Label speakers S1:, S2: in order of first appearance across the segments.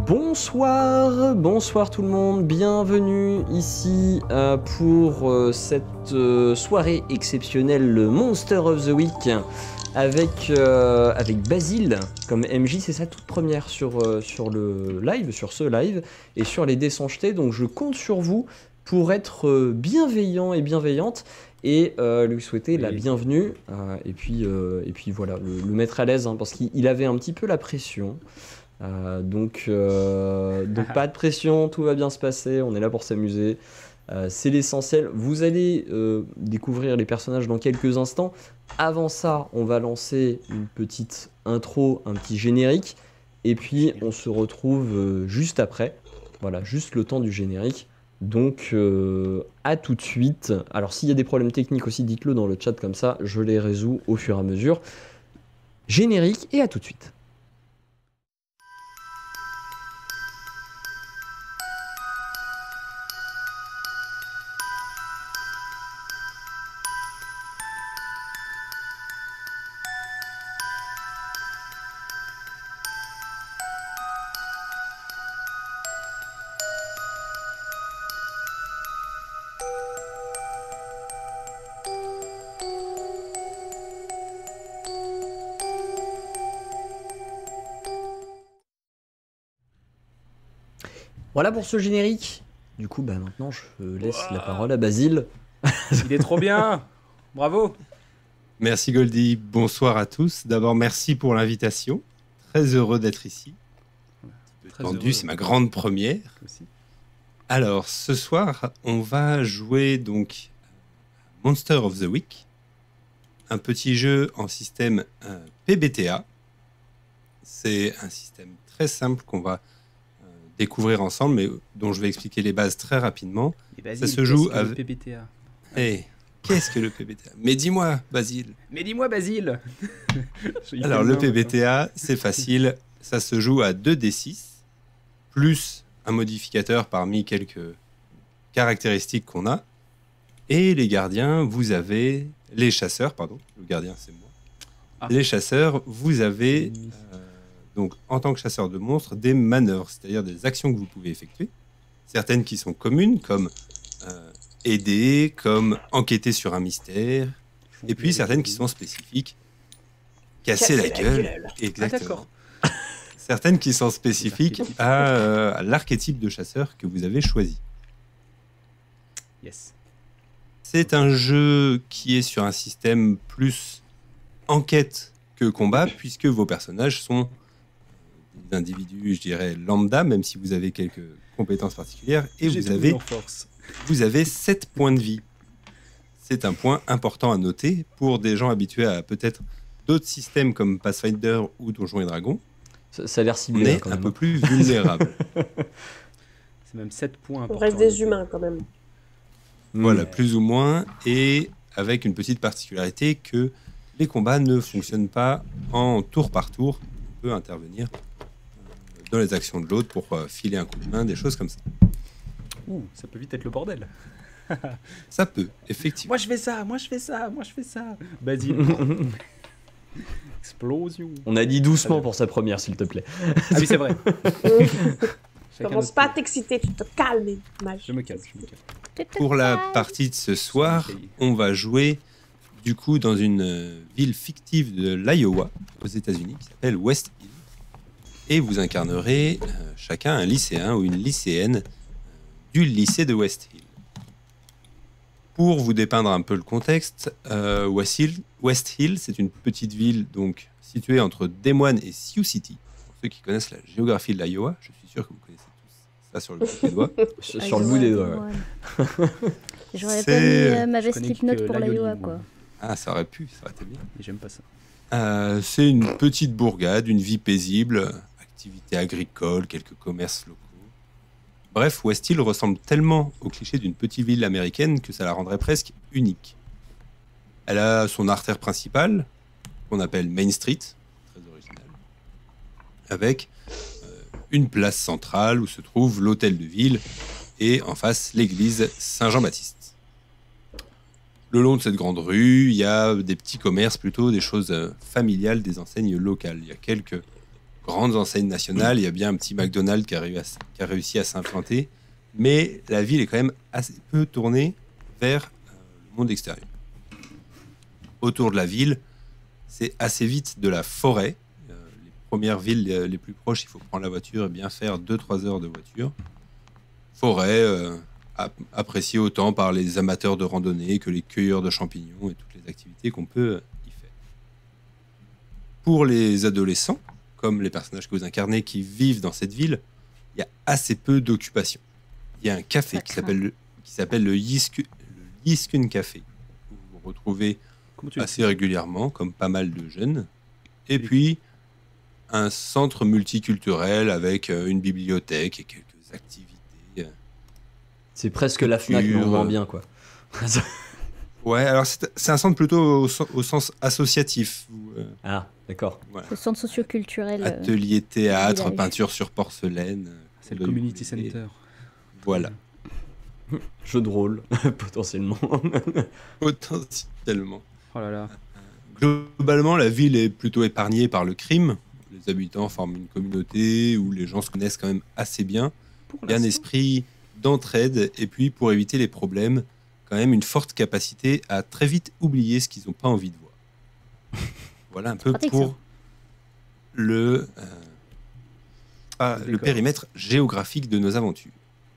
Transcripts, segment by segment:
S1: Bonsoir tout le monde, bienvenue ici pour cette soirée exceptionnelle, le Monster of the Week, avec Basile comme MJ. C'est sa toute première sur le live, sur ce live, et sur les dés sont jetés, donc je compte sur vous pour être bienveillant et bienveillante, et lui souhaiter la bienvenue, et puis voilà, le mettre à l'aise, hein, parce qu'il avait un petit peu la pression. Donc pas de pression, tout va bien se passer, on est là pour s'amuser, c'est l'essentiel. Vous allez découvrir les personnages dans quelques instants. Avant ça, on va lancer une petite intro, un petit générique, et puis on se retrouve juste après, voilà, juste le temps du générique. Donc à tout de suite. Alors s'il y a des problèmes techniques aussi, dites-le dans le chat, comme ça je les résous au fur et à mesure. Générique, et à tout de suite. Voilà pour ce générique. Du coup, maintenant, je laisse la parole à Basile.
S2: Il est trop bien. Bravo.
S3: Merci Goldie. Bonsoir à tous. D'abord, merci pour l'invitation. Très heureux d'être ici. C'est ma grande première.
S2: Aussi.
S3: Alors, ce soir, on va jouer donc Monster of the Week, un petit jeu en système PBTA. C'est un système très simple qu'on va découvrir ensemble, mais dont je vais expliquer les bases très rapidement.
S2: Basile,
S3: ça se joue avec
S2: le PBTA.
S3: Hey, qu'est-ce que le PBTA? Mais dis-moi, Basile. Alors, le PBTA, c'est facile. Ça se joue à 2d6, plus un modificateur parmi quelques caractéristiques qu'on a. Et les gardiens, vous avez... Les chasseurs, pardon. Le gardien, c'est moi. Ah. Les chasseurs, vous avez... donc, en tant que chasseur de monstres, des manœuvres, c'est-à-dire des actions que vous pouvez effectuer. Certaines qui sont communes, comme aider, comme enquêter sur un mystère. Et puis certaines qui sont spécifiques. Casser la gueule. Exactement.
S2: Ah,
S3: certaines qui sont spécifiques à l'archétype de chasseur que vous avez choisi.
S2: Yes.
S3: C'est un jeu qui est sur un système plus enquête que combat, puisque vos personnages sont des individus, je dirais, lambda, même si vous avez quelques compétences particulières, et vous avez 7 points de vie. C'est un point important à noter pour des gens habitués à peut-être d'autres systèmes comme Pathfinder ou Donjons et Dragons.
S1: Ça a l'air ciblé.
S3: On est un peu plus vulnérable.
S2: C'est même 7 points importants.
S4: On reste des humains quand même.
S3: Voilà, plus ou moins, et avec une petite particularité que les combats ne fonctionnent pas en tour par tour. On peut intervenir dans les actions de l'autre pour filer un coup de main, des choses comme ça.
S2: Ouh, ça peut vite être le bordel.
S3: Ça peut, effectivement.
S2: Moi je fais ça. Basile. Explosion.
S1: On a dit doucement pour sa première, s'il te plaît.
S2: Ah oui, c'est vrai.
S4: Commence pas à t'exciter, tu te calmes.
S2: Je me calme.
S3: Pour la partie de ce soir, on va jouer du coup dans une ville fictive de l'Iowa, aux États-Unis, qui s'appelle West Hill. Et vous incarnerez chacun un lycéen ou une lycéenne du lycée de West Hill. Pour vous dépeindre un peu le contexte, West Hill, c'est une petite ville donc située entre Des Moines et Sioux City. Pour ceux qui connaissent la géographie de l'Iowa, je suis sûr que vous connaissez tous ça sur le bout des doigts.
S1: Sur le bout des doigts, ouais.
S5: J'aurais pas mis ma veste Slipknot pour l'Iowa, quoi.
S3: Ah, ça aurait pu, ça aurait été bien.
S2: Et j'aime pas ça.
S3: C'est une petite bourgade, une vie paisible, activités agricoles, quelques commerces locaux. Bref, West Hill ressemble tellement au cliché d'une petite ville américaine que ça la rendrait presque unique. Elle a son artère principale, qu'on appelle Main Street, très original, avec une place centrale où se trouve l'hôtel de ville et en face l'église Saint-Jean-Baptiste. Le long de cette grande rue, il y a des petits commerces, plutôt des choses familiales, des enseignes locales. Il y a quelques grandes enseignes nationales. Il y a bien un petit McDonald's qui a réussi à s'implanter. Mais la ville est quand même assez peu tournée vers le monde extérieur. Autour de la ville, c'est assez vite de la forêt. Les premières villes les plus proches, il faut prendre la voiture et bien faire 2-3 heures de voiture. Forêt appréciée autant par les amateurs de randonnée que les cueilleurs de champignons et toutes les activités qu'on peut y faire. Pour les adolescents, comme les personnages que vous incarnez qui vivent dans cette ville, il y a assez peu d'occupation. Il y a un café qui s'appelle le Yiskun Café, où vous vous retrouvez assez régulièrement, comme pas mal de jeunes. Et puis, un centre multiculturel avec une bibliothèque et quelques activités.
S1: C'est presque la FNAC, mais on vend bien, quoi.
S3: Ouais, alors c'est un centre plutôt au sens associatif.
S1: Ah, d'accord.
S3: Voilà.
S5: Le centre socioculturel.
S3: Atelier théâtre, peinture sur porcelaine.
S2: C'est le community center.
S3: Voilà.
S1: Jeu de rôle, potentiellement.
S3: Potentiellement.
S2: Oh là là.
S3: Globalement, la ville est plutôt épargnée par le crime. Les habitants forment une communauté où les gens se connaissent quand même assez bien. Il y a un esprit d'entraide et puis pour éviter les problèmes, quand même une forte capacité à très vite oublier ce qu'ils n'ont pas envie de voir. Voilà un peu pour le périmètre géographique de nos aventures.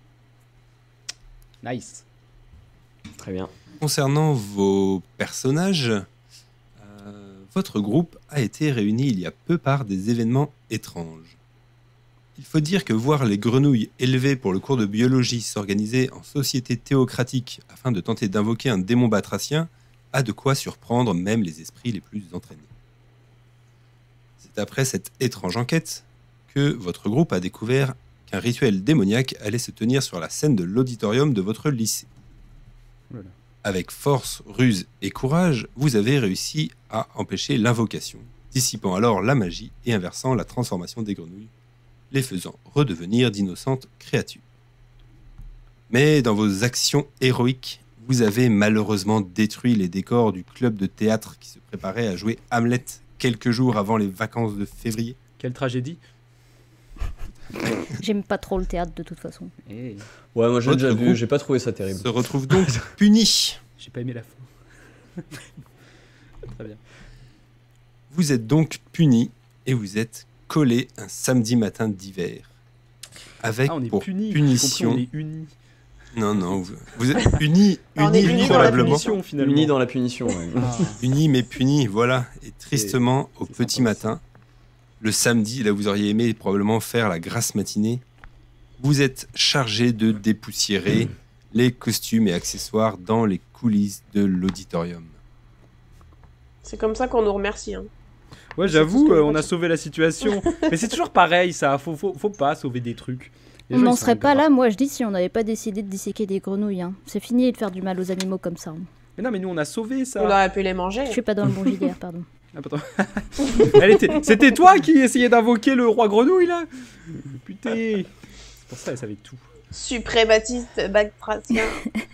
S2: Nice.
S1: Très bien.
S3: Concernant vos personnages, votre groupe a été réuni il y a peu par des événements étranges. Il faut dire que voir les grenouilles élevées pour le cours de biologie s'organiser en société théocratique afin de tenter d'invoquer un démon batracien a de quoi surprendre même les esprits les plus entraînés. C'est après cette étrange enquête que votre groupe a découvert qu'un rituel démoniaque allait se tenir sur la scène de l'auditorium de votre lycée.
S2: Voilà.
S3: Avec force, ruse et courage, vous avez réussi à empêcher l'invocation, dissipant alors la magie et inversant la transformation des grenouilles, les faisant redevenir d'innocentes créatures. Mais dans vos actions héroïques, vous avez malheureusement détruit les décors du club de théâtre qui se préparait à jouer Hamlet quelques jours avant les vacances de février.
S2: Quelle tragédie.
S5: J'aime pas trop le théâtre de toute façon.
S2: Hey.
S1: Ouais, moi j'ai
S3: Votre
S1: déjà vu,
S3: groupe
S1: j'ai pas trouvé ça terrible.
S3: Se retrouve donc puni.
S2: J'ai pas aimé la fin. Très bien.
S3: Vous êtes donc puni et vous êtes collé un samedi matin d'hiver. Avec
S2: on est
S3: pour
S2: punis.
S3: punition...
S2: On est unis.
S3: Non, vous êtes unis
S4: On est unis
S3: probablement.
S2: Finalement.
S1: Unis dans la punition, ouais.
S3: Unis mais punis, voilà. Et tristement, au
S2: c'est
S3: petit
S2: sympa,
S3: matin, le samedi, là vous auriez aimé probablement faire la grasse matinée, vous êtes chargé de dépoussiérer les costumes et accessoires dans les coulisses de l'auditorium.
S4: C'est comme ça qu'on nous remercie. Hein.
S2: Ouais, j'avoue, on a sauvé la situation. Mais c'est toujours pareil, ça. Faut pas sauver des trucs. Les
S5: On
S2: gens,
S5: n'en
S2: ils
S5: serait
S2: sont
S5: pas
S2: gras.
S5: là, moi je dis, si on n'avait pas décidé de disséquer des grenouilles. Hein. C'est fini de faire du mal aux animaux comme ça. Hein.
S2: Mais non, mais nous, on a sauvé ça.
S4: On aurait pu les manger.
S5: Je suis pas dans le bon JDR, pardon.
S2: Ah, pardon. C'était toi qui essayais d'invoquer le roi grenouille, là. Putain. C'est pour ça, elle savait tout.
S4: Suprématiste batracien.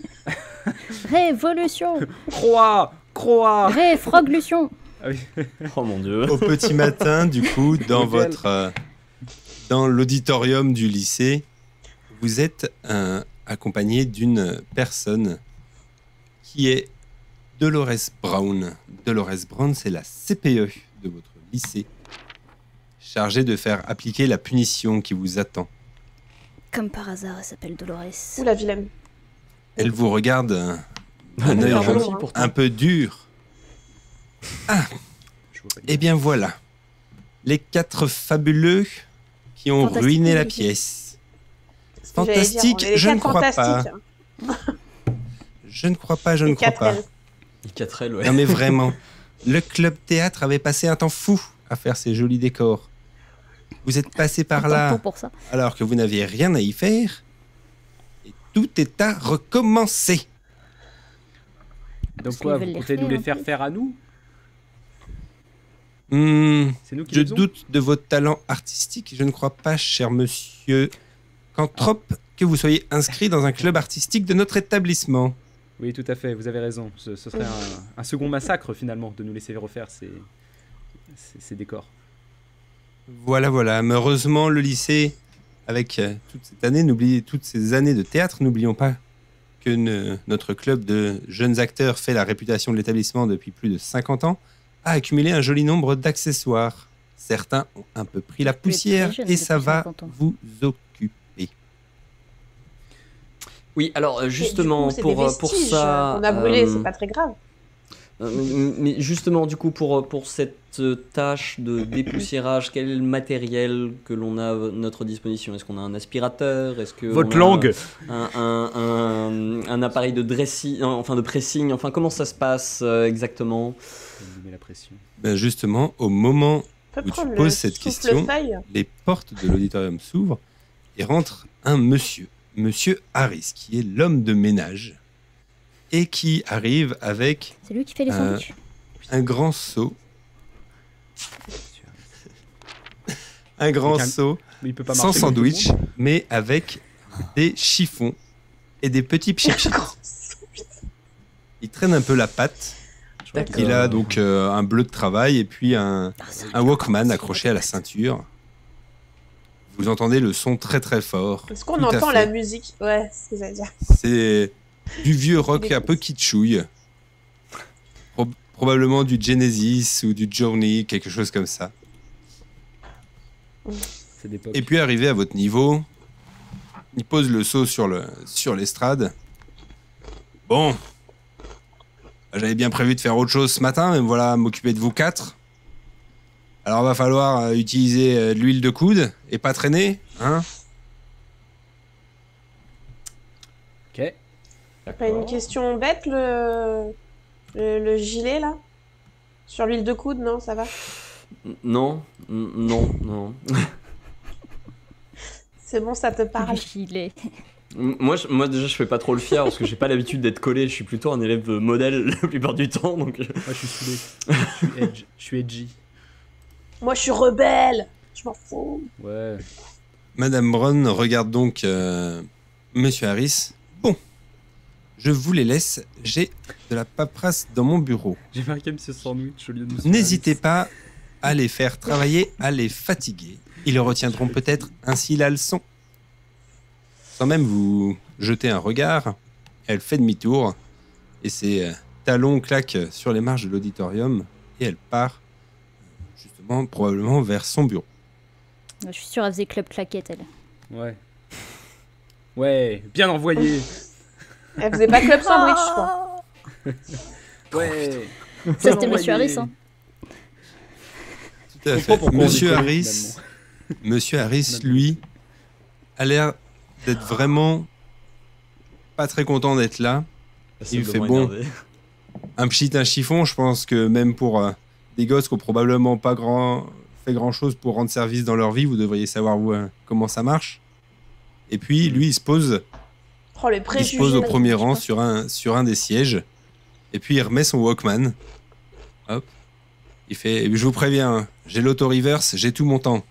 S5: Révolution.
S2: Croix.
S5: Réfroglution.
S2: Ah oui.
S1: Oh mon dieu.
S3: Au petit matin, du coup, dans
S2: Lequel
S3: dans l'auditorium du lycée, vous êtes accompagné d'une personne qui est Dolores Brown. Dolores Brown, c'est la CPE de votre lycée, chargée de faire appliquer la punition qui vous attend.
S5: Comme par hasard, elle s'appelle Dolores.
S4: Ouh la vilaine.
S3: Elle vous regarde d'un œil
S4: gentil,
S3: un peu dur. Ah,
S2: Je vois pas
S3: eh bien voilà. Les 4 fabuleux qui ont
S5: Fantastique,
S3: ruiné la
S5: oui.
S3: pièce.
S4: C'est ce que j'allais dire,
S3: Fantastique,
S4: on est les
S3: je ne
S4: quatre
S3: crois pas.
S4: fantastiques.
S3: Je ne crois pas, je
S4: Les
S3: ne crois
S4: quatre
S3: pas.
S4: ailes.
S1: Il 4L, ouais.
S3: Non mais vraiment, le club théâtre avait passé un temps fou à faire ces jolis décors. Vous êtes passé par
S5: Autant
S3: là
S5: pour ça.
S3: alors que vous n'aviez rien à y faire. Et tout est à recommencer.
S2: Donc
S5: Parce
S2: quoi,
S5: qu'ils
S2: vous
S5: veulent
S2: comptez
S5: les
S2: nous les
S5: refaire,
S2: faire
S5: en
S2: faire à nous? C'est nous qui
S3: Je
S2: les faisons.
S3: doute de votre talent artistique. Je ne crois pas, cher monsieur Cantrope, que vous soyez inscrit dans un club artistique de notre établissement.
S2: Oui, tout à fait, vous avez raison. Ce serait un second massacre, finalement, de nous laisser refaire ces décors.
S3: Voilà, voilà. Mais heureusement, le lycée, avec toutes ces années de théâtre, n'oublions pas que notre club de jeunes acteurs fait la réputation de l'établissement depuis plus de 50 ans, a accumulé un joli nombre d'accessoires. Certains ont un peu pris la
S5: Tu es très
S3: poussière
S5: jeune
S3: et ça
S5: depuis
S3: va
S5: 50 ans.
S3: vous occuper.
S1: Oui, alors
S4: Et
S1: justement,
S4: du coup, c'est des
S1: pour
S4: vestiges
S1: ça...
S4: qu'on a brûlés, c'est pas très grave.
S1: Mais justement, du coup, pour cette tâche de dépoussiérage, quel est le matériel que l'on a à notre disposition? Est-ce qu'on a un aspirateur? Est-ce que
S2: Votre
S1: on a
S2: langue.
S1: un appareil de dressing, enfin de pressing? Enfin, comment ça se passe exactement?
S2: Je mets la pression.
S3: Ben justement, au moment
S4: On peut
S3: où tu
S4: prendre le
S3: poses cette question,
S4: souffle-feuille.
S3: les portes de l'auditorium s'ouvrent et rentre un monsieur, monsieur Harris, qui est l'homme de ménage et qui arrive avec
S5: C'est lui qui fait les sandwichs.
S3: un grand seau. Un grand
S2: Avec un-
S3: seau
S2: Mais il peut pas
S3: sans
S2: marcher.
S3: sandwich, mais avec des chiffons et des petits pchit Il traîne un peu la patte.
S1: D'accord.
S3: Il a donc un bleu de travail et puis un
S5: Ah, ça,
S3: Walkman accroché à la ceinture. Vous entendez le son très très fort.
S4: Est-ce qu'on
S3: Tout à
S4: entend
S3: fait.
S4: la musique? Ouais, c'est ce que j'allais dire.
S3: C'est du vieux rock un peu kitschouille. Probablement du Genesis ou du Journey, quelque chose comme ça.
S2: C'est d'époque.
S3: Et puis arrivé à votre niveau, il pose le seau sur l'estrade. Bon, j'avais bien prévu de faire autre chose ce matin, mais voilà, m'occuper de vous quatre. Alors va falloir utiliser de l'huile de coude et pas traîner, hein?
S2: Ok.
S4: Pas une question bête, le gilet, là? Sur l'huile de coude, non, ça va?
S1: Non, non.
S4: C'est bon, ça te parle.
S5: Le gilet.
S1: Moi déjà je fais pas trop le fier parce que j'ai pas l'habitude d'être collé, je suis plutôt un élève modèle la plupart du temps donc...
S2: Moi, je suis saoulé. Je suis edgy.
S4: Moi, je suis rebelle. Je m'en fous.
S2: Ouais.
S3: Madame Brown regarde donc Monsieur Harris. Bon, je vous les laisse, j'ai de la paperasse dans mon bureau.
S2: J'ai marqué Monsieur Sandwich au lieu de Monsieur
S3: N'hésitez
S2: Harris.
S3: pas à les faire travailler, à les fatiguer. Ils retiendront peut-être ainsi la leçon. Sans même vous jeter un regard, elle fait demi-tour et ses talons claquent sur les marches de l'auditorium et elle part justement probablement vers son bureau.
S5: Je suis sûre, elle faisait club claquette, elle.
S2: Ouais. Ouais, bien envoyé.
S4: Elle faisait pas club sandwich, je crois.
S2: Ouais.
S5: Ça, c'était Monsieur Harris, hein.
S3: Tout à
S2: Je comprends
S3: fait.
S2: pourquoi on
S3: Monsieur
S2: dit collé,
S3: Harris,
S2: finalement.
S3: Monsieur Harris, lui, a l'air d'être vraiment pas très content d'être là. Il fait bon. Un pchit, un chiffon, je pense que même pour des gosses qui ont probablement pas fait grand chose pour rendre service dans leur vie, vous devriez savoir comment ça marche. Et puis lui, il se pose
S4: Oh, les
S3: Il se
S4: préjugés.
S3: pose au
S4: vas-y,
S3: premier
S4: je
S3: rang
S4: pense.
S3: sur un des sièges. Et puis il remet son Walkman. Hop. Il fait, je vous préviens, j'ai l'auto-reverse, j'ai tout mon temps.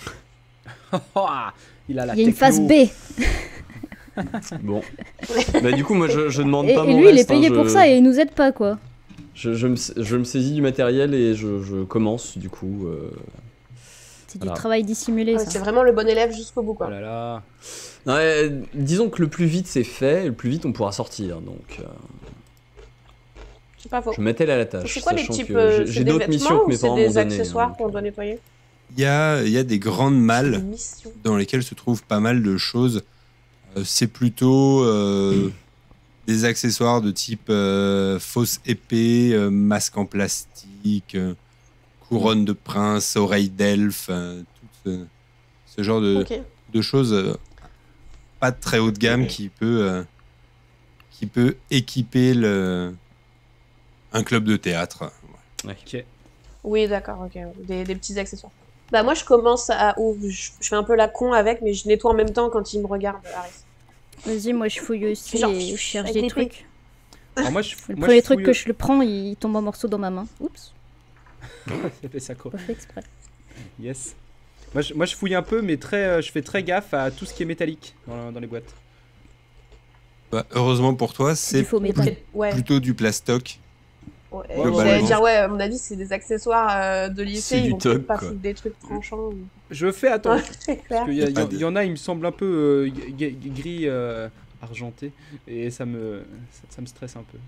S2: Il a la
S5: Il y a une phase
S2: techno.
S5: B.
S1: Bon. Bah du coup moi je demande
S5: Et,
S1: pas
S5: et
S1: mon
S5: lui, il est
S1: reste,
S5: payé
S1: hein,
S5: pour ça et il nous aide pas, quoi.
S1: je me saisis du matériel et je commence du coup.
S5: C'est du
S1: Voilà.
S5: travail dissimulé,
S4: Ouais,
S5: ça.
S4: c'est vraiment le bon élève jusqu'au bout,
S2: Oh
S4: quoi.
S2: là là.
S1: Ouais, disons que le plus vite c'est fait, et le plus vite on pourra sortir donc
S4: C'est pas faux.
S1: je m'attelle à la tâche.
S4: C'est quoi les
S1: sachant
S4: types
S1: que
S4: c'est
S1: j'ai
S4: des
S1: d'autres missions
S4: vêtements
S1: que mes
S4: ou c'est
S1: parents m'ont
S4: des
S1: donné.
S4: accessoires qu'on doit nettoyer?
S3: Il y a des grandes
S4: Des
S3: malles
S4: missions.
S3: dans lesquelles se trouvent pas mal de choses. C'est plutôt des accessoires de type fausse épée, masque en plastique, couronne de prince, oreille d'elfe, tout ce genre
S4: Ok.
S3: de choses pas de très haut de gamme qui peut équiper un club de théâtre.
S2: Ok.
S4: Oui, d'accord, ok. Des petits accessoires. Bah, moi, je commence à. Je fais un peu la con avec, mais je nettoie en même temps quand il me regarde, Harris.
S5: Vas-y, moi, je fouille aussi
S4: Genre,
S5: et je cherche
S4: avec
S5: des
S4: l'épée.
S5: trucs.
S2: Alors moi,
S5: Le premier truc que je le prends, il tombe en morceaux dans ma main. Oups,
S2: J'ai fait ça quoi.
S5: pas fait exprès.
S2: Yes. Moi, je fouille un peu, mais je fais très gaffe à tout ce qui est métallique dans les boîtes.
S3: Bah, heureusement pour toi,
S5: Du
S3: c'est
S5: faux métal.
S4: Ouais.
S3: plutôt du plastoc.
S4: Ouais,
S3: Globalement.
S4: J'allais dire, ouais, à mon avis, c'est des accessoires de
S1: C'est
S4: lycée.
S1: du
S4: Ils vont
S1: toc,
S4: peut-être pas
S1: quoi.
S4: foutre des trucs tranchants.
S2: Je fais attention.
S4: C'est clair.
S2: Parce qu'il y en a, il me semble un peu gris argenté. Et ça me stresse un peu.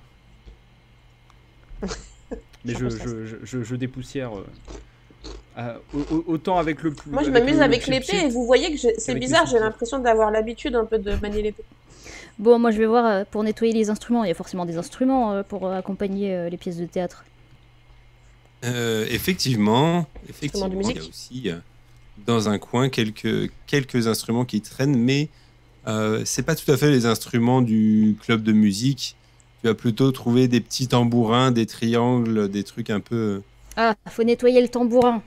S2: Mais je dépoussière. Autant avec le plus.
S4: Moi, je
S2: avec
S4: m'amuse
S2: le
S4: avec
S2: chip
S4: l'épée
S2: chip.
S4: et vous voyez que c'est
S2: Avec
S4: bizarre,
S2: les
S4: j'ai
S2: outils.
S4: l'impression d'avoir l'habitude un peu de manier l'épée.
S5: Bon, moi je vais voir pour nettoyer les instruments. Il y a forcément des instruments pour accompagner les pièces de théâtre.
S3: Effectivement,
S4: de
S3: il y a
S4: musique.
S3: aussi dans un coin quelques instruments qui traînent, mais c'est pas tout à fait les instruments du club de musique. Tu vas plutôt trouver des petits tambourins, des triangles, des trucs un peu.
S5: Ah, faut nettoyer le tambourin.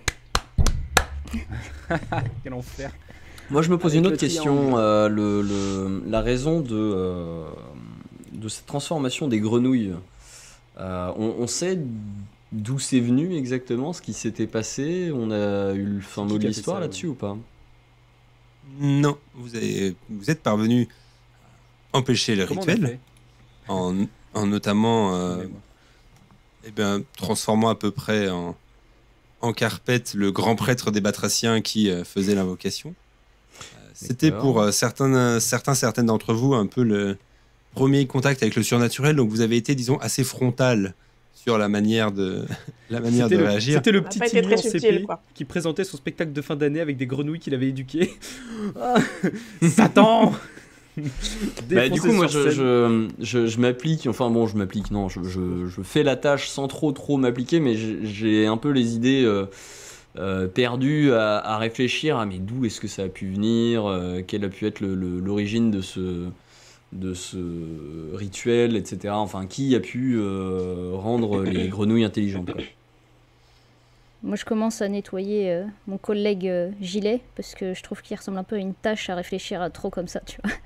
S2: Quel enfer.
S1: Moi, je me pose
S2: Avec
S1: une
S2: le
S1: autre question. La raison de cette transformation des grenouilles, on sait d'où c'est venu exactement, ce qui s'était passé. On a eu le fin mot de
S2: qui a fait
S1: l'histoire
S2: ça,
S1: là-dessus ou pas?
S3: Non, vous êtes parvenu à empêcher le
S2: Comment on a
S3: rituel
S2: fait
S3: en notamment
S2: Excusez-moi.
S3: transformant à peu près en carpette le grand prêtre des Batraciens qui faisait l'invocation. C'était
S1: D'accord.
S3: pour certaines d'entre vous un peu le premier contact avec le surnaturel, donc vous avez été, disons, assez frontal sur la manière de réagir.
S2: C'était le
S4: Ça a
S2: petit
S4: pas été
S2: Timmy
S4: très
S2: en
S4: subtil,
S2: CP
S4: quoi.
S2: qui présentait son spectacle de fin d'année avec des grenouilles qu'il avait éduquées. Ah, Satan.
S1: Bah, du
S2: Défoncé
S1: coup, moi,
S2: sur scène.
S1: je m'applique, enfin bon, je m'applique, non, je fais la tâche sans trop m'appliquer, mais j'ai un peu les idées perdues à réfléchir à mais d'où est-ce que ça a pu venir, quelle a pu être l'origine de ce rituel, etc. Enfin, qui a pu rendre les grenouilles intelligentes, quoi.
S5: Moi je commence à nettoyer mon collègue Gilet parce que je trouve qu'il ressemble un peu à une tâche à réfléchir à trop comme ça, tu vois.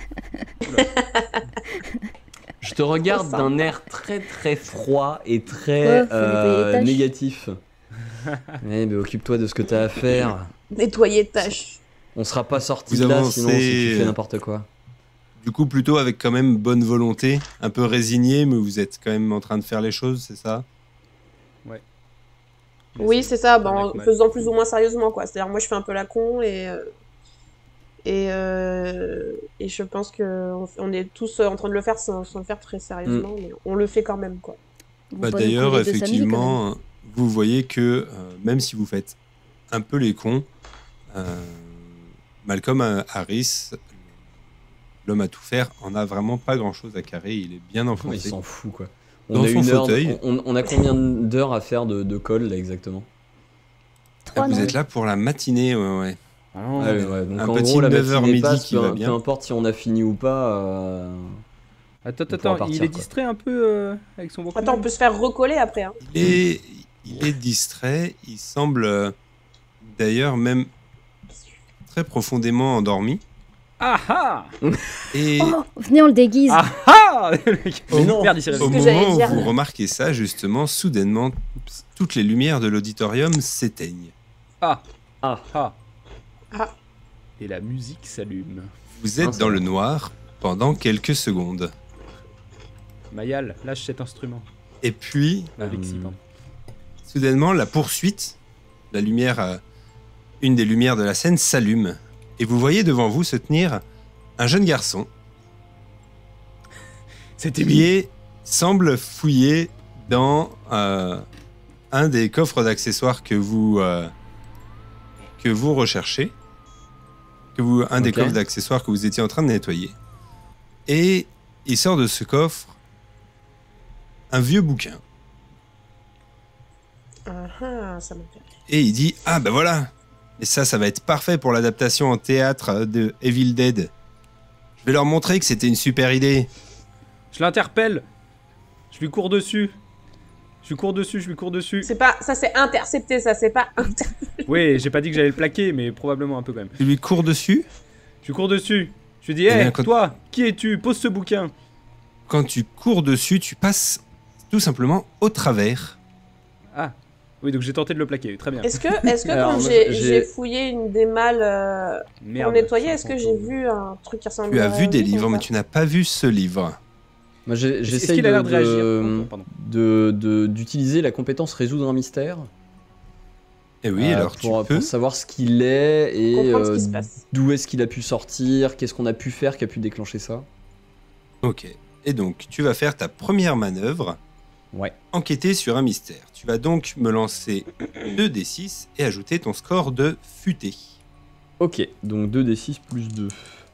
S1: Je te regarde
S4: Trop
S1: d'un air très froid et très
S5: Ouais, faut nettoyer les tâches.
S1: négatif. Ouais, mais occupe-toi de ce que t'as à faire.
S4: Nettoyer tâche.
S1: On sera pas sorti
S3: Vous
S1: de là
S3: avancez,
S1: sinon si tu fais n'importe quoi.
S3: Du coup, plutôt avec quand même bonne volonté, un peu résigné, mais vous êtes quand même en train de faire les choses, c'est ça?
S4: Oui, c'est ça,
S2: Avec
S4: en
S2: mal.
S4: faisant plus ou moins sérieusement, quoi. C'est-à-dire, moi, je fais un peu la con et je pense qu'on est tous en train de le faire sans le faire très sérieusement, mais on le fait quand même, quoi.
S5: Vous
S3: Bah,
S5: prenez
S3: d'ailleurs,
S5: collègue de samedi, quand même.
S3: effectivement, vous voyez que même si vous faites un peu les cons, Malcolm Harris, l'homme à tout faire, en a vraiment pas grand-chose à carrer. Il est bien
S1: Mais il
S3: enfoncé.
S1: s'en fout quoi.
S3: Dans
S1: On a
S3: son
S1: une heure,
S3: fauteuil.
S1: on a combien d'heures à faire de colle là exactement?
S5: 3,
S3: Vous
S5: non
S3: êtes là pour la matinée, ouais.
S2: Ah,
S1: Ouais, donc
S3: Un
S1: en
S3: petit
S1: gros la
S3: 9h
S1: matinée
S3: midi
S1: passe,
S3: qui va
S1: peu
S3: bien.
S1: importe si on a fini ou pas. On pourra
S2: Attends,
S1: partir,
S2: il est
S1: quoi.
S2: distrait un peu avec son vocabulaire.
S4: Attends, on peut se faire recoller après, hein.
S3: Il est distrait. Il semble d'ailleurs même très profondément endormi.
S2: Ah ah
S3: Et
S5: Oh, venez, on le déguise.
S2: Ah ah
S1: Mais non.
S2: Merde, il s'est
S3: au
S2: réveillé.
S4: que j'allais
S3: moment où
S4: dire.
S3: vous remarquez ça, justement, soudainement, toutes les lumières de l'auditorium s'éteignent.
S2: Ah
S1: Ah.
S2: ah
S4: Ah.
S2: Et la musique s'allume.
S3: Vous êtes
S1: Ah, ça
S3: dans
S1: va.
S3: le noir pendant quelques secondes.
S2: Mayal, lâche cet instrument.
S3: Et puis,
S2: Alexis, pardon.
S3: soudainement, la poursuite, la lumière, une des lumières de la scène s'allume. Et vous voyez devant vous se tenir un jeune garçon
S2: C'était
S3: qui semble fouiller dans un des coffres d'accessoires que vous recherchez, un des
S1: Ok.
S3: coffres d'accessoires que vous étiez en train de nettoyer. Et il sort de ce coffre un vieux bouquin.
S4: Ah, ça m'intéresse.
S3: Et il dit: ah ben voilà, et ça va être parfait pour l'adaptation en théâtre de Evil Dead. Je vais leur montrer que c'était une super idée.
S2: Je l'interpelle. Je lui cours dessus. Je lui cours dessus.
S4: C'est pas, ça c'est intercepté, ça c'est pas
S2: Oui, j'ai pas dit que j'allais le plaquer, mais probablement un peu quand même.
S3: Tu lui cours dessus.
S2: Je lui cours dessus. Je lui dis,
S3: Eh
S2: hé,
S3: bien, quand-
S2: toi, qui es-tu? Pose ce bouquin.
S3: Quand tu cours dessus, tu passes tout simplement au travers.
S2: Ah, oui, donc j'ai tenté de le plaquer. Très bien.
S4: Est-ce que
S1: Alors,
S4: quand
S1: moi,
S4: j'ai
S1: j'ai-
S4: fouillé une des malles pour
S2: Merde.
S4: nettoyer, est-ce que j'ai vu un truc qui ressemble
S3: Tu as
S4: à
S3: vu des
S4: un livre
S3: livres,
S4: ou
S3: mais
S4: pas
S3: tu n'as pas vu ce livre.
S1: Moi,
S2: Est-ce
S1: j'essaye
S2: qu'il a l'air de réagir? Pardon.
S1: d'utiliser la compétence résoudre un mystère.
S3: Et oui, alors
S1: pour
S3: tu peux.
S1: savoir ce qu'il est et
S4: Comprendre ce qui se passe.
S1: d'où est-ce qu'il a pu sortir, qu'est-ce qu'on a pu faire qui a pu déclencher ça.
S3: Ok. Et donc, tu vas faire ta première manœuvre,
S1: Ouais.
S3: enquêter sur un mystère. Tu vas donc me lancer 2d6 et ajouter ton score de futé.
S1: Ok, donc 2d6 plus 2.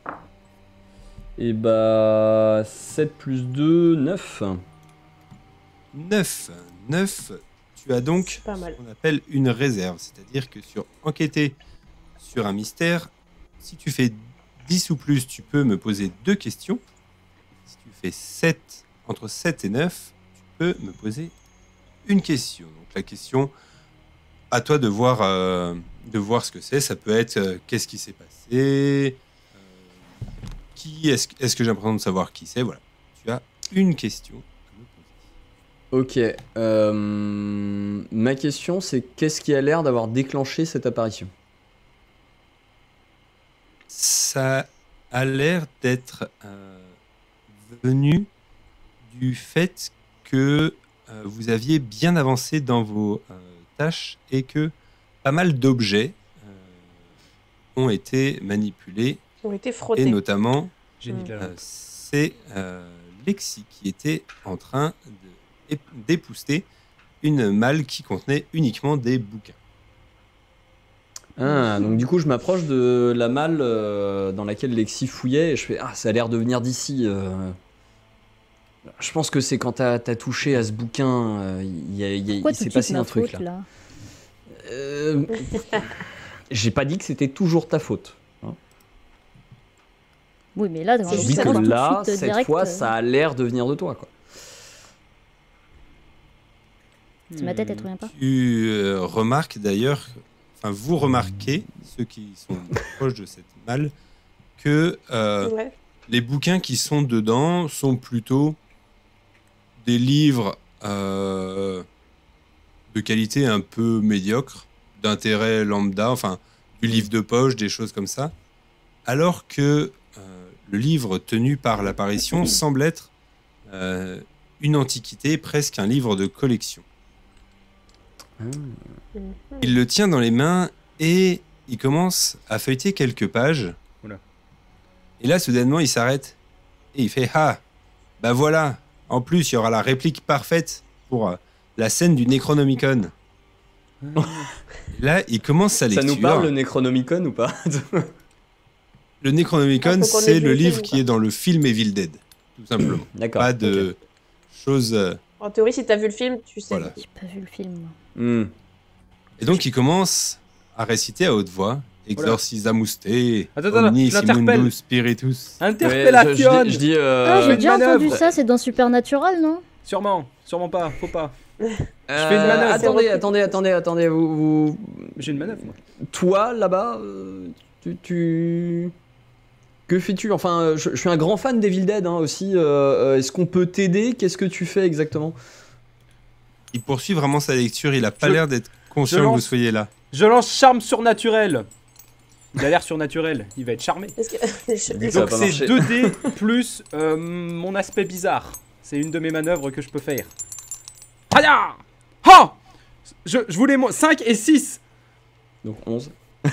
S1: Et bah 7 plus 2, 9.
S3: 9. 9, tu as donc
S4: C'est pas mal.
S3: ce qu'on appelle une réserve. C'est-à-dire que sur enquêter sur un mystère, si tu fais 10 ou plus, tu peux me poser 2 questions. Si tu fais 7, entre 7 et 9, tu peux me poser une question. Donc la question, à toi de voir ce que c'est. Ça peut être qu'est-ce qui s'est passé, qui est-ce que j'ai l'impression de savoir qui c'est. Voilà, tu as une question à me poser.
S1: Ok, ma question c'est qu'est-ce qui a l'air d'avoir déclenché cette apparition?
S3: Ça a l'air d'être venu du fait que vous aviez bien avancé dans vos tâches et que pas mal d'objets ont été manipulés,
S4: Ils ont été
S3: et
S4: frottés.
S3: notamment
S2: Génie de la lampe.
S3: c'est Lexi qui était en train d'épousseter une malle qui contenait uniquement des bouquins.
S1: Ah, donc du coup je m'approche de la malle dans laquelle Lexi fouillait et je fais ah ça a l'air de venir d'ici. Je pense que c'est quand t'as touché à ce bouquin, il
S5: Pourquoi tout
S1: s'est
S5: de suite
S1: passé
S5: ma
S1: un truc
S5: faute,
S1: là.
S5: là
S1: J'ai pas dit que c'était toujours ta faute. Hein.
S5: Oui, mais là, dans
S4: C'est
S1: Je
S4: juste
S1: dis
S4: ça,
S1: que
S4: tout de
S1: là,
S5: suite,
S1: cette
S5: direct,
S1: fois, ça a l'air de venir de toi quoi.
S5: Si ma tête, elle te revient pas.
S3: Tu remarques d'ailleurs, enfin vous remarquez, ceux qui sont proches de cette malle, que
S4: Ouais.
S3: les bouquins qui sont dedans sont plutôt des livres de qualité un peu médiocre, d'intérêt lambda, enfin du livre de poche, des choses comme ça, alors que le livre tenu par l'apparition semble être une antiquité, presque un livre de collection. Il le tient dans les mains et il commence à feuilleter quelques pages.
S2: Oula.
S3: Et là, soudainement, il s'arrête et il fait « Ah, bah voilà, en plus, il y aura la réplique parfaite pour la scène du Necronomicon. » Là, il commence sa lecture.
S1: Ça nous parle le Necronomicon ou pas?
S3: Le Necronomicon,
S4: Ah, faut qu'on ait
S3: c'est
S4: vu
S3: le
S4: le
S3: livre
S4: film,
S3: qui
S4: quoi.
S3: est dans le film Evil Dead, tout simplement.
S1: D'accord.
S3: Pas de choses...
S4: En théorie, si t'as vu le film, tu sais.
S3: Voilà.
S5: J'ai pas vu le film, moi.
S1: Hmm.
S3: Et donc, il commence à réciter à haute voix « Exorcisamuste,
S2: Attends,
S3: omnis
S2: je l'interpelle.
S3: immundus spiritus ».
S2: Interpellation.
S1: Ouais, je dis
S5: Ah, j'ai
S2: une
S5: déjà entendu
S2: manœuvre.
S5: ça, c'est dans Supernatural, non?
S2: Sûrement pas, faut pas. fais une manœuvre.
S1: Attendez, vous...
S2: J'ai une manœuvre, moi.
S1: Toi, là-bas, que fais-tu? Enfin, je suis un grand fan d'Evil Dead hein, aussi. Est-ce qu'on peut t'aider? Qu'est-ce que tu fais exactement?
S3: Il poursuit vraiment sa lecture, il a pas
S2: Je-
S3: l'air d'être
S2: je
S3: conscient que
S2: lance-
S3: vous soyez là.
S2: Je lance charme surnaturel. Il a l'air surnaturel, il va être charmé.
S4: Est-ce que...
S1: Ça va
S2: Donc
S1: pas
S2: c'est
S1: marcher.
S2: 2D plus mon aspect bizarre. C'est une de mes manœuvres que je peux faire. Aïe! Ha! Je voulais 5 et 6.
S1: Donc 11.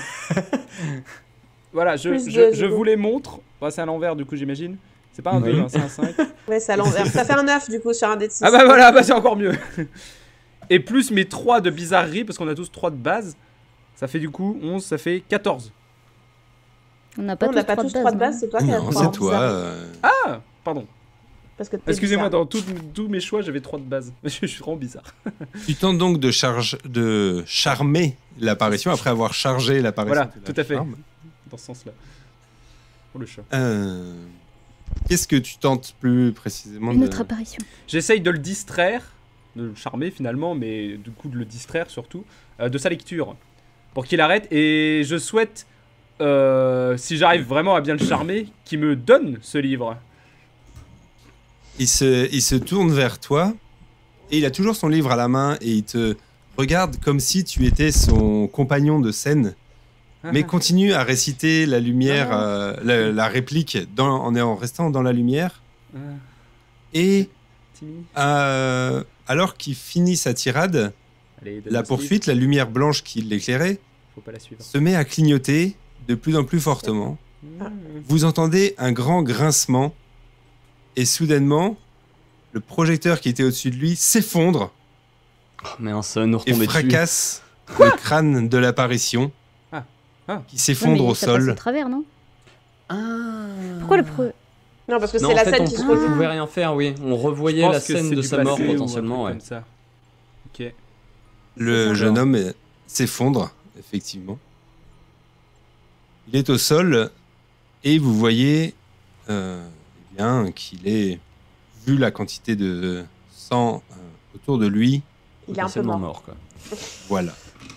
S2: Voilà,
S4: Plus deux,
S2: je
S4: du coup.
S2: vous les montre. Bah, c'est à l'envers du coup j'imagine. C'est pas un
S1: Oui.
S2: 2, hein, c'est un 5.
S4: Ouais, c'est à l'envers. Ça fait un 9 du coup sur un dé de 6.
S2: Ah bah voilà, bah c'est encore mieux. Et plus mes 3 de bizarrerie, parce qu'on a tous 3 de base. Ça fait du coup 11, ça fait 14.
S5: On n'a pas
S4: On n'a pas tous 3 de base,
S5: non
S4: c'est toi qui as
S3: Non,
S4: 3.
S3: c'est toi.
S2: Ah! Pardon.
S4: Parce que t'es
S2: Excusez-moi,
S4: bizarre.
S2: dans tous mes choix, j'avais 3 de base. Je suis vraiment bizarre.
S3: Tu tentes donc de charmer l'apparition après avoir chargé l'apparition.
S2: Voilà,
S3: tu la
S2: tout à fait.
S3: charmes.
S2: Dans ce sens-là. Oh le chat.
S3: Qu'est-ce que tu tentes plus précisément
S5: Une
S3: de...
S5: autre apparition.
S2: J'essaye de le distraire, de le charmer finalement, mais du coup de le distraire surtout, de sa lecture. Pour qu'il arrête, et je souhaite, si j'arrive vraiment à bien le charmer, qu'il me donne ce livre.
S3: Il se tourne vers toi et il a toujours son livre à la main et il te regarde comme si tu étais son compagnon de scène, mais continue à réciter la lumière, la réplique en restant dans la lumière. Et
S2: Timmy.
S3: alors qu'il finit sa tirade,
S2: Allez, donne-moi
S3: la
S2: ce livre.
S3: poursuite, la lumière blanche qui l'éclairait,
S2: Faut pas la suivre.
S3: se met à clignoter de plus en plus fortement. Vous entendez un grand grincement et soudainement, le projecteur qui était au-dessus de lui s'effondre
S1: Oh, mais ça va nous
S3: et
S1: retomber dessus.
S3: fracasse le crâne de l'apparition qui
S5: Ouais,
S3: s'effondre
S5: mais
S3: au
S5: ça passe au
S3: sol.
S5: travers, non?
S1: Ah.
S5: Pourquoi le pre...
S4: Non, parce que
S1: Non,
S4: c'est
S1: en
S4: la
S1: fait,
S4: scène
S1: on
S4: qui se
S1: ne
S4: rejoue.
S1: pouvait rien faire, oui. On
S2: Je
S1: revoyait
S2: pense
S1: la
S2: que
S1: scène
S2: c'est
S1: de
S2: du
S1: sa mort
S2: passé ou un
S1: potentiellement,
S2: truc
S1: ouais.
S2: comme ça. Ok.
S3: Le
S4: C'est
S3: jeune
S4: ça.
S3: homme s'effondre, effectivement. Il est au sol et vous voyez bien qu'il est, vu la quantité de sang autour de lui,
S4: Il est un peu
S1: Potentiellement
S4: mort.
S1: quoi.
S3: voilà.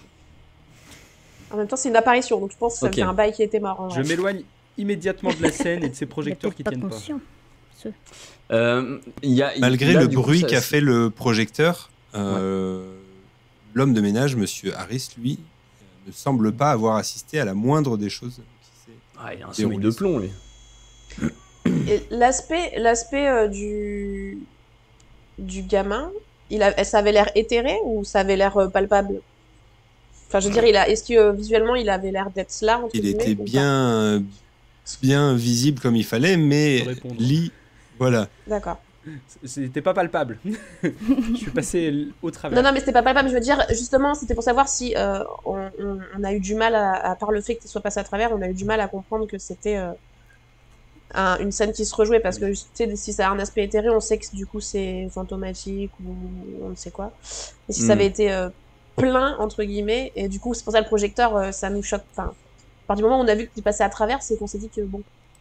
S4: En même temps, c'est une apparition, donc je pense que ça
S1: Ok.
S4: faisait un bail qui était mort. En
S2: Je
S4: vrai.
S2: m'éloigne immédiatement de la scène et de ces
S5: Il est
S2: projecteurs
S5: peut-être
S2: qui
S5: pas
S2: tiennent pas.
S5: conscient.
S3: Malgré
S1: là,
S3: le
S1: du coup,
S3: bruit
S1: ça-
S3: qu'a fait le projecteur, l'homme de ménage, Monsieur Harris, lui, ne semble pas avoir assisté à la moindre des choses qui s'est
S1: Ah, il a un
S3: déroulé.
S1: sommeil de plomb, lui.
S4: Et l'aspect du gamin, ça avait l'air éthéré ou ça avait l'air palpable? Enfin, je veux dire, est-ce que visuellement il avait l'air d'être là entre
S3: Il
S4: guillemets,
S3: était
S4: ou pas?
S3: bien visible comme il fallait, mais
S2: Faut répondre.
S3: voilà.
S4: D'accord.
S2: C'était pas palpable. Je suis passé au travers.
S4: Non, mais c'était pas palpable. Je veux dire, justement, c'était pour savoir si on a eu du mal, à part le fait que ça soit passé à travers, on a eu du mal à comprendre que c'était une scène qui se rejouait. Parce que, tu sais, si ça a un aspect éthéré, on sait que du coup c'est fantomatique ou on ne sait quoi. Et si ça avait été plein, entre guillemets, et du coup, c'est pour ça le projecteur, ça nous choque. Enfin, à partir du moment où on a vu qu'il passait à travers, c'est qu'on s'est dit que bon.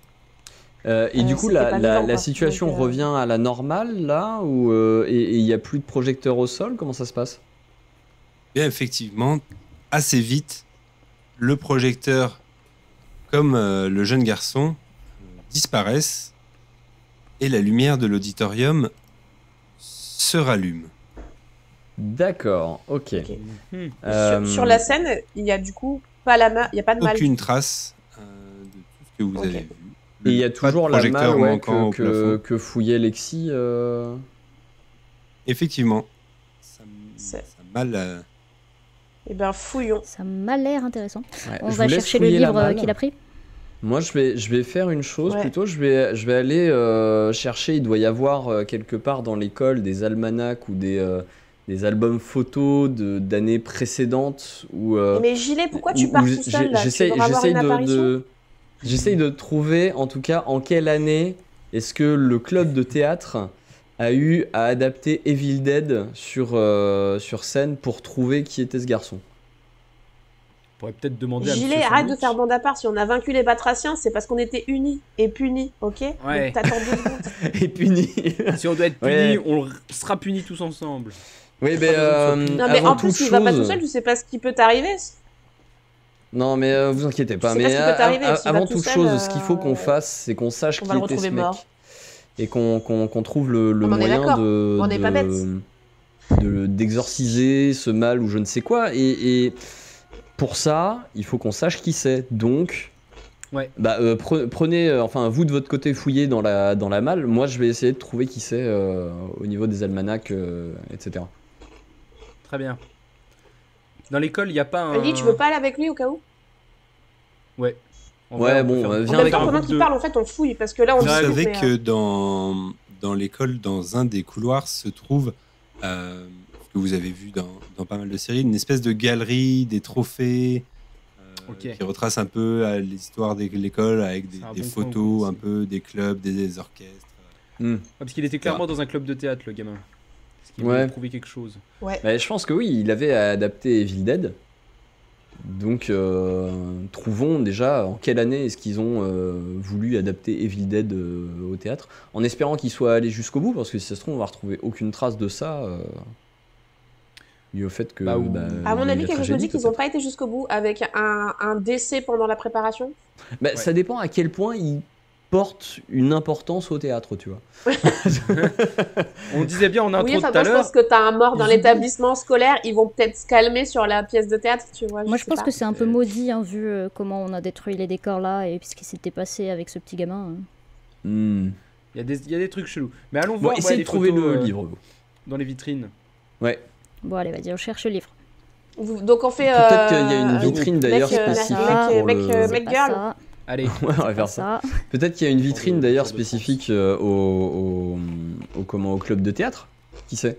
S1: Et du coup,
S4: c'était
S1: la
S4: pas vivant,
S1: la
S4: quoi.
S1: situation
S4: Donc,
S1: revient à la normale, là, ou et il n'y a plus de projecteur au sol? Comment ça se passe?
S3: Bien, effectivement, assez vite, le projecteur, comme le jeune garçon, disparaissent et la lumière de l'auditorium se rallume.
S1: D'accord, ok.
S4: Ok.
S2: Mhm.
S4: Sur la scène, il y a du coup pas il y a pas de mal.
S3: Aucune trace de tout ce que vous
S4: Ok.
S3: avez vu.
S1: Et il y a
S3: Pas de
S1: toujours la
S3: projecteur
S1: malle, ouais,
S3: manquant au plafond.
S1: que fouillait Lexi.
S3: Effectivement. Ça
S4: C'est-
S3: mal.
S4: Eh ben, fouillons.
S5: Ça m'a l'air intéressant.
S1: Ouais,
S5: On
S1: je
S5: va
S1: vous laisse
S5: chercher le
S1: fouiller la
S5: livre
S1: malle.
S5: qu'il a pris.
S1: Moi, je vais faire une chose
S4: Ouais.
S1: plutôt. Je vais aller chercher. Il doit y avoir quelque part dans l'école des almanachs ou des albums photos d'années précédentes où.
S4: Mais Gilet, pourquoi tu pars tout seul là? Tu
S1: J'essaye
S4: veux avoir une apparition?
S1: j'essaye de trouver, en tout cas, en quelle année est-ce que le club de théâtre a eu à adapter Evil Dead sur scène pour trouver qui était ce garçon.
S2: On pourrait peut-être demander à
S4: Gilet,
S2: Monsieur
S4: arrête de
S2: Sandwich.
S4: faire bande à part. Si on a vaincu les batraciens, c'est parce qu'on était unis et punis, ok?
S2: Ouais.
S4: Donc t'attends 2 secondes.
S1: Et puni.
S2: Si on doit être puni,
S1: Ouais.
S2: on sera punis tous ensemble.
S1: Oui, mais
S2: Pas besoin de
S4: Non, mais
S1: avant
S4: en plus,
S1: toute
S4: il va pas
S1: chose-
S4: tout seul, tu sais pas ce qui peut t'arriver.
S1: Non, mais vous inquiétez pas.
S4: sais pas
S1: Mais
S4: ce qui peut t'arriver, s'il va
S1: avant
S4: tout
S1: toute
S4: seul,
S1: chose, ce qu'il faut qu'on fasse, c'est qu'on sache
S4: on
S1: qui
S4: va le
S1: était ce
S4: retrouver
S1: mec.
S4: mort.
S1: Et qu'on trouve le
S4: On en est
S1: moyen
S4: d'accord. On n'est pas bêtes.
S1: d'exorciser ce mal ou je ne sais quoi. Et pour ça, il faut qu'on sache qui c'est. Donc,
S2: Ouais.
S1: bah, prenez, enfin, vous de votre côté, fouillez dans la malle. Moi, je vais essayer de trouver qui c'est au niveau des almanachs, etc.
S2: Très bien. Dans l'école, il n'y a pas un.
S4: Ellie, tu veux pas aller avec lui au cas où?
S2: Ouais. On
S1: Ouais,
S2: on peut
S1: bon,
S2: faire-
S1: viens
S4: En
S1: avec
S4: même
S1: un
S4: temps,
S1: groupe
S4: pendant qu'il
S2: de-
S4: parle, en fait, on fouille, parce que là, on
S3: Vous
S2: Ouais,
S3: savez
S4: discute,
S3: que dans l'école, dans un des couloirs, se trouve, ce que vous avez vu dans pas mal de séries, une espèce de galerie, des trophées,
S2: Ok.
S3: qui retrace un peu l'histoire de l'école avec des
S2: C'est un bon
S3: photos,
S2: coin,
S3: un peu des clubs, des orchestres.
S1: Hmm.
S2: Parce qu'il était clairement dans un club de théâtre, le gamin. Parce qu'il
S1: Ouais.
S2: voulait prouver quelque chose.
S4: Ouais.
S1: Bah, je pense que oui, il avait adapté Evil Dead. Donc, trouvons déjà en quelle année est-ce qu'ils ont voulu adapter Evil Dead au théâtre, en espérant qu'ils soient allés jusqu'au bout, parce que si ça se trouve, on va retrouver aucune trace de ça, lié au fait que.
S2: Bah, ou-
S4: À mon
S1: il y a
S4: avis,
S1: eu la
S4: quelque chose me
S1: tragédie,
S4: dit qu'ils n'ont
S1: peut-être.
S4: pas été jusqu'au bout avec un décès pendant la préparation.
S1: Bah,
S2: Ouais.
S1: ça dépend à quel point ils portent une importance au théâtre, tu vois.
S2: On disait bien en intro
S4: Oui, enfin,
S2: tout
S4: moi,
S2: à
S4: je
S2: l'heure.
S4: pense que t'as un mort dans
S2: ils oublient.
S4: l'établissement scolaire, ils vont peut-être se calmer sur la pièce de théâtre, tu vois.
S5: Moi, je
S4: sais
S5: pense
S4: pas.
S5: que c'est un peu maudit, hein, vu comment on a détruit les décors là et ce qui s'était passé avec ce petit gamin.
S1: Hmm.
S2: Il y a des trucs chelous. Mais allons
S1: Bon,
S2: voir
S1: essayez
S2: les
S1: de trouver
S2: photos,
S1: le livre. vous.
S2: dans les vitrines.
S1: Ouais.
S5: Bon, allez, vas-y, on cherche le livre.
S4: Donc on fait.
S1: Peut-être qu'il y a une vitrine d'ailleurs
S4: mec,
S1: spécifique
S5: mec,
S1: pour
S4: mec,
S1: le...
S4: mec,
S5: Pas
S4: girl.
S5: ça,
S2: Allez,
S1: Ouais, on va
S5: pas
S1: faire ça.
S5: ça.
S1: Peut-être qu'il y a une vitrine
S2: Tour de-
S1: d'ailleurs
S2: Tour de France.
S1: spécifique au club de théâtre. Qui sait?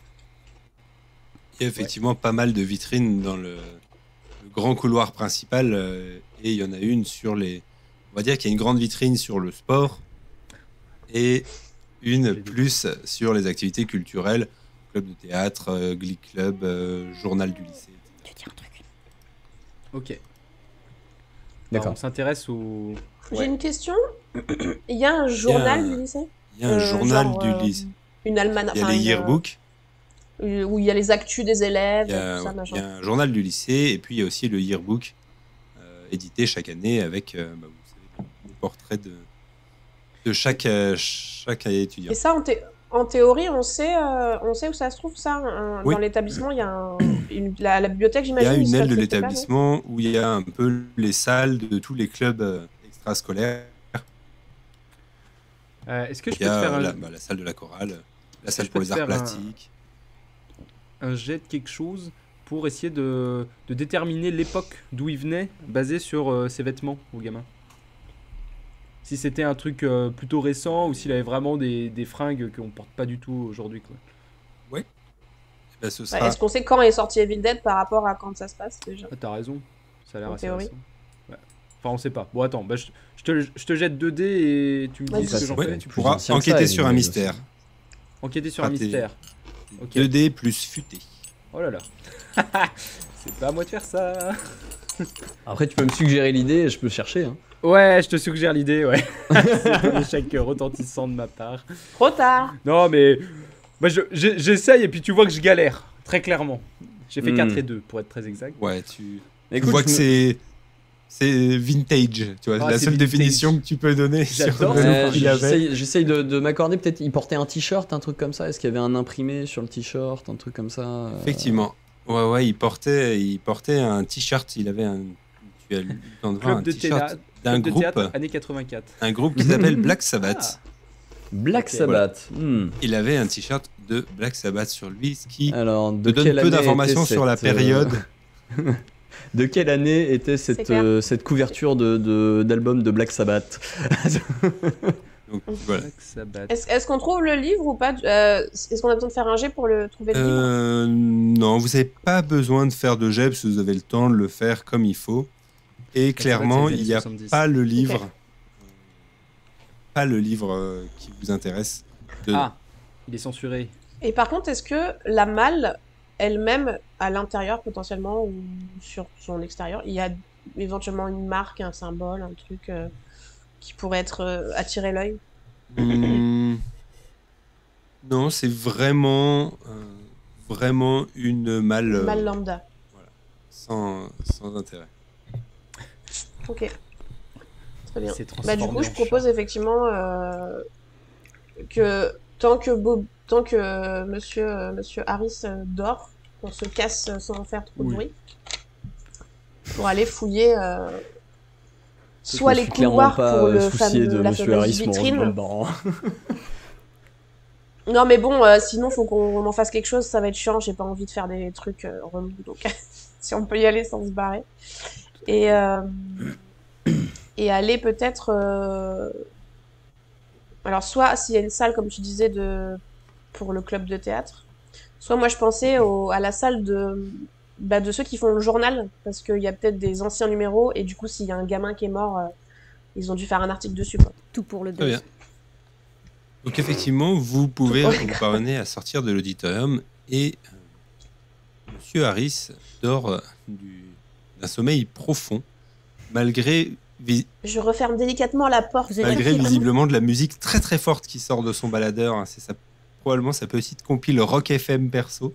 S3: Il y a effectivement pas mal de vitrines dans le grand couloir principal et il y en a une sur les... On va dire qu'il y a une grande vitrine sur le sport et une plus sur les activités culturelles, club de théâtre, Glee Club, journal du lycée.
S5: Tu dis un truc.
S2: ok.
S1: D'accord.
S2: On s'intéresse au...
S4: J'ai une question. Il y a un journal
S3: un-
S4: du lycée?
S3: Il y a un journal
S4: genre,
S3: du lycée.
S4: Une almanach.
S3: Il y a les yearbooks,
S4: Où il y a les actus des élèves,
S3: il y a,
S4: tout ça,
S3: il
S4: machin.
S3: y a un journal du lycée et puis il y a aussi le yearbook édité chaque année avec vous savez, les portraits de chaque étudiant.
S4: Et ça, en théorie, on sait où ça se trouve, ça.
S3: Oui.
S4: Dans l'établissement, il y a la bibliothèque,
S3: Il y a
S4: j'imagine.
S3: une
S4: ça
S3: aile de
S4: se fait pas, non?
S3: l'établissement où il y a un peu les salles de tous les clubs extrascolaires.
S2: Est-ce que je
S3: Il
S2: peux
S3: y
S2: te
S3: a
S2: faire
S3: la salle de la chorale, la
S2: que
S3: salle
S2: je
S3: pour
S2: peux
S3: les
S2: te
S3: arts
S2: faire
S3: plastiques.
S2: un jet de quelque chose pour essayer de déterminer l'époque d'où il venait, basé sur ses vêtements au gamin? Si c'était un truc plutôt récent ou s'il avait vraiment des fringues qu'on porte pas du tout aujourd'hui, quoi.
S3: Ben, ce
S4: Ouais,
S3: sera...
S4: Est-ce qu'on sait quand est sorti Evil Dead par rapport à quand ça se passe déjà?
S2: Ah, t'as raison, ça a l'air
S4: En
S2: assez
S4: théorie.
S2: récent. Ouais. Enfin, on sait pas. Bon, attends, bah, je te jette 2 dés et tu me dis
S4: Vas-y.
S2: ce que j'en
S3: Ouais,
S2: fais.
S3: tu
S1: plus
S3: pourras
S1: ancien que ça,
S3: enquêter sur un
S1: Evil Dead
S3: mystère.
S1: aussi.
S2: Enquêter sur un
S3: Raté.
S2: mystère. Ok.
S3: 2D plus futé.
S2: Oh là là. C'est pas à moi de faire ça.
S1: Après, tu peux me suggérer l'idée et je peux chercher. Hein.
S2: Ouais, je te suggère l'idée, ouais. C'est un échec retentissant de ma part.
S4: Trop tard.
S2: Non, mais moi, j'essaye et puis tu vois que je galère, très clairement. J'ai fait 4 et 2 pour être très exact.
S3: Ouais, tu
S1: Écoute,
S3: vois
S1: je
S3: que
S1: me-
S3: c'est vintage, tu vois,
S2: Ah,
S3: la
S2: c'est
S3: seule
S2: vintage.
S3: définition que tu peux donner sur
S2: J'adore
S3: le
S2: ça.
S3: look qu'il avait.
S1: J'essaye de m'accorder. Peut-être il portait un t-shirt, un truc comme ça. Est-ce qu'il y avait un imprimé sur le t-shirt, un truc comme ça
S3: Effectivement. Ouais, il portait un t-shirt, il avait un... Tu as eu le temps de voir un
S2: Club de
S3: t-shirt
S2: théâtre,
S3: d'un
S2: club de théâtre,
S3: groupe,
S2: année 84.
S3: un groupe qui s'appelle Black Sabbath.
S1: Black
S2: Ok.
S1: Sabbath.
S3: Il avait un t-shirt de Black Sabbath sur lui, ce qui
S1: Alors, de
S3: me donne
S1: quelle
S3: peu
S1: année
S3: d'informations
S1: était
S3: sur la
S1: cette,
S3: période.
S1: De quelle année était
S4: C'est clair.
S1: cette couverture d'album de Black Sabbath?
S3: Donc voilà.
S2: Black Sabbath.
S4: Est-ce qu'on trouve le livre ou pas? Est-ce qu'on a besoin de faire un jet pour trouver le livre?
S3: Non, vous n'avez pas besoin de faire de jet parce que vous avez le temps de le faire comme il faut. Et clairement,
S2: c'est les
S3: il n'y a
S2: 70.
S3: pas le livre,
S4: Ok.
S3: pas le livre qui vous intéresse.
S2: Ah, il est censuré.
S4: Et par contre, est-ce que la malle elle-même, à l'intérieur potentiellement, ou sur son extérieur, il y a éventuellement une marque, un symbole, un truc qui pourrait attirer l'œil?
S3: Hmm, non, c'est vraiment une malle
S4: Une malle lambda.
S3: sans intérêt.
S4: Ok. Très bien.
S2: C'est
S4: Bah, du
S2: transformé
S4: coup, je
S2: en
S4: propose effectivement que tant que monsieur Harris dort, on se casse sans faire trop de
S2: Oui.
S4: bruit pour aller fouiller
S1: Je
S4: soit
S1: me
S4: les
S1: suis clairement
S4: couloirs
S1: pas
S4: pour le
S1: soucié de
S4: la
S1: Monsieur
S4: fameuse
S1: Harris, mon
S4: vitrine.
S1: Revolver.
S4: Non, mais bon, sinon, faut qu'on en fasse quelque chose, ça va être chiant, j'ai pas envie de faire des trucs relous, donc si on peut y aller sans se barrer. Et aller peut-être... Alors, soit s'il y a une salle, comme tu disais, pour le club de théâtre, soit moi je pensais à la salle de ceux qui font le journal, parce qu'il y a peut-être des anciens numéros, et du coup, s'il y a un gamin qui est mort, ils ont dû faire un article dessus, quoi.
S5: Tout pour le
S3: Très
S5: buzz.
S3: bien. Donc effectivement, vous pouvez
S4: Oh,
S3: vous parvenez à sortir de l'auditorium et Monsieur Harris dort d'un sommeil profond, malgré
S4: Je referme délicatement la porte.
S5: Vous êtes
S3: malgré
S5: tranquille,
S3: visiblement de la musique très très forte qui sort de son baladeur. Hein. C'est ça, probablement ça peut aussi te compile Rock FM perso.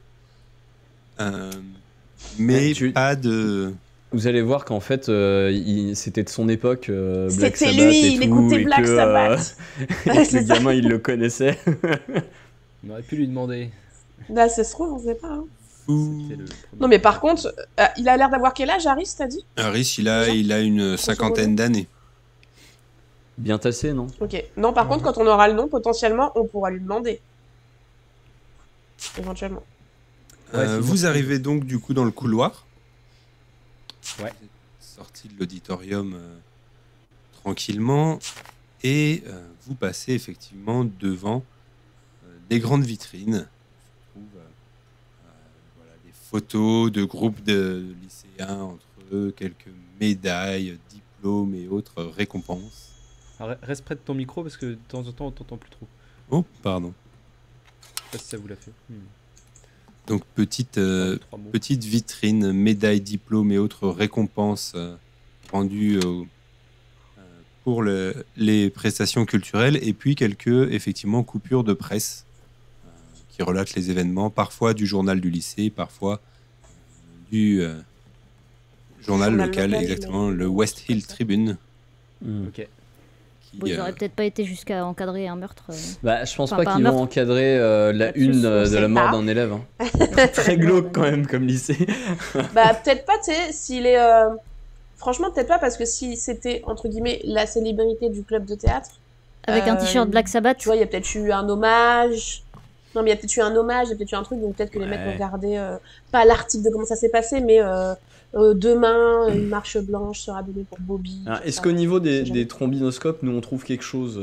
S3: Mais
S1: Ouais,
S3: pas de...
S1: Vous allez voir qu'en fait, c'était de son époque, Black
S4: C'était
S1: Sabbath
S4: lui,
S1: et
S4: il
S1: tout,
S4: écoutait
S1: et
S4: Black
S1: que,
S4: Sabbath.
S1: et que
S4: C'est
S1: le
S4: ça.
S1: gamin, il le connaissait.
S2: On aurait pu lui demander.
S4: Bah, ça se trouve, on sait pas. Hein.
S3: Ouh.
S2: C'était le premier.
S4: Non, mais par contre, il a l'air d'avoir quel âge, Harris, t'as dit?
S3: Harris, il a une cinquantaine d'années.
S1: Bien tassé, non?
S4: Ok. Non, par contre, quand on aura le nom, potentiellement, on pourra lui demander. Éventuellement.
S2: Ouais, c'est
S3: Vous
S2: bon.
S3: arrivez donc du coup dans le couloir.
S2: Ouais.
S3: Vous êtes sorti de l'auditorium tranquillement et vous passez effectivement devant des grandes vitrines. On trouve voilà, des photos de groupes de lycéens entre eux, quelques médailles, diplômes et autres récompenses.
S2: Alors, reste près de ton micro parce que de temps en temps on t'entend plus trop.
S3: Oh, pardon.
S2: Je sais pas si ça vous l'a fait.
S3: Donc petite
S2: Trois mots.
S3: petite vitrine, médailles, diplômes et autres récompenses rendues pour les prestations culturelles, et puis quelques effectivement coupures de presse qui relatent les événements, parfois du journal du lycée, parfois du journal local, exactement, le West Hill Tribune.
S2: Ok.
S3: Qui,
S5: Bon, ils auraient peut-être pas été jusqu'à encadrer un meurtre.
S1: Bah, je pense
S5: Enfin,
S1: pas
S5: pas un
S1: qu'ils vont
S5: meurtre.
S1: encadrer la
S5: Là-dessus,
S1: une
S4: on
S1: de
S4: sait
S1: la mort
S4: pas.
S1: d'un élève. Hein. Très glauque quand même comme lycée.
S4: Bah, peut-être pas, tu sais, s'il est. Franchement, peut-être pas, parce que si c'était, entre guillemets, la célébrité du club de théâtre,
S5: Avec un t-shirt Black Sabbath.
S4: tu vois, il y a peut-être eu un hommage. Non, mais il y a peut-être eu un hommage, il y a peut-être eu un truc, donc peut-être que les mecs
S1: Ouais.
S4: vont garder, pas l'article de comment ça s'est passé, mais demain, une marche blanche sera donnée pour Bobby.
S1: Alors,
S4: tout
S1: Est-ce
S4: ça.
S1: qu'au niveau
S4: C'est
S1: des
S4: jamais-
S1: trombinoscopes, nous on trouve quelque chose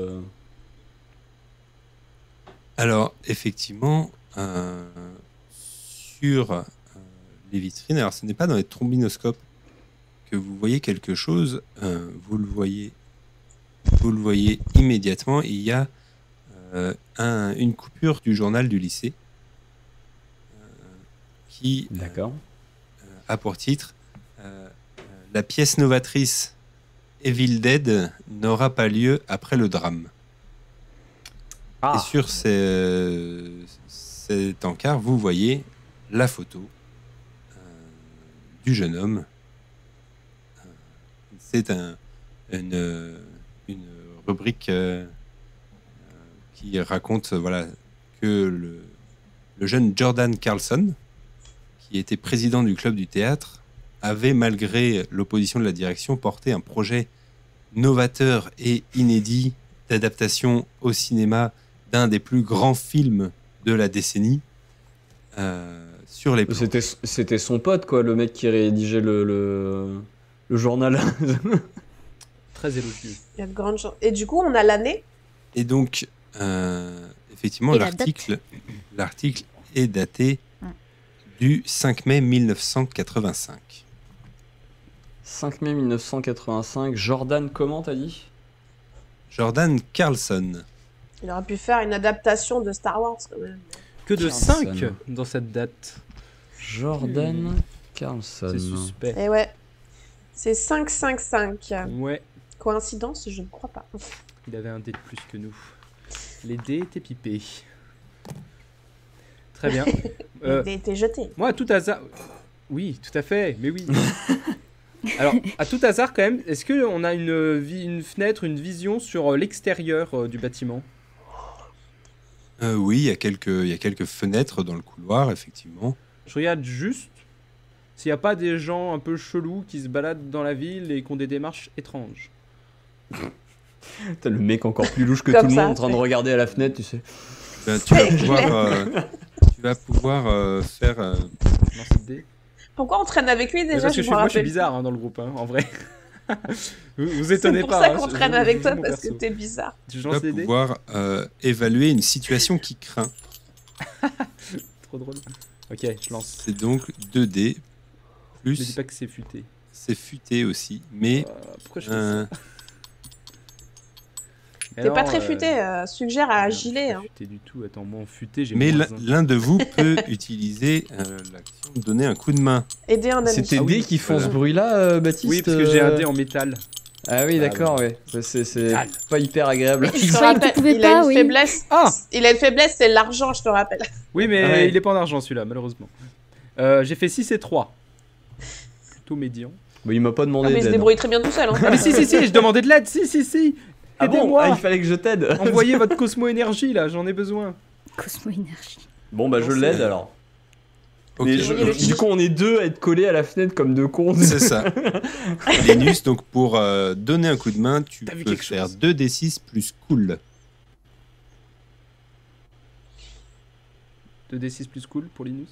S3: Alors, effectivement, sur les vitrines, alors ce n'est pas dans les trombinoscopes que vous voyez quelque chose, vous le voyez immédiatement. Il y a une coupure du journal du lycée qui
S1: D'accord.
S3: a pour titre La pièce novatrice Evil Dead n'aura pas lieu après le drame.
S1: Ah,
S3: Et sur cet encart, vous voyez la photo du jeune homme. C'est une rubrique qui raconte voilà, que le jeune Jordan Carlson, qui était président du club du théâtre, avait, malgré l'opposition de la direction, porté un projet novateur et inédit d'adaptation au cinéma d'un des plus grands films de la décennie sur les planches.
S1: c'était son pote quoi, le mec qui rédigeait le journal.
S2: Très élogieux.
S4: Il y a de grandes chances. Et du coup, on a l'année.
S3: Et donc, effectivement,
S5: Et la
S3: l'article est daté du 5 mai 1985.
S1: 5 mai 1985, Jordan comment t'as dit?
S3: Jordan Carlson.
S4: Il aurait pu faire une adaptation de Star Wars, quand même.
S2: Que de
S1: Carlson.
S2: 5 dans cette date.
S1: Jordan Carlson.
S2: C'est suspect.
S4: Et ouais. C'est 555.
S2: Ouais,
S4: Coïncidence, je ne crois pas.
S2: il avait un dé de plus que nous. Les dés étaient pipés. Très bien.
S4: Il a été jeté.
S2: Moi, à tout hasard. Oui, tout à fait, mais oui. Alors, à tout hasard, quand même, est-ce qu'on a une fenêtre, une vision sur l'extérieur du bâtiment?
S3: Oui, il y a quelques fenêtres dans le couloir, effectivement.
S2: Je regarde juste s'il n'y a pas des gens un peu chelous qui se baladent dans la ville et qui ont des démarches étranges.
S1: T'as le mec encore plus louche que
S4: Comme
S1: tout le
S4: ça,
S1: monde en train de
S4: ouais.
S1: regarder à la fenêtre, tu sais.
S3: Ben, tu vas pouvoir faire...
S2: Non, c'est le dé.
S4: Pourquoi on traîne avec lui
S2: Mais
S4: déjà?
S2: parce que
S4: Je me
S2: moi, je suis
S4: rappelle.
S2: bizarre hein, dans le groupe, hein, en vrai. vous
S4: C'est
S2: étonnez
S4: pour
S2: pas.
S4: ça
S2: hein,
S4: qu'on
S2: je-
S4: traîne
S2: je-
S4: avec
S2: je
S4: toi,
S2: joue mon
S4: parce que
S2: perso.
S4: t'es bizarre.
S2: Tu
S3: Tu vas
S2: lances les dés?
S3: pouvoir évaluer une situation qui craint.
S2: Trop drôle. Ok, je lance.
S3: C'est donc 2D,
S2: Ne dis
S3: plus
S2: pas que c'est futé.
S3: c'est futé aussi, mais
S2: Pourquoi je fais ça? Mais
S4: T'es pas
S2: non,
S4: très futé, suggère à
S2: non,
S4: Gilet.
S2: pas
S4: Hein.
S2: futé du tout. Attends, moi en futé, j'ai
S3: mais
S2: moins
S3: l'un de vous peut utiliser l'action de donner un coup de main.
S4: Aider un ami.
S1: C'est tes
S2: Ah oui,
S1: dés qui font
S3: voilà.
S1: ce bruit-là, Baptiste?
S2: Oui, parce que j'ai un dé en métal.
S1: Ah oui,
S2: Ah
S1: d'accord, ouais. C'est
S2: Ah.
S1: pas hyper agréable.
S4: Je te
S5: croyais que tu
S4: rappelle,
S5: pouvais
S4: il a
S5: pas,
S4: une
S5: oui.
S4: faiblesse.
S2: Ah
S4: Il a une faiblesse, c'est l'argent, je te rappelle.
S2: Oui, mais
S1: Ouais.
S2: il est pas en argent celui-là, malheureusement. J'ai fait 6 et 3. Plutôt médian.
S1: Bah, il m'a pas
S4: Ah,
S1: demandé
S4: mais il se
S1: d'aide.
S4: débrouille très bien tout seul. Hein.
S2: Ah, mais si, je demandais de l'aide. Si.
S1: Ah bon?
S2: Aidez-moi.
S1: Ah, il fallait que je t'aide.
S2: Envoyez votre Cosmo Énergie là, j'en ai besoin.
S5: Cosmo Énergie.
S1: Bon, bah je l'aide alors.
S3: Ok.
S1: Mais
S4: voyez le
S1: du coup, on est deux à être collés à la fenêtre comme deux cons.
S3: C'est ça. Linus, donc pour donner un coup de main, tu
S2: T'as vu
S3: peux
S2: quelque
S3: faire
S2: chose
S3: 2d6 plus cool.
S2: 2d6 plus cool pour Linus.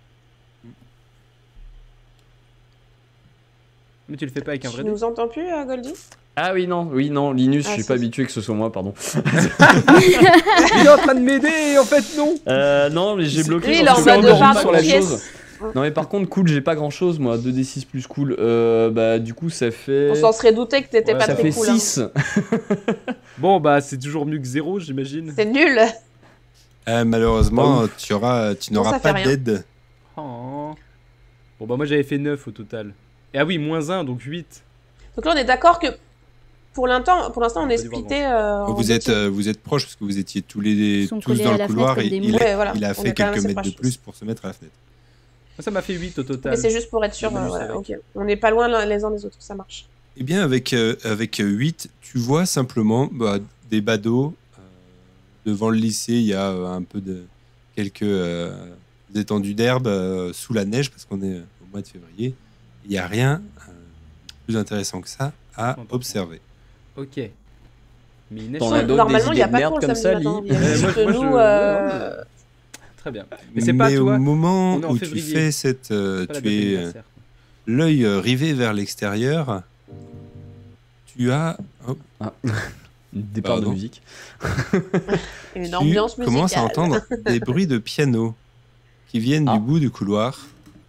S2: Mais tu le fais pas avec un vrai
S4: Tu
S2: dé.
S4: nous entends plus, Goldie?
S1: Ah oui, non, Linus,
S4: Ah,
S1: je suis
S4: si,
S1: pas
S4: si.
S1: habitué que ce soit moi, pardon.
S2: Il est en train de m'aider, en fait, non.
S1: Non, mais j'ai bloqué.
S4: Lui,
S1: quand
S4: il est en
S1: tu fais
S4: mode
S1: endormi
S4: pardon,
S1: sur la
S4: yes.
S1: chose. Non, mais par contre, cool, j'ai pas grand chose, moi. 2d6 plus cool. Bah, du coup, ça fait.
S4: On s'en serait douté que t'étais
S2: Ouais,
S4: pas
S1: Ça
S4: très
S1: fait
S4: cool. hein.
S1: 6.
S2: Bon, bah, c'est toujours mieux que 0, j'imagine.
S4: C'est nul.
S3: Malheureusement, tu
S4: ça
S3: n'auras
S4: fait
S3: pas
S4: rien.
S3: d'aide.
S2: Oh. Bon, bah, moi, j'avais fait 9 au total. Et ah oui, moins 1, donc 8.
S4: Donc là, on est d'accord que pour l'instant, on est
S2: Pas dû voir
S4: splitté. en
S3: Vous
S4: deux
S3: êtes,
S4: teams.
S3: vous êtes proches parce que vous étiez tous
S5: Ils sont
S3: tous
S5: collés
S3: dans
S5: à
S3: le
S5: la
S3: couloir
S5: fenêtre
S3: et
S5: comme des
S4: Ouais, voilà.
S3: il a
S4: On
S3: fait
S4: est quand même
S3: quelques
S4: assez
S3: mètres de
S4: proches.
S3: plus pour se mettre à la fenêtre.
S2: Ça m'a fait 8 au total.
S4: Mais c'est juste pour être sûr.
S2: Le bonus
S4: Voilà,
S2: avec.
S4: ok. On n'est pas loin les uns des autres, ça marche.
S3: Eh bien, avec 8, tu vois simplement des badauds. Devant le lycée, il y a un peu de quelques étendues d'herbe sous la neige parce qu'on est au mois de février. Il n'y a rien plus intéressant que ça à observer.
S2: Ok. Mais il neige.
S1: T'en as d'autres,
S4: Normalement,
S1: des
S4: il n'y a
S1: idées de
S4: pas
S1: merde
S4: cours le
S1: comme
S4: samedi
S1: ça,
S4: matin.
S1: Lee
S4: Il y a
S2: Moi,
S4: juste
S2: moi,
S4: nous.
S2: non, mais- Très bien. Mais c'est pas toi.
S3: au moment
S2: on est en
S3: où tu
S2: février.
S3: fais cette,
S2: Pas la
S3: tu
S2: date
S3: es
S2: d'anniversaire.
S3: l'œil rivé vers l'extérieur, tu as
S1: Départ de
S3: Pardon.
S1: musique.
S4: Une
S3: tu
S4: ambiance musicale.
S3: commences à entendre des bruits de piano qui viennent
S1: Ah.
S3: du bout du couloir.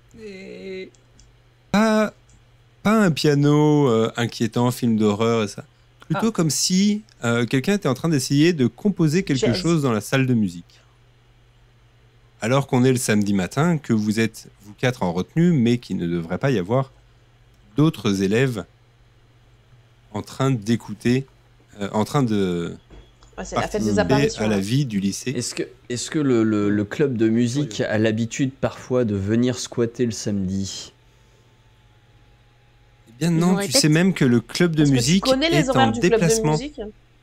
S3: Pas un piano inquiétant, film d'horreur et ça. Plutôt comme si quelqu'un était en train d'essayer de composer quelque
S4: Jazz.
S3: chose dans la salle de musique. Alors qu'on est le samedi matin, que vous êtes, vous quatre, en retenue, mais qu'il ne devrait pas y avoir d'autres élèves en train d'écouter, en train de
S4: Ouais, c'est la fête des
S3: participer
S4: apparitions.
S3: à la
S4: hein.
S3: vie du lycée.
S1: Est-ce que le club de musique a l'habitude parfois de venir squatter le samedi?
S3: Eh bien
S5: Ils
S3: non,
S5: en
S3: tu
S5: répètent
S3: sais même que le club de
S4: Est-ce que
S3: musique
S4: tu connais les
S3: est
S4: horaires
S3: en
S4: du club de
S3: déplacement.
S4: musique?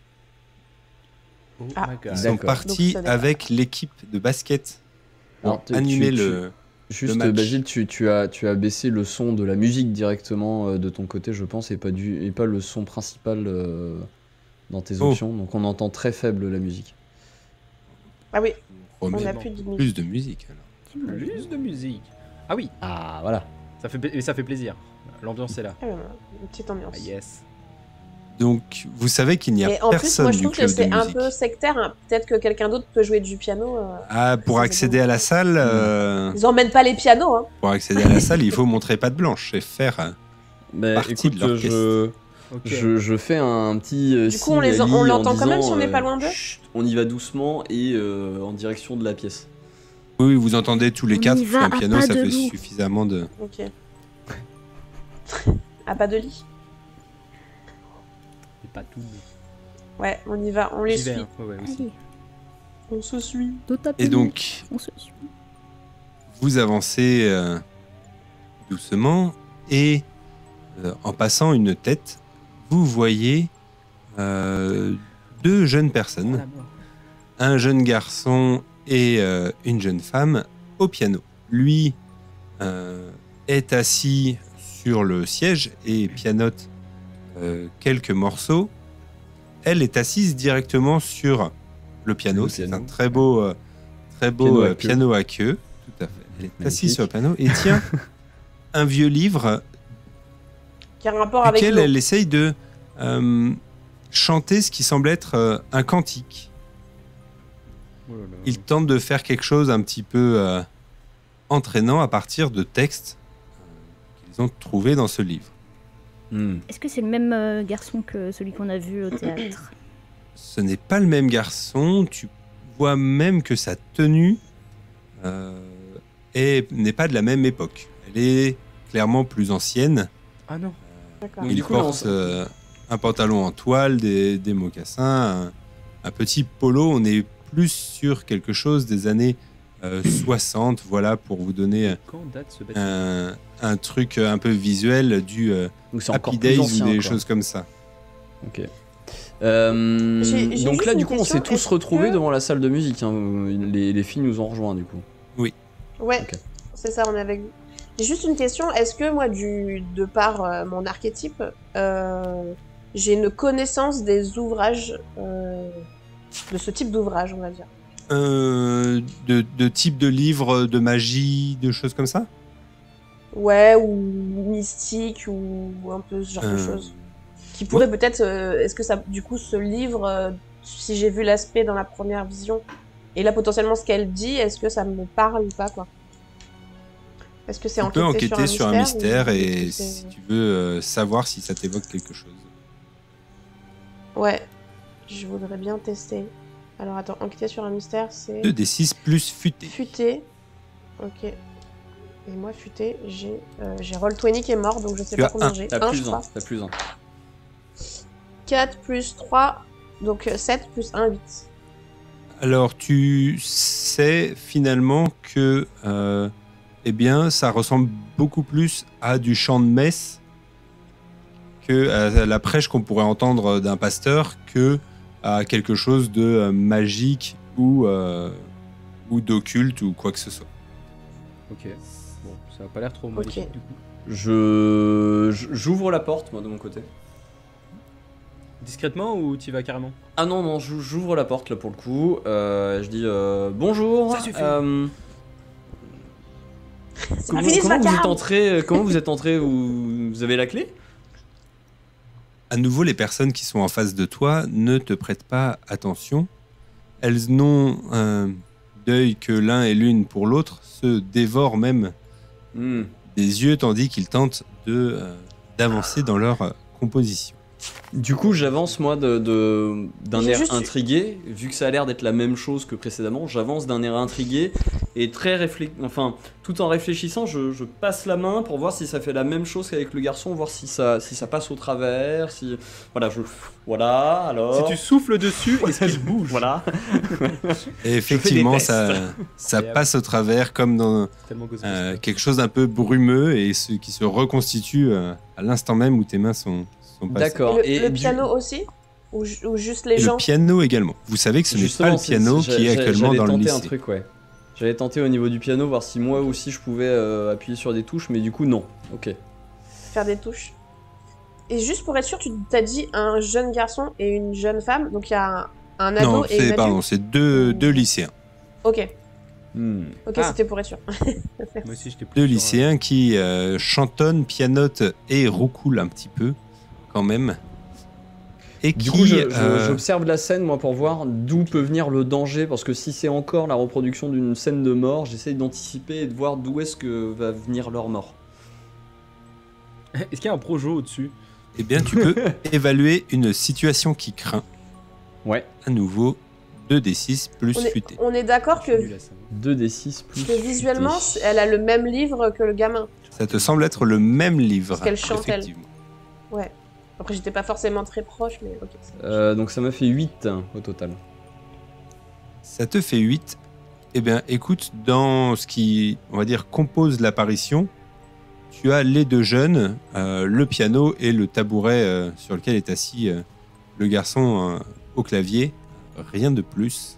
S2: Oh
S4: Ah.
S2: my god.
S3: Ils sont
S1: D'accord.
S4: Donc,
S3: partis
S4: ça dépend.
S3: avec l'équipe de basket pour
S1: Alors,
S3: animer le
S1: Juste,
S3: match.
S1: Basile, tu as baissé le son de la musique directement de ton côté, je pense, et pas le son principal dans tes
S3: Oh.
S1: options. Donc on entend très faible la musique.
S4: Ah oui, on
S3: remet
S4: a plus de musique.
S3: plus de musique. Alors.
S2: Plus de musique. Ah oui,
S1: Ah, voilà.
S2: ça fait plaisir. L'ambiance est là.
S4: Ah, une petite ambiance.
S2: Ah yes.
S3: Donc vous savez qu'il n'y a
S4: Et en plus,
S3: personne
S4: moi je
S3: du
S4: trouve que
S3: club de
S4: c'est un
S3: musique.
S4: peu sectaire. Hein. Peut-être que quelqu'un d'autre peut jouer du piano.
S3: Ah, pour
S4: Ça, c'est
S3: accéder
S4: bon.
S3: à la salle,
S4: Ils emmènent pas les pianos. Hein.
S3: pour accéder à la salle, il faut montrer patte blanche et faire.
S1: Mais
S3: Partie
S1: écoute,
S3: de l'orchestre.
S2: Ok.
S1: je fais un petit.
S4: Du coup,
S1: signe à
S4: on
S1: Lee
S4: l'entend
S1: en
S4: quand même
S1: disant,
S4: si on n'est pas loin d'eux
S1: chut, on y va doucement et en direction de la pièce.
S3: Oui, vous entendez tous les
S5: On
S3: quatre.
S5: y va
S3: Un
S5: à
S3: piano,
S5: pas
S3: ça
S5: de
S3: fait
S5: loup.
S3: suffisamment de.
S4: Ok. À pas de lit.
S2: Mais pas tout.
S4: Ouais, on y va, on les
S2: J'y vais,
S4: suit.
S2: hein. Ouais, aussi.
S5: Allez,
S4: On se suit.
S5: dos tapé.
S3: Et donc,
S5: On se suit.
S3: vous avancez doucement et en passant une tête, vous voyez deux jeunes
S2: À
S3: personnes,
S2: la mort.
S3: un jeune garçon et une jeune femme au piano. Lui est assis sur le siège et pianote quelques morceaux. Elle est assise directement sur le piano.
S1: Le
S3: C'est
S1: piano.
S3: un très beau
S1: Piano à queue.
S3: piano à queue. Tout à fait. Elle est
S1: Magnifique.
S3: assise sur le piano et tient un vieux livre
S4: Qui a un rapport avec
S3: duquel
S4: l'eau.
S3: elle essaye de chanter ce qui semble être un cantique.
S2: Oh là là.
S3: Il tente de faire quelque chose un petit peu entraînant à partir de textes qu'ils ont trouvés dans ce livre.
S1: Hmm.
S5: Est-ce que c'est le même garçon que celui qu'on a vu au théâtre?
S3: Ce n'est pas le même garçon. Tu vois même que sa tenue n'est pas de la même époque. Elle est clairement plus ancienne.
S2: Ah non.
S4: D'accord.
S1: Donc,
S3: Il
S1: du coup, là,
S3: porte un pantalon en toile, des mocassins, un petit polo. On est plus sur quelque chose des années 60. Voilà, pour vous donner
S2: Quand date ce bâtiment
S3: un truc un peu visuel du
S1: Donc c'est encore
S3: Happy
S1: plus
S3: Days
S1: ancien,
S3: ou des
S1: quoi.
S3: choses comme ça.
S1: Ok.
S4: J'ai
S1: Donc
S4: juste
S1: là, du
S4: une
S1: coup, on
S4: question.
S1: s'est tous
S4: Est-ce
S1: retrouvés
S4: que-
S1: devant la salle de musique. Hein. Les filles nous ont rejoints, du coup.
S4: Ouais.
S1: Ok.
S4: c'est ça, on avait vu. J'ai juste une question, est-ce que moi, de par mon archétype, j'ai une connaissance des ouvrages, de ce type d'ouvrage, on va dire?
S3: De type de livre, de magie, de choses comme ça?
S4: Ouais, ou mystique, ou un peu ce genre de choses. Qui pourrait peut-être... est-ce que ça, du coup, ce livre, si j'ai vu l'aspect dans la première vision, et là, potentiellement, ce qu'elle dit, est-ce que ça me parle ou pas, quoi? Est-ce que c'est
S3: Tu peux enquêter sur un mystère
S4: ou
S3: et
S4: est-ce que
S3: si tu veux savoir si ça t'évoque quelque chose.
S4: Ouais, je voudrais bien tester. Alors attends, enquêter sur un mystère, c'est...
S3: 2d6 plus futé.
S4: Futé. Ok. Et moi, futé, j'ai Roll20 qui est mort, donc je sais
S3: Tu
S4: pas
S3: as
S4: combien
S3: un.
S4: j'ai.
S1: T'as
S4: Un,
S1: plus
S4: je
S1: un.
S4: crois.
S1: T'as plus un.
S4: 4 plus 3, donc 7 plus 1, 8.
S3: Alors, tu sais finalement que eh bien, ça ressemble beaucoup plus à du chant de messe que à la prêche qu'on pourrait entendre d'un pasteur que à quelque chose de magique ou d'occulte ou quoi que ce soit.
S2: Ok. Bon, ça a pas l'air trop maléfique du coup.
S1: J'ouvre la porte, moi, de mon côté.
S2: Discrètement ou t'y vas carrément?
S1: Ah non, non, j'ouvre la porte, là, pour le coup. Je dis bonjour.
S2: Ça suffit.
S4: C'est pas fini ce vacarme.
S1: Comment vous êtes entré? Vous avez la clé?
S3: À nouveau, les personnes qui sont en face de toi ne te prêtent pas attention. Elles n'ont d'œil que l'un et l'une pour l'autre, se dévorent même des yeux tandis qu'ils tentent d'avancer dans leur composition.
S1: Du coup, j'avance, moi, d'un
S4: J'ai
S1: air
S4: juste-
S1: intrigué. Vu que ça a l'air d'être la même chose que précédemment, j'avance d'un air intrigué et enfin, tout en réfléchissant, je passe la main pour voir si ça fait la même chose qu'avec le garçon, voir si ça passe au travers, si... Voilà, alors...
S2: Si tu souffles dessus, est-ce qu'il bouge?
S1: Voilà.
S3: Et effectivement,
S1: tests.
S3: ça passe au travers comme dans
S2: Tellement gosse.
S3: quelque chose d'un peu brumeux et qui se reconstitue à l'instant même où tes mains sont passées.
S1: D'accord.
S4: Et le piano aussi? Ou juste les
S3: Et
S4: gens?
S3: le piano également. Vous savez que ce n'est pas
S1: Justement,
S3: le piano qui est actuellement dans le
S1: J'avais tenté
S3: lycée.
S1: un truc, ouais. J'avais tenté au niveau du piano, voir si moi aussi je pouvais appuyer sur des touches, mais du coup, non. Ok.
S4: Faire des touches. Et juste pour être sûr, tu t'as dit un jeune garçon et une jeune femme, donc il y a un ado
S3: Non,
S4: et une adulte.
S3: c'est deux lycéens.
S4: Ok,
S1: Ah.
S4: c'était pour être sûr.
S2: Moi aussi, j'étais plus
S3: Deux
S2: sur,
S3: lycéens qui chantonnent, pianotent et roucoulent un petit peu, quand même. Et
S1: Du
S3: qui,
S1: coup, j'observe la scène, moi, pour voir d'où peut venir le danger, parce que si c'est encore la reproduction d'une scène de mort, j'essaie d'anticiper et de voir d'où est-ce que va venir leur mort.
S2: Est-ce qu'il y a un projo au-dessus?
S3: eh bien, tu peux évaluer une situation qui craint.
S1: Ouais.
S3: À nouveau, 2d6 plus futé.
S4: On est d'accord
S2: Je suis nul à ça.
S1: 2d6 plus.
S4: que visuellement,
S1: futé.
S4: elle a le même livre que le gamin.
S3: Ça te semble être le même livre.
S4: Parce qu'elle chante, elle.
S3: effectivement.
S4: Ouais. Après, j'étais pas forcément très proche, mais ok. ça marche.
S1: Donc ça m'a fait 8 au total.
S3: Ça te fait 8. Eh bien, écoute, dans ce qui, on va dire, compose l'apparition, tu as les deux jeunes, le piano et le tabouret sur lequel est assis le garçon au clavier. Rien de plus.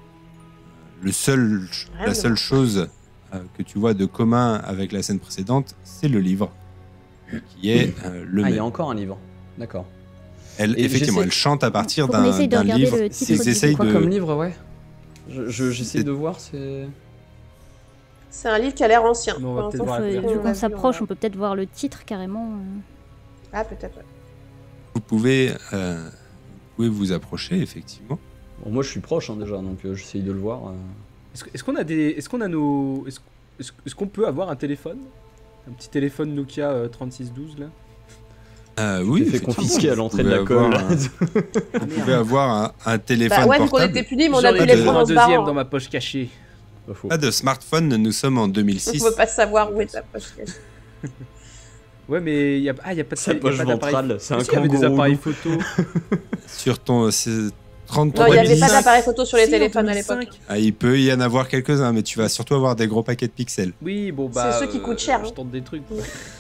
S3: La seule chose que tu vois de commun avec la scène précédente, c'est le livre, qui est le
S1: Ah, il y
S3: même.
S1: a encore un livre. D'accord.
S3: Elle,
S1: Et
S3: effectivement,
S1: j'essaie-
S3: elle chante à partir
S5: Faut qu'on essaye de
S3: d'un
S5: regarder
S3: livre.
S5: le titre
S3: Ils
S5: du
S3: essayent
S1: Quoi
S3: de...
S1: comme livre, ouais. J'essaie
S3: C'est-
S1: de voir, c'est...
S4: C'est un livre qui a l'air ancien.
S2: Mais on va
S4: Pour
S2: peut-être
S4: l'instant,
S2: voir la
S4: c'est-
S2: couverture.
S5: Vu
S4: on
S5: qu'on
S4: l'a vu,
S5: s'approche,
S4: on
S5: on peut peut-être voir le titre carrément.
S4: Ah, peut-être, ouais.
S3: Vous pouvez vous approcher, effectivement.
S1: Bon, moi je suis proche déjà, donc j'essaye de le voir.
S2: Est-ce qu'on a nos... Est-ce qu'on peut avoir un téléphone? Un petit téléphone Nokia 3612 là?
S3: Oui,
S1: T'es fait
S3: effectivement,
S1: confisquer à
S3: vous
S1: l'entrée de
S3: pouvez
S1: la colle.
S3: avoir Vous pouvez avoir un téléphone
S4: Bah ouais, vu qu'on
S3: portable.
S4: était punis, mais on a
S2: J'aurais
S4: pu
S3: pas
S2: dû
S4: les
S3: de-
S4: prendre
S2: un
S4: en se
S2: deuxième
S4: barrant.
S2: dans ma poche cachée.
S1: Pas faux.
S3: Pas de smartphone, nous sommes en
S4: On
S3: 2006.
S4: peut pas savoir où est ta poche cachée.
S2: Ouais, mais il y a pas de
S1: Sa poche
S2: d'appareil.
S1: ventrale, c'est un
S2: Est-ce qu'il y avait des
S1: kangourou.
S2: appareils photo?
S3: Sur ton
S4: Non,
S3: 33
S4: il n'y avait pas
S3: 2006.
S4: d'appareil photo sur les
S2: Si, en
S4: téléphones à
S2: 2005.
S4: l'époque.
S3: Ah, il peut y en avoir quelques-uns, mais tu vas surtout avoir des gros paquets de pixels.
S2: Oui, bon bah.
S4: C'est ceux qui coûtent cher,
S2: Je
S4: hein.
S2: tente des trucs.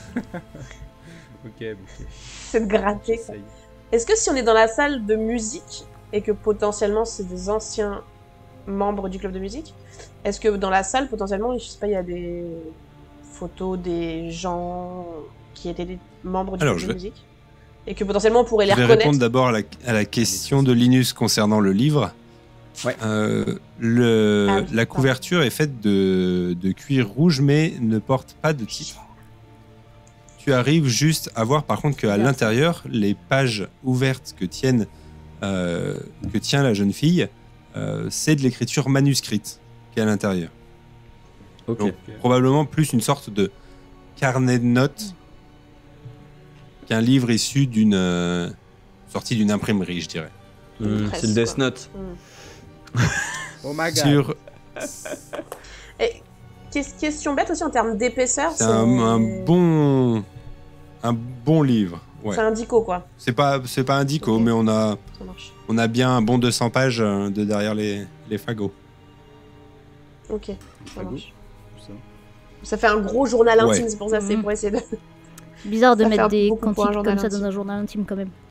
S2: Ok,
S4: C'est de gratter.
S2: ça y est.
S4: Est-ce que si on est dans la salle de musique et que potentiellement c'est des anciens membres du club de musique, est-ce que dans la salle potentiellement, je sais pas, il y a photos des gens qui étaient des membres du
S3: Alors,
S4: groupe
S3: je
S4: de
S3: vais-
S4: musique et que potentiellement on pourrait les
S3: Je vais
S4: reconnaître.
S3: répondre d'abord à la question de Linus concernant le livre.
S1: Ouais.
S4: Ah oui,
S3: La
S4: pardon.
S3: couverture est faite de cuir rouge, mais ne porte pas de titre. Tu arrives juste à voir par contre qu'à
S5: Bien.
S3: l'intérieur, les pages ouvertes que tient la jeune fille, c'est de l'écriture manuscrite qui est à l'intérieur.
S1: Ok.
S3: Donc, probablement plus une sorte de carnet de notes qu'un livre issu d'une sorti d'une imprimerie, je dirais.
S1: Hmm,
S4: Presse,
S1: c'est le Death
S4: quoi.
S1: Note.
S2: Oh my god.
S3: Sur
S4: Et question bête aussi en termes d'épaisseur,
S3: c'est un bon livre. Ouais.
S4: C'est un dico quoi.
S3: C'est pas un dico,
S4: Ok.
S3: mais
S4: Ça marche.
S3: on a bien un bon 200 pages de derrière les fagots.
S4: Ok, ça
S2: Fagot,
S4: marche.
S2: ça.
S4: Ça fait un gros journal intime,
S3: Ouais.
S4: c'est pour ça, c'est
S5: Mhm.
S4: pour essayer de.
S5: Bizarre de
S4: Ça fait
S5: mettre
S4: un
S5: des
S4: beaucoup pour un
S5: cantiques
S4: journal
S5: comme ça dans
S4: intime.
S5: un journal intime quand même.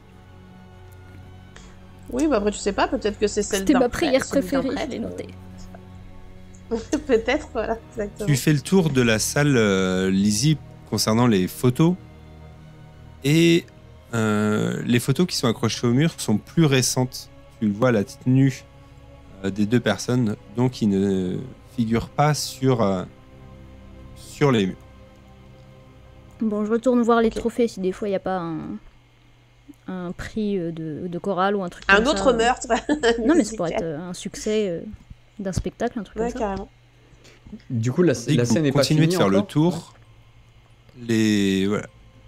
S4: Oui, bah après tu sais pas, peut-être que c'est celle
S5: C'était
S4: d'un
S5: ma
S4: prêtre,
S5: prière
S4: celui d'un
S5: préférée, je
S4: prêtre.
S5: l'ai notée.
S4: Peut-être, voilà, exactement.
S3: Tu fais le tour de la salle, Lizzie, concernant les photos. Et les photos qui sont accrochées au mur sont plus récentes. Tu vois la tenue des deux personnes, donc ils ne figurent pas sur les murs.
S5: Bon, je retourne voir les
S4: Ok.
S5: trophées si des fois il n'y a pas un prix de chorale ou un truc
S4: Un
S5: comme ça.
S4: autre meurtre.
S5: Non, mais ça pourrait être un succès d'un spectacle, un truc
S4: Ouais,
S5: comme ça.
S4: carrément.
S1: Du coup,
S3: Dès
S1: la
S3: que
S1: scène
S3: vous
S1: n'est pas finie
S3: continuez de faire le
S1: encore
S3: tour, les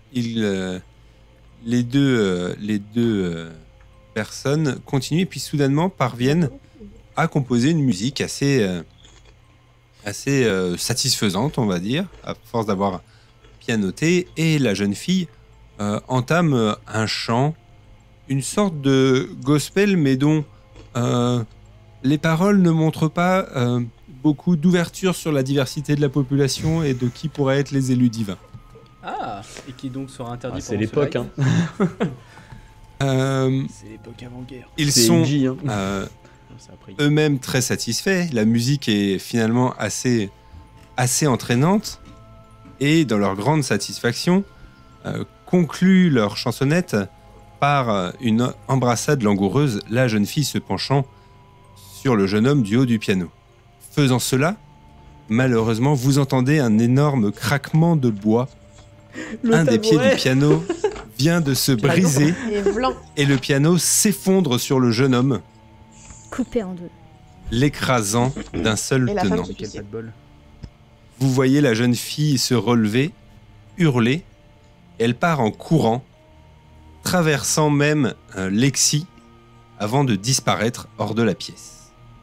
S3: deux personnes continuent et puis soudainement parviennent à composer une musique assez satisfaisante, on va dire, à force d'avoir pianoté. Et la jeune fille entame un chant, une sorte de gospel, mais dont les paroles ne montrent pas beaucoup d'ouverture sur la diversité de la population et de qui pourraient être les élus divins.
S2: Ah, et qui donc sera interdit
S1: Ah, c'est
S2: pendant ce
S1: l'époque,
S2: live.
S1: hein.
S2: C'est l'époque avant-guerre.
S3: Ils
S1: C'est
S3: sont
S1: Eiji, hein.
S2: Non, c'est après.
S3: eux-mêmes très satisfaits. La musique est finalement assez entraînante. Et dans leur grande satisfaction, concluent leur chansonnette par une embrassade langoureuse, la jeune fille se penchant sur le jeune homme du haut du piano. Faisant cela, malheureusement, vous entendez un énorme craquement de bois. Un des pieds du piano vient de se briser
S4: Et blanc.
S3: et le piano s'effondre sur le jeune homme,
S5: Coupé en deux.
S3: l'écrasant d'un seul
S4: Et la femme
S3: tenant.
S4: qui-
S2: Quel pas de bol.
S3: Vous voyez la jeune fille se relever, hurler. Elle part en courant, traversant même Lexi avant de disparaître hors de la pièce.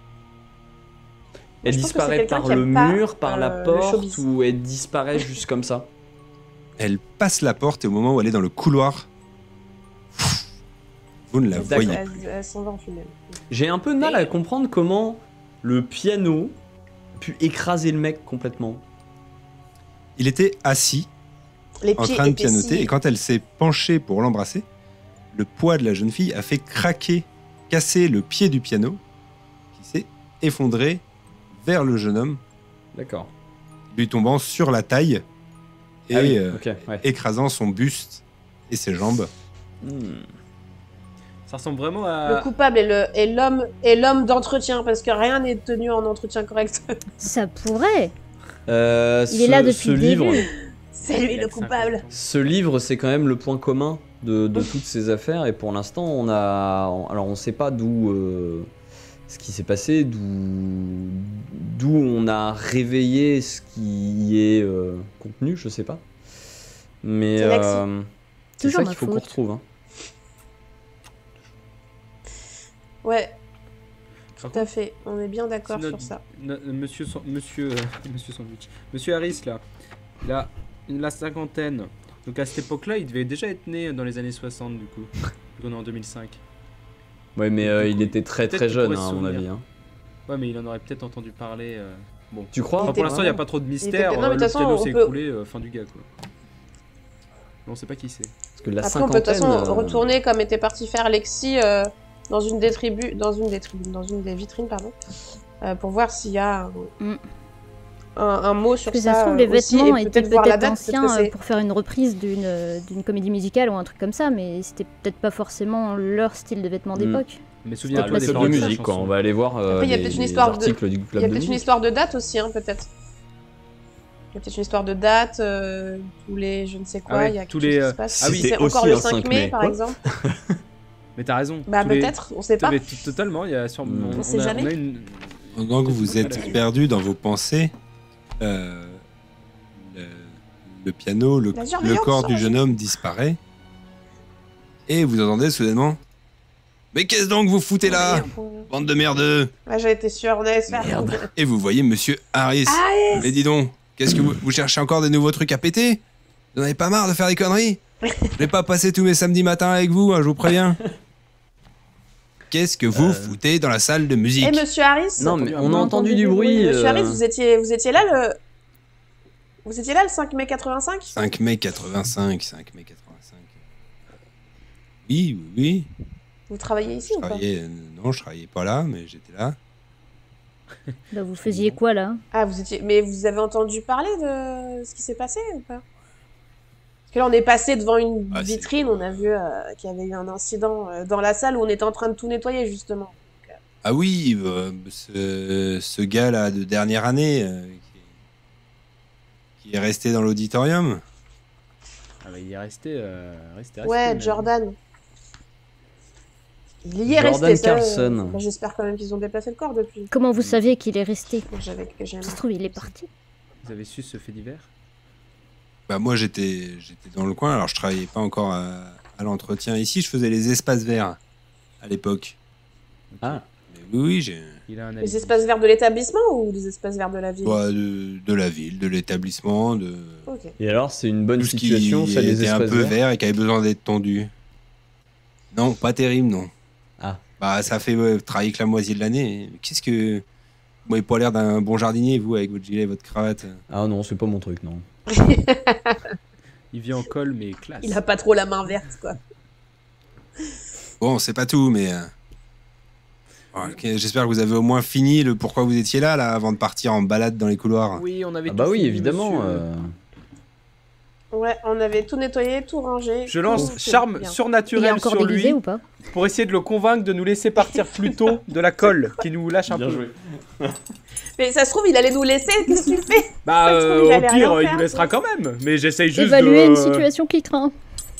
S1: Elle
S4: Je pense que c'est
S1: disparaît
S4: quelqu'un
S1: par
S4: qui aime
S1: le
S4: pas,
S1: mur, par la
S4: le
S1: porte,
S4: showbiz.
S1: ou elle disparaît juste comme ça?
S3: Elle passe la porte et au moment où elle est dans le couloir, vous ne la
S1: D'accord.
S3: voyez
S4: Elle,
S3: plus.
S4: elle s'en va en fumée.
S1: J'ai un peu de mal à comprendre comment le piano a pu écraser le mec complètement.
S3: Il était assis
S4: Les
S3: en
S4: pieds
S3: train de
S4: épaissis.
S3: pianoter et quand elle s'est penchée pour l'embrasser, le poids de la jeune fille a fait casser le pied du piano qui s'est effondré vers le jeune homme,
S1: D'accord.
S3: lui tombant sur la taille et
S1: Ah oui, ok, ouais.
S3: écrasant son buste et ses jambes.
S1: Hmm.
S2: Ça ressemble vraiment
S4: Le
S2: à.
S4: coupable est l'homme d'entretien parce que rien n'est tenu en entretien correct.
S5: Ça pourrait. Il
S1: Ce-
S5: est là depuis
S1: ce
S5: le
S1: livre,
S5: début.
S4: C'est lui le coupable.
S1: Ce livre, c'est quand même le point commun de toutes ces affaires. Et pour l'instant, on sait pas d'où ce qui s'est passé, d'où on a réveillé ce qui y est contenu, je sais pas. Mais
S4: C'est Lexi.
S1: c'est
S5: Toujours
S1: ça
S5: ma
S1: qu'il faut qu'on
S5: faute.
S1: retrouve. Hein.
S4: Ouais,
S2: Par
S4: tout à fait. On est bien d'accord
S2: C'est
S4: sur ça.
S2: Monsieur Sandwich. Monsieur Harris, là, il a la cinquantaine. Donc à cette époque-là, il devait déjà être né dans les années 60, du coup. On est en 2005.
S1: Ouais, mais
S2: Du coup,
S1: il était très
S2: peut-être
S1: très
S2: qu'il
S1: jeune,
S2: pourrait
S1: hein,
S2: se
S1: à mon
S2: souvenir.
S1: avis. Hein.
S2: Ouais, mais il en aurait peut-être entendu parler. Bon.
S1: Tu crois
S2: Enfin,
S4: était
S2: pour l'instant, il n'y a
S4: vraiment-
S2: pas trop de
S4: était
S2: mystère.
S4: peut-être- non, mais de
S2: Le
S4: toute façon,
S2: piano
S4: on
S2: s'est
S4: peut-
S2: écoulé, fin du gars, quoi. Mais on sait pas qui c'est.
S1: Parce que la
S4: Après, on peut de toute
S1: cinquantaine.
S4: façon retourner comme était parti faire Lexi dans une des tribunes, dans une des vitrines, pardon, pour voir s'il y a un mot sur
S5: Parce que
S4: ça.
S5: ça se trouve, les
S4: aussi,
S5: vêtements
S4: et
S5: étaient
S4: peut-être voir la
S5: peut-être
S4: date, peut-être que
S5: anciens
S4: c'est-
S5: pour faire une reprise d'une comédie musicale ou un truc comme ça, mais c'était peut-être pas forcément leur style de vêtements d'époque.
S2: Mais
S1: Ah,
S2: souviens-toi
S1: le
S2: des
S1: club
S2: paroles
S1: de
S2: de la
S1: musique, quoi.
S2: chanson.
S1: On va aller voir
S4: Après, il y a peut-être une
S1: les
S4: histoire de-
S1: articles du
S4: Il y
S1: club
S4: a
S1: de
S4: peut-être une
S1: musique.
S4: histoire de date aussi, hein, peut-être. Il y a peut-être une histoire de date, tous les je ne sais quoi,
S2: Ah ouais,
S4: il y a
S2: tous
S4: quelque
S2: les,
S4: chose qui se passe.
S2: ah oui.
S4: C'est
S1: C'était
S4: encore
S1: aussi
S4: le
S1: un
S4: 5 mai, par
S1: quoi.
S4: exemple.
S2: Mais t'as raison.
S4: Bah
S2: tous les-
S4: peut-être, on sait pas.
S2: Mais totalement, il y a sûrement.
S1: On
S4: sait jamais.
S2: a une...
S3: Pendant que vous êtes perdu dans vos pensées, le piano,
S4: La
S3: le
S4: surveillance
S3: corps du
S4: change.
S3: jeune homme disparaît. Et vous entendez soudainement: mais qu'est-ce donc vous foutez là, bande de merdeux?
S4: Ouais, j'ai été sûre, on allait se faire.
S3: Et vous voyez monsieur Harris.
S4: Ah,
S3: Mais dis donc, qu'est-ce que vous cherchez encore des nouveaux trucs à péter? Vous en avez pas marre de faire des conneries? Je vais pas passer tous mes samedis matins avec vous, hein, je vous préviens. Qu'est-ce que vous foutez dans la salle de musique?
S4: Et monsieur Harris?
S1: Non, mais on a entendu du bruit.
S4: Monsieur Harris, vous étiez là le... Vous étiez là le 5 mai 85?
S3: 5 mai 85, 5 mai 85. Oui, oui, oui.
S4: Vous travaillez ici
S3: Je
S4: ou pas?
S3: travaillais, non, je travaillais pas là, mais j'étais là.
S5: Bah, vous faisiez quoi là?
S4: Ah, vous étiez... Mais vous avez entendu parler de ce qui s'est passé ou pas? Parce que là, on est passé devant une
S3: Ah, c'est-
S4: vitrine, on a vu qu'il y avait eu un incident dans la salle où on était en train de tout nettoyer, justement.
S3: Ah oui, ce gars-là de dernière année qui est resté dans l'auditorium.
S2: Ah bah, il est resté.
S4: Ouais,
S2: même.
S4: Jordan. Il y est
S1: Jordan
S4: resté, ça,
S1: Carlson.
S4: bah, j'espère quand même qu'ils ont déplacé le corps depuis.
S5: Comment vous saviez qu'il est resté?
S4: J'ai
S5: Ça se trouve, il est parti.
S2: Vous avez su ce fait divers?
S3: Bah moi j'étais dans le coin, alors je travaillais pas encore à l'entretien ici, je faisais les espaces verts à l'époque.
S1: Ah.
S3: Mais oui, j'ai
S2: Il a un
S4: Les
S2: alibi.
S4: espaces verts de l'établissement ou les espaces verts de la ville?
S3: bah, de la ville, de l'établissement, de
S4: Ok.
S1: Et alors, c'est une bonne
S3: tout ce qui
S1: situation, ça, les
S3: était un
S1: espaces
S3: peu
S1: verts
S3: vert et qui avait besoin d'être tondu. Non, pas terrible, non.
S1: Ah.
S3: Bah ça fait travailler que la moitié de l'année. Qu'est-ce que... Vous m'avez pas l'air d'un bon jardinier, vous, avec votre gilet, votre cravate.
S1: Ah non, c'est pas mon truc, non.
S2: Il vit en col, mais classe.
S4: Il a pas trop la main verte, quoi.
S3: Bon, c'est pas tout, mais... ok, j'espère que vous avez au moins fini le pourquoi vous étiez là, avant de partir en balade dans les couloirs.
S2: Oui, on avait
S1: Ah bah
S2: tout
S1: oui,
S2: fini,
S1: évidemment.
S2: monsieur.
S4: Ouais, on avait tout nettoyé, tout rangé.
S2: Je lance
S4: tout
S2: charme
S4: bien.
S5: Il est
S2: surnaturel
S5: encore
S2: sur
S5: déguisé
S2: lui
S5: ou pas?
S2: pour essayer de le convaincre de nous laisser partir plus tôt de la colle qui nous lâche un
S1: Bien
S2: peu.
S1: joué.
S4: Mais ça se trouve, il allait nous laisser, qu'est-ce que tu fais?
S2: Bah,
S4: Ça se trouve, il
S2: au
S4: allait
S2: pire,
S4: rien
S2: il
S4: faire,
S2: nous laissera
S4: quoi.
S2: quand même. Mais j'essaye juste
S5: Évaluer
S2: de...
S5: une situation qui craint.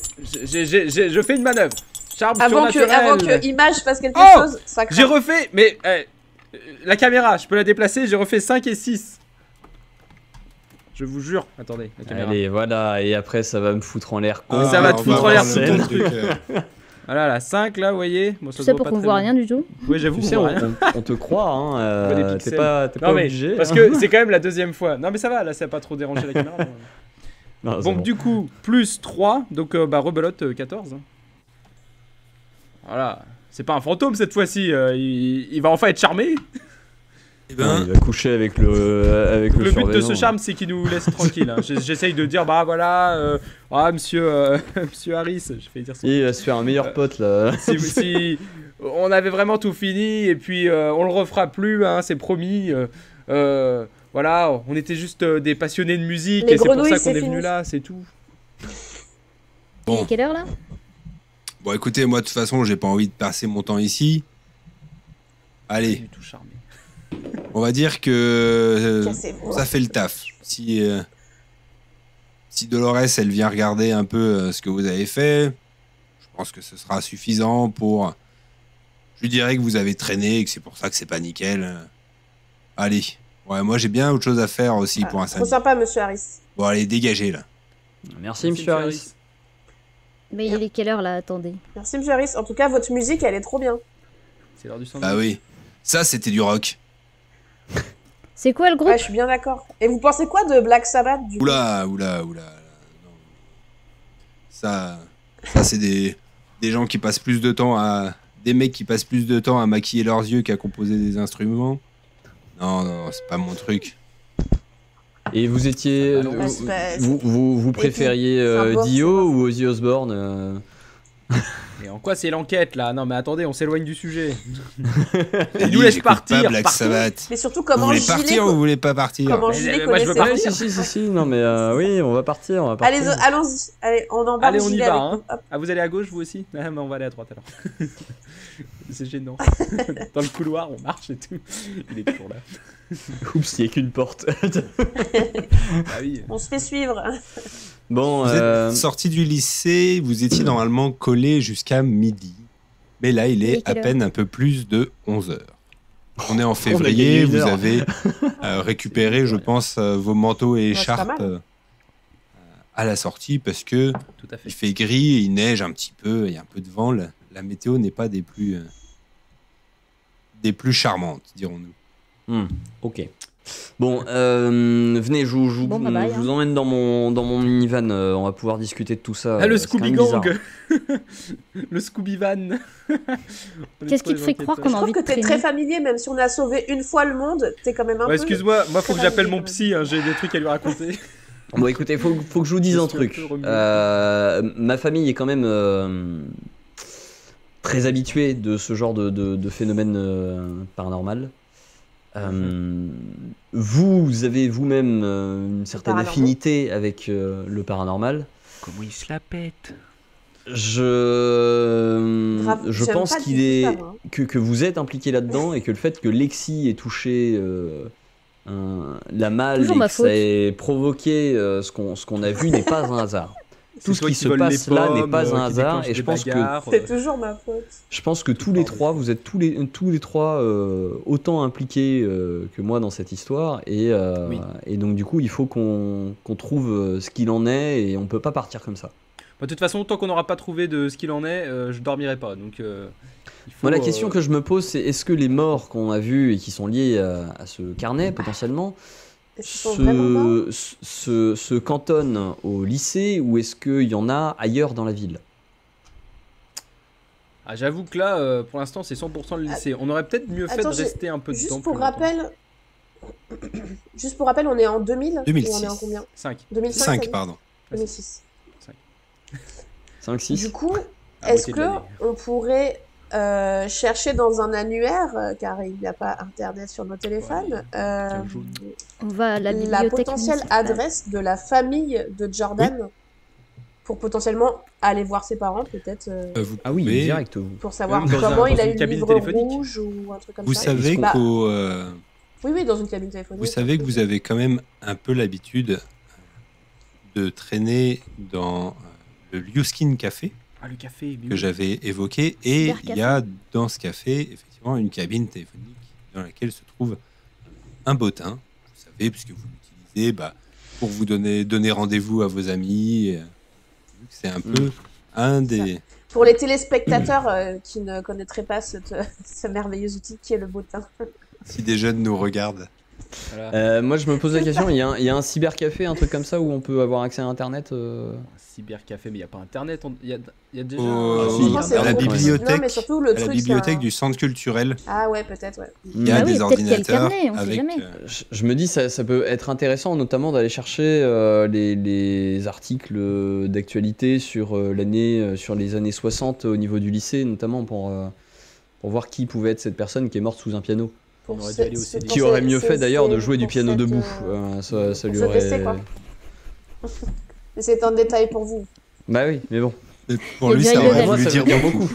S2: Je fais une manœuvre. Charme
S4: Avant
S2: surnaturel.
S4: que Image fasse quelque
S2: Oh
S4: chose, ça craint.
S2: J'ai refait, mais la caméra, je peux la déplacer, j'ai refait 5 et 6. Je vous jure. Attendez, la caméra.
S1: Allez, voilà, et après, ça va me foutre en l'air.
S3: Ah,
S2: Ça va te
S3: on
S2: foutre en
S3: voir
S2: l'air
S3: le
S2: tout
S3: bon
S2: ton
S3: truc,
S2: Voilà, la 5 là, vous voyez. Bon,
S5: Tout ça pour qu'on voit rien du tout.
S2: Oui, j'avoue,
S1: Tu
S2: on
S1: sais,
S2: voit rien.
S1: on te croit, hein.
S2: Pas des
S1: T'es
S2: pixels.
S1: pas
S2: Non, mais
S1: obligé.
S2: parce
S1: hein.
S2: que c'est quand même la deuxième fois. Non, mais ça va, là, ça a pas trop dérangé la caméra.
S1: Non, c'est
S2: Donc,
S1: bon.
S2: du coup, plus 3, donc bah, rebelote 14. hein. Voilà. C'est pas un fantôme cette fois-ci, il va enfin être charmé.
S3: Eh
S1: Non,
S3: ben,
S1: il va coucher avec le
S2: Le but de
S1: surveillant.
S2: ce charme, c'est qu'il nous laisse tranquille. hein. J'essaye de dire, bah voilà, monsieur, monsieur Harris, je vais dire ça.
S1: Il va se faire un meilleur pote là.
S2: Si on avait vraiment tout fini et puis on le refera plus, hein, c'est promis. Voilà, on était juste des passionnés de musique
S4: Les
S2: et c'est pour
S4: grenouilles,
S2: ça qu'on
S4: c'est
S2: est
S4: fini.
S2: venu là, c'est tout.
S5: Il
S3: Bon.
S5: est quelle heure là?
S3: bon, écoutez, moi, de toute façon, j'ai pas envie de passer mon temps ici.
S2: Pas
S3: Allez,
S2: du tout charmé.
S3: on va dire que
S4: Cassez-vous.
S3: ça fait le taf. Si Dolores, elle vient regarder un peu ce que vous avez fait, je pense que ce sera suffisant pour... Je lui dirais que vous avez traîné et que c'est pour ça que c'est pas nickel. Allez. Ouais, moi, j'ai bien autre chose à faire aussi pour un
S4: Trop
S3: samedi.
S4: sympa, monsieur Harris.
S3: Bon, allez, dégagez, là.
S1: Merci, monsieur Harris.
S5: Mais il est quelle heure là? Attendez.
S4: Merci, monsieur Harris. En tout cas, votre musique, elle est trop bien.
S2: C'est l'heure du sandwich.
S3: Ah oui. Ça, c'était du rock.
S5: C'est quoi le groupe?
S4: Ouais, je suis bien d'accord. Et vous pensez quoi de Black Sabbath, du coup?
S3: Oula. Non. Ça c'est des gens qui passent plus de temps à... Des mecs qui passent plus de temps à maquiller leurs yeux qu'à composer des instruments. Non, c'est pas mon truc.
S1: Et vous étiez.
S4: Bah, c'est pas-
S1: vous préfériez
S4: c'est un boss,
S1: Dio
S4: c'est
S1: ou Ozzy Osbourne
S2: Mais en quoi c'est l'enquête là? Non mais attendez, on s'éloigne du sujet.
S3: Il
S2: nous laisse partir,
S3: Pas Black
S2: partons.
S3: Sabbath.
S4: Mais surtout,
S3: Vous
S4: comment
S3: voulez
S4: Gilet...
S3: partir ou vous voulez pas partir?
S4: Comment
S2: Mais,
S4: Gilet
S2: moi, je veux
S4: connaissait...
S2: partir.
S1: Si, non mais oui, on va partir,
S4: Allez, allons-y. Allez, on embarque
S2: Allez, on y
S4: Gilet
S2: va,
S4: avec
S2: hein.
S4: nous. Hop.
S2: Ah, vous allez à gauche vous aussi? Ah, mais on va aller à droite alors. C'est gênant. Dans le couloir, on marche et tout. Il est toujours là.
S1: Oups, il n'y a qu'une porte.
S2: Ah oui.
S4: On se fait suivre.
S1: Bon,
S3: Vous êtes sorti du lycée, vous étiez normalement collé jusqu'à midi. Mais là, il
S5: Il est
S3: est à
S5: quelle heure
S3: peine un peu plus de 11h. On est en
S1: gagné
S3: février,
S1: une
S3: vous
S1: heure.
S3: avez récupéré, je pense, vos manteaux et
S4: c'est pas
S3: écharpes
S4: mal.
S3: à la sortie parce que
S2: Tout à fait.
S3: il fait gris, il neige un petit peu, il y a un peu de vent. La météo n'est pas des plus charmantes, dirons-nous.
S1: Ok. Bon, venez, je vous
S5: Bon, bah, bye,
S1: je vous emmène dans mon minivan. On va pouvoir discuter de tout ça.
S2: Ah, le
S1: c'est quand
S2: Scooby
S1: même bizarre.
S2: Gang. Le Scooby Van.
S5: Qu'est-ce qui te fait croire qu'on
S4: Je
S5: a
S4: trouve
S5: envie
S4: que
S5: de
S4: t'es très
S5: traîner?
S4: familier, même si on a sauvé une fois le monde, t'es quand même un peu...
S2: Ouais, excuse-moi, moi faut que
S4: très
S2: j'appelle mon
S4: familier,
S2: psy, hein, j'ai des trucs à lui raconter.
S1: Bon, écoutez, faut que je vous dise
S2: Je
S1: un
S2: suis un
S1: truc.
S2: peu remué.
S1: Ma famille est quand même très habituée de ce genre de phénomène paranormal. Vous avez vous-même une certaine
S4: paranormal.
S1: affinité avec le paranormal.
S2: Comment il se la pète?
S1: Je
S4: Grave, j'aime
S1: pense
S4: pas du
S1: qu'il
S4: tout
S1: est
S4: ça, moi.
S1: que vous êtes impliqué là-dedans et que le fait que Lexi ait touché la malle
S5: Toujours
S1: et
S5: ma
S1: que ça
S5: faute.
S1: ait provoqué ce qu'on a vu n'est pas un hasard. Tout ce
S2: toi
S1: qui se
S2: vole
S1: passe
S2: les
S1: là n'est
S2: pommes,
S1: pas un
S2: qui
S1: hasard
S2: déclenche
S1: et je
S2: des
S1: pense que
S2: bagarres,
S4: C'est toujours ma faute.
S1: je pense que tous les trois, vous êtes tous les trois autant impliqués que moi dans cette histoire et
S2: Oui.
S1: et donc du coup il faut qu'on trouve ce qu'il en est et on peut pas partir comme ça.
S2: Bah, de toute façon, tant qu'on n'aura pas trouvé de ce qu'il en est, je dormirai pas. Donc, il faut,
S1: Moi la question que je me pose c'est est-ce que les morts qu'on a vus et qui sont liés à ce carnet potentiellement
S4: Est-ce qu'ils sont vraiment morts
S1: se cantonnent au lycée ou est-ce qu'il y en a ailleurs dans la ville?
S2: Ah, j'avoue que là, pour l'instant, c'est 100% le lycée. On aurait peut-être mieux fait
S4: Attends,
S2: de rester un peu de temps.
S4: Juste pour rappel... Juste pour rappel, on est en 2000
S3: 2006.
S4: ou on est en combien
S2: 5.
S4: 2005
S3: 5,
S4: t'as dit
S3: pardon.
S4: 2006.
S1: 5, 6
S4: Du coup,
S2: À
S4: est-ce
S2: moitié de l'année.
S4: que on pourrait chercher dans un annuaire, car il n'y a pas internet sur nos téléphones,
S2: jaune.
S5: On va à la
S4: la
S5: bibliothèque
S4: potentielle
S5: municipale.
S4: adresse de la famille de Jordan pour potentiellement aller voir ses parents, peut-être,
S3: Vous
S1: Ah oui,
S3: pouvez-
S1: direct vous.
S4: pour savoir
S2: Même dans
S4: comment
S2: un-
S4: il a
S2: dans
S4: eu
S2: une
S4: le
S2: cabine
S4: livre
S2: téléphonique.
S4: rouge ou un truc comme
S3: Vous
S4: ça.
S3: savez
S4: Bah,
S3: qu'au
S4: oui, dans une cabine téléphonique.
S3: Vous savez que vous avez quand même un peu l'habitude de traîner dans le Liuskin Café
S2: Ah, le café. mais
S3: que
S2: oui.
S3: j'avais évoqué et
S5: Super
S3: il y a dans ce café effectivement une cabine téléphonique dans laquelle se trouve un bottin. Vous savez, puisque vous l'utilisez pour vous donner rendez-vous à vos amis. Vu que c'est un peu un des...
S4: Pour les téléspectateurs qui ne connaîtraient pas ce merveilleux outil qui est le bottin.
S3: Si des jeunes nous regardent.
S2: Voilà.
S1: Moi je me pose la question, il y a un cybercafé, un truc comme ça où on peut avoir accès à internet
S2: Un cybercafé, mais il n'y a pas internet. Il y a déjà.
S3: Au-
S1: si,
S4: Je pense que c'est
S3: à la
S4: beaucoup-
S3: bibliothèque,
S4: Non, mais surtout le
S3: à la
S4: truc,
S3: bibliothèque
S4: c'est un-
S3: du centre culturel,
S4: Ah ouais, peut-être, ouais.
S3: il y a
S5: Ah oui,
S3: des
S5: peut-être qu'il y a le
S3: ordinateurs
S5: carnet, on sait
S3: avec...
S5: jamais.
S1: Je me dis ça peut être intéressant notamment d'aller chercher les articles d'actualité sur sur les années 60 au niveau du lycée notamment pour voir qui pouvait être cette personne qui est morte sous un piano.
S2: On aurait dû aller au CD.
S1: Qui aurait mieux fait d'ailleurs de
S4: c'est
S1: jouer du
S4: pour
S1: piano
S4: cette,
S1: debout. Ça lui
S4: pour ce
S1: aurait.
S4: PC, quoi. Mais c'est un détail pour vous.
S1: Bah oui, mais bon.
S3: Pour lui,
S5: Il y a
S3: ça
S5: eu le
S3: aurait
S5: level.
S3: voulu
S1: ça
S3: dire
S1: veut dire
S3: beaucoup.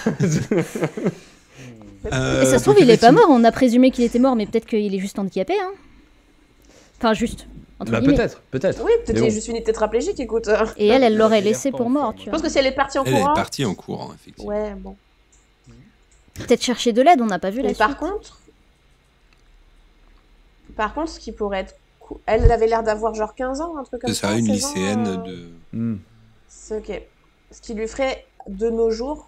S5: Et ça se trouve, il est pas mort, on a présumé qu'il était mort, mais peut-être qu'il est juste handicapé, hein. Enfin, juste. Entre
S1: Bah
S5: guillemets.
S1: peut-être.
S4: Oui, peut-être
S1: Mais
S4: qu'il est
S1: bon.
S4: juste fini tétraplégique, écoute.
S5: Et elle l'aurait
S2: Il a l'air
S5: laissé
S2: pas
S5: pour
S2: en
S5: mort,
S2: forme,
S5: tu
S4: Je
S5: vois.
S4: pense que si elle est partie en
S3: Elle est
S4: courant...
S3: partie en courant, effectivement.
S4: Ouais, bon.
S5: Peut-être chercher de l'aide, on n'a pas vu la
S4: Mais
S5: suite.
S4: par contre, ce qui pourrait être cool... Elle avait l'air d'avoir genre 15 ans, un truc comme
S3: C'est
S4: ça.
S3: ça, une
S4: 16 ans,
S3: lycéenne de...
S1: Hmm.
S4: C'est ok. Ce qui lui ferait de nos jours...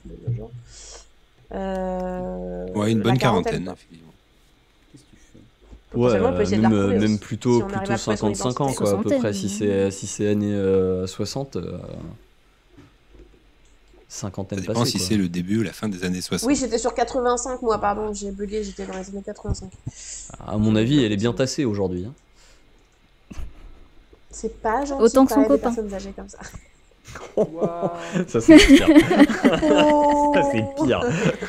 S3: Ouais, une
S4: la
S3: bonne
S4: quarantaine,
S3: quarantaine,
S4: quoi.
S3: effectivement.
S2: Qu'est-ce que tu fais?
S4: Potentiellement, on peut essayer de la retrouver
S1: même
S4: aussi,
S1: plutôt,
S4: si on arrive à trouver son
S1: 55 ans
S4: identité.
S1: quoi, à peu près,
S5: Soixantaine.
S1: si c'est années 60, cinquantaine
S3: Ça dépend
S1: passée
S3: si
S1: quoi.
S3: c'est le début ou la fin des années 60.
S4: Oui, j'étais sur 85, moi, pardon, j'ai bugué, j'étais dans les années 85.
S1: À mon avis, elle est bien tassée aujourd'hui. Hein.
S4: C'est pas gentil
S5: Autant que
S4: de
S5: son
S4: parler des
S5: copain.
S4: personnes âgées comme ça.
S2: Waouh.
S1: Ça c'est pire.
S4: Oh.
S1: Ça c'est pire.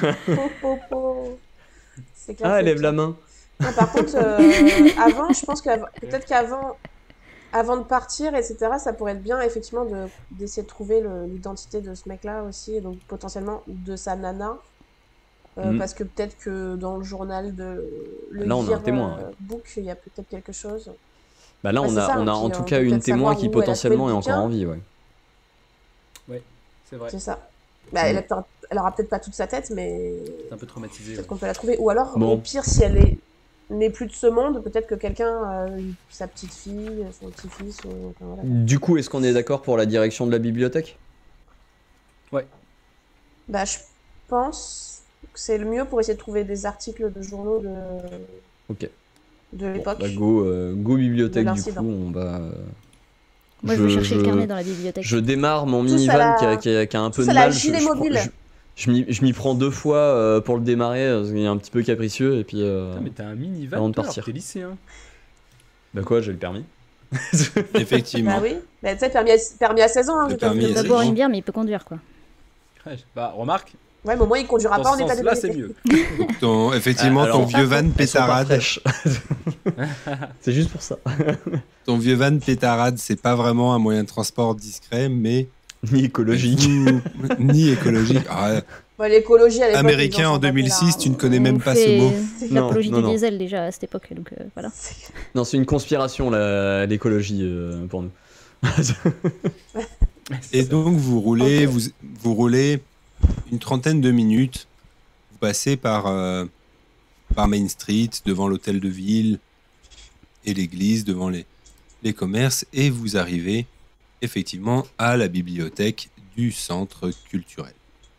S4: C'est clair,
S1: Ah,
S4: c'est
S1: lève
S4: pire.
S1: la main.
S4: Non, par contre, avant, je pense que peut-être qu'avant avant de partir, etc., ça pourrait être bien, effectivement, d'essayer de trouver l'identité de ce mec-là aussi, et donc potentiellement de sa nana. Parce que peut-être que dans le journal de le
S1: Là, on a un témoin, ouais.
S4: book, il y a peut-être quelque chose.
S1: Bah là,
S4: Ouais,
S1: on
S4: c'est
S1: a,
S4: ça,
S1: on a
S4: hein,
S1: en
S4: puis
S1: tout
S4: on
S1: cas
S4: peut
S1: une
S4: peut-être
S1: témoin
S4: savoir
S1: qui
S4: où elle a trouvé
S1: potentiellement
S4: le
S1: est encore
S4: bouquin.
S1: en vie, ouais.
S2: Ouais, c'est vrai.
S4: C'est ça. Bah, elle aura peut-être pas toute sa tête, mais
S2: C'est un peu traumatisé.
S4: peut-être qu'on peut la trouver. Ou alors,
S1: Bon.
S4: au pire, si elle n'est plus de ce monde, peut-être que quelqu'un, sa petite fille, son petit-fils, ou enfin, voilà.
S1: Du coup, est-ce qu'on est d'accord pour la direction de la bibliothèque?
S4: Bah, je pense que c'est le mieux pour essayer de trouver des articles de journaux
S1: Ok.
S4: de
S1: Bon,
S4: l'époque.
S1: bah go bibliothèque,
S4: De
S1: du coup,
S4: l'incident.
S1: on va...
S5: Moi, je vais chercher le carnet dans la bibliothèque.
S1: Je démarre mon
S4: Tous à
S1: minivan
S4: la-
S1: qui a un peu
S4: tous
S1: de
S4: à la
S1: mal.
S4: gilet mobile.
S1: Je m'y prends 2 fois pour le démarrer, parce qu'il est un petit peu capricieux, et puis...
S2: Putain, mais t'as un minivan,
S1: avant de
S2: toi,
S1: partir.
S2: alors que t'es lycéen.
S1: Bah quoi, j'ai le permis.
S3: Effectivement.
S4: Bah oui. Bah, tu sais, permis à 16 ans. Hein,
S3: Le
S4: j'ai pas vu.
S3: permis
S5: Il
S3: à
S5: va boire
S3: 16
S5: une bière, mais il peut conduire, quoi.
S2: Ouais, bah, remarque,
S4: Ouais, mais au moins, il conduira
S2: dans
S4: pas en
S2: ce
S4: état
S2: sens-là, c'est
S4: d'ébriété.
S2: mieux.
S3: Effectivement,
S1: Alors,
S3: ton vieux van
S1: Elles sont pas
S3: pétarade,
S1: fraîches. C'est juste pour ça.
S3: ton vieux van pétarade, c'est pas vraiment un moyen de transport discret, mais
S1: Ni écologique.
S3: ni écologique. Ah,
S4: Bah, l'écologie à l'époque.
S3: américain
S4: les gens
S3: en
S4: s'en battaient
S3: 2006,
S4: là,
S3: tu ne
S4: hein.
S3: connais
S5: On
S3: même pas ce
S5: fait
S3: mot.
S5: l'apologie
S1: Non,
S5: du
S1: non.
S5: diesel déjà à cette époque, donc voilà.
S1: Non, c'est une conspiration, l'écologie, pour nous.
S3: Et donc vous roulez,
S4: Ok.
S3: vous roulez une trentaine de minutes. Vous passez par Main Street, devant l'hôtel de ville et l'église, devant les commerces, et vous arrivez effectivement à la bibliothèque du centre culturel.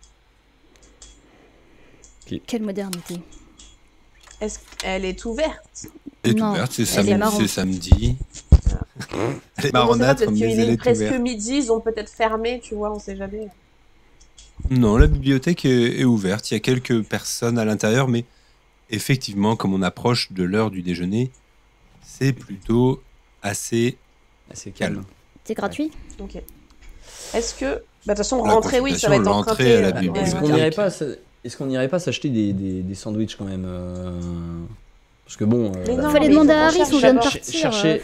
S5: Quelle modernité.
S4: Est-ce qu'elle est ouverte?
S3: Elle est
S5: Non,
S3: ouverte, c'est
S5: elle est
S3: samedi.
S5: marron.
S3: C'est samedi. Elle est
S4: Non, on sait pas,
S3: marronâtre,
S4: peut-être
S3: mais
S4: qu'il
S3: elle
S4: est
S3: est
S4: presque
S3: ouverte.
S4: midi, ils ont peut-être fermé, tu vois, on sait jamais.
S3: Non, la bibliothèque est ouverte. Il y a quelques personnes à l'intérieur, mais effectivement, comme on approche de l'heure du déjeuner, c'est plutôt assez
S1: C'est
S3: calme.
S5: C'est gratuit?
S4: Ok. Est-ce que. Bah, de toute façon,
S3: La
S4: rentrer, oui, ça va être
S3: consultation,
S4: emprunté.
S3: l'entrée à la
S4: ouais.
S3: bibliothèque.
S1: Est-ce qu'on n'irait pas s'acheter des sandwichs quand même Parce que bon...
S4: Mais non,
S5: Fallait
S4: mais
S5: demander
S4: il faut
S5: à
S4: qu'on
S5: Harris, on
S4: cherche
S5: vient de
S4: d'abord.
S5: partir.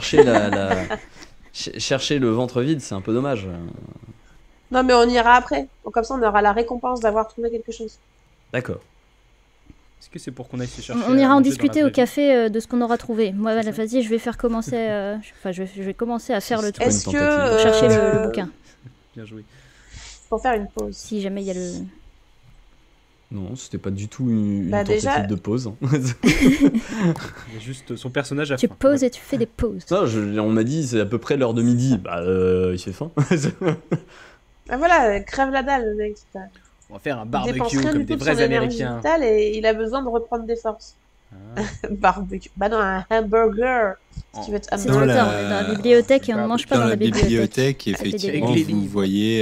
S1: Chercher le ventre vide, c'est un peu dommage.
S4: Non, mais on ira après. Donc, comme ça, on aura la récompense d'avoir trouvé quelque chose.
S1: D'accord.
S2: Est-ce que c'est pour qu'on aille se chercher
S5: On ira
S2: à
S5: en
S2: manger dans
S5: discuter
S2: la
S5: au
S2: vraie vie?
S5: café de ce qu'on aura trouvé. Moi,
S2: C'est ça.
S5: vas-y, je vais faire commencer. Enfin, je vais commencer à faire le
S1: C'est
S5: truc
S1: pas une
S4: Est-ce que.
S1: tentative.
S5: pour chercher le bouquin.
S2: Bien joué.
S4: Pour faire une pause.
S5: Si jamais il y a le.
S1: Non, c'était pas du tout une
S4: Bah,
S1: tentative
S4: déjà-
S1: de pause.
S2: Il y a juste son personnage à
S5: Tu
S2: faim.
S5: poses et tu fais des pauses.
S1: Non, on m'a dit c'est à peu près l'heure de midi. Bah, il fait faim.
S4: Ah voilà, crève la dalle, le mec.
S2: On va faire un
S4: Il dépense
S2: barbecue
S4: rien
S2: comme
S4: du
S2: des
S4: tout de son
S2: vrais
S4: énergie
S2: Américains.
S4: vitale et il a besoin de reprendre des forces.
S2: Ah.
S4: Barbecue. Bah non, un hamburger. Si tu veux être
S5: C'est
S3: Dans
S5: trop
S4: hamburger.
S5: tard, on est dans la bibliothèque et on ne mange pas
S3: dans
S5: dans
S3: la
S5: la bibliothèque.
S3: effectivement,
S2: Avec les
S3: vous
S2: livres.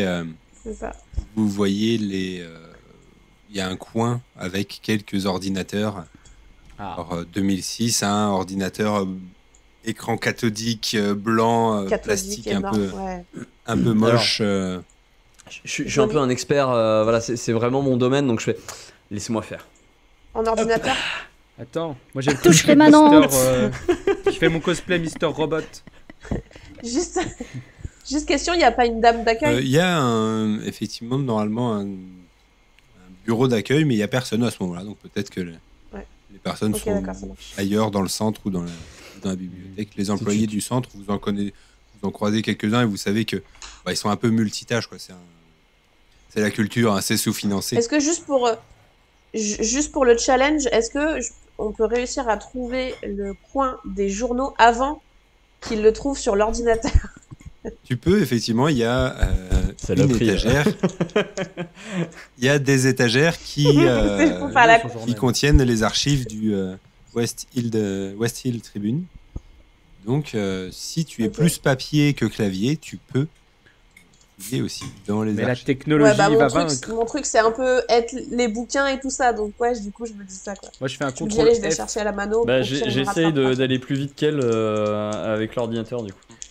S3: voyez les. Il y a un coin avec quelques ordinateurs.
S2: Ah.
S3: Alors 2006, un ordinateur écran cathodique blanc,
S4: Cathodique,
S3: plastique
S4: énorme, ouais.
S3: un peu moche.
S1: Je suis un peu un expert. Voilà, c'est vraiment mon domaine, donc je fais. Laissez-moi faire.
S4: En ordinateur.
S2: Attends, moi j'ai le
S5: Touche les
S2: cosplay
S5: manants.
S2: Je fais mon cosplay Mister Robot.
S4: Juste... Juste question, il n'y a pas une dame d'accueil?
S3: Il y a effectivement normalement un bureau d'accueil, mais il n'y a personne à ce moment-là. Donc peut-être que les personnes
S4: Ok,
S3: sont
S4: d'accord, ça marche.
S3: ailleurs dans le centre ou dans la bibliothèque. Les employés du centre, vous en croisez quelques-uns et vous savez que ils sont un peu multitâches, quoi. C'est la culture, hein, c'est sous-financé.
S4: Est-ce que juste pour le challenge, est-ce que on peut réussir à trouver le coin des journaux avant qu'ils le trouvent sur l'ordinateur?
S3: Tu peux, effectivement, il y a
S1: Ça
S3: une
S1: l'a pris,
S3: étagère. Il y a des étagères qui
S4: C'est pour faire la
S2: Son
S4: con.
S2: journal.
S3: contiennent les archives du West Hill Tribune. Donc, si tu es
S4: Ok.
S3: plus papier que clavier, tu peux fouiller aussi dans les
S2: Mais la
S3: archives.
S2: technologie
S4: Ouais, bah
S2: va vaincre.
S4: mon truc c'est un peu être les bouquins et tout ça, donc ouais, du coup je me dis ça quoi.
S2: Moi je fais un
S4: Je me dis
S2: contrôle
S4: allez, je vais
S2: F.
S4: chercher à la mano.
S1: Bah,
S4: au pire, on me
S1: j'essaye
S4: rattrapera.
S1: d'aller plus vite qu'elle avec l'ordinateur, du coup.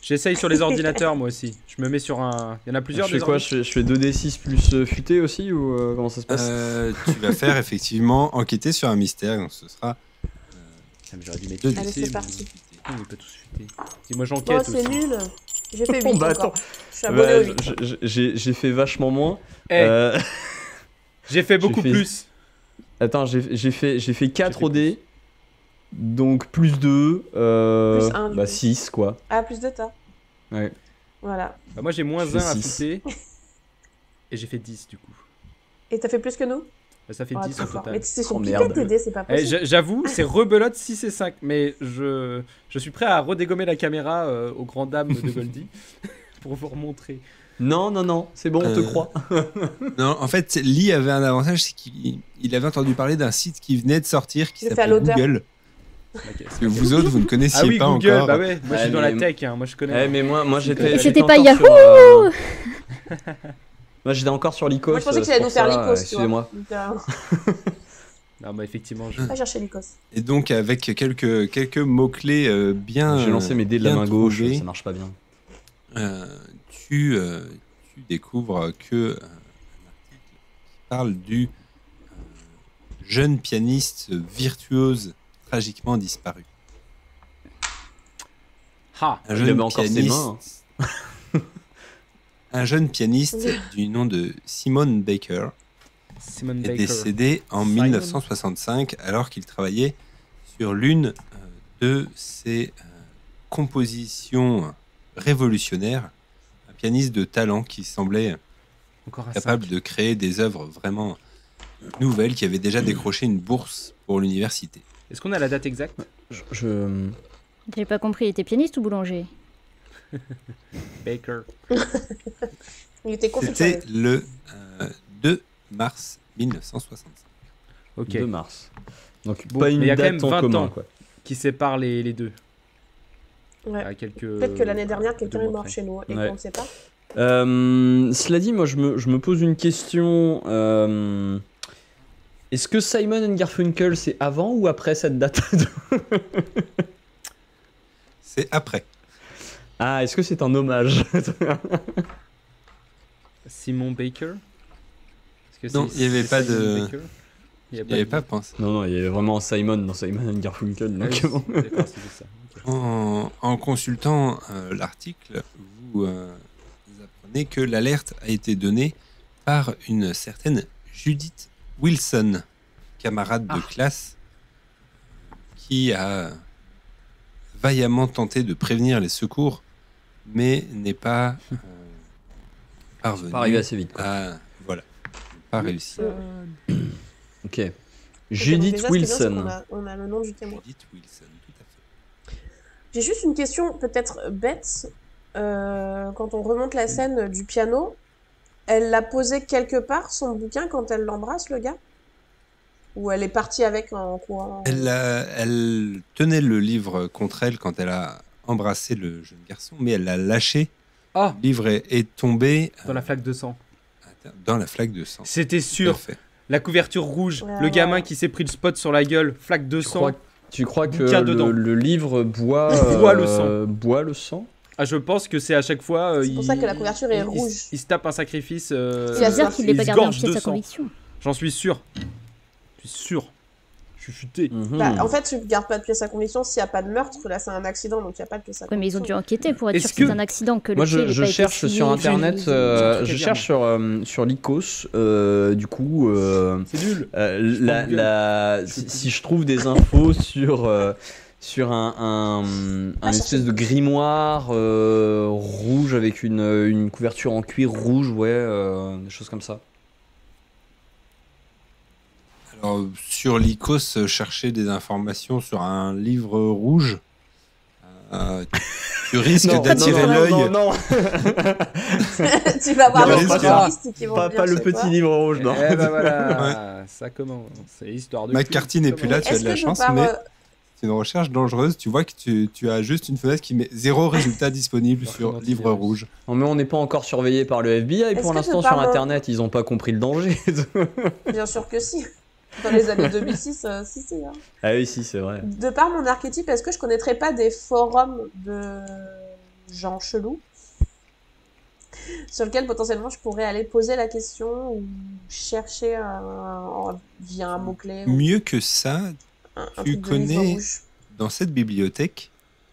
S2: J'essaye sur les ordinateurs moi aussi. Je me mets sur un. Il y en a plusieurs.
S1: Je fais
S2: des
S1: quoi?
S2: ordi-
S1: Je fais 2d6 plus futé aussi ou comment ça se passe?
S3: Tu vas faire effectivement enquêter sur un mystère, donc ce sera
S2: Ah, mais j'aurais dû mettre
S3: 2
S2: futé,
S4: Allez, c'est
S3: d6
S4: parti.
S3: plus futé.
S2: On n'est pas tous futés. Si moi
S4: Oh,
S2: j'enquête
S4: c'est
S2: aussi.
S4: nul. J'ai fait 8
S1: Oh, bah,
S4: encore.
S1: attends.
S4: Je suis abonné au
S1: Ouais,
S4: 8.
S1: j'ai fait vachement moins.
S2: Eh,
S1: Euh,
S2: j'ai fait beaucoup
S1: fait-
S2: plus.
S1: Attends, j'ai fait 4
S2: fait
S1: au dé. Donc plus 2,
S4: Plus un, du
S1: bah
S4: coup.
S1: 6 quoi.
S4: Ah, plus de tas.
S1: Ouais.
S4: Voilà.
S2: Bah, moi j'ai moins
S1: Je fais
S2: 1 à
S1: six.
S2: futé. Et j'ai fait 10 du coup.
S4: Et t'as fait plus que nous?
S2: Bah, ça fait
S4: Oh,
S2: 10
S4: trop
S2: au
S4: fort.
S2: total.
S4: Mais c'est
S1: Oh,
S4: son
S1: merde.
S4: piquet TD, c'est pas
S2: Eh,
S4: possible.
S2: j'avoue, c'est rebelote 6 et 5. Mais je suis prêt à redégommer la caméra aux grandes dames de Goldie. Pour vous remontrer.
S1: Non, c'est bon, on te croit.
S3: Non, en fait, Lee avait un avantage, c'est qu'il avait entendu parler d'un site qui venait de sortir qui
S4: Il le fait à
S3: s'appelle
S4: l'auteur.
S3: Google.
S2: Ok.
S3: Que vous autres, vous ne connaissiez
S2: Ah oui,
S3: pas
S2: Google,
S3: encore.
S2: bah ouais, moi je suis
S1: Ah,
S2: dans la
S1: mais-
S2: tech, hein, moi je connais.
S1: Ouais, mais moi j'étais.
S5: Et
S1: j'étais
S5: c'était pas
S1: encore
S5: Yahoo!
S1: sur, moi j'étais encore sur l'Icos.
S4: Moi, je pensais qu'il
S1: c'est
S4: allait
S1: pour
S4: nous faire
S1: ça,
S4: l'Icos, tu vois.
S1: excusez-moi.
S4: Donc,
S2: Non, bah effectivement, je...
S4: va chercher l'Icos.
S3: Et donc, avec quelques mots-clés bien.
S1: J'ai lancé mes dés de la
S3: bien
S1: main gauche,
S3: trouvés,
S1: ça marche pas bien.
S3: tu découvres que un article qui parle du jeune pianiste virtuose tragiquement disparu.
S2: Ha.
S3: Un
S1: Il
S3: jeune
S1: avait encore ses
S3: pianiste,
S1: mains.
S3: un jeune pianiste du nom de Simon Baker
S2: Simon
S3: est
S2: Baker.
S3: décédé en
S2: Simon.
S3: 1965 alors qu'il travaillait sur l'une de ses compositions révolutionnaires. Un pianiste de talent qui semblait
S2: Encore un
S3: capable
S2: 5.
S3: de créer des œuvres vraiment nouvelles, qui avait déjà décroché une bourse pour l'université.
S2: Est-ce qu'on a la date exacte?
S1: Je-
S5: J'ai pas compris, il était pianiste ou boulanger?
S2: Baker.
S4: Il était
S3: C'était
S4: confectionné.
S3: le 2 mars 1965.
S2: Ok.
S1: 2 mars. Donc
S2: Bon,
S1: pas
S2: mais
S1: une
S2: il y a quand
S1: date
S2: même
S1: en
S2: 20
S1: commun
S2: ans.
S1: quoi.
S2: Qui sépare les deux.
S4: Ouais.
S2: À quelques...
S4: Peut-être que l'année dernière, quelqu'un
S2: deux
S4: est
S2: mois
S4: mort
S2: près.
S4: chez nous et
S1: Ouais.
S4: qu'on ne sait pas.
S1: Cela dit, moi je me pose une question. Est-ce que Simon and Garfunkel c'est avant ou après cette date?
S3: C'est après.
S1: Ah, est-ce que c'est un hommage?
S2: Simon Baker. Est-ce que
S3: Non,
S2: c'est-
S3: il y avait
S2: c'est
S3: pas
S2: Simon
S3: de-
S2: Baker Il y
S3: Il n'y avait pas pensé.
S1: Non, il y avait vraiment Simon dans Simon and Garfunkel.
S2: Ah
S1: Donc,
S2: oui,
S1: bon.
S2: d'accord, c'est ça. Ok.
S3: En consultant l'article, vous apprenez que l'alerte a été donnée par une certaine Judith Wilson, camarade de classe, qui a vaillamment tenté de prévenir les secours, mais n'est pas parvenue
S1: Pas arrivé assez vite. Quoi.
S3: à... Voilà, pas réussi.
S1: Ok.
S4: Ok,
S1: Judith
S4: donc déjà, ce qui est bien,
S1: Wilson.
S4: c'est qu'on a le nom du témoin.
S3: Judith Wilson, tout à fait.
S4: J'ai juste une question peut-être bête. Quand on remonte la scène du piano, elle l'a posé quelque part, son bouquin, quand elle l'embrasse, le gars? Ou elle est partie avec en courant?
S3: Elle tenait le livre contre elle quand elle a embrassé le jeune garçon, mais elle l'a lâché.
S2: Ah,
S3: Le livre est tombé
S2: dans la flaque de sang.
S3: dans la flaque de sang.
S2: C'était
S3: Tout à
S2: sûr.
S3: fait.
S2: La couverture rouge,
S4: Ouais,
S2: le gamin
S4: ouais.
S2: qui s'est pris le spot sur la gueule, flaque de sang.
S1: Tu crois que
S2: Bouquin dedans.
S1: le livre boit,
S2: Boit le sang.
S1: boit le sang?
S2: Ah, je pense que c'est à chaque fois.
S4: C'est pour ça que la couverture est rouge.
S2: Il se tape un sacrifice.
S4: C'est
S5: C'est bizarre qu'il l'ait
S2: il
S5: pas
S2: se
S5: gardé en
S2: gorge
S5: pied de
S2: de
S5: sa
S2: sang.
S5: conviction.
S2: J'en suis sûr. Je suis sûr. Je suis futé.
S1: Mhm.
S4: Bah, en fait, tu gardes pas de pièce à conviction s'il n'y a pas de meurtre. Là, c'est un accident, donc il n'y a pas de pièce à
S5: Ouais, mais ils ont dû enquêter pour être
S2: Est-ce
S5: sûr que c'est
S2: que-
S5: un accident, que le
S1: Moi,
S5: pied n'ait
S1: je
S5: pas été
S1: cherche
S5: scié,
S1: sur internet,
S2: j'ai un truc à
S1: je
S2: dire,
S1: cherche sur l'Icos, du coup,
S2: C'est nul.
S1: si je trouve des infos sur un espèce de grimoire rouge avec une couverture en cuir rouge, ouais, des choses comme ça.
S3: Alors, sur l'ICOS, chercher des informations sur un livre rouge, tu risques
S1: Non,
S3: d'attirer
S1: non, non,
S3: l'œil.
S1: non, non,
S4: Tu vas voir
S3: Non,
S4: les
S3: pas
S4: touristes qui vont
S1: pas
S4: venir
S1: le
S4: chez
S1: petit
S4: toi.
S1: livre rouge, non.
S2: Eh ben voilà, ça commence. C'est histoire de.
S3: McCarthy n'est plus là, tu as
S4: Est-ce
S3: de la
S4: que je
S3: chance,
S4: pars,
S3: mais c'est une recherche dangereuse. Tu vois que tu as juste une fenêtre qui met 0 résultat disponible
S2: Par
S3: sur
S2: contre,
S3: livre
S2: il y a-
S3: rouge.
S1: Non, mais on n'est pas encore surveillé par le FBI
S4: Est-ce
S1: pour
S4: que
S1: l'instant
S4: je
S1: sur
S4: parle-
S1: internet, ils ont pas compris le danger.
S4: Bien sûr que si. Dans les années 2006, si. Hein.
S1: Ah oui, si, c'est vrai.
S4: De par mon archétype, est-ce que je connaîtrais pas des forums de gens chelous sur lequel potentiellement je pourrais aller poser la question ou chercher via un mot-clé ou
S3: Mieux que ça,
S4: un
S3: tu
S4: truc de livre
S3: connais
S4: rouge.
S3: dans cette bibliothèque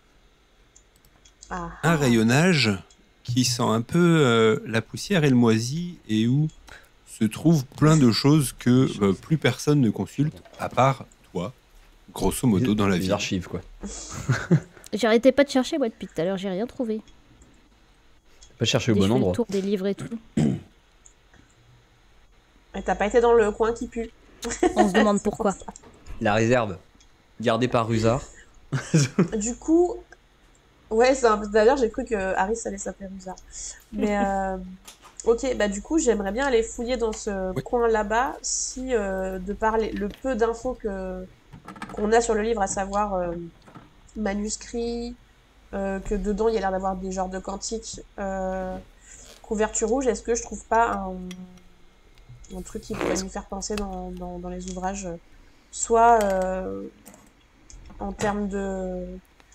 S4: Ah,
S3: un rayonnage qui sent un peu la poussière et le moisi et où se trouvent plein de choses que plus personne ne consulte à part toi, grosso modo dans la
S1: Les
S3: vie.
S1: archives, quoi.
S5: J'arrêtais pas de chercher, moi, depuis tout à l'heure, j'ai rien trouvé.
S1: Pas chercher au
S5: Et
S1: bon
S5: je fais
S1: endroit.
S5: le tour des livres et tout.
S4: et t'as pas été dans le coin qui pue.
S5: On se demande
S4: C'est pour
S5: pourquoi.
S4: ça.
S1: La réserve, gardée par Rusard.
S4: Du coup, ouais, d'ailleurs j'ai cru que Harris allait s'appeler Rusard. Mais ok, bah du coup j'aimerais bien aller fouiller dans ce
S3: Oui.
S4: coin là-bas si de par le peu d'infos qu'on a sur le livre, à savoir manuscrit, que dedans il y a l'air d'avoir des genres de cantiques, couverture rouge, est-ce que je trouve pas un truc qui pourrait nous faire penser dans les ouvrages, soit en termes de...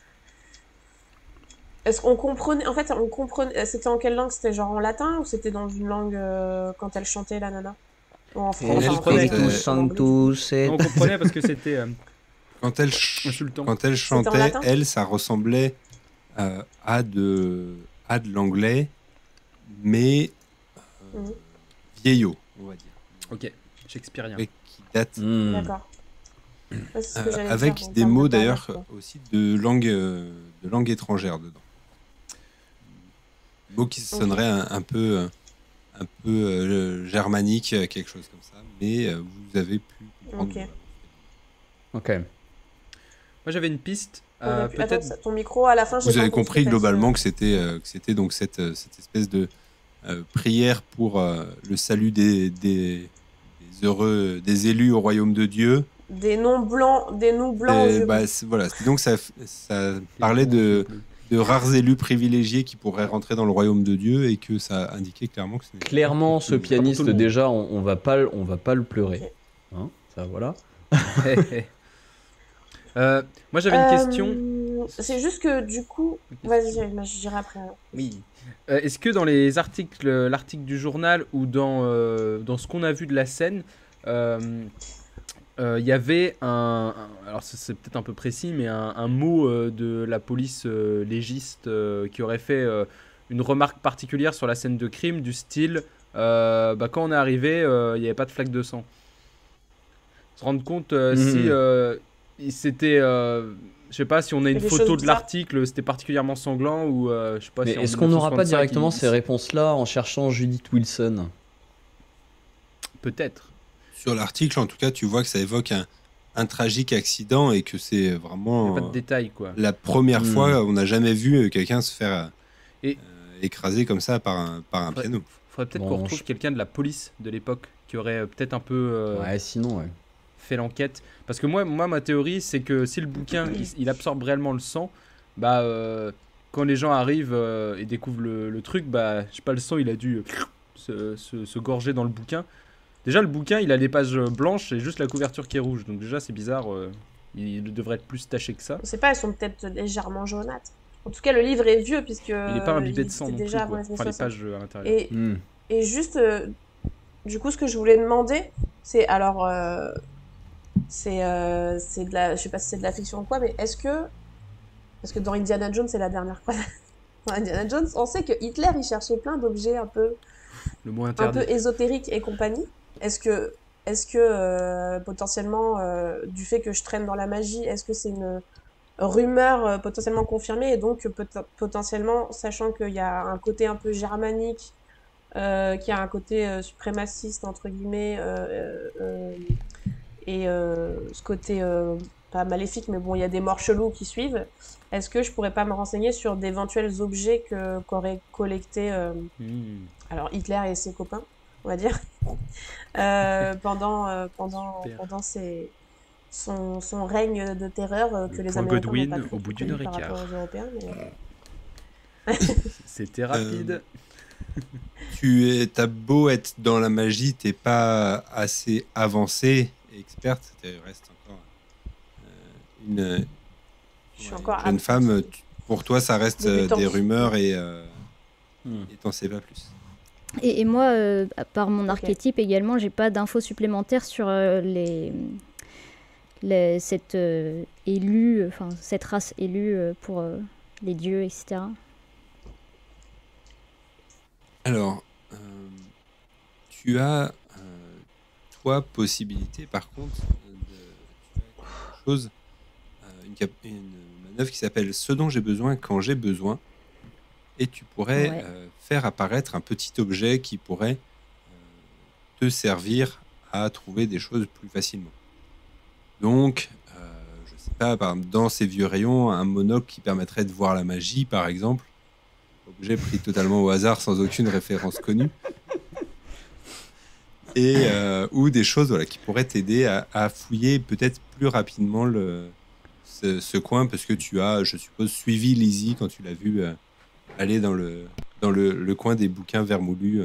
S4: Est-ce qu'on comprenait... En fait, on comprenait... C'était en quelle langue? C'était genre en latin ou c'était dans une langue quand elle chantait, la nana? Ou en français?
S3: Elle
S4: en
S3: comprenait.
S4: anglais,
S1: Sanctus,
S2: On comprenait parce que c'était
S3: Quand elle,
S2: insultant.
S3: quand elle
S4: C'était en
S3: chantait,
S4: latin
S3: elle, ça ressemblait à de l'anglais, mais
S4: Mhm.
S3: vieillot, on va dire.
S2: Ok, shakespearien.
S3: Et qui date
S1: Hmm.
S4: D'accord. Ouais, c'est ce que j'allais
S3: avec
S4: dire, en
S3: des
S4: termes de
S3: mots
S4: paragraphe,
S3: d'ailleurs
S4: quoi.
S3: aussi de langue étrangère dedans. Mots qui sonneraient un peu germanique, quelque chose comme ça, mais vous avez pu comprendre.
S4: Ok.
S1: Ok.
S2: Moi j'avais une piste.
S4: Attends,
S2: Peut-être.
S4: ton micro, à la fin, j'ai
S3: Vous
S4: pas
S3: avez
S4: entendu ce
S3: compris
S4: que t'as dit.
S3: globalement que c'était donc cette espèce de prière pour le salut des heureux, des élus au royaume de Dieu.
S4: Des noms blancs aux yeux bleus.
S3: Voilà. Donc ça parlait de rares élus privilégiés qui pourraient rentrer dans le royaume de Dieu et que ça indiquait clairement que ce n'était
S1: Clairement, ce
S3: pas pour
S1: pianiste,
S2: tout le monde.
S1: déjà, on va pas le pleurer. Hein, ça, voilà.
S2: Moi j'avais une question.
S4: C'est juste que du coup... Vas-y, je dirai après. Alors.
S2: Oui. Est-ce que dans les articles, l'article du journal ou dans ce qu'on a vu de la scène, il y avait alors c'est peut-être un peu précis, mais un mot de la police légiste qui aurait fait une remarque particulière sur la scène de crime du style quand on est arrivé, il n'y avait pas de flaque de sang. Se rendre compte si c'était... je sais pas si on a une
S4: des
S2: photo
S4: choses
S2: de
S4: bizarres.
S2: l'article, c'était particulièrement sanglant ou je sais pas
S1: Mais
S2: si en
S1: est-ce qu'on n'aura pas
S2: 1965,
S1: directement ces réponses-là en cherchant Judith Wilson?
S2: Peut-être.
S3: Sur l'article, en tout cas, tu vois que ça évoque un tragique accident et que c'est
S2: Il n'y
S3: vraiment
S2: a pas de détails quoi.
S3: la première
S1: Hmm.
S3: fois on n'a jamais vu quelqu'un se faire
S2: Et-
S3: écraser comme ça par un
S2: Ouais.
S3: piano.
S2: Faudrait peut-être
S1: Bon,
S2: qu'on retrouve quelqu'un de la police de l'époque qui aurait peut-être un peu
S1: Ouais, sinon, ouais.
S2: fait l'enquête. Parce que moi, ma théorie, c'est que si le bouquin, il absorbe réellement le sang, quand les gens arrivent et découvrent le truc, je sais pas, le sang, il a dû se gorger dans le bouquin. Déjà, le bouquin, il a des pages blanches et juste la couverture qui est rouge. Donc déjà, c'est bizarre. Il devrait être plus taché que ça.
S4: On sait pas, elles sont peut-être légèrement jaunâtres. En tout cas, le livre est vieux puisque...
S2: Il n'est pas imbibé de sang non
S4: était
S2: plus.
S4: déjà
S2: Quoi.
S4: avant les années
S2: Enfin, les
S4: 60.
S2: pages à l'intérieur.
S4: Et juste, du coup, ce que je voulais demander, c'est alors, c'est de la, je sais pas si c'est de la fiction ou quoi, mais est-ce que, parce que dans Indiana Jones, c'est la dernière fois. Dans Indiana Jones, on sait que Hitler, il cherchait plein d'objets un peu
S2: Le mot interdit.
S4: ésotériques et compagnie. Est-ce que potentiellement, du fait que je traîne dans la magie, est-ce que c'est une rumeur potentiellement confirmée et donc potentiellement, sachant qu'il y a un côté un peu germanique, qu'il y a un côté suprémaciste entre guillemets et ce côté pas maléfique, mais bon, il y a des morts chelous qui suivent. Est-ce que je pourrais pas me renseigner sur d'éventuels objets qu'auraient collecté alors Hitler et ses copains, on va dire, pendant son règne de terreur que les
S2: Point
S4: Américains
S2: Godwin,
S4: n'ont pas très
S2: au bout
S4: connu
S2: d'une heure et
S4: par
S2: quart.
S4: rapport aux Européens.
S2: C'était rapide.
S3: T'as beau être dans la magie, t'es pas assez avancé et experte, tu restes encore
S4: Je suis encore
S3: jeune femme. Pour toi, ça reste
S4: Débutante.
S3: des rumeurs et
S1: Hmm.
S3: t'en sais pas plus.
S5: Et moi, par mon archétype également, j'ai pas d'infos supplémentaires sur cette cette race élue pour les dieux, etc.
S3: Alors, tu as, toi, possibilité, par contre, tu as quelque chose, une manœuvre qui s'appelle Ce dont j'ai besoin quand j'ai besoin. Et tu pourrais
S5: Ouais.
S3: faire apparaître un petit objet qui pourrait te servir à trouver des choses plus facilement. Donc, je sais pas, par exemple, dans ces vieux rayons, un monocle qui permettrait de voir la magie, par exemple. Objet pris totalement au hasard, sans aucune référence connue. Et, ou des choses voilà, qui pourraient t'aider à fouiller peut-être plus rapidement ce coin, parce que tu as, je suppose, suivi Lizzie quand tu l'as vu aller dans le coin des bouquins vermoulus.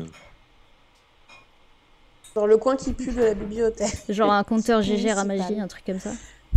S4: Dans le coin qui pue de la bibliothèque.
S5: Genre un compteur
S4: Oui,
S5: GGR à
S4: c'est
S5: magie,
S4: pas-
S5: un truc comme ça.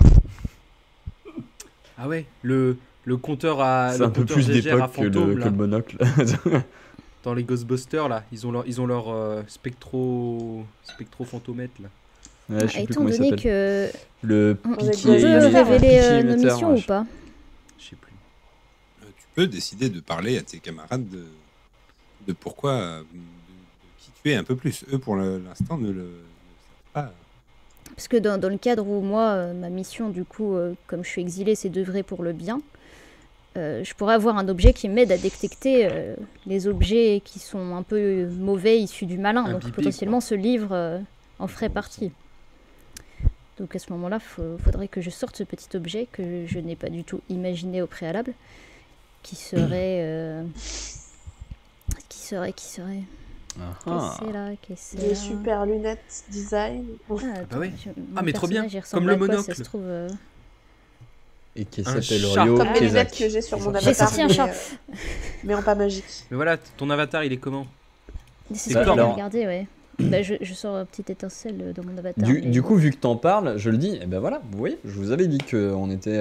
S2: Ah ouais, le compteur à
S1: C'est
S2: le
S1: un peu
S2: compteur
S1: plus
S2: GGR à
S1: d'époque que le,
S2: fantôme,
S1: que
S2: là.
S1: le monocle.
S2: Dans les Ghostbusters là, ils ont leur spectro fantomètre là.
S1: Ouais, je sais plus
S5: Étant
S1: comment il
S5: donné
S1: s'appelle.
S5: que
S1: Le
S5: on
S4: Piqué-
S5: peut
S4: Piqué-
S5: révéler
S1: Piqué
S5: nos
S1: émetteur,
S5: missions
S1: ouais.
S5: ou pas?
S2: Je sais plus.
S3: Tu peux décider de parler à tes camarades de pourquoi, de qui tu es un peu plus. Eux, pour l'instant, ne savent pas.
S5: Parce que dans le cadre où moi, ma mission, du coup, comme je suis exilée, c'est d'œuvrer pour le bien, je pourrais avoir un objet qui m'aide à détecter les objets qui sont un peu mauvais, issus du malin. Donc
S2: Imbibés,
S5: potentiellement, ce livre en ferait partie. Donc à ce moment-là, faudrait que je sorte ce petit objet que je n'ai pas du tout imaginé au préalable, qui serait... Qui serait... Qu'est-ce que c'est là? Qu'est-ce que c'est
S4: Des
S5: là
S4: super lunettes design.
S5: Ah,
S2: bah ouais.
S5: mon
S2: mais trop bien.
S5: personnage, il
S2: Comme
S5: ressemble
S2: le
S5: à quoi,
S2: monocle.
S5: Ça se trouve,
S1: Et qui
S2: Un
S1: s'appelle
S2: chat.
S1: Rio
S4: Comme les lunettes
S1: Kezak.
S4: que j'ai sur mon
S5: J'ai
S4: avatar.
S5: sorti un
S4: mais,
S5: chat.
S4: Mais en pas magique.
S2: Mais voilà, ton avatar il est comment?
S5: C'est ce
S2: Bah,
S5: que j'avais
S1: alors-
S5: regardé, ouais. Bah, je sors une petite étincelle dans mon avatar.
S1: Du,
S5: mais-
S1: du coup, vu que t'en parles, je le dis, et ben voilà, vous voyez, je vous avais dit qu'on était.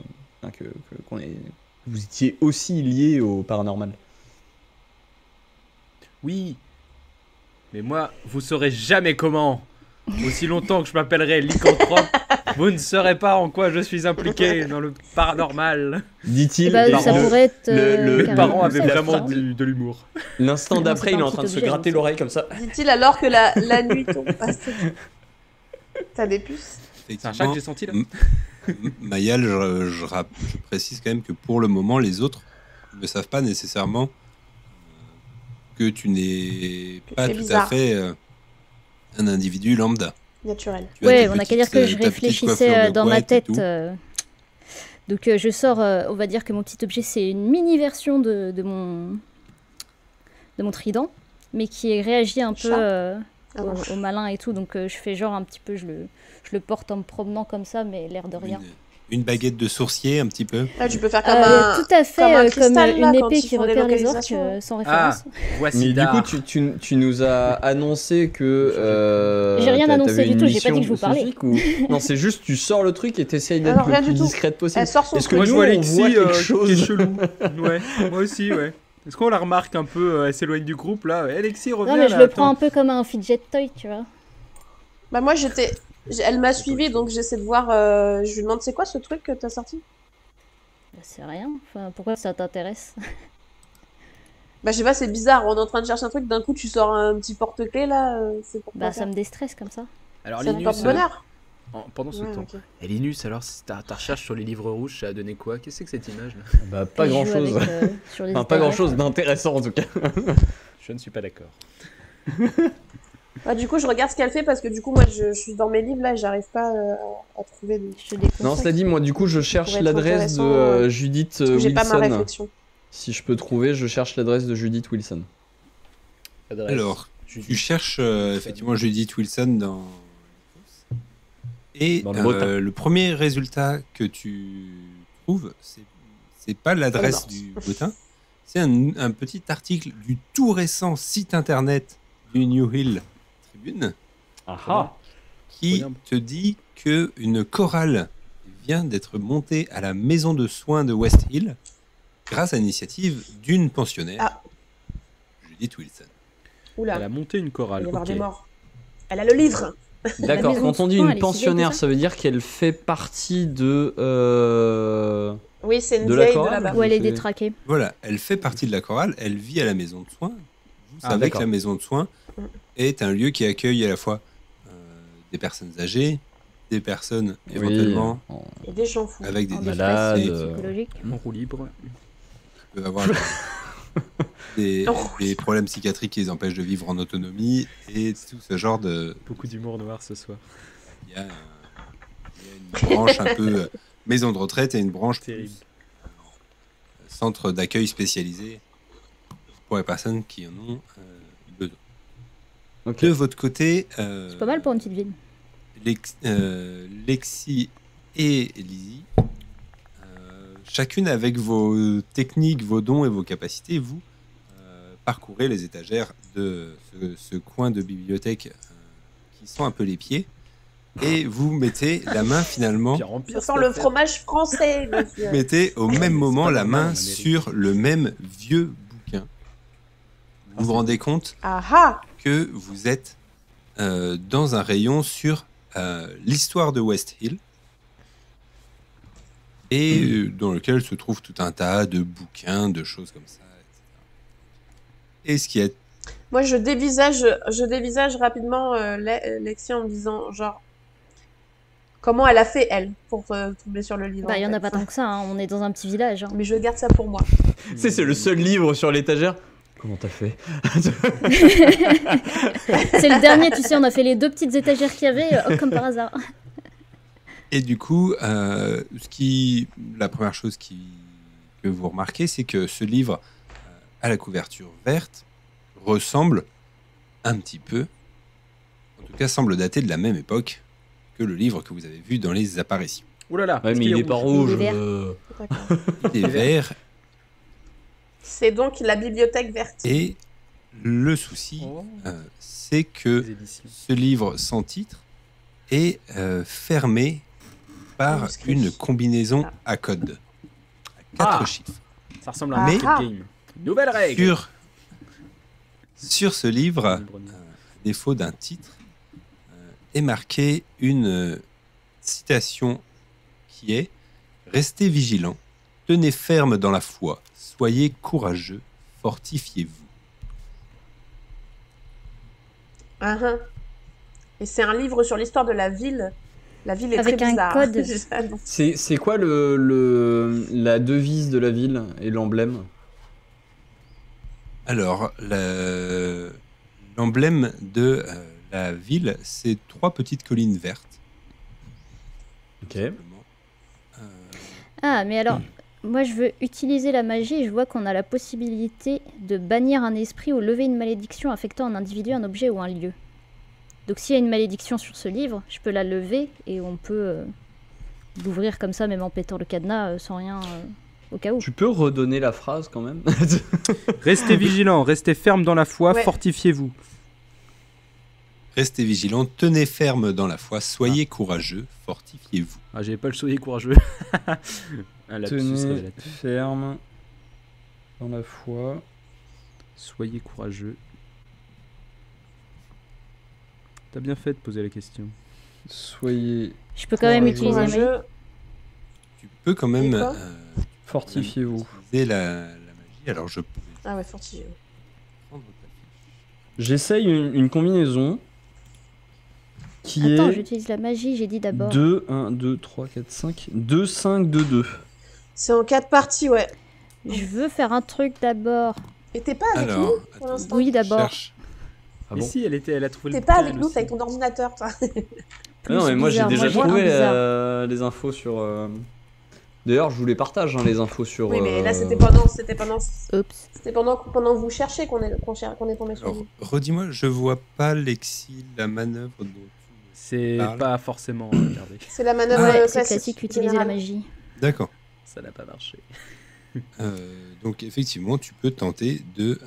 S1: Vous étiez aussi liés au paranormal.
S2: Oui. Mais moi, vous saurez jamais comment. Aussi longtemps que je m'appellerai lycanthrope, vous ne saurez pas en quoi je suis impliqué dans le paranormal.
S1: Dit-il.
S5: Eh bah,
S1: et
S5: ça
S1: le-
S5: pourrait être.
S1: le-
S2: Mes
S1: carrément,
S2: parents
S1: ça,
S2: avaient
S1: il a
S2: vraiment
S1: sorti.
S2: de l'humour.
S1: L'instant
S5: Non,
S1: d'après,
S5: c'est
S1: il est
S5: pas
S1: en
S5: un
S1: train de
S5: petit
S1: se
S5: objet,
S1: gratter
S5: donc.
S1: l'oreille comme ça.
S4: Dit-il alors que la nuit tombe. T'as des puces?
S2: C'est un chat que j'ai senti là.
S3: Mayal, je précise quand même que pour le moment, les autres ne savent pas nécessairement que tu n'es pas
S4: tu es
S3: tout à
S4: bizarre.
S3: fait un individu lambda.
S4: Naturel.
S3: Tu as
S5: Ouais,
S3: tes
S5: on a qu'à dire
S3: petites,
S5: que je
S3: ta petite
S5: réfléchissais
S3: coiffure de
S5: dans ma
S3: couette et
S5: tête.
S3: tout.
S5: Donc je sors, on va dire que mon petit objet c'est une mini version de mon trident, mais qui réagit un peu
S4: Chat.
S5: au malin et tout. Donc je fais genre un petit peu, je le porte en me promenant comme ça, mais l'air de rien.
S3: Une baguette de sourcier, un petit peu.
S4: Ah, tu peux faire comme un.
S5: Tout à fait,
S4: comme un
S5: comme
S4: cristal, là,
S5: une
S4: quand
S5: épée
S4: ils
S5: qui
S4: font des
S5: repère les orques
S4: localisations.
S5: sans
S2: Ah,
S5: référence.
S2: voici
S1: Mais du coup,
S2: Dar.
S1: tu nous as annoncé que.
S5: J'ai rien annoncé
S1: t'avais
S5: du
S1: une
S5: tout, j'ai pas dit
S1: mission
S5: que je vous parlais.
S1: spécifique ou... Non, c'est juste tu sors le truc et t'essayes
S4: Ah
S1: d'être
S4: non, rien
S1: le plus
S4: du tout.
S1: discrète possible.
S4: Elle sort son
S1: Est-ce que
S2: Moi
S4: truc.
S2: je
S1: nous,
S2: vois
S1: on
S2: Alexis
S1: voit quelque
S2: qui
S1: chose
S2: est chelou. Ouais, moi aussi, ouais. Est-ce qu'on la remarque un peu, elle s'éloigne du groupe là? Alexis, reviens
S5: Non, mais je
S2: là,
S5: le prends
S2: attends.
S5: un peu comme un fidget toy, tu vois.
S4: Bah, moi, elle m'a suivi, donc j'essaie de voir. Je lui demande c'est quoi ce truc que t'as sorti?
S5: Bah, c'est rien, enfin, pourquoi ça t'intéresse?
S4: Bah, je sais pas, c'est bizarre. On est en train de chercher un truc, d'un coup, tu sors un petit porte-clés là. C'est pour
S5: Bah
S4: quoi
S5: ça
S4: faire
S5: me déstresse comme ça.
S2: Alors
S4: Ça me
S2: Linus,
S4: porte bonheur.
S2: pendant ce
S4: Ouais,
S2: temps.
S4: ok.
S2: Et Linus, alors ta recherche sur les livres rouges, ça a donné quoi? Qu'est-ce que c'est que cette image là?
S1: Bah, pas
S5: Je joue
S1: grand chose.
S5: avec, sur les
S1: Enfin, pas
S5: étagères.
S1: grand chose d'intéressant en tout cas.
S2: Je ne suis pas d'accord.
S4: Bah, du coup, je regarde ce qu'elle fait parce que du coup, moi, je suis dans mes livres là et j'arrive pas à trouver.
S5: Je te déconseille.
S1: Non, cela dit, moi du coup, je cherche
S4: pourrait être
S1: l'adresse de
S4: intéressant,
S1: Judith
S4: Parce que j'ai pas ma
S1: Wilson.
S4: réflexion.
S1: Si je peux trouver, je cherche l'adresse de Judith Wilson.
S2: Adresse.
S3: Alors,
S2: Judith.
S3: tu cherches effectivement Judith Wilson dans. Et
S1: Dans le Breton.
S3: le premier résultat que tu trouves, c'est pas l'adresse
S4: Oh,
S3: du bulletin, c'est un petit article du tout récent site internet du New Hill Tribune
S1: Ah
S3: qui
S2: Incroyable.
S3: te dit que une chorale vient d'être montée à la maison de soins de West Hill grâce à l'initiative d'une pensionnaire,
S4: Ah.
S3: Judith Wilson.
S4: Oula,
S2: Elle a monté une
S4: il va y
S2: chorale.
S4: avoir
S2: Ok.
S4: des morts. Elle a le livre.
S1: D'accord,
S5: maison
S1: quand on
S5: de
S1: dit
S5: soins,
S1: une
S5: elle est si vieille
S1: pensionnaire,
S5: que ça
S1: ça veut dire qu'elle fait partie de
S4: Oui, c'est une
S1: de la
S4: vieille de
S1: chorale
S4: là-bas.
S5: Ou elle est
S1: c'est-
S5: détraquée.
S3: Voilà, elle fait partie de la chorale, elle vit à la maison de soins. Vous
S1: Ah,
S3: savez
S1: d'accord.
S3: que la maison de soins est un lieu qui accueille à la fois des personnes âgées, des personnes éventuellement
S1: Oui,
S4: Et des gens fous.
S3: avec des
S5: En
S1: malade,
S5: détresse psychologique.
S2: En roue libre.
S3: qui peuvent avoir des,
S4: Oh.
S3: des problèmes psychiatriques qui les empêchent de vivre en autonomie et tout ce genre de...
S2: Beaucoup d'humour noir ce soir.
S3: Il y a une branche un peu maison de retraite et une branche plus
S2: Terrible.
S3: centre d'accueil spécialisé pour les personnes qui en ont besoin.
S1: Ok.
S3: De votre côté,
S5: C'est pas mal pour une petite ville.
S3: Lexi et Lizzie, chacune avec vos techniques, vos dons et vos capacités, vous parcourez les étagères de ce coin de bibliothèque qui sent un peu les pieds et vous mettez la main finalement,
S2: Pire en pire,
S4: Ça sent le fromage français, monsieur.
S3: mettez au même moment
S2: pas
S3: la
S2: normal en
S3: main
S2: Amérique.
S3: sur le même vieux bouquin. Vous vous rendez compte
S4: Ah ah.
S3: que vous êtes dans un rayon sur l'histoire de West Hill et dans lequel se trouve tout un tas de bouquins, de choses comme ça, etc. Et ce qui est...
S4: Moi, je dévisage rapidement Lexi en me disant, genre, comment elle a fait, elle, pour tomber sur le livre.
S5: Bah, il y en a
S4: fait.
S5: pas tant que ça, hein. On est dans un petit village. Hein.
S4: Mais je garde ça pour moi.
S1: C'est le seul livre sur l'étagère. Comment t'as fait?
S5: C'est le dernier, tu sais, on a fait les deux petites étagères qu'il y avait, comme par hasard.
S3: Et du coup, la première chose que vous remarquez, c'est que ce livre, à la couverture verte, ressemble un petit peu, en tout cas semble dater de la même époque que le livre que vous avez vu dans les apparitions.
S2: Ouh là là.
S1: Ouais,
S2: est-ce
S1: mais
S2: qu'il
S1: il est pas
S2: rouge
S1: rouge.
S5: Il est vert.
S4: D'accord.
S3: Il est vert
S4: C'est donc la bibliothèque verte.
S3: et le souci,
S2: Oh,
S3: c'est que
S2: les éditions.
S3: ce livre sans titre est fermé par
S4: Manuscrit.
S3: une combinaison
S4: Ah.
S3: à code. À 4
S2: Ah.
S3: chiffres.
S2: Ça ressemble à un
S3: Mais-
S2: escape game. Nouvelle règle.
S3: Sur ce livre,
S2: Libre.
S3: défaut d'un titre, est marquée une citation qui est « Restez vigilants, tenez ferme dans la foi, soyez courageux, fortifiez-vous
S4: Ah, ah. Et c'est un livre sur l'histoire de la ville. La ville est
S5: Avec
S4: très
S5: un
S4: bizarre.
S5: code.
S4: J'adore.
S1: C'est quoi la devise de la ville et l'emblème? ».
S3: Alors, l'emblème de la ville, c'est 3 petites collines vertes.
S1: Ok.
S3: simplement.
S5: Ah, mais alors, moi je veux utiliser la magie et je vois qu'on a la possibilité de bannir un esprit ou lever une malédiction affectant un individu, un objet ou un lieu. Donc s'il y a une malédiction sur ce livre, je peux la lever et on peut l'ouvrir comme ça, même en pétant le cadenas, sans rien, au cas où.
S1: Tu peux redonner la phrase quand même?
S2: Restez vigilants, restez fermes dans la foi,
S4: Ouais.
S2: fortifiez-vous.
S3: Restez vigilants, tenez ferme dans la foi, soyez courageux, fortifiez-vous.
S2: Ah, j'avais pas le soyez courageux. Un lapsus
S1: Tenez
S2: révélateur.
S1: ferme dans la foi.
S2: Soyez courageux. T'as bien fait de poser la question.
S1: Soyez
S5: Je peux quand même
S1: Courageux.
S5: utiliser la magie.
S4: Courageux.
S3: Tu peux quand même
S4: Et quoi
S1: fortifiez-vous.
S3: utiliser la magie. Alors je peux
S4: Ah ouais, fortifié.
S3: prendre ta fiche.
S1: J'essaye une combinaison qui
S5: Attends,
S1: est
S5: j'utilise la magie, j'ai dit d'abord.
S1: 2, 1, 2, 3, 4, 5, 2, 5, 2, 2.
S4: C'est en 4 parties, ouais.
S5: Je veux faire un truc d'abord.
S4: Et t'es pas avec
S3: Alors,
S4: nous pour
S3: attends,
S4: l'instant
S5: Oui,
S3: je
S5: d'abord.
S3: cherche.
S1: Ah
S2: Mais
S1: bon?
S2: si, elle a trouvé
S4: T'es
S2: le
S4: pas
S2: bouquin,
S4: avec
S2: elle
S4: nous,
S2: aussi.
S4: t'es avec ton ordinateur, toi.
S1: Non, mais moi j'ai
S5: bizarre,
S1: déjà
S5: moi, j'ai un
S1: trouvé
S5: bizarre.
S1: les infos sur. D'ailleurs, je vous les partage, hein, les infos sur.
S4: Oui, mais là, c'était pendant
S5: Oups.
S4: que vous cherchez qu'on est tombé sur
S3: Alors,
S4: lui.
S3: redis-moi, je vois pas Lexi, la manœuvre dont tu...
S2: C'est
S3: Parle.
S2: pas forcément regardé.
S4: C'est la manœuvre
S5: Ouais, c'est
S4: classique.
S5: classique, utiliser la
S4: générale.
S5: magie.
S3: D'accord.
S2: Ça n'a pas marché.
S3: Donc effectivement, tu peux tenter de...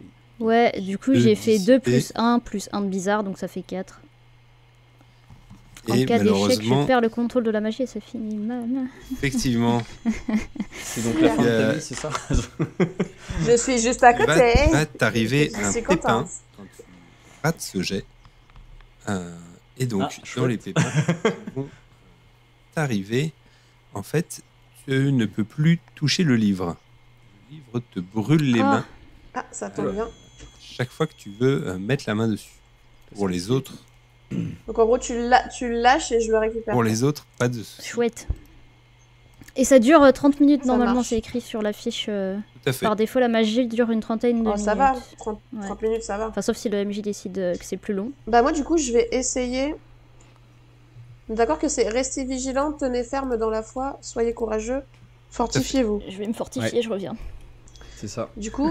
S5: Ouais, du coup,
S3: De
S5: j'ai fait 2
S3: dissiper.
S5: plus 1 de bizarre, donc ça fait 4. En
S3: Et
S5: cas d'échec,
S3: malheureusement,
S5: je perds le contrôle de la magie et ça finit mal.
S3: effectivement,
S1: C'est donc la fin de ta
S3: Euh,
S1: vie, c'est ça?
S4: Je suis juste à
S3: il
S4: côté.
S3: va t'arriver
S4: Je
S3: un
S4: suis
S3: pépin
S4: contente.
S3: quand tu rates ce jet. Et donc,
S1: Ah,
S3: dans
S1: chouette.
S3: les pépins qui vont t'arriver, en fait, tu ne peux plus toucher le livre. Le livre te brûle les
S5: Ah.
S3: mains
S4: Ah, ça tombe bien.
S3: chaque fois que tu veux mettre la main dessus. Pour les autres,
S4: Donc en gros, tu le lâches et je le récupère.
S3: pour les autres, pas de souci.
S5: Chouette. Et ça dure 30 minutes
S4: Ça
S5: normalement,
S4: marche.
S5: c'est écrit sur la fiche.
S3: Tout à fait.
S5: Par défaut, la magie dure une trentaine de
S4: Oh,
S5: minutes.
S4: ça va, 30
S5: Ouais.
S4: minutes, ça va.
S5: Enfin, sauf si le MJ décide que c'est plus long.
S4: Bah moi, du coup, je vais essayer... D'accord que c'est restez vigilant, tenez ferme dans la foi, soyez courageux, fortifiez-vous.
S5: Je vais me fortifier, je reviens.
S1: C'est ça.
S4: Du coup,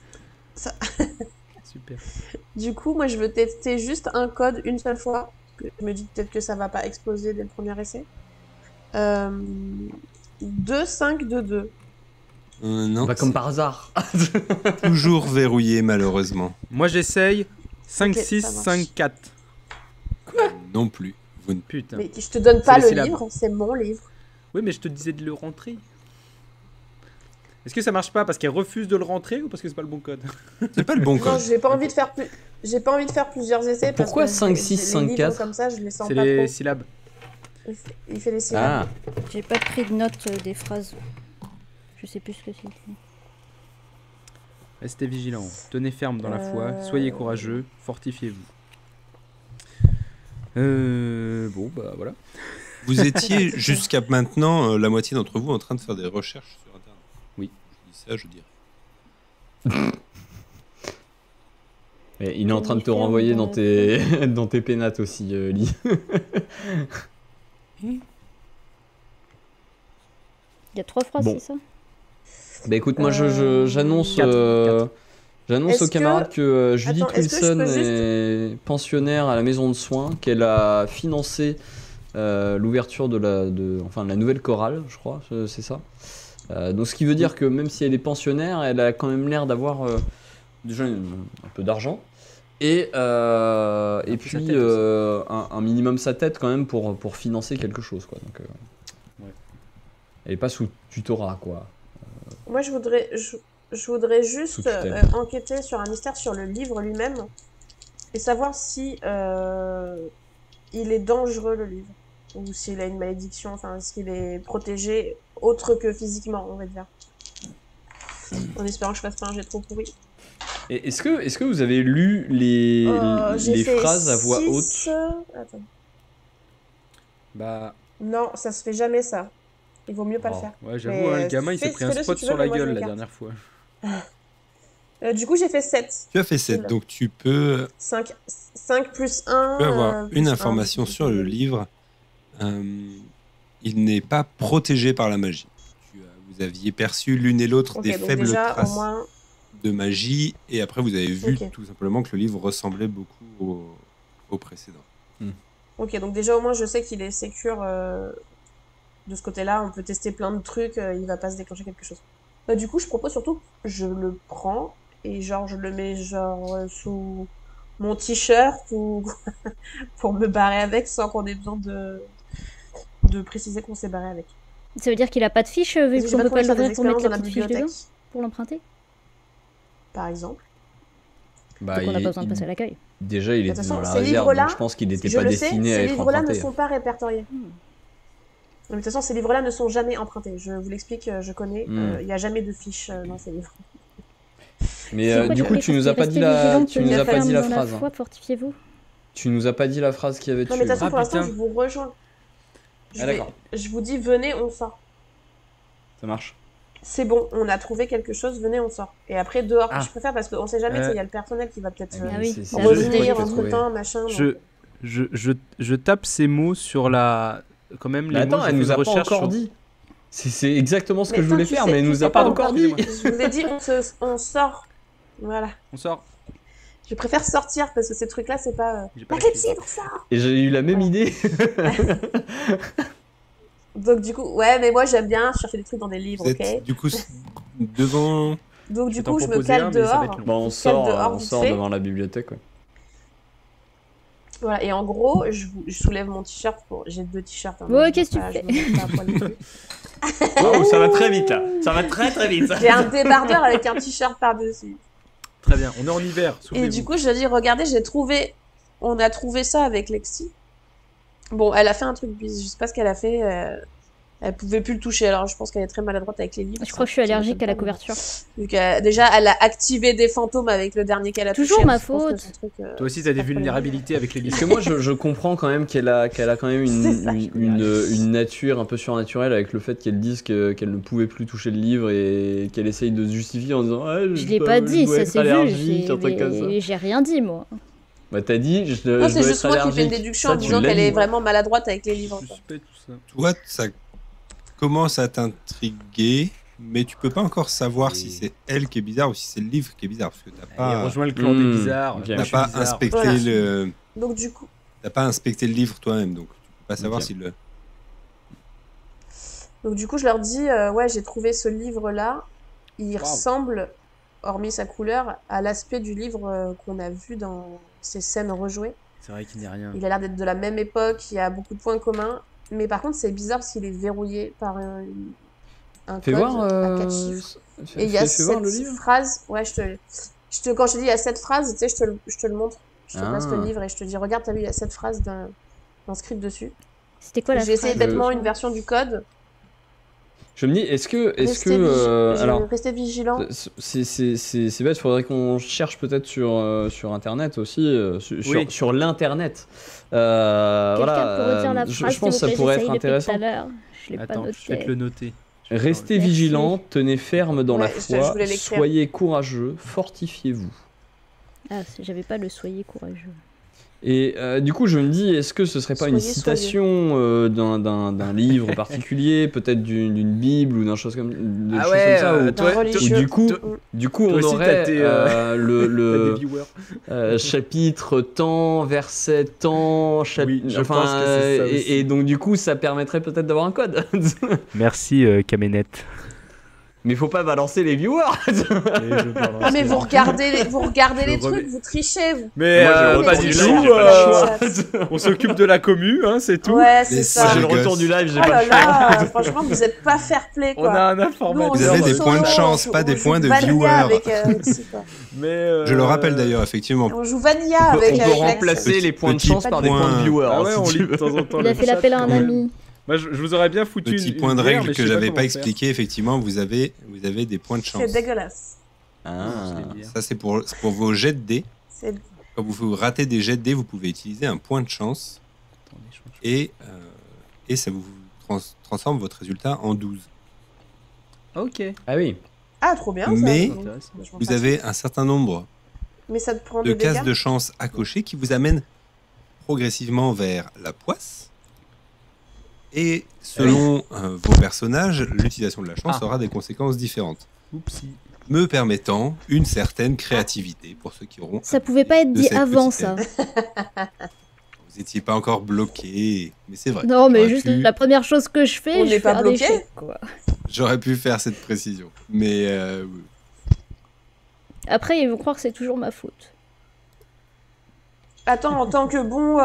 S2: Super.
S4: moi, je veux tester juste un code une seule fois. Je me dis peut-être que ça va pas exploser dès le premier essai. 2, 5, 2, 2.
S3: Non,
S1: Bah, comme par hasard.
S3: c'est toujours verrouillé, malheureusement.
S2: Moi j'essaye 5,
S4: Ok,
S2: 6,
S4: ça marche.
S2: 5, 4.
S3: Non plus. Vous ne-
S2: Putain.
S4: Mais je te donne pas
S2: C'est les
S4: le
S2: syllabes.
S4: livre, c'est mon livre.
S2: Oui, mais je te disais de le rentrer. Est-ce que ça marche pas parce qu'elle refuse de le rentrer ou parce que c'est pas le bon code?
S3: C'est pas le bon
S4: Non,
S3: code.
S4: j'ai pas envie de faire j'ai pas envie de faire plusieurs essais. parce
S1: Pourquoi
S4: que
S1: 5, 6,
S4: les
S1: 5,
S4: livres
S1: 4?
S4: comme ça, je les sens
S2: C'est
S4: pas
S2: les
S4: trop.
S2: syllabes.
S4: Il fait les syllabes.
S1: Ah,
S5: J'ai pas pris de notes des phrases. Je sais plus ce que c'est.
S2: Restez vigilants, tenez ferme dans la foi, soyez courageux, fortifiez-vous. Bon, bah voilà.
S3: Vous étiez jusqu'à maintenant, la moitié d'entre vous, en train de faire des recherches sur Internet.
S2: Oui.
S3: Je dis ça, je dirais.
S1: et il est en train de te renvoyer dans tes, dans tes pénates aussi, Lee.
S5: Il y a 3 phrases,
S1: Bon.
S5: c'est ça?
S1: Bah écoute, moi j'annonce j'annonce
S4: Est-ce
S1: aux camarades que Judith
S4: Attends, est-ce que je
S1: Wilson
S4: peux
S1: est pensionnaire à la maison de soins, qu'elle a financé l'ouverture de la nouvelle chorale, je crois, c'est ça. Donc ce qui veut dire que même si elle est pensionnaire, elle a quand même l'air d'avoir déjà un peu d'argent. Et puis
S2: sa tête
S1: un minimum sa tête quand même pour financer quelque chose, quoi. Donc,
S2: Ouais.
S1: elle est pas sous tutorat, quoi.
S4: Moi, je voudrais juste
S1: Sous tutelle.
S4: enquêter sur un mystère sur le livre lui-même et savoir si il est dangereux, le livre, ou s'il a une malédiction, enfin, est-ce qu'il est protégé autre que physiquement, on va dire. En espérant que je fasse pas un jet trop pourri.
S1: Et est-ce que vous avez lu les
S4: J'ai fait
S1: phrases à voix
S4: 6.
S1: haute?
S4: Attends.
S2: Bah,
S4: Non, ça se fait jamais, ça. Il vaut mieux pas le
S1: Oh.
S4: faire.
S2: ouais, j'avoue,
S4: Mais,
S2: hein, le gamin il s'est pris un
S4: fais-le si
S2: spot
S4: tu
S2: sur
S4: veux,
S2: la
S4: mais moi, je
S2: gueule la
S4: m'écarte.
S2: dernière fois.
S4: Du coup, j'ai fait 7.
S3: Tu as fait 7,
S4: Oula.
S3: donc tu peux
S4: 5 plus 1.
S3: avoir une information sur le livre. Il n'est pas protégé par la magie. Vous aviez perçu l'une et l'autre
S4: Ok,
S3: des
S4: donc
S3: faibles
S4: déjà,
S3: traces
S4: au moins...
S3: de magie, et après vous avez vu
S4: Ok.
S3: tout simplement que le livre ressemblait beaucoup au précédent.
S4: Ok, donc déjà, au moins, je sais qu'il est sécure de ce côté-là. On peut tester plein de trucs, il va pas se déclencher quelque chose. Du coup, je propose surtout, je le prends, et genre, je le mets genre sous mon t-shirt ou pour me barrer avec sans qu'on ait besoin de préciser qu'on s'est barré avec.
S5: Ça veut dire qu'il a pas de fiche, vu
S4: Parce que j'ai
S5: qu'on
S4: pas
S5: peut pas
S4: trop envie de faire des
S5: l'ouvrir pour mettre
S4: expériences
S5: la
S4: dans la
S5: petite fiche
S4: bibliothèque,
S5: dedans, pour l'emprunter?
S4: par exemple.
S1: Bah,
S5: Donc on n'a
S1: il-
S5: pas besoin de
S1: il-
S5: passer à l'accueil.
S1: Déjà, il
S4: De
S1: était
S4: toute
S1: dans
S4: façon,
S1: la
S4: ces
S1: réserve,
S4: livres-là,
S1: donc je pense qu'il n'était
S4: Je
S1: pas
S4: le sais,
S1: destiné à
S4: ces
S1: être
S4: livres-là ne
S1: emprunté.
S4: sont pas répertoriés. Mais de toute façon, ces livres-là ne sont jamais empruntés. Je vous l'explique, je connais. Il n'y a jamais de fiche dans ces livres.
S1: Mais
S5: C'est quoi
S1: du
S5: le
S1: coup,
S5: truc?
S1: tu nous as pas dit
S5: Restez
S1: la,
S5: vigilante,
S1: tu nous as
S4: tenez
S1: pas dit
S5: ferme
S1: la
S5: dans
S1: phrase.
S5: foi, fortifiez-vous.
S1: Tu nous as pas dit la phrase qu'il y avait
S4: Non,
S1: dessus.
S4: mais de toute façon,
S2: Ah,
S4: pour l'instant,
S2: putain.
S4: je vous rejoins.
S1: Ah, d'accord.
S4: Je vous dis, venez, on sort.
S1: Ça marche.
S4: C'est bon, on a trouvé quelque chose, venez, on sort. Et après, dehors,
S2: Ah.
S4: je préfère parce qu'on sait jamais, tu sais,
S2: Euh.
S4: il y a le personnel qui va peut-être
S5: Ah oui,
S1: c'est-
S5: c'est
S1: c'est
S5: vrai.
S1: juste
S4: revenir
S1: toi qui peux trouver.
S4: entre-temps, machin.
S2: Je tape ces mots sur la. Quand même,
S1: Mais
S2: les mots,
S1: attends,
S2: je
S1: elle
S2: fais
S1: nous
S2: une
S1: a pas
S2: recherche
S1: encore
S2: sur-
S1: dit. C'est exactement ce que
S4: Mais
S1: je voulais
S4: toi, tu
S1: faire,
S4: sais-
S1: mais elle
S4: tu
S1: nous
S4: sais
S1: a pas
S4: pas
S1: encore
S4: encore.
S1: dit.
S4: Je vous ai dit, on sort. Voilà.
S2: On sort.
S4: Je préfère sortir parce que ces trucs-là, c'est pas.
S2: J'ai pas
S4: La
S2: la
S4: clepsydre, sort.
S1: Et j'ai eu la même idée.
S4: Donc, du coup, ouais, mais moi, j'aime bien chercher des trucs dans des livres,
S3: Vous
S4: ok?
S3: êtes du coup devant.
S4: Donc,
S2: Je
S4: du
S2: vais t'en
S4: coup, je me
S2: proposer
S4: cale
S2: un, mais ça va
S4: dehors.
S2: être long.
S1: Bon, on
S4: Je cale
S1: sort,
S4: dehors
S1: on
S4: vite
S1: sort
S4: fait.
S1: devant la bibliothèque. Ouais.
S4: Voilà, et en gros, je soulève mon t-shirt. J'ai 2 t-shirts. Hein,
S5: Ouais,
S4: donc,
S5: qu'est-ce que tu
S4: voilà,
S5: fais
S4: je me montre pas à poil non plus.
S1: Oh, ça va très vite là. Ça va très très vite.
S4: J'ai un débardeur avec un t-shirt par-dessus.
S2: Très bien, on est en hiver.
S4: Et du coup, je dis, regardez, on a trouvé ça avec Lexi. Bon, elle a fait un truc bizarre, je sais pas ce qu'elle a fait. Elle pouvait plus le toucher, alors je pense qu'elle est très maladroite avec les livres.
S5: Je crois que je suis allergique à la couverture.
S4: Donc, déjà, elle a activé des fantômes avec le dernier qu'elle a touché.
S5: Toujours ma
S4: Je pense que
S5: faute.
S4: son truc,
S2: Toi aussi, t'as des
S4: pas trop
S2: vulnérabilités avec les livres.
S1: Parce que moi, je comprends quand même qu'elle a quand même
S4: C'est ça.
S1: une nature un peu surnaturelle avec le fait qu'elle dise qu'elle ne pouvait plus toucher le livre et qu'elle essaye de se justifier en disant ah,
S5: Je l'ai pas dit,
S1: dois
S5: ça
S1: être
S5: s'est
S1: allergique,
S5: vu.
S1: un truc comme ça.
S5: J'ai rien dit, moi.
S1: Bah t'as dit je
S4: Non,
S1: dois
S4: c'est
S1: être
S4: juste moi qui fais une
S1: allergique.
S4: déduction
S1: Ça,
S4: en
S1: tu
S4: disant
S1: l'as
S4: qu'elle
S1: dit.
S4: est vraiment maladroite avec les livres. quoi.
S2: Suspect, tout ça.
S3: Toi, ça commence à t'intriguer, mais tu peux pas encore savoir si c'est elle qui est bizarre ou si c'est le livre qui est bizarre, parce que t'as
S2: Allez,
S3: pas,
S2: rejoins le clan des
S1: Hmm,
S2: bizarres.
S1: ok.
S2: Moi,
S3: t'as
S2: je suis
S3: pas
S2: bizarre.
S3: inspecté
S4: Voilà. Donc du coup,
S3: le livre toi-même, donc tu peux pas savoir
S1: Ok.
S3: si le.
S4: je leur dis, ouais, j'ai trouvé ce livre-là. Il ressemble, hormis sa couleur, à l'aspect du livre qu'on a vu dans ces scènes rejouées.
S2: C'est vrai qu'il n'est rien.
S4: Il a l'air d'être de la même époque, il y a beaucoup de points communs. Mais par contre, c'est bizarre parce qu'il est verrouillé par un
S1: Fais
S4: code
S1: voir.
S4: à 4 chiffres. Et il y a
S1: fais voir le
S4: cette
S1: livre.
S4: phrase, ouais, quand je te dis il y a cette phrase, tu sais, je te le montre. Je te passe
S1: Ah.
S4: le livre et je te dis, regarde, t'as vu, il y a cette phrase inscrite dessus.
S5: C'était quoi la
S4: J'ai essayé
S5: phrase
S4: bêtement une version du code.
S1: Je me dis est-ce que alors
S4: Restez vigilant.
S1: c'est bête, faudrait qu'on cherche peut-être sur internet aussi,
S2: Oui.
S1: sur l'internet.
S5: Quelqu'un
S1: Voilà,
S5: peut redire la phrase,
S1: je pense que ça
S5: s'il vous
S1: pourrait
S5: plaît,
S1: être
S5: j'essaye depuis tout
S1: intéressant.
S5: à l'heure. Je l'ai pas
S2: Attends, je vais te
S5: noté.
S2: le noter.
S1: Restez
S5: Merci.
S1: vigilants, tenez ferme dans la
S4: Ouais, je
S1: foi,
S4: voulais l'écrire.
S1: soyez courageux, fortifiez-vous.
S5: Ah, j'avais pas le soyez courageux.
S1: Et du coup, je me dis, est-ce que ce serait pas une
S4: Soyez,
S1: citation d'un livre particulier, peut-être d'une Bible ou d'un chose comme, de
S2: Ah
S1: choses
S2: ouais,
S1: comme ça, ou,
S4: D'un religieux.
S1: ou du coup,
S2: toi
S1: on
S2: aussi,
S1: aurait
S2: t'as tes,
S1: le
S2: T'as des viewers.
S1: chapitre temps, verset temps,
S2: Oui, je pense que c'est ça aussi.
S1: et donc du coup, ça permettrait peut-être d'avoir un code.
S2: Merci, Kamenet.
S1: Mais faut pas balancer les viewers.
S4: Ah, mais vous regardez les
S2: Je
S4: trucs, vous trichez. Vous.
S2: Mais
S1: Moi, j'ai le
S2: pas
S1: retour
S2: du
S1: du
S2: tout.
S1: live, j'ai pas le choix.
S2: On s'occupe de la commu, hein, c'est tout.
S4: Ouais, c'est
S3: Mais
S4: ça.
S1: Moi, j'ai le
S3: Je
S1: retour
S3: gosse.
S1: du live, j'ai
S4: Oh
S1: pas
S4: là
S1: le choix.
S4: là, franchement, vous êtes pas fair-play,
S2: On
S4: quoi.
S2: a un
S4: Nous, on
S2: informateur.
S3: Vous avez
S4: joue
S3: des
S4: solo,
S3: points de chance,
S4: on
S3: pas des
S4: joue
S3: points de
S4: Vanilla
S3: viewers.
S4: avec, Alexis, quoi.
S2: Mais
S3: Je le rappelle d'ailleurs, effectivement.
S4: On joue Vanilla
S1: On peut
S4: avec Alexis.
S1: remplacer les points de
S3: Petit
S1: chance par des
S3: point.
S1: points de viewers.
S2: Ah ouais,
S1: si
S2: on
S1: tu
S2: lit
S1: veux.
S2: de temps en temps.
S5: Il a
S2: le
S5: fait
S2: chat,
S5: l'appel à un
S2: quand même.
S5: ami.
S2: Moi, je vous aurais bien foutu
S3: Petit
S2: une
S3: point de
S2: bière,
S3: règle
S2: mais je
S3: que
S2: sais
S3: j'avais
S2: comment
S3: pas
S2: faire.
S3: expliqué, effectivement, vous avez des points de chance.
S4: C'est dégueulasse.
S1: Ah.
S2: C'est bien.
S3: Ça, c'est pour vos jets de dés.
S4: C'est
S3: Quand vous ratez des jets de dés, vous pouvez utiliser un point de chance
S2: Attendez, je crois que
S3: et ça vous transforme votre résultat en 12.
S2: Ok.
S1: Ah oui.
S4: Ah, trop bien, ça.
S3: Mais
S4: Donc,
S2: Intéressant.
S4: vachement
S3: Vous
S4: facile.
S3: avez un certain nombre
S4: Mais ça te prend
S3: de
S4: des
S3: cases
S4: dégâts.
S3: de chance à cocher qui vous amènent progressivement vers la poisse. Et selon vos personnages, l'utilisation de la chance
S2: Ah.
S3: aura des conséquences différentes,
S2: Oupsie.
S3: me permettant une certaine créativité pour ceux qui auront.
S5: Ça pouvait pas être
S3: de
S5: dit
S3: cette
S5: avant,
S3: petite
S5: ça.
S3: Vous n'étiez pas encore bloqué, mais c'est vrai.
S5: Non, mais
S3: J'aurais
S5: juste
S3: pu-
S5: la première chose que je fais,
S4: On
S5: je
S4: n'est
S5: fais
S4: pas
S5: un
S4: bloqué.
S5: échec, quoi.
S3: J'aurais pu faire cette précision. Mais oui.
S5: Après, ils vont croire que c'est toujours ma faute.
S4: Attends, en tant que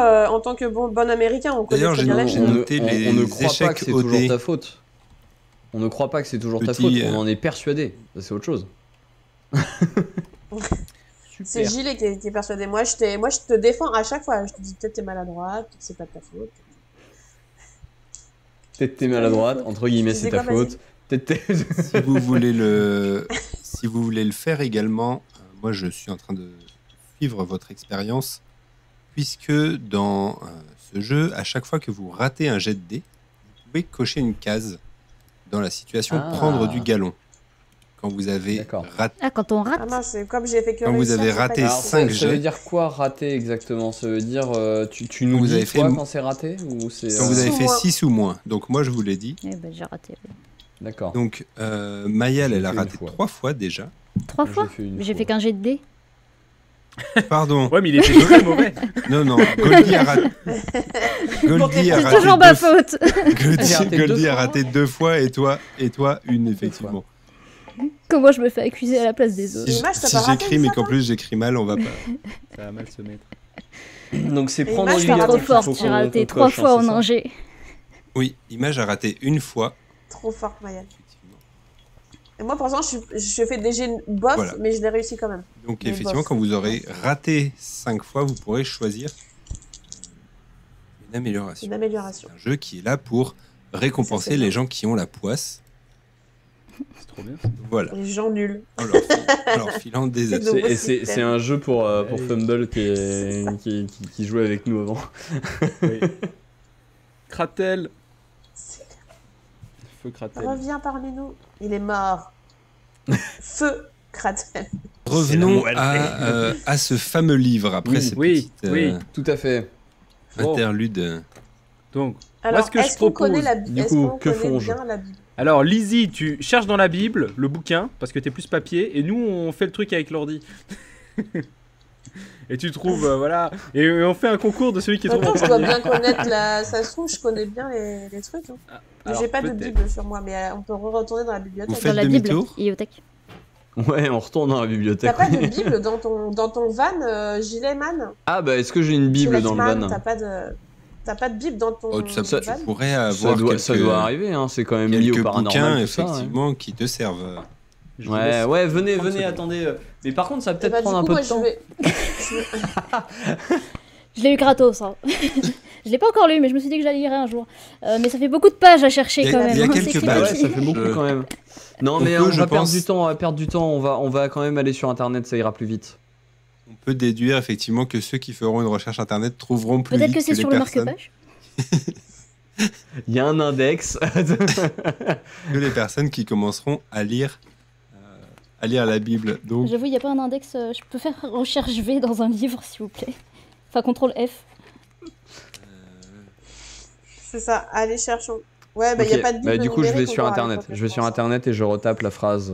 S4: bon américain, on connaît
S3: D'ailleurs,
S4: très
S3: j'ai
S4: bien la
S3: noté-
S4: Chine.
S3: j'ai noté les
S1: on ne croit pas
S3: échecs
S1: que c'est
S3: au
S1: toujours
S3: dé.
S1: ta faute. On ne croit pas que c'est toujours ta
S3: Petit,
S1: faute, on en est persuadé. Ça, c'est autre chose.
S4: C'est
S2: Super.
S4: Gilles qui est persuadé. Moi, je te défends à chaque fois. Je te dis peut-être t'es maladroite, peut-être c'est pas de ta faute.
S1: Peut-être t'es maladroite, entre guillemets,
S4: Tu
S1: c'est
S4: disais
S1: ta
S4: quoi,
S1: faute. Peut-être t'es-
S3: Si vous voulez le faire également, moi je suis en train de suivre votre expérience, puisque dans ce jeu, à chaque fois que vous ratez un jet de dés, vous pouvez cocher une case dans la situation
S1: Ah.
S3: prendre du galon. Quand vous avez
S1: D'accord.
S3: raté,
S5: Ah, quand on rate,
S4: Ah mince, c'est comme j'ai fait que
S3: Quand vous
S4: réussir,
S3: avez
S4: c'est pas
S3: raté
S4: grave.
S1: Alors,
S3: cinq
S1: ça veut
S3: jets.
S1: dire quoi rater exactement? Ça veut dire tu nous
S3: Vous
S1: dis
S3: avez
S1: toi
S3: fait-
S1: quand c'est raté ou c'est
S3: quand vous avez
S4: Six ou
S3: fait
S4: moins.
S3: 6 ou moins, donc moi je vous l'ai dit.
S5: eh ben, j'ai raté.
S1: D'accord.
S3: Donc Mayal,
S1: Je
S3: elle a
S1: l'ai fait une
S3: raté
S1: fois.
S3: 3 fois déjà.
S5: 3
S1: Moi, je
S5: fois
S1: l'ai fait une
S5: Mais j'ai
S1: fois.
S5: fait qu'un jet de dés.
S3: Pardon,
S2: Ouais, mais il était très mauvais.
S3: non, Goldie a raté. Goldie a
S5: C'est
S3: raté
S5: toujours ma
S3: deux
S5: faute.
S1: Elle a raté
S3: Goldie
S1: deux
S3: a
S1: fois.
S3: raté 2 fois et toi une effectivement.
S5: Comment je me fais accuser à la place des autres.
S3: Si
S4: Dommage, t'as
S3: si
S4: pas raté
S3: j'écris
S4: une
S3: mais
S4: fois,
S3: qu'en
S4: toi
S3: plus j'écris mal, on va pas.
S2: Ça va mal se mettre.
S1: Donc c'est
S4: Et
S1: prendre
S4: Image,
S5: Je
S1: du
S5: suis
S4: t'as
S5: trop
S4: raté.
S5: forte, j'ai raté 3 fois en ingé.
S3: Oui, Image a raté une fois.
S4: Trop forte, Mayal.
S3: Effectivement.
S4: Et moi, pour l'instant, je fais des jets bof,
S3: Voilà.
S4: mais je l'ai réussi quand même.
S3: Donc
S4: Mais
S3: effectivement,
S4: bof.
S3: quand vous aurez raté 5 fois, vous pourrez choisir une amélioration.
S4: Une amélioration.
S3: C'est un jeu qui est là pour récompenser
S4: Ça, c'est
S3: les
S4: bien.
S3: gens qui ont la poisse.
S2: C'est trop bien.
S3: Voilà,
S4: Les gens nuls.
S3: en leur filant des
S4: C'est
S3: astuces.
S4: nouveau
S1: C'est
S4: système.
S1: un jeu pour
S2: Ouais.
S1: Fumble qui jouait avec nous avant.
S2: Oui. Kratel. Feu Kratel.
S4: Reviens parmi nous. Il est mort. Feu Kratel.
S3: Revenons
S1: C'est la
S3: à ce fameux livre après
S1: Oui,
S3: ces
S2: oui,
S3: petites
S2: oui.
S1: Tout à fait.
S2: Bon.
S3: interludes.
S2: Donc,
S4: Alors,
S2: ce que je
S4: est-ce qu'on connaît
S2: propose,
S4: la
S1: du
S4: Est-ce
S1: coup,
S4: qu'on
S1: que
S4: connaît
S1: font-je
S4: bien la Bible?
S2: alors Lizzie, tu cherches dans la Bible le bouquin parce que t'es plus papier et nous on fait le truc avec l'ordi. Et tu trouves, voilà. Et on fait un concours de celui qui trouve en
S4: Attends, je dois
S2: premier.
S4: bien connaître la. Ça se trouve, je connais bien les trucs. Hein. Mais
S2: Alors,
S4: j'ai pas de
S2: peut-être.
S4: Bible sur moi, mais on peut retourner dans la
S3: Vous
S4: bibliothèque.
S3: faites
S5: Dans la Bible,
S3: demi-tour
S5: Iotech.
S1: Ouais, on retourne dans la
S4: T'as
S1: bibliothèque.
S4: pas de Bible dans ton van, gilet man?
S1: Ah bah est-ce que j'ai une Bible
S4: Gilet
S1: dans le
S4: man,
S1: van?
S4: T'as pas de Bible dans ton
S3: Oh, ça,
S4: van?
S3: tu pourrais
S1: Ça
S3: avoir
S1: doit arriver, hein, c'est quand même lié
S3: quelques
S1: au paranormal.
S3: bouquins,
S1: tout ça, ouais.
S3: effectivement, qui te servent.
S2: Je vous
S1: Ouais,
S2: laisse
S1: ouais, venez,
S2: 30 secondes.
S1: attendez. Mais par contre, ça va
S4: Eh
S1: peut-être
S4: bah,
S1: prendre un
S4: du
S1: peu
S4: coup,
S1: de
S4: moi,
S1: temps.
S5: Je l'ai eu gratos, hein. Je l'ai pas encore lu, mais je me suis dit que j'allais lire un jour. Mais ça fait beaucoup de pages à chercher
S3: Il y a-
S5: quand même.
S3: il y a
S5: hein,
S3: quelques
S5: c'est
S1: Bah
S3: pages.
S1: ouais,
S5: compliqué.
S1: ça fait beaucoup quand même. Non,
S3: On
S1: mais
S3: peut,
S1: on
S3: je
S1: va perdre
S3: pense-
S1: du temps, on va quand même aller sur internet, ça ira plus vite.
S3: On peut déduire effectivement que ceux qui feront une recherche internet trouveront plus
S5: Peut-être
S3: vite
S5: que c'est
S3: les
S5: sur le
S3: personnes,
S5: marque-page.
S1: Il y a un index.
S3: que les personnes qui commenceront à lire la Bible. Donc,
S5: J'avoue, il n'y a pas un index. Je peux faire recherche V dans un livre, s'il vous plaît. Enfin, CTRL F.
S4: C'est ça, allez, cherchons. Ouais, bah,
S1: Ok,
S4: y a pas de Bible
S1: bah, du coup, je vais
S4: numérique
S1: sur
S4: encore à
S1: internet.
S4: l'époque,
S1: Je vais
S4: je
S1: sur
S4: pense, hein.
S1: internet et je retape la phrase.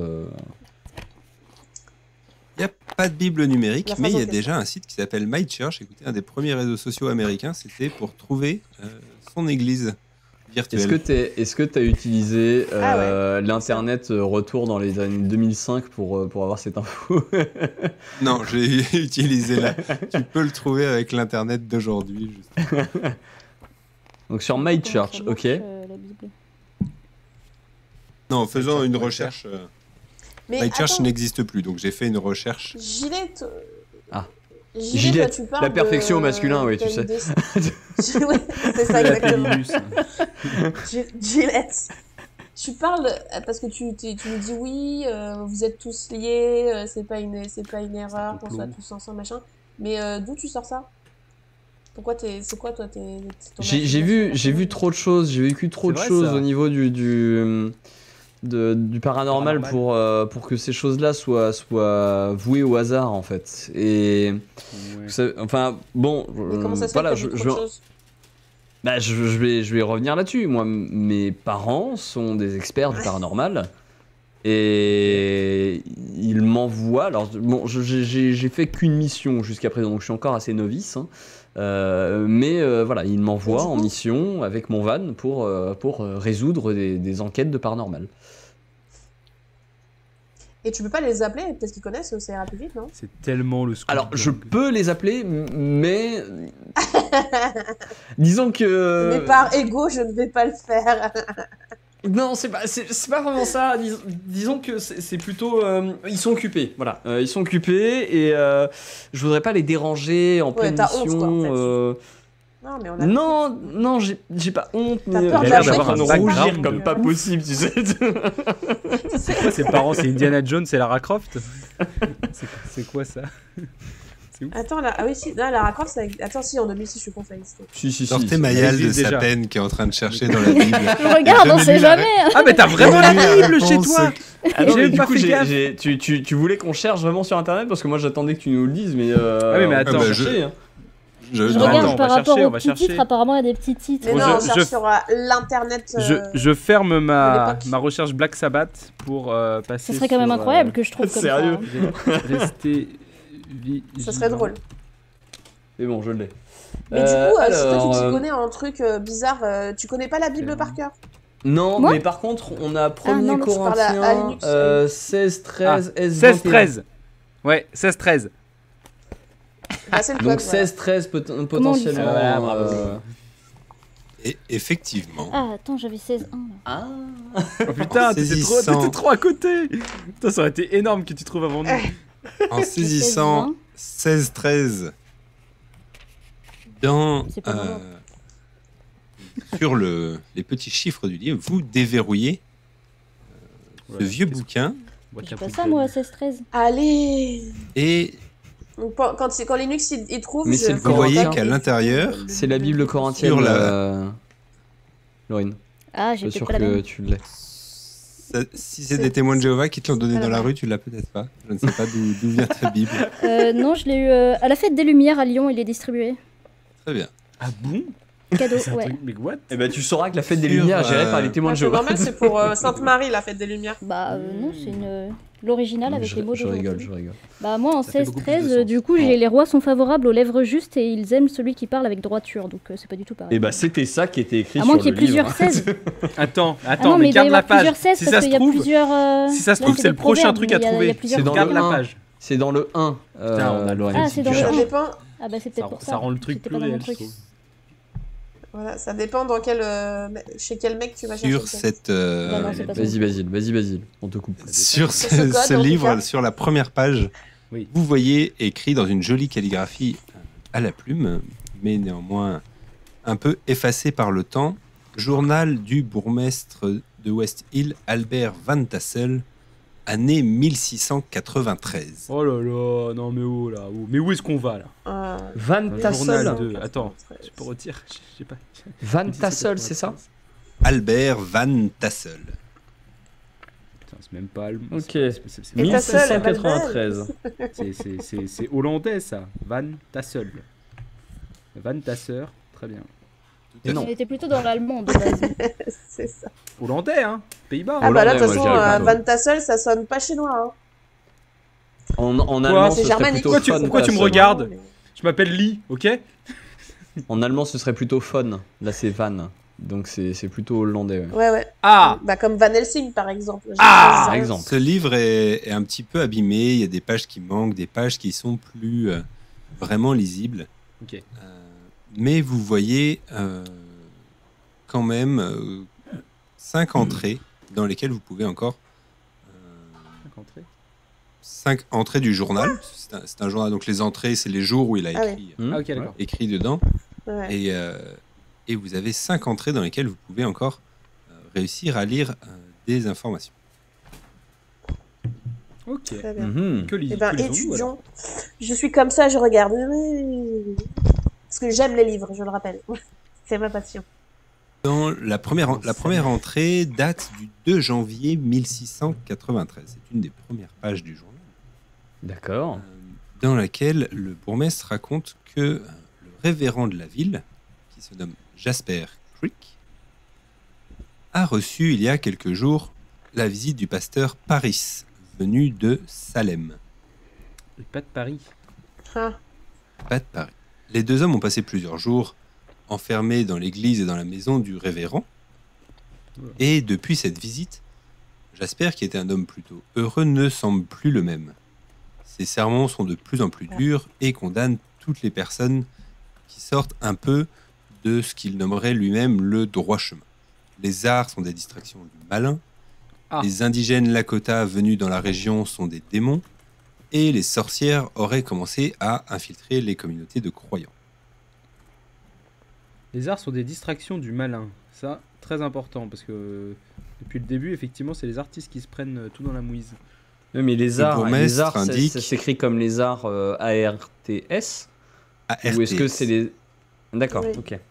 S3: il n'y a pas de Bible numérique,
S4: La
S3: mais il y a
S4: phrase en question.
S3: déjà un site qui s'appelle MyChurch. Écoutez, un des premiers réseaux sociaux américains, c'était pour trouver son église virtuelle.
S1: Est-ce que tu as utilisé
S4: Ah
S1: l'internet retour dans les années 2005 pour avoir cette info?
S3: Non, j'ai utilisé là. Tu peux le trouver avec l'internet d'aujourd'hui. juste.
S1: Donc sur
S5: Comment
S1: MyChurch,
S5: ça
S1: ok.
S5: marche, la Bible.
S3: Non, en faisant une
S2: MyChurch.
S3: recherche.
S4: Mais
S3: MyChurch
S4: attends,
S3: n'existe plus, donc j'ai fait une recherche.
S4: Gillette.
S1: Ah.
S4: Gillette, toi, tu parles
S1: la perfection au
S4: de-
S1: masculin, oui, tu
S4: t'as
S1: sais.
S4: une des- Ouais, c'est ça,
S2: La
S4: exactement.
S2: Pélinus.
S4: Gillette. Tu parles parce que tu nous dis oui, vous êtes tous liés, c'est pas une erreur qu'on soit tous ensemble machin. Mais d'où tu sors ça? Pourquoi c'est quoi toi ton
S1: J'ai vu trop de choses, j'ai vécu trop de
S2: C'est vrai,
S1: choses
S2: ça.
S1: au niveau du paranormal pour que ces choses-là soient vouées au hasard en fait. Et
S2: Ouais.
S1: enfin bon,
S4: Mais comment ça se fait
S1: voilà,
S4: que t'as vu trop de choses?
S1: bah, je vais revenir là-dessus. Moi, mes parents sont des experts du paranormal et ils m'envoient. Alors bon, j'ai fait qu'une mission jusqu'à présent, donc je suis encore assez novice. Hein. Mais voilà, ils m'envoient
S4: Et du
S1: en
S4: coup
S1: mission avec mon van pour résoudre des enquêtes de paranormal.
S4: Et tu peux pas les appeler, peut-être qu'ils connaissent, ça ira plus vite, non?
S2: C'est tellement le scoop.
S1: Alors, je
S2: donc.
S1: peux les appeler, mais disons que
S4: Mais par ego, je ne vais pas le faire.
S1: non, c'est pas vraiment ça. Disons que c'est plutôt ils sont occupés, voilà. Ils sont occupés et je voudrais pas les déranger en pleine
S4: t'as honte,
S1: mission.
S4: quoi, en fait. Non, mais on a.
S1: Non, j'ai pas honte,
S4: T'as
S1: mais
S4: peur
S2: Il a l'air
S1: je suis en
S2: d'avoir
S1: train de
S2: un
S1: rougir
S2: background.
S1: comme pas possible, tu sais.
S2: C'est quoi ses parents? C'est Indiana Jones et Lara Croft? C'est quoi ça? C'est ouf.
S4: Attends, là, ah oui, si, là, Lara Croft, attends, si, en 2006, je suis con, ça existait.
S1: Si.
S3: Sortez Mayal de
S2: existe
S3: sa
S2: déjà.
S3: peine qui est en train de chercher dans la Bible.
S5: Je regarde, on
S3: Donnez-lui
S5: sait
S3: la
S5: jamais. hein.
S2: Ah, mais t'as vraiment la
S3: Donnez-lui la
S2: Bible chez
S3: réponse.
S2: toi!
S1: Ah non,
S2: J'ai
S1: mais
S2: même
S1: du
S2: pas
S1: coup,
S2: fait gaffe.
S1: tu voulais qu'on cherche vraiment sur internet parce que moi j'attendais que tu nous le dises, mais
S2: oui, mais
S1: on
S2: attends.
S1: peut
S3: Ah bah,
S1: chercher, hein.
S5: Je
S2: Non,
S5: regarde
S2: on va
S5: par rapport
S2: chercher, on
S5: aux
S2: va
S5: petits
S2: chercher.
S5: titres, apparemment il y a des petits titres.
S4: Mais
S2: Bon,
S4: non, on
S2: je-
S4: cherche
S2: je-
S4: sur l'internet.
S2: Je ferme ma
S4: l'époque.
S2: recherche Black Sabbath pour passer
S5: Ce serait quand même
S2: sur,
S5: incroyable que je trouve comme
S1: Sérieux
S5: ça. hein.
S2: Rester vigilant.
S4: Ça serait drôle.
S1: Mais bon, je l'ai.
S4: Mais du coup, si toi
S1: alors,
S4: tu t'y connais en truc bizarre, tu connais pas la Bible par cœur?
S1: non,
S5: Moi
S1: mais par contre, on a 1er
S4: non, je parle à
S1: Corinthiens
S4: Linux.
S1: 16, 13,
S2: Ah,
S1: S21.
S2: 16-13. Ouais, 16-13.
S4: Bah, c'est le
S1: Donc
S4: code, voilà.
S1: 16-13
S5: on dit
S1: potentiellement.
S5: ça
S2: Voilà, bravo.
S3: Et effectivement,
S5: Ah, attends, j'avais 16 ans.
S1: Ah.
S2: Oh putain,
S3: Saisissant.
S2: t'étais trop à côté. Putain, ça aurait été énorme que tu trouves avant nous.
S3: en saisissant 16-13 dans
S5: C'est pas vraiment.
S3: sur les petits chiffres du livre, vous déverrouillez ce
S2: Voilà,
S3: vieux
S2: qu'est-ce-
S3: bouquin
S2: Boîte
S5: J'ai
S2: à
S5: pas
S2: poutre.
S5: ça, moi, 16-13.
S4: Allez.
S3: et
S4: Donc, quand Linux il trouve,
S1: Mais c'est le
S3: vous voyez
S1: Corentin.
S3: qu'à l'intérieur,
S1: C'est la Bible corinthienne.
S3: Sur la-
S1: Laurine,
S5: Ah,
S1: je
S5: j'ai
S1: suis sûr
S5: peut-être pas la
S1: que
S5: même.
S1: tu l'as.
S3: si c'est des témoins de Jéhovah qui te l'ont donné dans la rue, tu l'as peut-être pas. Je ne sais pas d'où vient ta Bible.
S5: Non, je l'ai eu à la fête des Lumières à Lyon, il est distribué.
S3: Très bien.
S2: Ah bon?
S5: Cadeau,
S2: C'est un
S5: ouais.
S2: truc- Mais what?
S1: Eh ben, tu sauras que la fête des
S3: Sur,
S1: Lumières est gérée par les témoins de
S4: C'est
S1: Jéhovah.
S4: normal, c'est pour Sainte-Marie, la fête des Lumières.
S5: Bah, non, c'est l'original avec
S1: je,
S5: les mots
S1: je rigole,
S5: d'aujourd'hui.
S1: je rigole.
S5: Bah, moi, en
S2: Ça fait beaucoup plus de
S5: 16-13,
S2: sens.
S5: du coup, les rois sont favorables aux lèvres justes et ils aiment celui qui parle avec droiture, donc c'est pas du tout pareil.
S1: Et bah, c'était ça qui était écrit
S5: À
S1: sur
S5: moins
S1: le
S5: qu'il y ait plusieurs
S1: livre.
S5: 16.
S2: Attends,
S5: Ah non, mais
S2: mais
S5: il doit y
S2: garde la
S5: avoir plusieurs
S2: page.
S5: 16
S2: Si
S5: parce
S2: ça se
S5: qu'il y a
S2: trouve,
S5: plusieurs.
S2: si ça se
S5: là,
S2: trouve,
S5: c'est
S2: c'est
S5: des
S2: le prochain
S5: proverbes,
S2: truc
S5: mais
S2: à
S5: il y a
S2: trouver.
S5: plusieurs
S1: C'est dans
S2: Garde
S1: le
S2: la
S1: 1.
S2: page.
S1: C'est dans le 1.
S2: Putain, on a
S1: Laurine,
S5: Ah,
S1: si
S5: c'est
S1: tu
S5: dans le
S4: Ça
S1: cherches.
S5: 1.
S4: dépend.
S5: Ah bah c'est peut-être pour ça.
S2: Ça rend le truc
S5: C'était
S2: plus
S5: pas dans mon
S2: réel, je
S5: truc.
S2: trouve.
S4: Voilà, ça dépend dans quel chez quel mec tu vas chercher.
S3: Sur
S4: le texte.
S3: cette
S5: Bah non, c'est pas ça.
S1: Vas-y, Basile, on te coupe.
S3: sur
S4: Sur
S3: ce,
S4: ce code,
S3: ce
S4: en tout
S3: livre,
S4: cas.
S3: sur la première page,
S2: Oui.
S3: vous voyez écrit dans une jolie calligraphie à la plume, mais néanmoins un peu effacé par le temps, journal du bourgmestre de West Hill, Albert Van Tassel, année 1693.
S2: Oh là là, non mais oh là, oh. Mais où est-ce qu'on va là?
S1: Van
S2: Un
S1: Tassel.
S2: journal de... Attends, tu peux retirer? Je sais pas.
S1: Van Tassel, c'est ça?
S3: Albert Van Tassel.
S2: Putain, c'est même pas allemand.
S1: Ok.
S2: C'est-
S4: Et Tassel, elle va
S1: 1793.
S2: c'est hollandais ça. Van Tassel. Van Tasser, très bien.
S3: Tout à
S1: Non.
S3: fait.
S5: On était plutôt dans l'allemand de base.
S4: C'est ça.
S2: Hollandais, hein? Pays-Bas.
S4: Ah bah là, de toute
S1: Hollandais,
S4: façon,
S1: moi, je dirais plutôt.
S4: Van Tassel, ça sonne pas chinois. Hein.
S1: En allemand,
S4: C'est
S1: ce serait
S4: germanique.
S1: plutôt
S2: Pourquoi
S1: fun.
S2: pourquoi tu me
S1: Tassel.
S2: regardes? Je m'appelle Lee, ok?
S1: En allemand, ce serait plutôt fun. Là, c'est Van. Donc, c'est plutôt hollandais. Ouais.
S4: Ouais, ouais.
S2: Ah!
S4: Bah comme Van Helsing, par exemple.
S2: Ah,
S1: Par exemple.
S3: Ce livre est un petit peu abîmé, il y a des pages qui manquent, des pages qui sont plus vraiment lisibles.
S2: Ok.
S3: Mais vous voyez quand même 5 entrées dans lesquelles vous pouvez encore 5 entrées du journal. C'est un journal, donc les entrées, c'est les jours où il a
S4: Ah
S3: écrit,
S2: Ah, ok, d'accord.
S3: écrit dedans.
S4: Ouais.
S3: Et vous avez 5 entrées dans lesquelles vous pouvez encore réussir à lire des informations.
S2: Ok.
S4: Très bien.
S1: Mhm.
S2: Que
S4: Eh ben,
S2: que lisons-nous,
S4: étudions.
S2: alors?
S4: Je suis comme ça, je regarde. Parce que j'aime les livres, je le rappelle. C'est ma passion.
S3: Dans la première entrée date du 2 janvier 1693. C'est une des premières pages du journal.
S1: D'accord.
S3: Dans laquelle le bourgmestre raconte que le révérend de la ville, qui se nomme Jasper Crick, a reçu il y a quelques jours la visite du pasteur Paris, venu de Salem,
S2: Et pas de Paris.
S4: Ah,
S3: pas de Paris. Les deux hommes ont passé plusieurs jours enfermés dans l'église et dans la maison du révérend. Et depuis cette visite, Jasper, qui était un homme plutôt heureux, ne semble plus le même. Ses sermons sont de plus en plus durs et condamnent toutes les personnes qui sortent un peu de ce qu'il nommerait lui-même le droit chemin. Les arts sont des distractions du malin,
S2: Ah.
S3: les indigènes Lakota venus dans la région sont des démons, et les sorcières auraient commencé à infiltrer les communautés de croyants.
S2: Les arts sont des distractions du malin. Ça, très important, parce que depuis le début, effectivement, c'est les artistes qui se prennent tout dans la mouise.
S1: Oui, mais les
S3: Le
S1: arts,
S3: bourgmestre
S1: ça
S3: indique-
S1: s'écrit comme les arts ARTS ou est-ce que c'est les... D'accord,
S4: Oui.
S1: ok.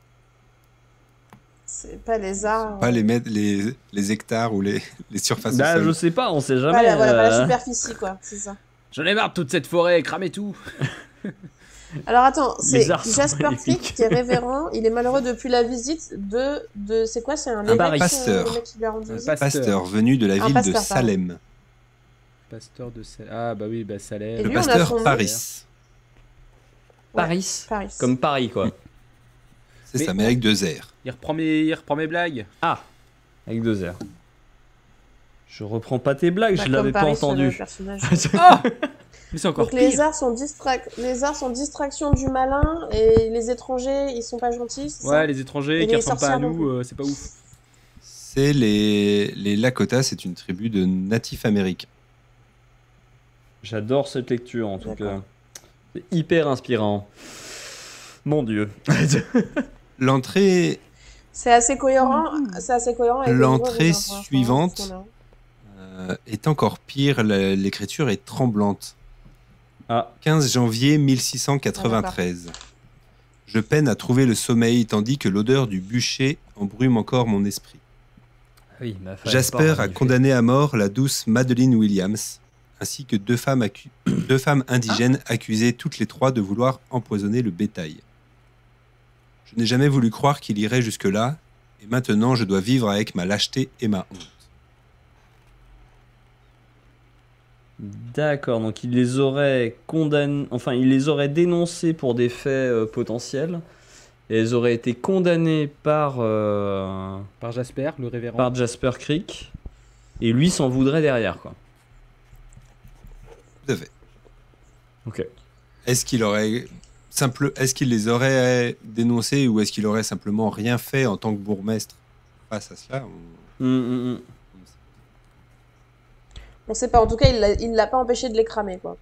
S4: c'est pas les arts.
S3: Pas les hectares ou les surfaces au
S1: Bah,
S3: sol.
S1: je sais pas, on sait
S4: Pas
S1: jamais.
S4: la, voilà, pas la
S1: euh,
S4: superficie, quoi. C'est ça.
S2: J'en ai marre de toute cette forêt, cramez tout.
S4: Alors attends,
S1: Les
S4: c'est
S1: arts sont
S4: Jasper
S1: magnifiques.
S4: Crick qui est révérend. Il est malheureux depuis la visite de c'est quoi? C'est un évêque,
S1: Paris.
S3: Pasteur.
S4: le mec qui lui a rendu
S2: Un
S4: visite
S3: Pasteur venu de la
S4: Un
S3: ville
S4: pasteur,
S3: de
S4: pardon.
S3: Salem.
S2: Pasteur de Salem. Ah bah oui, bah Salem.
S4: Et
S3: Le
S4: lui, on a
S3: pasteur
S4: son nom.
S3: Paris.
S1: Paris,
S4: Paris.
S1: comme Paris quoi.
S3: C'est
S2: Mais-
S3: ça, mais avec 2 R.
S2: Il reprend mes blagues.
S1: Ah, avec 2 R. Je reprends pas tes blagues,
S4: Bah,
S1: je
S4: comme
S1: l'avais pas
S4: Paris, le
S1: entendu.
S4: personnage.
S2: Ah Mais c'est encore
S4: Donc les
S2: pire.
S4: arts sont distraction du malin et les étrangers, ils sont pas gentils, c'est ça?
S2: Ouais, les étrangers
S4: Et
S2: qui
S4: les
S2: ressemblent pas à
S4: sorcières non
S2: nous, c'est pas ouf.
S3: C'est les Lakota, c'est une tribu de natifs américains.
S1: J'adore cette lecture en tout cas.
S4: D'accord.
S1: C'est hyper inspirant. Mon dieu.
S3: L'entrée
S4: C'est assez cohérent, avec le
S3: L'entrée
S4: livre, pour l'instant,
S3: suivante.
S4: ce qu'on a.
S3: est encore pire, l'écriture est tremblante.
S1: Ah,
S3: 15 janvier 1693. Je peine à trouver le sommeil tandis que l'odeur du bûcher embrume encore mon esprit.
S1: oui, ma femme.
S3: Jasper a condamné à mort la douce Madeleine Williams, ainsi que deux femmes indigènes accusées toutes les trois de vouloir empoisonner le bétail. Je n'ai jamais voulu croire qu'il irait jusque-là, et maintenant je dois vivre avec ma lâcheté et ma honte.
S1: D'accord, donc il les aurait condamnés, enfin il les aurait dénoncés pour des faits potentiels, et elles auraient été condamnées par
S2: Par Jasper, le révérend.
S1: par Jasper Creek, et lui s'en voudrait derrière quoi.
S3: Tout à fait.
S1: Ok.
S3: Est-ce qu'il les aurait dénoncés ou est-ce qu'il aurait simplement rien fait en tant que bourgmestre face à cela
S4: On sait pas, en tout cas, il l'a pas empêché de les cramer, quoi.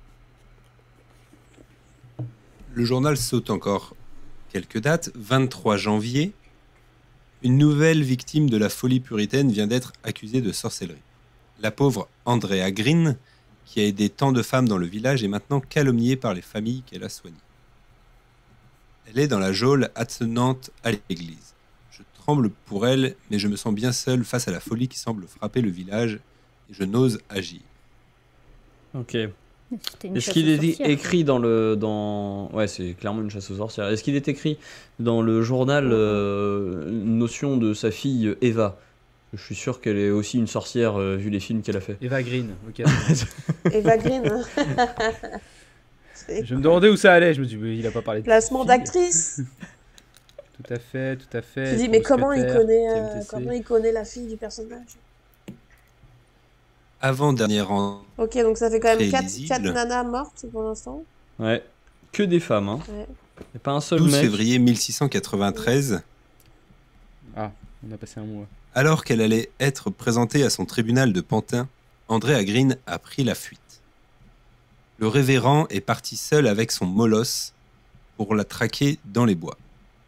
S3: Le journal saute encore quelques dates. 23 janvier, une nouvelle victime de la folie puritaine vient d'être accusée de sorcellerie. La pauvre Andrea Green, qui a aidé tant de femmes dans le village, est maintenant calomniée par les familles qu'elle a soignées. Elle est dans la geôle attenante à l'église. Je tremble pour elle, mais je me sens bien seul face à la folie qui semble frapper le village, et je n'ose agir.
S1: Ok.
S5: C'était une
S1: Est-ce
S5: chasse
S1: qu'il
S5: aux
S1: est
S5: sorcières,
S1: écrit Ouais, c'est clairement une chasse aux sorcières. Est-ce qu'il est écrit dans le journal une notion de sa fille Eva? Je suis sûr qu'elle est aussi une sorcière vu les films qu'elle a fait.
S2: Eva Green, ok.
S4: Eva Green. C'est
S2: Je me demandais où ça allait, je me dis, il a pas parlé de
S4: placement
S2: fille.
S4: d'actrice.
S2: Tout à fait, tout à fait.
S4: Tu dis, mais comment il connaît la fille du personnage?
S3: Avant-dernier rang,
S4: Ok, donc ça fait quand même
S3: Très
S4: 4
S3: lisible.
S4: nanas mortes pour l'instant.
S1: Ouais. Que des femmes, hein.
S4: Ouais.
S1: Y a pas un seul
S3: 12
S1: mec.
S3: février 1693,
S2: Ah, on a passé un mois.
S3: alors qu'elle allait être présentée à son tribunal de Pantin, Andrea Green a pris la fuite. Le révérend est parti seul avec son molosse pour la traquer dans les bois.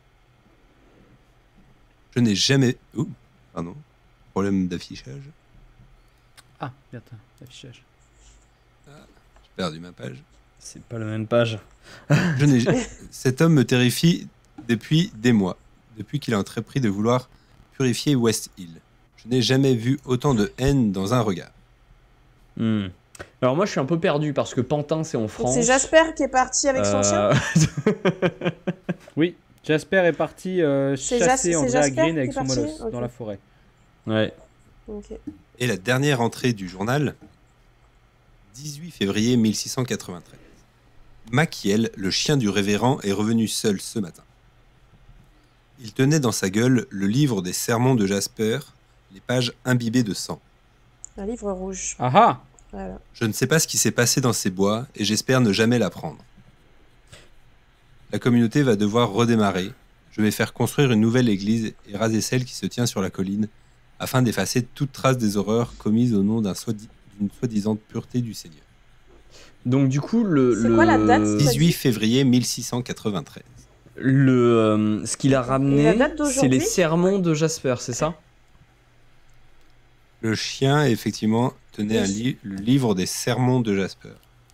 S3: Je n'ai jamais... Ouh, pardon. Problème d'affichage.
S2: Ah, merde, l'affichage.
S3: J'ai perdu ma page.
S1: C'est pas la même page.
S3: Cet homme me terrifie depuis des mois, depuis qu'il a entrepris de vouloir purifier West Hill. Je n'ai jamais vu autant de haine dans un regard.
S1: Hmm. Alors moi je suis un peu perdu parce que Pantin c'est en
S4: Donc
S1: France.
S4: c'est Jasper qui est parti avec son chien.
S2: Oui, Jasper est parti
S4: C'est
S2: chasser
S4: c'est
S2: Andrea
S4: Jasper
S2: Green
S4: qui
S2: avec
S4: est
S2: son
S4: parti
S2: molosse
S4: Ok.
S2: dans la forêt.
S1: Ouais.
S4: Ok.
S3: Et la dernière entrée du journal, 18 février 1693. Machiel, le chien du révérend, est revenu seul ce matin. Il tenait dans sa gueule le livre des sermons de Jasper, les pages imbibées de sang.
S4: Un livre rouge.
S2: Ah ah.
S4: Voilà.
S3: Je ne sais pas ce qui s'est passé dans ces bois et j'espère ne jamais l'apprendre. La communauté va devoir redémarrer. Je vais faire construire une nouvelle église et raser celle qui se tient sur la colline afin d'effacer toute trace des horreurs commises au nom d'une soi-disant pureté du Seigneur.
S1: Donc du coup
S4: C'est quoi la date,
S3: 18 février 1693.
S1: ce qu'il a
S4: Et
S1: ramené,
S4: la date
S1: c'est
S4: d'aujourd'hui
S1: les sermons de Jasper, c'est ça?
S3: Le chien, effectivement, tenait le livre des sermons de Jasper.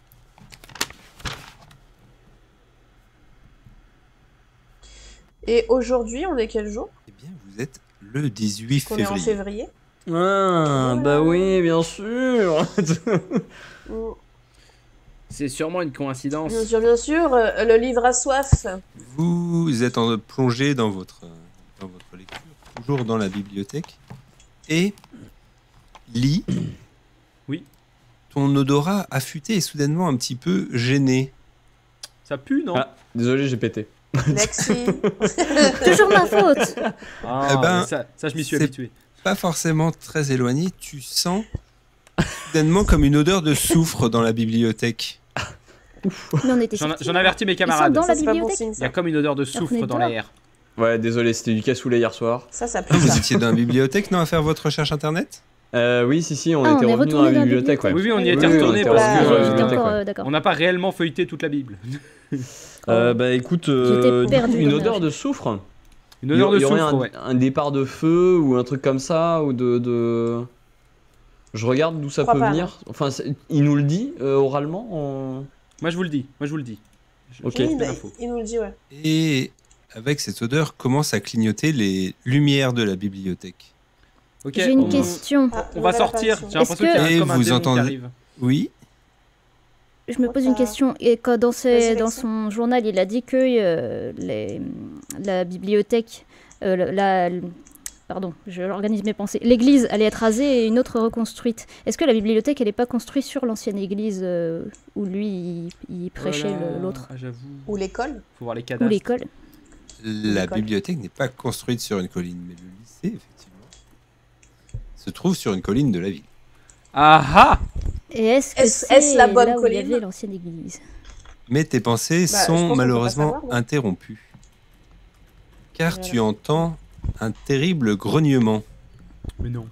S4: Et aujourd'hui, on est quel jour?
S3: Eh bien, vous êtes le 18
S4: On est en
S3: février.
S4: février.
S1: Ah, bah oui, bien sûr.
S4: Mm.
S2: C'est sûrement une coïncidence.
S4: Bien sûr, le livre a soif.
S3: Vous êtes plongé dans votre lecture, toujours dans la bibliothèque, et lit.
S2: Oui.
S3: Ton odorat affûté est soudainement un petit peu gêné.
S2: Ça pue, non?
S1: Ah, désolé, j'ai pété.
S4: Lexi.
S5: Toujours ma faute.
S2: Ah,
S3: Eh ben,
S2: mais ça, je m'y suis
S3: c'est-
S2: habitué.
S3: Pas forcément très éloigné, tu sens soudainement comme une odeur de soufre dans la bibliothèque.
S5: Mais on était
S2: J'en
S5: sortis.
S2: avertis mes
S5: Ils sont
S2: camarades.
S5: dans la
S4: Ça, c'est pas bon
S5: bibliothèque.
S4: signe,
S2: Il y a
S4: ça.
S2: comme une odeur de
S5: Alors qu'on
S2: soufre
S5: est
S2: dans
S5: dehors.
S2: l'air.
S1: Ouais, désolé, c'était du cassoulet hier soir.
S4: Ça pue
S3: Vous
S4: ça.
S3: étiez dans la bibliothèque, non, à faire votre recherche internet?
S1: Oui, si, on
S5: Ah,
S1: était
S5: on est
S1: revenu dans
S5: retourné
S1: la
S5: dans la
S1: bibliothèque, ouais.
S2: Oui, oui, on y
S1: Oui,
S2: était
S1: oui,
S2: retourné
S1: on était
S2: parce
S4: revenu
S2: que
S4: dans la
S5: J'étais
S1: bibliothèque,
S5: encore,
S1: ouais.
S5: d'accord.
S2: on n'a pas réellement feuilleté toute la Bible.
S1: Bah écoute,
S5: J'étais perdu
S1: une
S5: dans
S1: odeur
S5: la-
S1: de soufre.
S2: Une odeur de
S1: Il y aurait
S2: soufre, ouais.
S1: un départ de feu ou un truc comme ça ou de... Je regarde d'où ça
S4: Je crois
S1: peut
S4: pas,
S1: venir. Enfin, il nous le dit oralement
S2: Moi, je vous le dis. Moi, je vous le dis.
S1: Ok.
S4: Oui,
S2: C'est
S4: bah,
S2: l'info.
S4: il nous le dit, ouais.
S3: Et avec cette odeur, commencent à clignoter les lumières de la bibliothèque.
S2: Ok,
S5: J'ai une
S1: on-
S5: question.
S4: Ah,
S2: on va
S4: nouvelle
S2: sortir.
S4: apparition.
S2: J'ai l'impression
S5: Est-ce
S2: qu'il y a
S3: que-
S2: comme un
S3: Et vous
S2: démon qui
S3: entendez-
S2: arrive.
S3: Oui,
S5: Je me pose une
S4: What the-
S5: question. Et quand dans,
S4: Vas-y,
S5: dans
S4: Lexia.
S5: son journal, il a dit que la bibliothèque, pardon, je organise mes pensées. L'église allait être rasée et une autre reconstruite. Est-ce que la bibliothèque, elle n'est pas construite sur l'ancienne église où lui, il prêchait
S2: Voilà.
S5: l'autre?
S2: Ah, j'avoue.
S4: Ou l'école.
S2: Faut voir les
S5: Ou
S2: cadavres.
S5: l'école?
S3: la
S4: L'école.
S3: bibliothèque n'est pas construite sur une colline, mais le lycée, effectivement, se trouve sur une colline de la ville.
S2: Ah ah.
S5: Et est-ce que
S4: Est-ce
S5: c'est
S4: la bonne
S5: là où il y
S4: colline
S5: avait l'ancienne église?
S3: Mais tes pensées
S4: Bah, je pense
S3: sont
S4: qu'on peut
S3: malheureusement
S4: pas savoir, ouais.
S3: interrompues. Car
S4: Voilà.
S3: tu entends un terrible grognement.
S2: Mais non.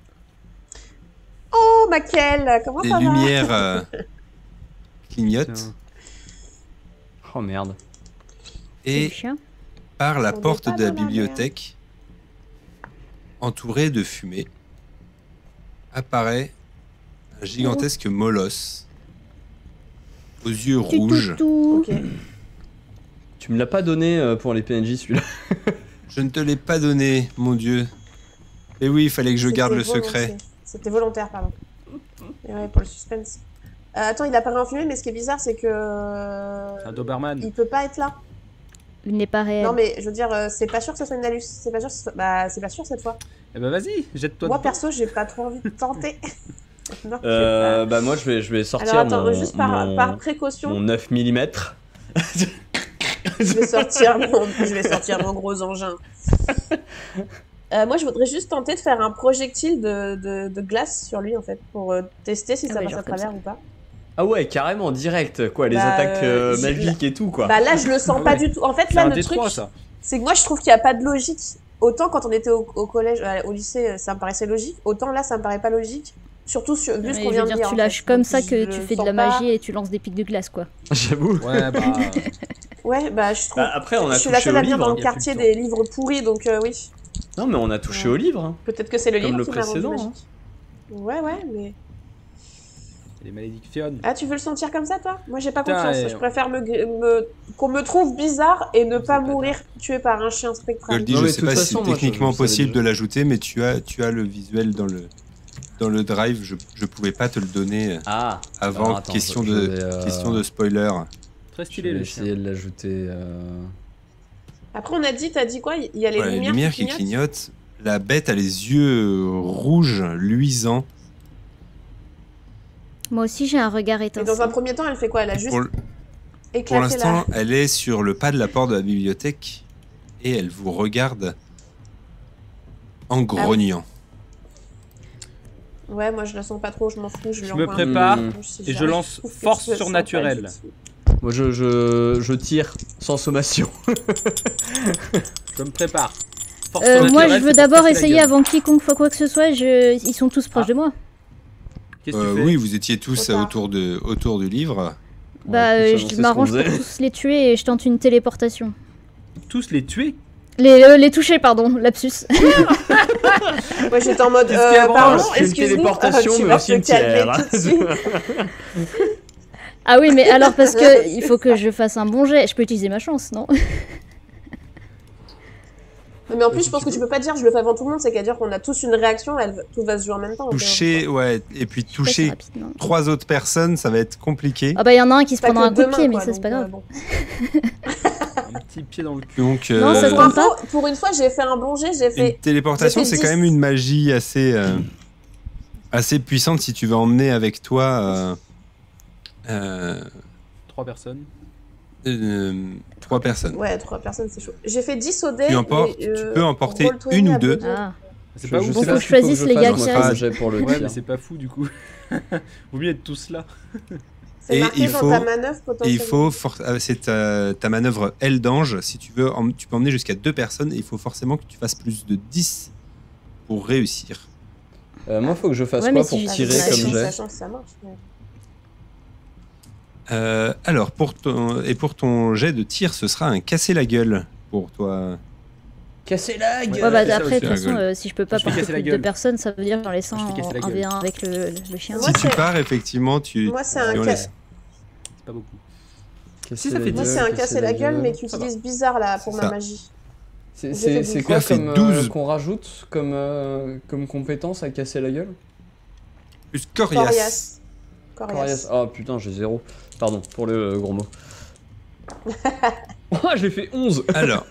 S4: Oh, Maquel, comment
S3: Les
S4: ça va?
S3: lumières clignotent
S2: Putain.
S1: Oh merde.
S5: C'est
S3: et
S5: le chien?
S3: par la
S4: On est
S3: porte
S4: pas
S3: de la
S4: dans la
S3: bibliothèque, entourée de fumée, apparaît un gigantesque molosse aux yeux
S5: Tu,
S3: rouges.
S5: tout.
S4: Ok.
S1: Tu me l'as pas donné pour les PNJ celui-là.
S3: Je ne te l'ai pas donné, mon Dieu. Et oui, il fallait que je garde le
S4: C'était
S3: secret.
S4: volontaire. C'était volontaire, pardon. Et ouais, pour le suspense. Attends, il apparaît en fumée, mais ce qui est bizarre, c'est que.
S2: C'est un Doberman.
S4: Il peut pas être là.
S5: Il n'est pas réel.
S4: Non, mais je veux dire, c'est pas sûr que ce soit une Nalus. C'est pas sûr que ce soit. Bah, c'est pas sûr cette fois.
S2: Eh ben vas-y, jette-toi
S4: Moi,
S2: dedans.
S4: perso, j'ai pas trop envie de tenter. Non, je vais
S1: Bah moi je vais sortir
S4: Alors, attends,
S1: mon,
S4: juste par précaution,
S1: mon 9 mm.
S4: je vais sortir mon gros engin. Moi, je voudrais juste tenter de faire un projectile de glace sur lui, en fait, pour tester si
S5: Ah
S4: ça
S5: ouais,
S4: passe
S5: genre
S4: à
S5: comme
S4: travers ou pas.
S1: Ah ouais, carrément, direct, quoi, les
S4: Bah,
S1: attaques
S4: j'ai-
S1: magiques et tout, quoi.
S4: Bah là, je le sens
S2: Ah
S4: pas
S2: ouais.
S4: du tout. En fait,
S2: C'est
S4: là,
S2: un
S4: le truc,
S2: D3 ça.
S4: c'est que moi, je trouve qu'il n'y a pas de logique. Autant quand on était au collège, au lycée, ça me paraissait logique. Autant là, ça me paraît pas logique. Surtout vu
S5: Mais
S4: ce
S5: je
S4: qu'on
S5: veux
S4: vient de
S5: dire,
S4: dire.
S5: tu
S4: en
S5: lâches
S4: fait.
S5: comme
S4: Donc,
S5: ça
S4: je
S5: que
S4: le
S5: tu fais de
S4: sens
S5: la
S4: pas.
S5: magie et tu lances des pics de glace, quoi.
S1: J'avoue.
S2: Ouais, bah.
S4: Ouais, bah je trouve.
S1: Bah, après, on a
S4: je suis la
S1: touché
S4: seule
S1: au
S4: à venir
S1: livre.
S4: dans
S1: hein.
S4: le
S2: il y a
S4: quartier
S2: plus le
S4: des livres pourris, donc oui.
S1: Non, mais on a touché au livre. hein.
S4: Peut-être que c'est le
S1: Comme
S4: livre
S1: le
S4: qui m'a rendu
S1: précédent,
S4: magique. Ouais, mais.
S2: Les malédictions.
S4: Ah, tu veux le sentir comme ça, toi? Moi, j'ai pas
S2: Putain,
S4: confiance.
S2: et-
S4: Je préfère qu'on me trouve bizarre et ne
S2: C'est
S4: pas
S2: pas
S4: mourir tué par un chien spectral.
S3: Goldie,
S1: Non,
S3: je
S1: mais de
S3: sais
S1: toute
S3: pas si
S1: façon,
S3: c'est
S1: moi,
S3: techniquement
S1: je savais
S3: possible
S1: déjà.
S3: de l'ajouter, mais tu as le visuel dans le drive. Je pouvais pas te le donner
S1: Ah.
S3: avant.
S1: Alors, attends,
S3: question,
S1: je
S3: de,
S1: vais,
S3: question de spoiler.
S2: Très
S1: Je
S2: stylé
S1: vais
S2: le chien.
S1: essayer de l'ajouter.
S4: Après, t'as dit quoi? Il y a les
S3: Ouais, les
S4: lumières,
S3: lumières
S4: qui
S3: qui
S4: clignotent.
S3: clignotent. La bête a les yeux rouges, luisants.
S5: Moi aussi, j'ai un regard
S4: Et dans un
S5: étincelant.
S4: premier temps, elle fait quoi? Elle a juste
S3: Pour,
S4: éclaté
S3: pour l'instant,
S4: la...
S3: elle est sur le pas de la porte de la bibliothèque et elle vous regarde en grognant.
S4: Ouais, moi, je la sens pas trop, je m'en fous. Je, lui
S2: Je me
S4: envoie un
S2: prépare
S1: Mmh.
S4: mouche si
S2: et je
S4: j'arrive.
S2: lance
S4: trouve que
S2: force
S4: je le sens
S2: surnaturelle.
S4: pas du tout.
S1: Moi, je tire sans sommation.
S2: Je me prépare. Force
S5: Moi,
S2: surnaturelle,
S5: je
S2: c'est
S5: veux
S2: pour
S5: d'abord
S2: casser la
S5: essayer
S2: gueule.
S5: avant quiconque fasse quoi que ce soit. Ils sont tous proches
S2: Ah.
S5: de moi.
S2: Qu'est-ce que tu fais?
S3: Oui, vous étiez tous
S4: Trop tard.
S3: autour du livre.
S5: Bah,
S1: Ouais, tous
S5: je
S1: annoncer ce
S5: m'arrange
S1: qu'on
S5: pour
S1: faisait.
S5: tous les tuer et je tente une téléportation.
S2: Tous les tuer?
S5: Les toucher, pardon, lapsus.
S4: Ouais, j'étais en mode,
S2: Qu'est-ce qu'il y a,
S4: pardon,
S1: Parce qu'une
S4: excuse-nous,
S1: téléportation,
S4: tu
S1: mais
S4: vas
S1: au
S4: te calmer
S1: cimetière.
S4: tout de suite.
S5: Ah oui, mais alors parce que il faut que je fasse un bon jet. Je peux utiliser ma chance, non?
S4: Mais en plus, je pense que tu peux pas dire je le fais avant tout le monde, c'est qu'à dire qu'on a tous une réaction, tout va se jouer en même temps.
S3: Toucher, ouais, et puis
S5: C'est
S3: toucher
S5: rapide, non.
S3: 3 autres personnes, ça va être compliqué.
S5: Ah bah il y en a un qui se
S4: Pas
S5: prendra
S4: que
S5: un coup de
S4: demain,
S5: pied, mais
S4: quoi,
S5: ça c'est pas
S4: donc,
S5: grave.
S4: bon.
S2: Un petit pied dans le cul.
S3: Donc,
S5: Non, ça se
S4: Pour
S5: tente pas.
S4: info, pour une fois, j'ai fait un bon jet, j'ai
S3: une
S4: fait.
S3: téléportation,
S4: j'ai fait
S3: c'est quand
S4: 10.
S3: même une magie assez puissante si tu veux emmener avec toi
S2: 3 personnes.
S3: 3 personnes.
S4: Ouais, 3 personnes, c'est chaud. J'ai fait 10 au dé.
S3: Tu emportes-
S4: et,
S3: tu peux emporter
S4: roll 20
S3: une ou
S4: à
S3: deux.
S4: deux.
S5: Ah.
S2: C'est pas
S1: Je
S2: ouf.
S5: Bon,
S1: sais
S5: faut
S1: pas
S5: que je
S1: s'il faut
S5: choisisse
S1: je
S5: les
S1: fasse
S5: gars
S1: moi
S5: qui
S1: un
S5: restent.
S1: jet pour le
S2: Ouais,
S1: tir.
S2: mais c'est pas fou du coup. Vaut mieux être tous là. Vaut
S4: C'est
S3: Et
S4: marqué
S3: il
S4: dans
S3: faut-
S4: ta manœuvre
S3: Et
S4: potentiellement.
S3: c'est ta manœuvre L d'ange. Si tu veux, tu peux emmener jusqu'à 2 personnes et il faut forcément que tu fasses plus de 10 pour réussir.
S1: Moi, faut que je fasse
S5: Ouais,
S1: quoi
S5: mais
S1: pour
S5: si je-
S1: tirer
S5: Ah,
S1: comme jet?
S4: Sachant que ça marche. Ouais.
S3: Alors, pour ton jet de tir, ce sera un casser la gueule pour toi.
S1: Casser la
S2: Ouais,
S1: gueule.
S5: Ouais, bah
S2: c'est ça
S5: après, de
S3: aussi,
S5: toute façon,
S3: la
S5: si je peux pas
S2: Je fais
S5: porter
S2: casser la
S5: plus de
S2: gueule.
S5: 2 personnes, ça veut dire en laissant
S2: Je fais casser la
S5: en
S2: gueule.
S5: V1 avec le chien.
S4: Moi,
S3: Si tu
S4: c'est-
S3: pars, effectivement,
S4: Moi, c'est un
S3: tu en
S4: ca-
S3: laisses.
S2: C'est pas beaucoup.
S1: Casser
S2: ça
S1: la
S2: fait
S4: Moi,
S1: gueule,
S4: c'est un casser la gueule, mais qui
S2: Ça va.
S4: utilise bizarre là pour
S3: C'est
S4: ma
S3: ça.
S4: magie.
S1: C'est
S4: J'ai fait
S1: c'est
S4: 12.
S1: quoi
S3: Tu as fait
S1: comme
S3: 12.
S1: qu'on rajoute comme compétence à casser la gueule?
S3: Plus coriace.
S1: Coriace. Ah putain, j'ai 0. Pardon pour le gros mot. Oh, j'ai fait 11.
S3: Alors,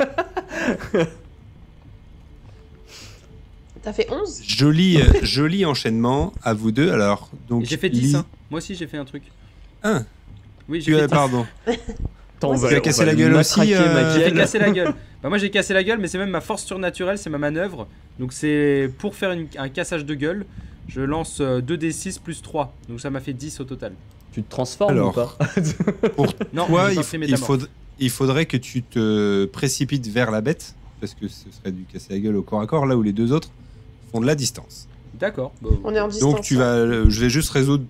S4: T'as fait 11?
S3: joli enchaînement à vous deux. Alors, donc,
S2: Et j'ai fait 10. Hein. Moi aussi, j'ai fait un truc.
S3: Ah,
S2: Oui, j'ai fait 10.
S3: pardon.
S1: Attends,
S4: Moi,
S3: tu as cassé la gueule aussi,
S2: J'ai fait
S1: Maquiel.
S2: casser la gueule. Bah moi j'ai cassé la gueule, mais c'est même ma force surnaturelle, c'est ma manœuvre. Donc c'est pour faire un cassage de gueule, je lance 2d6 plus 3. Donc ça m'a fait 10 au total.
S1: Tu te transformes
S3: Alors.
S1: ou pas?
S3: Pour
S2: Non,
S3: toi,
S2: j'ai pas
S3: il,
S2: pris
S3: il
S2: métamorphe.
S3: il faudrait que tu te précipites vers la bête, parce que ce serait du casser la gueule au corps à corps, là où les deux autres font de la distance.
S2: D'accord. Bah,
S4: On est en distance.
S3: Donc, je vais juste résoudre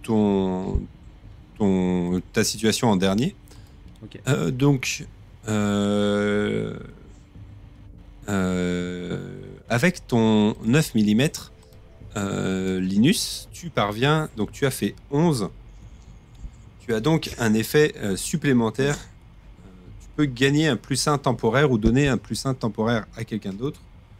S3: ta situation en dernier.
S2: Ok.
S3: Avec ton 9 mm, Linus, tu parviens, donc tu as fait 11. Tu as donc un effet supplémentaire. Tu peux gagner un +1 temporaire ou donner un +1 temporaire à quelqu'un d'autre.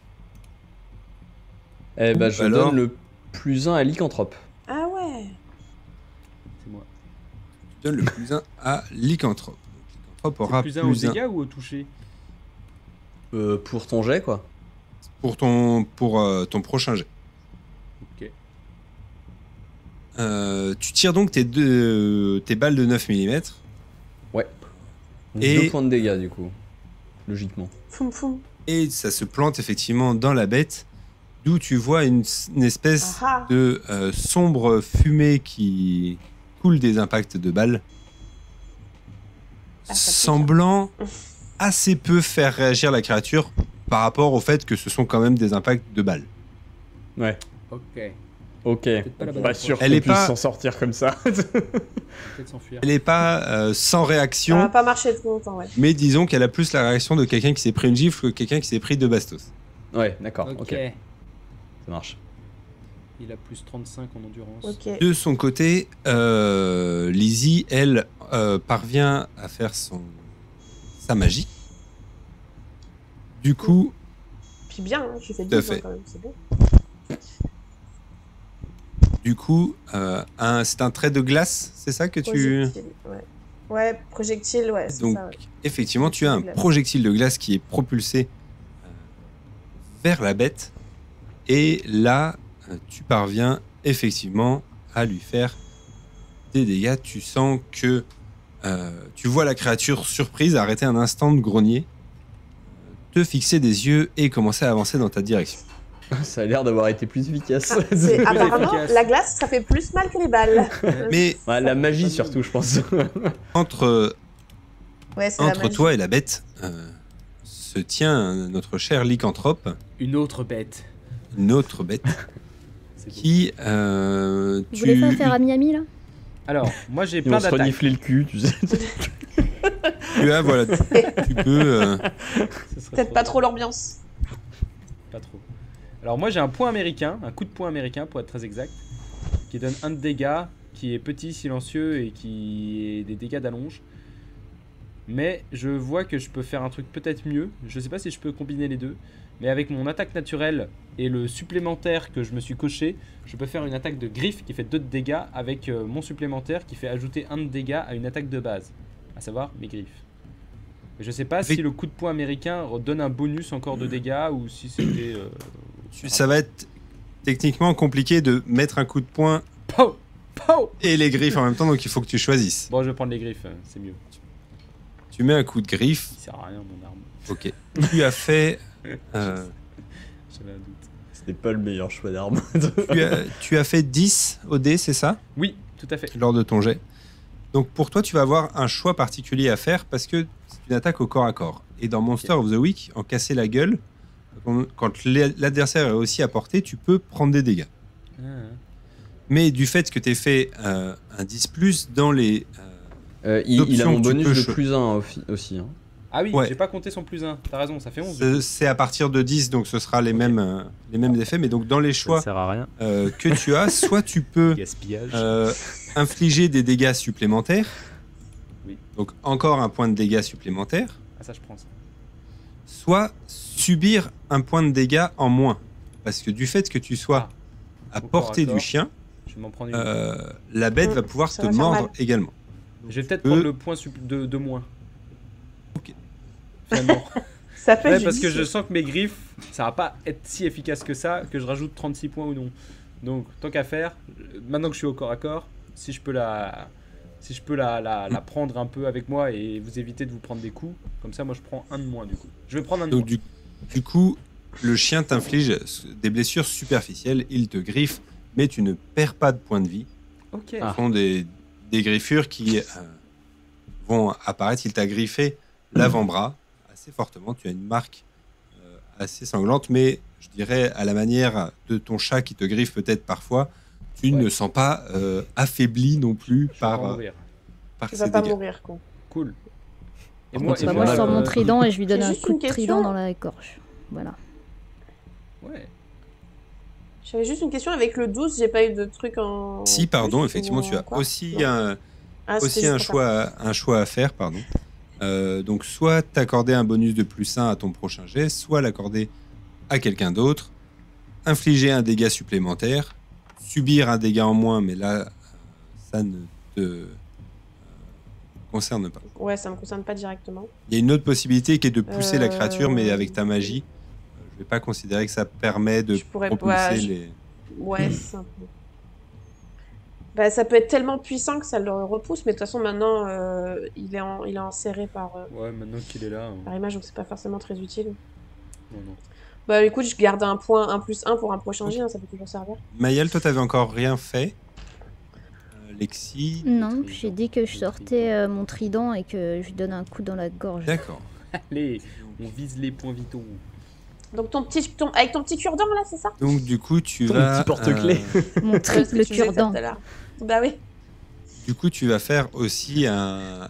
S1: Eh ben, je
S3: Alors
S1: donne le +1 à lycanthrope.
S4: Ah ouais.
S2: c'est moi.
S3: Tu donnes le +1 à lycanthrope. Donc, lycanthrope
S2: C'est
S3: aura
S2: plus 1 au dégâts ou au toucher?
S1: Pour ton jet, quoi.
S3: pour ton prochain jet.
S2: Ok.
S3: Tu tires donc tes balles de 9 mm. Et-
S1: 2 points de dégâts, du coup. Logiquement.
S4: Foum foum.
S3: Et ça se plante effectivement dans la bête, d'où tu vois une espèce
S4: Ah
S3: de sombre fumée qui coule des impacts de balles,
S4: Ah, ça pique.
S3: semblant assez peu faire réagir la créature par rapport au fait que ce sont quand même des impacts de balles.
S1: Ouais.
S2: Ok.
S1: Ok.
S2: pas la bonne
S1: Pas
S2: approche.
S1: sûr
S3: Elle
S1: qu'on
S3: est
S1: puisse
S3: pas-
S1: s'en sortir comme ça.
S2: Peut-être s'enfuir.
S3: Elle n'est pas sans
S4: Ça
S3: réaction,
S4: va pas marcher trop longtemps, ouais.
S3: mais disons qu'elle a plus la réaction de quelqu'un qui s'est pris une gifle que quelqu'un qui s'est pris 2 bastos.
S1: Ouais, d'accord.
S2: Ok.
S1: Ok. Ça marche.
S2: Il a plus 35 en endurance.
S4: Ok.
S3: De son côté, Lizzie, elle, parvient à faire sa magie. Du coup,
S4: Puis bien, hein, j'ai fait
S3: Tout à
S4: 12
S3: fait.
S4: quand même, c'est bon.
S3: c'est un trait de glace, c'est ça que tu...
S4: Projectile, ouais. Ouais, projectile, ouais, c'est
S3: Donc,
S4: ça, ouais.
S3: effectivement, tu as un
S4: De glace.
S3: projectile de glace qui est propulsé vers la bête. Et là, tu parviens effectivement à lui faire des dégâts. Tu sens que... tu vois la créature surprise arrêter un instant de grogner, te fixer des yeux et commencer à avancer dans ta direction.
S1: Ça a l'air d'avoir été plus efficace.
S4: C'est- apparemment,
S2: efficace.
S4: la glace, ça fait plus mal que les balles.
S3: Mais
S1: Ouais, la magie, surtout, je pense.
S3: entre
S4: Ouais, c'est la
S3: Entre
S4: magie.
S3: toi et la bête se tient notre cher lycanthrope,
S2: Une autre bête.
S3: une autre bête
S2: C'est beau.
S3: qui
S5: Vous voulez pas faire à Miami, là?
S2: Alors, moi j'ai
S1: Ils vont
S2: plein
S1: se
S2: d'attaques.
S1: renifler le cul, tu sais.
S3: tu as voilà tu peux
S2: Ce serait
S4: Peut-être pas trop l'ambiance.
S2: Pas trop. Alors moi j'ai un point américain, un coup de poing américain pour être très exact, qui donne 1 de dégâts, qui est petit, silencieux et qui est des dégâts d'allonge. Mais je vois que je peux faire un truc peut-être mieux. Je sais pas si je peux combiner les deux. Mais avec mon attaque naturelle et le supplémentaire que je me suis coché, je peux faire une attaque de griffe qui fait 2 de dégâts avec mon supplémentaire qui fait ajouter 1 de dégâts à une attaque de base. À savoir mes griffes. Et je sais pas si le coup de poing américain donne un bonus encore de dégâts ou si c'était...
S3: ça va être techniquement compliqué de mettre un coup de poing
S2: Pow Pow
S3: et les griffes en même temps, donc il faut que tu choisisses.
S2: Bon, je vais prendre les griffes, c'est mieux.
S3: Tu mets un coup de griffe,
S2: Il sert à rien mon arme.
S3: ok. Tu as fait
S2: J'avais un doute.
S1: C'était pas le meilleur choix d'arme.
S3: tu as fait 10 au dé, c'est ça,
S2: Oui, tout à fait.
S3: lors de ton jet. Donc pour toi, tu vas avoir un choix particulier à faire parce que c'est une attaque au corps à corps. Et dans Monster of the Week, en casser la gueule, quand l'adversaire est aussi à portée, tu peux prendre des dégâts.
S2: Ah.
S3: Mais du fait que tu aies fait un 10+, dans les...
S1: Il a
S3: Option
S1: mon
S3: que tu
S1: bonus
S3: peux
S1: de
S3: cho-
S1: +1 aussi. Hein.
S2: Ah oui,
S3: Ouais.
S2: j'ai pas compté son +1. T'as raison, ça fait 11. du coup.
S3: C'est à partir de 10, donc ce sera les
S2: Ok.
S3: mêmes effets. Mais donc dans les
S6: Ça ne
S3: choix
S6: sert à rien.
S3: que tu as, soit tu peux
S6: Gaspillage.
S3: infliger des dégâts supplémentaires.
S2: Oui.
S3: Donc encore un point de dégâts supplémentaire.
S2: Ah, ça, je prends ça.
S3: Soit subir un point de dégâts en moins. Parce que du fait que tu sois à
S2: Au corps
S3: portée
S2: à
S3: du
S2: corps.
S3: chien,
S2: Je vais m'en prendre une.
S3: la bête va pouvoir
S4: Ça
S3: te
S4: va faire
S3: mordre
S4: mal.
S3: également.
S2: Je vais peut-être
S3: peux-
S2: prendre le point de moins.
S3: Ok.
S2: Finalement.
S4: Ça peut
S2: Ouais,
S4: être
S2: parce que je
S4: judicieux.
S2: sens que mes griffes, ça va pas être si efficace que ça, que je rajoute 36 points ou non. Donc, tant qu'à faire, maintenant que je suis au corps à corps, si je peux la prendre un peu avec moi et vous éviter de vous prendre des coups, comme ça, moi, je prends un de moins du coup. Je vais prendre un de
S3: Donc
S2: moins.
S3: du coup, le chien t'inflige des blessures superficielles, il te griffe, mais tu ne perds pas de points de vie.
S2: Ok.
S1: Ah.
S3: Ce sont des griffures qui vont apparaître. Il t'a griffé l'avant-bras assez fortement. Tu as une marque assez sanglante, mais je dirais à la manière de ton chat qui te griffe peut-être parfois, tu
S2: Ouais.
S3: ne sens pas affaibli non plus
S2: Je vais pas
S3: par
S2: mourir.
S4: Tu
S3: ces
S4: vas pas
S3: dégâts.
S4: mourir, quoi.
S2: Cool. Et
S1: Par
S2: moi,
S1: contre,
S2: et
S1: ça
S5: Moi, je
S1: fait
S5: sors
S1: mal,
S5: mon trident et je lui donne
S4: J'ai
S5: un
S4: juste
S5: coup
S4: une
S5: de
S4: question.
S5: trident dans la gorge. Voilà.
S2: Ouais.
S4: J'avais juste une question avec le 12, j'ai pas eu de truc en.
S3: Si, pardon,
S4: plus
S3: effectivement,
S4: ou
S3: tu as
S4: en quoi
S3: aussi
S4: Non. Ah, c'était
S3: aussi
S4: juste
S3: un
S4: pour ça.
S3: choix à faire, pardon. Donc, soit t'accorder un bonus de +1 à ton prochain jet, soit l'accorder à quelqu'un d'autre, infliger un dégât supplémentaire, subir un dégât en moins, mais là, ça ne te concerne pas.
S4: Ouais, ça me concerne pas directement.
S3: Il y a une autre possibilité qui est de pousser la
S4: Euh,
S3: créature, mais avec ta magie, je vais pas considérer que ça permet de
S4: Je pourrais-
S3: propulser
S4: ouais, je-
S3: les...
S4: Ouais, c'est un peu. Bah, ça peut être tellement puissant que ça le repousse, mais de toute façon, maintenant, il est enserré
S2: Ouais, maintenant qu'il est là.
S4: par image, donc c'est pas forcément très utile.
S2: Non, non.
S4: Bah, écoute, je garde un point, un +1 pour un prochain jet, hein, ça peut toujours servir.
S3: Mayel, toi, t'avais encore rien fait. Lexi,
S5: Non, j'ai dit que je sortais mon trident et que je lui donne un coup dans la gorge.
S3: d'accord.
S2: Allez, on vise les points vitaux.
S4: Donc, avec ton petit cure-dent, là, c'est ça?
S3: Donc du coup, tu
S1: Ton
S3: vas
S1: petit porte-clés.
S5: Mon
S4: Parce que
S5: triple
S4: tu disais ça
S5: cure-dent.
S4: tout à l'heure. Bah oui.
S3: du coup, tu vas faire aussi un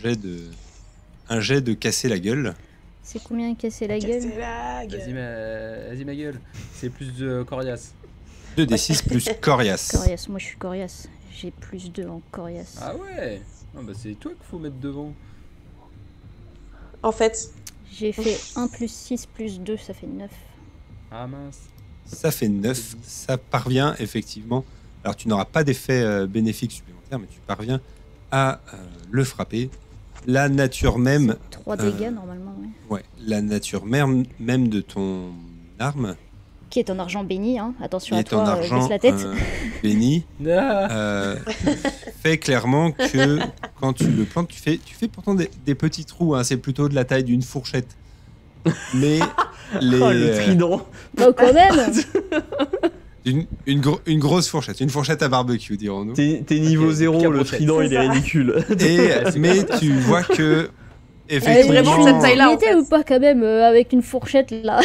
S3: jet de casser la gueule.
S5: C'est combien casser la gueule?
S4: Casser la gueule.
S2: Vas-y ma gueule. C'est plus de coriace.
S3: 2d6 plus coriace.
S5: Coriace, moi je suis coriace. J'ai +2 en coriace.
S2: Ah ouais. Ah bah c'est toi qu'il faut mettre devant.
S4: En fait,
S5: J'ai fait 1 + 6 + 2, ça fait 9.
S2: Ah mince.
S3: Ça fait 9. Ça parvient effectivement. Alors tu n'auras pas d'effet bénéfique supplémentaire, mais tu parviens à le frapper. La nature même,
S5: 3 dégâts normalement, ouais.
S3: la nature même de ton arme,
S5: Qui est en argent béni, hein. Attention
S3: qui
S5: à
S3: est en
S5: toi,
S3: argent
S5: baisse la tête.
S3: béni,
S2: Ah.
S3: fait clairement que quand tu le plantes, tu fais pourtant des petits trous, hein, c'est plutôt de la taille d'une fourchette. Mais les,
S1: Oh, le trident.
S5: Bah quand même.
S3: une grosse fourchette, une fourchette à barbecue, dirons-nous.
S1: T'es niveau
S2: Ok,
S1: 0,
S2: pique à
S1: le
S2: brochette.
S1: trident il
S4: C'est
S1: est
S4: ça.
S1: ridicule.
S3: Mais tu vois que
S5: Elle est
S3: effectivement,
S4: vraiment de cette taille-là, en
S5: limitée
S4: fait.
S5: ou pas quand même avec une fourchette là?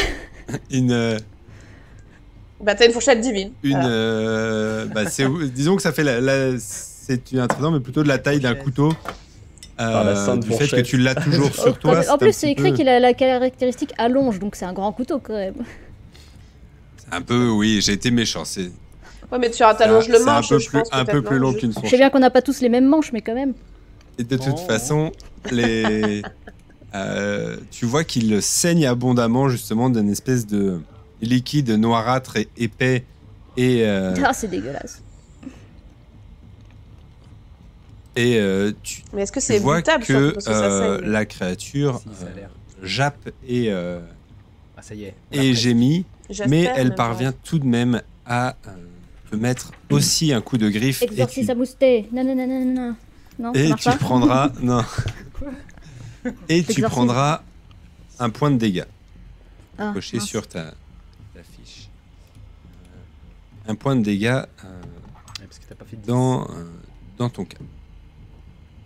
S4: bah t'as une fourchette divine.
S3: bah, disons que ça fait c'est un trident, mais plutôt de la taille d'un couteau.
S1: la sainte
S3: Du fait que
S1: fourchette.
S3: tu l'as toujours sur toi.
S5: En plus, c'est écrit qu'il a la caractéristique allonge, donc c'est un grand couteau quand même.
S3: Un peu, oui, j'ai été méchant. C'est
S4: Ouais, mais tu t'allonges le manche,
S3: c'est
S4: je pense.
S3: un peu
S4: peut-être,
S3: plus
S4: non,
S3: long
S4: je-
S3: qu'une
S5: Je sais
S3: fourchette.
S5: bien qu'on n'a pas tous les mêmes manches, mais quand même.
S3: Et de toute
S2: Oh.
S3: façon, tu vois qu'il saigne abondamment justement d'une espèce de liquide noirâtre et épais. Et
S5: Ah, c'est dégueulasse.
S3: tu
S4: Mais est-ce que c'est
S3: vois
S4: butable
S3: que
S4: surtout, parce que ça saigne.
S3: la créature
S2: Si, ça a l'air.
S3: jappe et
S2: Ah ça y est.
S3: et gémit,
S4: J'espère,
S3: mais elle
S4: même
S3: parvient tout de même à te mettre aussi un coup de griffe et
S5: Exorcise
S3: tu,
S5: à mousté. Non, non, non, non, non. Non, ça
S3: et
S5: marche
S3: tu
S5: pas.
S3: prendras non et tu
S5: Exorcise.
S3: prendras un point de dégâts
S5: Ah,
S3: coché
S5: mince.
S3: sur ta fiche. Un point de dégâts
S2: Ouais, parce que t'as pas fait de 10.
S3: dans ton cas.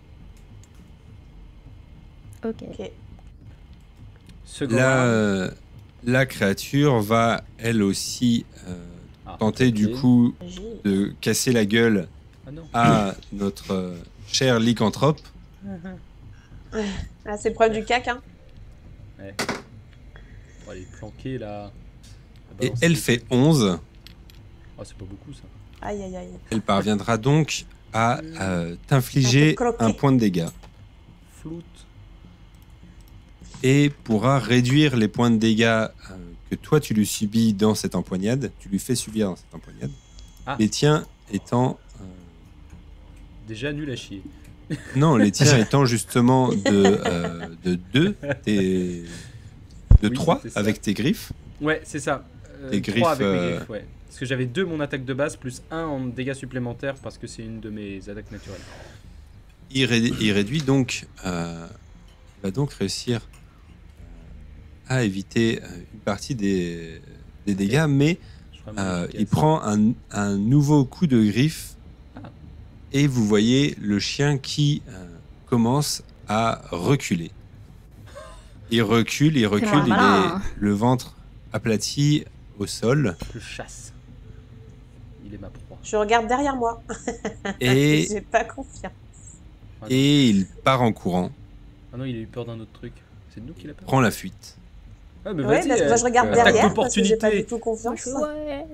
S5: Ok.
S4: Ok.
S2: Second round.
S3: La créature va, elle aussi,
S2: Ah,
S3: tenter du
S1: ok.
S3: coup
S4: J.
S3: de casser la gueule
S2: Ah non.
S3: à notre cher lycanthrope.
S4: Ah, c'est le problème du cac, hein.
S2: On va les planquer là.
S3: Et elle fait 11.
S2: Ah, c'est pas beaucoup ça.
S4: Aïe, aïe, aïe.
S3: Elle parviendra donc à t'infliger
S4: Un peu croqué.
S3: un point de dégâts.
S2: Floute.
S3: Et pourra réduire les points de dégâts que toi tu lui subis dans cette empoignade. Tu lui fais subir dans cette empoignade.
S2: Ah.
S3: Les tiens étant...
S2: Déjà nul à chier.
S3: non, les tiens étant justement de 2 et de
S2: Oui,
S3: 3
S2: c'est ça.
S3: avec tes griffes.
S2: Ouais, c'est ça.
S3: Les
S2: 3
S3: griffes,
S2: avec mes griffes, ouais. Parce que j'avais 2 mon attaque de base plus 1 en dégâts supplémentaires parce que c'est une de mes attaques naturelles.
S3: Il réduit donc... il va donc réussir à éviter une partie des dégâts, mais
S2: Je ferai mon
S3: il
S2: efficace.
S3: prend un nouveau coup de griffe
S2: Ah.
S3: et vous voyez le chien qui commence à reculer. Il recule, il
S5: malin.
S3: est le ventre aplati au sol
S2: Je chasse. Il est ma proie.
S4: Je regarde derrière moi.
S3: et,
S4: J'ai pas confiance.
S2: Ah, non.
S3: et il part en courant,
S2: Ah non, il a eu peur d'un autre truc. C'est de nous qu'il a peur.
S3: prend la fuite.
S2: Ah, mais
S4: Ouais,
S2: vas-y,
S4: parce que moi je regarde
S2: attaque
S4: derrière parce que j'ai pas
S2: d'opportunité.
S4: du tout
S5: Moi,
S4: confiance.
S5: je fais ouais.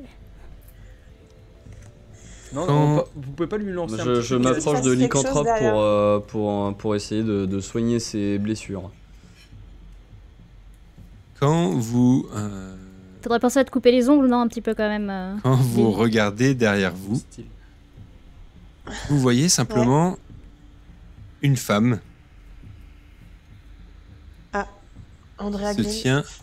S2: Non,
S3: Quand-
S2: non, vous pouvez pas lui lancer un
S1: Je,
S2: petit
S1: je
S2: truc,
S1: m'approche
S4: passe
S1: de
S4: quelque chose
S1: lycanthrope
S4: derrière.
S1: pour essayer de soigner ses blessures.
S3: Quand vous,
S5: Faudrait penser à te couper les ongles, non, un petit peu quand même.
S3: quand vous
S5: Oui.
S3: regardez derrière vous,
S2: style.
S3: vous voyez simplement une femme
S4: Andrea
S3: qui
S4: Glenn.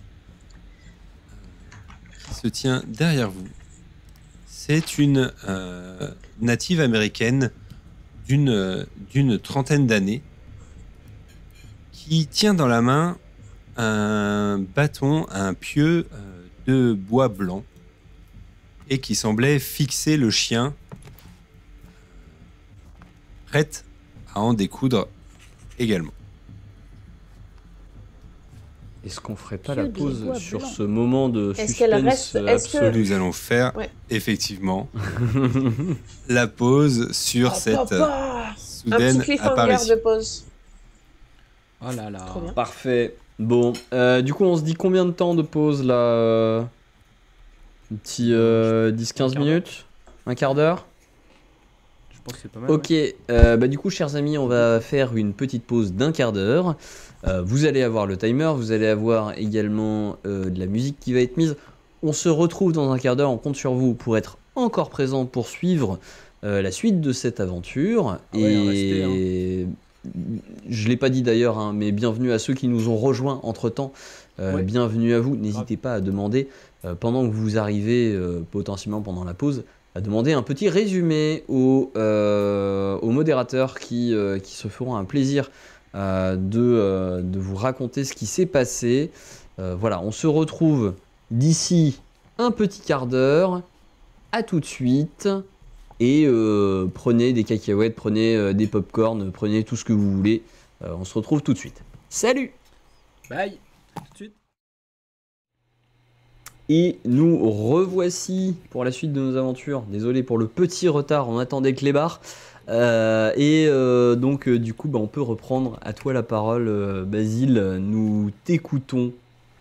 S3: se tient derrière vous. C'est une native américaine d'une trentaine d'années qui tient dans la main un bâton, un pieu de bois blanc et qui semblait fixer le chien, prête à en découdre également.
S1: Est-ce qu'on ferait pas
S5: Pieu
S1: la
S5: de
S1: pause
S5: bois
S1: sur
S5: blanc.
S1: ce moment de
S4: Est-ce
S1: suspense
S4: qu'elle reste- est-ce que-
S1: absolu
S3: Nous allons faire
S4: Ouais.
S3: effectivement la pause sur
S4: Oh,
S3: cette
S4: papa Un
S3: soudaine
S4: petit cliffhanger
S3: apparition.
S4: de pause.
S2: Oh là là.
S4: Trop bien.
S1: Parfait. Bon, du coup, on se dit combien de temps de pause là Un petit 10-15
S2: quart
S1: minutes. Un quart d'heure.
S2: Je pense que c'est pas mal.
S1: Ok, bah du coup, chers amis, on va faire une petite pause d'un quart d'heure. Vous allez avoir le timer, vous allez avoir également de la musique qui va être mise. On se retrouve dans un quart d'heure, on compte sur vous pour être encore présent pour suivre la suite de cette aventure.
S2: Ah ouais,
S1: Et je ne l'ai pas dit d'ailleurs, hein, mais bienvenue à ceux qui nous ont rejoints entre-temps.
S2: Ouais.
S1: Bienvenue à vous, n'hésitez pas à demander, pendant que vous arrivez, potentiellement pendant la pause, à demander un petit résumé aux modérateurs qui se feront un plaisir de vous raconter ce qui s'est passé. Voilà, on se retrouve d'ici un petit quart d'heure. À tout de suite. Et prenez des cacahuètes, prenez des pop-corn, prenez tout ce que vous voulez. On se retrouve tout de suite. Salut!
S2: Bye. À tout de suite.
S1: Et nous revoici pour la suite de nos aventures. Désolé pour le petit retard, on attendait Clébar. Donc du coup, on peut reprendre à toi la parole, Basile. Nous t'écoutons.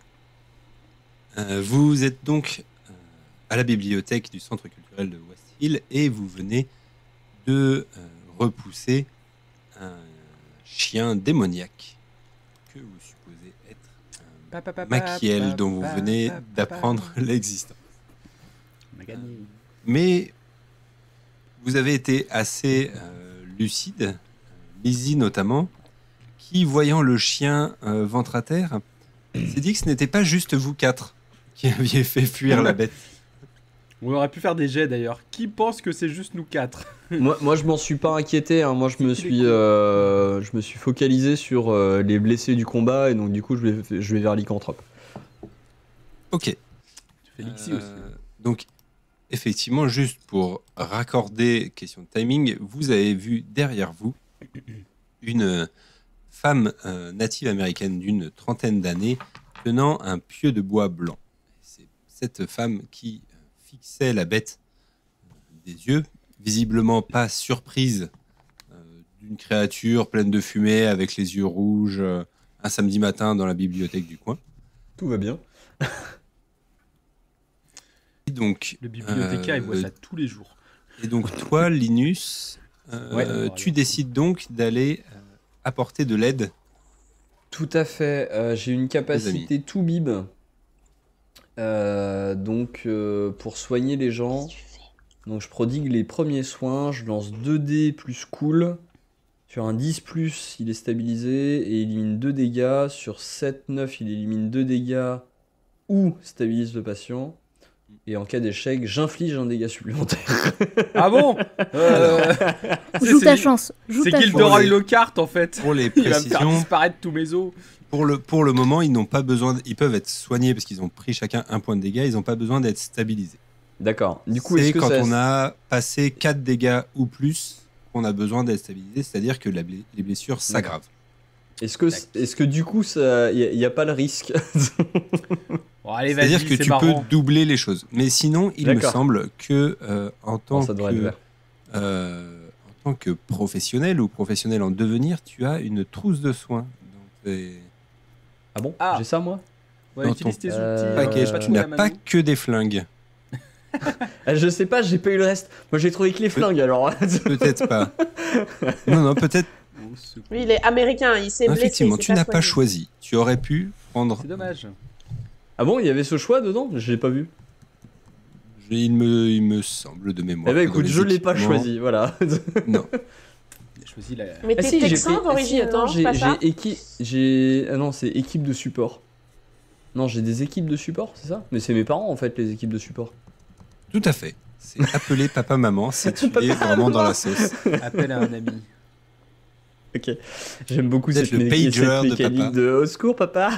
S3: Vous êtes donc à la bibliothèque du centre culturel de West Hill et vous venez de repousser un chien démoniaque que vous supposez être Machiel, dont vous venez d'apprendre l'existence.
S2: On a gagné.
S3: Mais vous avez été assez lucide, Lizzie notamment, qui, voyant le chien ventre à terre, s'est dit que ce n'était pas juste vous quatre qui aviez fait fuir la bête.
S2: On aurait pu faire des jets d'ailleurs. Qui pense que c'est juste nous quatre?
S1: Moi, je m'en suis pas inquiété. Hein. Moi, je me suis focalisé sur les blessés du combat et donc du coup, je vais vers lycanthrope.
S3: Ok.
S2: Tu fais Lixie aussi.
S3: Donc, effectivement, juste pour raccorder, question de timing, vous avez vu derrière vous une femme native américaine d'une trentaine d'années tenant un pieu de bois blanc. C'est cette femme qui fixait la bête des yeux, visiblement pas surprise d'une créature pleine de fumée avec les yeux rouges un samedi matin dans la bibliothèque du coin.
S1: Tout va bien.
S3: Et donc,
S2: Le bibliothécaire, il voit ça tous les jours.
S3: et donc toi, Linus,
S2: Ouais.
S3: tu décides donc d'aller apporter de l'aide.
S1: Tout à fait. J'ai une capacité tout bib. Donc, pour soigner les gens, donc je prodigue les premiers soins. Je lance 2 dés plus cool. Sur un 10 plus, il est stabilisé et élimine 2 dégâts. Sur 7, 9, il élimine 2 dégâts ou stabilise le patient. Et en cas d'échec, j'inflige un dégât supplémentaire.
S2: Ah bon
S5: Joue ta chance. Joue
S2: C'est
S5: ta chance.
S2: Gilderoy Lockhart en fait.
S3: Pour les
S2: Il va me faire
S3: précisions,
S2: disparaître tous mes os.
S3: pour le moment, ils n'ont pas besoin, ils peuvent être soignés parce qu'ils ont pris chacun un point de dégâts, ils n'ont pas besoin d'être stabilisés.
S1: D'accord. Du coup,
S3: c'est
S1: est-ce que
S3: quand
S1: ça...
S3: on a passé 4 dégâts ou plus qu'on a besoin d'être stabilisé, c'est-à-dire que les blessures s'aggravent.
S1: Est-ce que du coup, il n'y a pas le risque?
S2: Bon, allez, vas-y,
S3: C'est-à-dire que
S2: c'est
S3: tu
S2: marrant.
S3: peux doubler les choses. Mais sinon, il me
S1: D'accord.
S3: semble que en tant
S1: Ça devrait être vert.
S3: en tant que professionnel ou professionnel en devenir, tu as une trousse de soins. Donc,
S1: Ah bon?
S2: Ah.
S1: J'ai ça, moi?
S2: Ouais,
S3: dans
S2: utilise tes outils.
S3: package,
S2: pas
S3: tu
S2: trop
S3: n'as
S2: la
S3: pas
S2: mano.
S3: que des flingues.
S1: Je sais pas, j'ai pas eu le reste. Moi, j'ai trouvé que les flingues, alors.
S3: Peut-être pas. Non, peut-être.
S2: Oh, secours.
S4: Lui, il est américain, il s'est blessé.
S3: Effectivement,
S4: il s'est
S3: tu n'as pas
S4: soigné.
S3: choisi. Tu aurais pu prendre.
S2: C'est dommage.
S1: Ah bon, il y avait ce choix dedans? Je l'ai pas vu.
S3: Il me semble de mémoire.
S1: Eh ben
S3: que dans
S1: écoute,
S3: les
S1: je l'ai pas
S3: équipements-
S1: choisi, voilà.
S3: Non.
S2: J'ai choisi la.
S4: Mais
S1: Ah
S4: t'es
S1: si, j'ai
S4: texan
S1: pris...
S4: d'origine,
S1: attends,
S4: non
S1: j'ai...
S4: Pas ça
S1: Ah non, c'est équipe de support. Non, j'ai des équipes de support, c'est ça? Mais c'est mes parents, en fait, les équipes de support.
S3: Tout à fait. C'est appeler papa-maman, c'est tu
S1: Papa,
S3: es vraiment dans la sauce.
S2: Appel à un ami.
S1: Ok. J'aime beaucoup
S3: Peut-être
S1: cette,
S3: le pager
S1: cette
S3: de
S1: mécanique
S3: papa.
S1: de au secours, papa.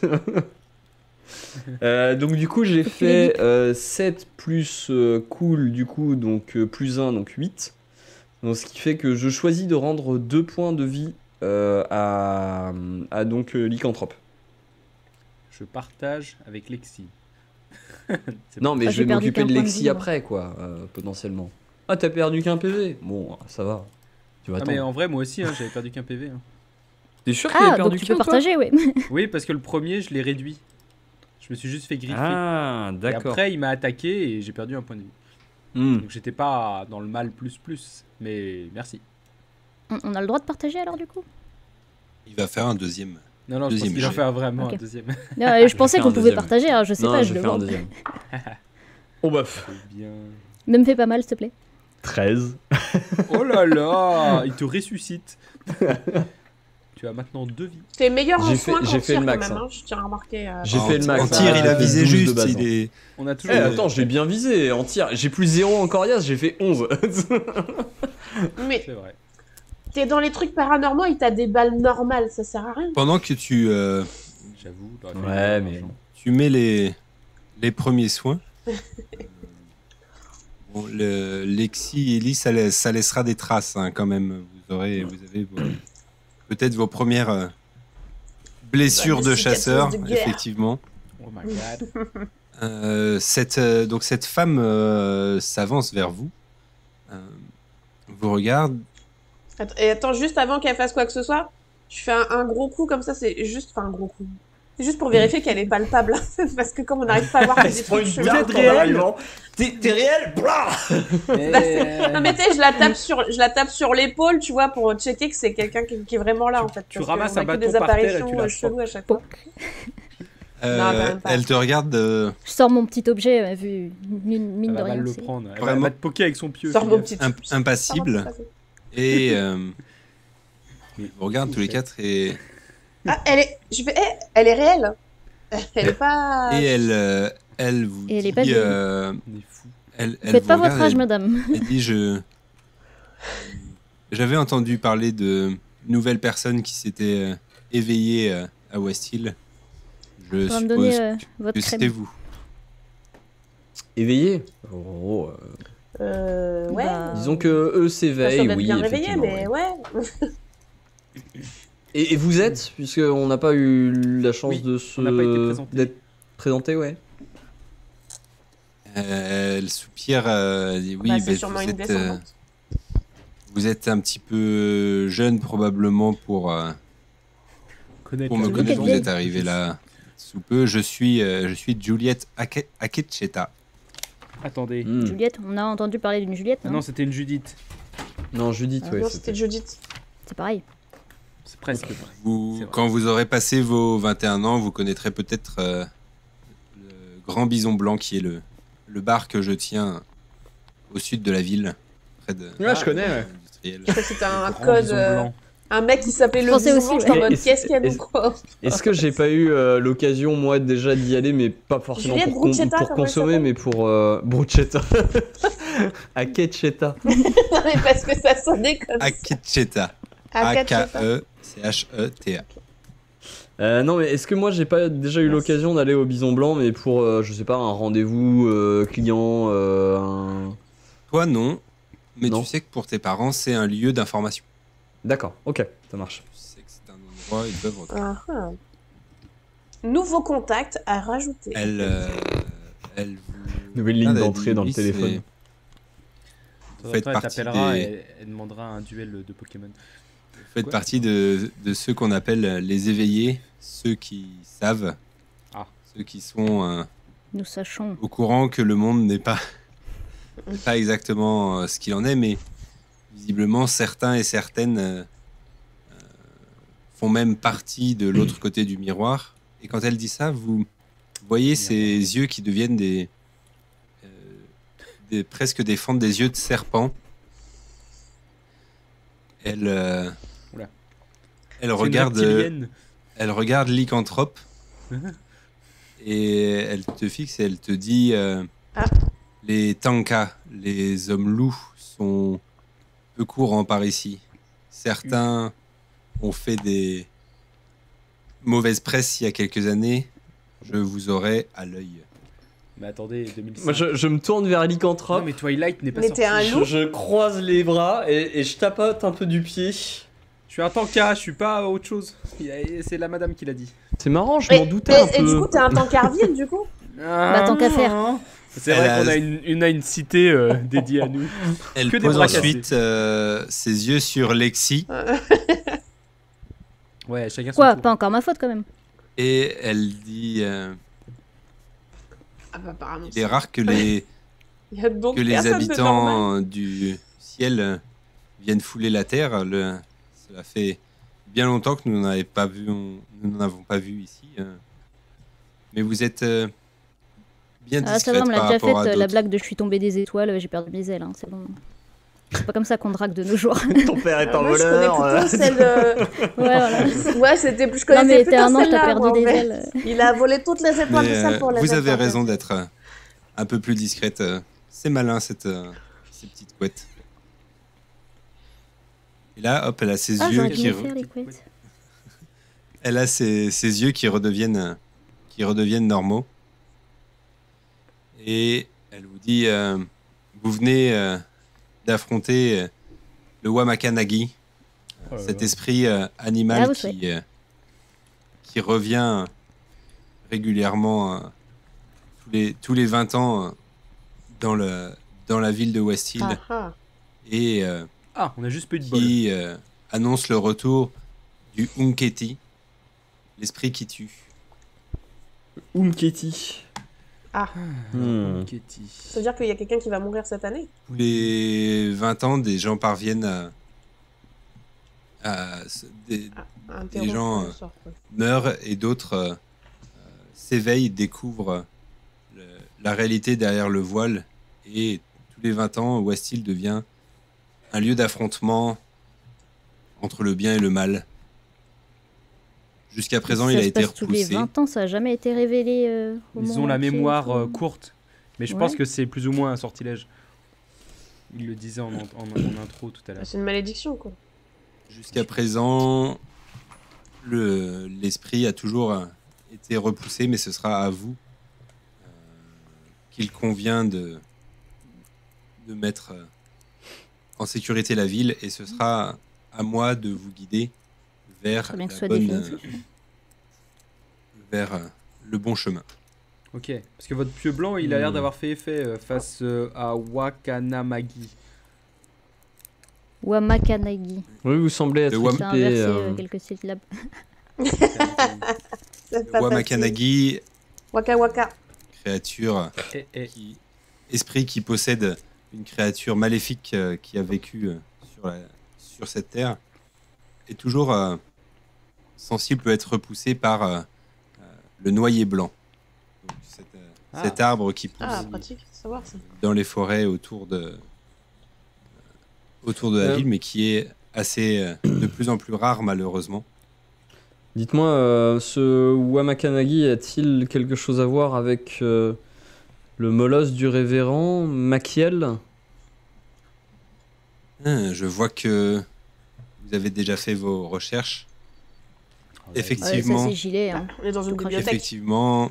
S1: Donc du coup, j'ai fait 7 plus cool, du coup, donc plus 1, donc 8. Donc, ce qui fait que je choisis de rendre 2 points de vie à donc lycanthrope.
S2: Je partage avec Lexi. C'est
S1: Non, mais
S5: Ah,
S1: je
S5: j'ai
S1: vais
S5: perdu
S1: m'occuper
S5: qu'un
S1: de
S5: point de
S1: Lexi
S5: vie, moi.
S1: après, quoi, potentiellement. Ah, t'as perdu qu'un PV? Bon, ça va. Tu vas
S2: Ah, mais
S1: attendre.
S2: en vrai, moi aussi, hein, j'avais perdu qu'un PV. hein.
S1: T'es sûr que t'avais
S5: Ah,
S1: perdu
S5: donc tu peux
S1: qu'un, toi?
S5: partager, oui.
S2: Oui, parce que le premier, je l'ai réduit. Je me suis juste fait griffer.
S1: Ah,
S2: Et
S1: d'accord.
S2: après, il m'a attaqué et j'ai perdu un point de vie.
S1: Hmm.
S2: Donc j'étais pas dans le mal plus. Mais merci.
S5: On a le droit de partager alors du coup?
S3: Il va faire un deuxième.
S2: Non, je pense
S3: Deuxième
S2: qu'il en
S3: jet.
S2: fait vraiment
S5: Ok.
S2: un deuxième.
S5: Non, je pensais
S1: faire
S5: qu'on
S1: un
S5: pouvait
S1: deuxième.
S5: partager, alors je sais
S1: Non,
S5: pas,
S1: je
S5: je
S1: vais faire un
S5: demande.
S1: deuxième. Oh bah,
S2: C'est bien.
S5: Ne me fais pas mal, s'il te plaît.
S1: 13.
S2: Oh là là, il te ressuscite. Tu as maintenant 2 vies.
S4: T'es meilleur en
S1: J'ai fait-
S4: soins
S1: j'ai
S4: qu'en
S1: fait
S4: tir
S1: le
S4: quand
S1: max,
S4: même,
S1: hein.
S4: hein, je tiens à remarquer.
S1: J'ai fait le max.
S3: En tir,
S1: hein,
S3: il a
S1: j'ai fait
S3: visé
S1: 12 de
S3: juste.
S1: base,
S3: Il
S1: hein.
S3: est...
S2: On a
S1: Eh,
S2: toujours.
S1: attends, j'ai bien visé en tir. J'ai plus 0 en coriace, j'ai fait 11.
S4: Mais
S2: C'est vrai.
S4: t'es dans les trucs paranormaux et t'as des balles normales, ça sert à rien.
S3: Pendant que
S2: J'avoue. il aurait fallu
S1: Ouais,
S2: faire
S1: mais-
S2: l'argent.
S3: tu mets les premiers soins, bon, Lexi et Ellie, ça laissera des traces hein, quand même. Vous avez peut-être vos premières blessures
S4: Bah,
S3: de
S4: des
S3: chasseur,
S4: cicatrices de guerre.
S3: effectivement.
S2: Oh my god.
S3: Donc cette femme s'avance vers vous, vous regarde.
S4: Et attends, juste avant qu'elle fasse quoi que ce soit, je fais un gros coup comme ça, c'est juste. Enfin, un gros coup. C'est juste pour vérifier qu'elle est palpable. Parce que comme on n'arrive pas à voir
S1: Elle
S4: des
S1: se prend
S4: trucs
S1: une
S4: chelous.
S1: boulette en arrivant. T'es réel? Blah.
S4: Non mais tu sais, je la tape sur l'épaule, tu vois, pour checker que c'est quelqu'un qui est vraiment là en fait.
S2: Tu
S4: parce
S2: ramasses
S4: qu'on a
S2: un
S4: que
S2: bâton
S4: des
S2: par terre et
S4: apparitions
S2: tu la
S4: cheloues à chaque fois.
S3: Euh,
S4: Non, quand même pas.
S3: elle te regarde.
S5: Je sors mon petit objet, vu mine
S2: Elle
S5: de
S2: va
S5: rien.
S2: mal le
S5: c'est-
S2: prendre. Elle
S3: Vraiment.
S2: va te poker avec son pieu.
S4: Sors
S2: fais
S4: mon
S2: gaffe.
S4: petit.
S3: Impassible. et vous regarde tous les quatre et
S4: Ah, elle est. Elle est réelle. Elle est pas.
S3: elle vous
S5: Et elle
S3: dit.
S5: est pas vieille.
S2: On est fou.
S3: Elle
S5: Faites
S3: vous
S5: pas votre
S3: regarde,
S5: âge,
S3: elle-
S5: madame.
S3: Elle dit j'avais entendu parler de nouvelles personnes qui s'étaient éveillées à West Hill. Je
S5: On va me
S3: suppose
S5: donner votre
S3: que c'était
S5: crème.
S3: vous.
S1: Éveillé. Oh,
S4: Ouais.
S5: Bah,
S1: disons que eux
S4: Pas sûr
S1: s'éveillent,
S4: d'être
S1: oui.
S4: bien réveillé,
S1: effectivement,
S4: mais
S1: ouais.
S4: ouais.
S1: Et vous êtes, puisqu'on n'a pas eu la chance
S2: Oui,
S1: de
S2: on n'a pas été présenté.
S1: d'être présenté, ouais.
S3: Elle soupire. Dit, oui,
S4: Bah, c'est
S3: ben,
S4: sûrement une descendante.
S3: vous êtes un petit peu jeune probablement pour
S2: Connaître
S3: me
S2: la
S3: connaître.
S2: maison.
S3: Vous êtes arrivé là sous peu. Je suis Juliette Akecheta.
S2: Attendez.
S1: Hmm.
S5: Juliette, on a entendu parler d'une Juliette,
S2: Ah
S5: non,
S2: non, c'était une Judith.
S1: Non, Judith,
S5: Ah,
S1: ouais.
S4: Non,
S1: c'était-
S4: c'était Judith.
S5: C'est pareil.
S2: C'est presque. C'est vrai.
S3: Quand vous aurez passé vos 21 ans, vous connaîtrez peut-être le Grand Bison Blanc, qui est le bar que je tiens au sud de la ville, près de.
S1: Ouais, je connais, ouais.
S3: industriel.
S4: Je crois que c'était un
S2: Grand
S4: code.
S2: bison blanc.
S4: Un mec qui s'appelait le
S5: Français
S4: bison
S5: aussi,
S4: blanc, j'étais en
S1: ouais.
S4: mode
S1: Et-
S4: qu'est-ce qu'elle
S1: et-
S4: nous quoi.
S1: Est-ce que j'ai pas eu l'occasion, moi, déjà d'y aller, mais pas forcément
S4: Juliette
S1: pour,
S4: Bruschetta,
S1: pour
S4: comment elle
S1: consommer,
S4: s'appelle
S1: mais pour bruschetta. Akecheta.
S4: Non, mais parce que ça sonnait comme ça.
S3: Akecheta.
S4: Akecheta.
S3: Akecheta.
S1: Non, mais est-ce que moi, j'ai pas déjà eu
S2: Merci.
S1: l'occasion d'aller au Bison Blanc, mais pour, je sais pas, un rendez-vous client,
S3: Toi, non. Mais
S1: Non.
S3: tu sais que pour tes parents, c'est un lieu d'information.
S1: D'accord, ok, ça marche.
S3: Tu sais que c'est un endroit, ils peuvent retrouver.
S4: Ah, ah. Nouveau contact à rajouter.
S3: Elle vous.
S1: Nouvelle ligne
S3: Ah, elle
S1: d'entrée
S3: dit,
S1: dans le
S3: oui,
S1: téléphone.
S3: c'est- Vous faites
S2: Après, elle
S3: partie
S2: t'appellera
S3: des-
S2: et elle demandera un duel de Pokémon.
S3: Vous faites
S2: Quoi
S3: partie de ceux qu'on appelle les éveillés, ceux qui savent,
S2: Ah.
S3: ceux qui sont
S5: Nous sachons.
S3: au courant que le monde n'est pas, pas exactement ce qu'il en est, mais visiblement certains et certaines font même partie de l'autre côté du miroir. Et quand elle dit ça, vous voyez ses yeux qui deviennent presque des fentes des yeux de serpent. Elle,
S2: Oula.
S3: elle
S2: C'est une
S3: regarde.
S2: reptilienne.
S3: Elle regarde Lycanthrope et elle te fixe et elle te dit
S4: Ah.
S3: les tankas, les hommes loups, sont peu courants par ici. Certains ont fait des mauvaises presses il y a quelques années. Je vous aurai à l'œil.
S2: Mais attendez, 2005.
S1: Moi, je me tourne vers
S2: Non,
S1: Lycanthrope,
S2: mais Twilight n'est pas
S4: Mais
S2: sorti.
S4: t'es un loup.
S1: je croise les bras et je tapote un peu du pied.
S2: Je suis un tanka, je suis pas autre chose. C'est la madame qui l'a dit.
S1: C'est marrant, je
S4: Et-
S1: m'en doutais un
S4: et
S1: peu.
S4: du coup, t'es un tankard vide, du coup
S5: Bah, tant qu'à faire.
S2: C'est vrai
S3: Elle
S2: qu'on
S3: a-
S2: a une cité dédiée à nous.
S3: Elle
S2: Que des
S3: pose
S2: bras
S3: ensuite ses yeux sur Lexi
S2: Ouais, chacun son
S5: Quoi,
S2: tour.
S5: pas encore ma faute quand même.
S3: et elle dit
S4: Ah bah apparemment.
S3: il est rare que les
S4: Il y a donc
S3: que les
S4: personne de normal.
S3: habitants du ciel viennent fouler la terre. Cela fait bien longtemps que nous n'en avons pas vu ici. Mais vous êtes bien
S5: Ah, ça
S3: discrète
S5: va, on me l'a
S3: par
S5: déjà
S3: rapport à
S5: faite, la
S3: d'autres.
S5: blague de je suis tombée des étoiles, j'ai perdu mes ailes, hein, c'est bon. C'est pas comme ça qu'on drague de nos jours.
S1: Ton père est
S4: Ah,
S1: un
S4: moi, je connais
S1: voleur.
S4: plutôt celle.
S5: Ouais, voilà.
S4: Ouais, c'était plus. Je
S5: Non,
S4: connaissais
S5: mais
S4: plutôt
S5: t'es un ange,
S4: celle-là,
S5: t'as perdu
S4: moi,
S5: des
S4: mais
S5: ailes.
S4: Il a volé toutes les étoiles
S3: Mais,
S4: du ciel pour les
S3: vous avez
S4: attraper.
S3: raison d'être un peu plus discrète. C'est malin ces petites couettes. Et là, hop, elle a ses
S5: Ah,
S3: yeux
S5: j'aurais dû
S3: qui
S5: me faire les couettes.
S3: elle a ses yeux qui redeviennent normaux. Et elle vous dit vous venez d'affronter le Wamakanagi, cet esprit
S5: Ah,
S3: animal
S5: vous
S3: qui revient régulièrement tous les 20 ans dans la ville de West Hill
S4: Ah, ah.
S3: et
S2: Ah, on a juste pas eu de bol.
S3: qui annonce le retour du Unketi, l'esprit qui tue.
S1: Umketi.
S4: Ah.
S2: Kitty.
S4: Ça veut dire qu'il y a quelqu'un qui va mourir cette année
S3: Tous les 20 ans, des gens parviennent des
S4: Interrompre
S3: gens,
S4: le sort, quoi.
S3: meurent et d'autres s'éveillent, découvrent la réalité derrière le voile. Et tous les 20 ans, West Hill devient un lieu d'affrontement entre le bien et le mal. Jusqu'à présent, il
S5: Ça
S3: a
S5: se
S3: été
S5: passe tous les
S3: repoussé.
S5: 20 ans, ça a jamais été révélé. Au
S2: Ils
S5: moment
S2: ont la
S5: où c'est-
S2: mémoire courte. Mais je
S5: Ouais.
S2: pense que c'est plus ou moins un sortilège. Il le disait en intro tout à l'heure.
S4: C'est une malédiction, quoi.
S3: Jusqu'à présent, l'esprit a toujours été repoussé, mais ce sera à vous qu'il convient de mettre en sécurité la ville, et ce sera à moi de vous guider vers,
S5: Très bien que
S3: la
S5: ce soit
S3: bonne,
S5: définitif.
S3: vers le bon chemin.
S2: Ok, parce que votre pieu blanc, il a l'air d'avoir fait effet face à Wakanamagi.
S5: Wamakanagi.
S1: Oui, vous semblez être
S3: Le Wam-
S5: J'ai
S1: équipé.
S5: inversé quelques syllabes.
S4: C'est pas facile.
S3: Wamakanagi,
S4: Waka waka.
S3: créature,
S2: Et
S3: esprit qui possède une créature maléfique qui a vécu sur cette terre, est toujours sensible, peut être repoussé par le noyer blanc. Donc, cet arbre qui pousse
S4: Ah, pratique, savoir ça.
S3: dans les forêts autour de la ville, mais qui est assez de plus en plus rare malheureusement.
S1: Dites-moi, ce Wamakanagi a-t-il quelque chose à voir avec le molosse du révérend Machiel?
S3: Je vois que vous avez déjà fait vos recherches.
S5: Ouais,
S3: Effectivement,
S5: ça c'est gilet. Hein.
S4: On est dans une
S5: Tout crache.
S4: bibliothèque.
S3: effectivement,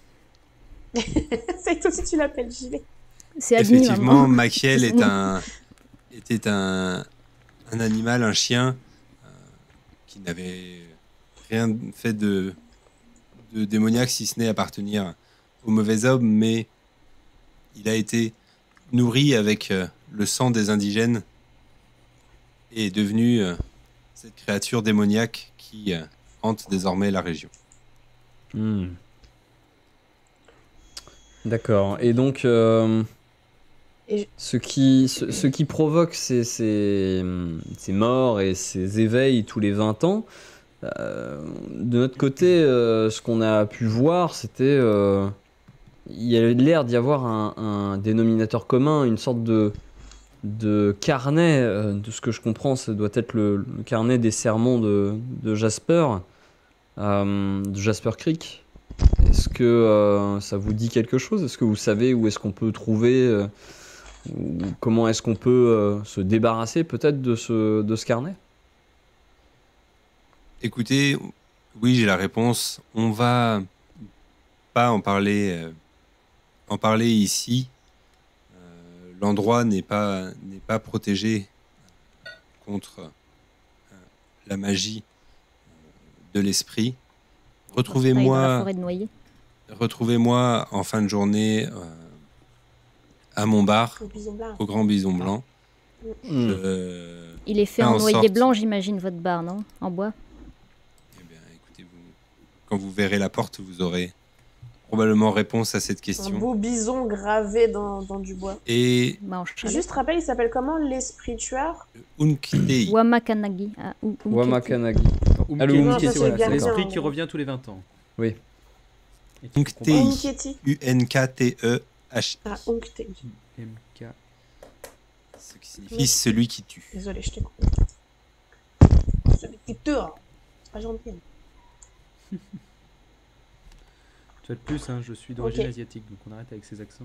S4: C'est toi si tu l'appelles gilet.
S5: C'est admis
S3: effectivement,
S5: maintenant.
S3: Machiel
S5: C'est
S3: était un animal, un chien qui n'avait rien fait de démoniaque si ce n'est appartenir au mauvais homme, mais il a été nourri avec le sang des indigènes et est devenu cette créature démoniaque qui hante désormais la région.
S1: Hmm. D'accord. Et donc,
S4: Et je-
S1: ce qui provoque ces morts et ces éveils tous les 20 ans, de notre côté, ce qu'on a pu voir, c'était... il y a l'air d'y avoir un dénominateur commun, une sorte de carnet. De ce que je comprends, ça doit être le carnet des sermons de Jasper Creek. Est-ce que ça vous dit quelque chose? Est-ce que vous savez où est-ce qu'on peut trouver ou comment est-ce qu'on peut se débarrasser peut-être de ce carnet?
S3: Écoutez, oui, j'ai la réponse. On va pas en parler ici. L'endroit n'est pas protégé contre la magie de l'esprit.
S5: Dans la
S3: Retrouvez-moi
S5: forêt de Noyer.
S3: en fin de journée à mon bar,
S4: Le bison blanc.
S3: au Grand Bison Blanc.
S1: Hmm.
S5: Il est fait
S3: Faire
S5: en
S3: en
S5: noyer
S3: sorte-
S5: blanc, j'imagine, votre bar, non? En bois?
S3: Eh bien, écoutez, quand vous verrez la porte, vous aurez probablement réponse à cette
S4: Un
S3: question.
S4: beau bison gravé dans du bois.
S3: Et
S5: Bah, en chalet.
S4: Juste rappel, il s'appelle comment l'esprit tueur?
S3: Unkitei,
S5: Wamakanagi. Ah, ou
S1: Wamakanagi.
S2: Umketi,
S1: Allô,
S4: Umketi,
S2: voilà, c'est
S4: gardien,
S2: l'esprit
S4: hein.
S2: qui revient tous les 20 ans.
S1: Oui.
S2: Et qui
S3: Umketi.
S2: combat
S4: Unketi.
S3: Unktehi,
S4: Ah, Unketi.
S2: MK.
S3: ce qui signifie celui qui tue.
S4: Désolé, je t'ai coupé. Celui qui tueur. C'est pas gentil.
S2: Tu vois de plus, hein, je suis d'origine
S4: Ok.
S2: asiatique, donc on arrête avec ces accents.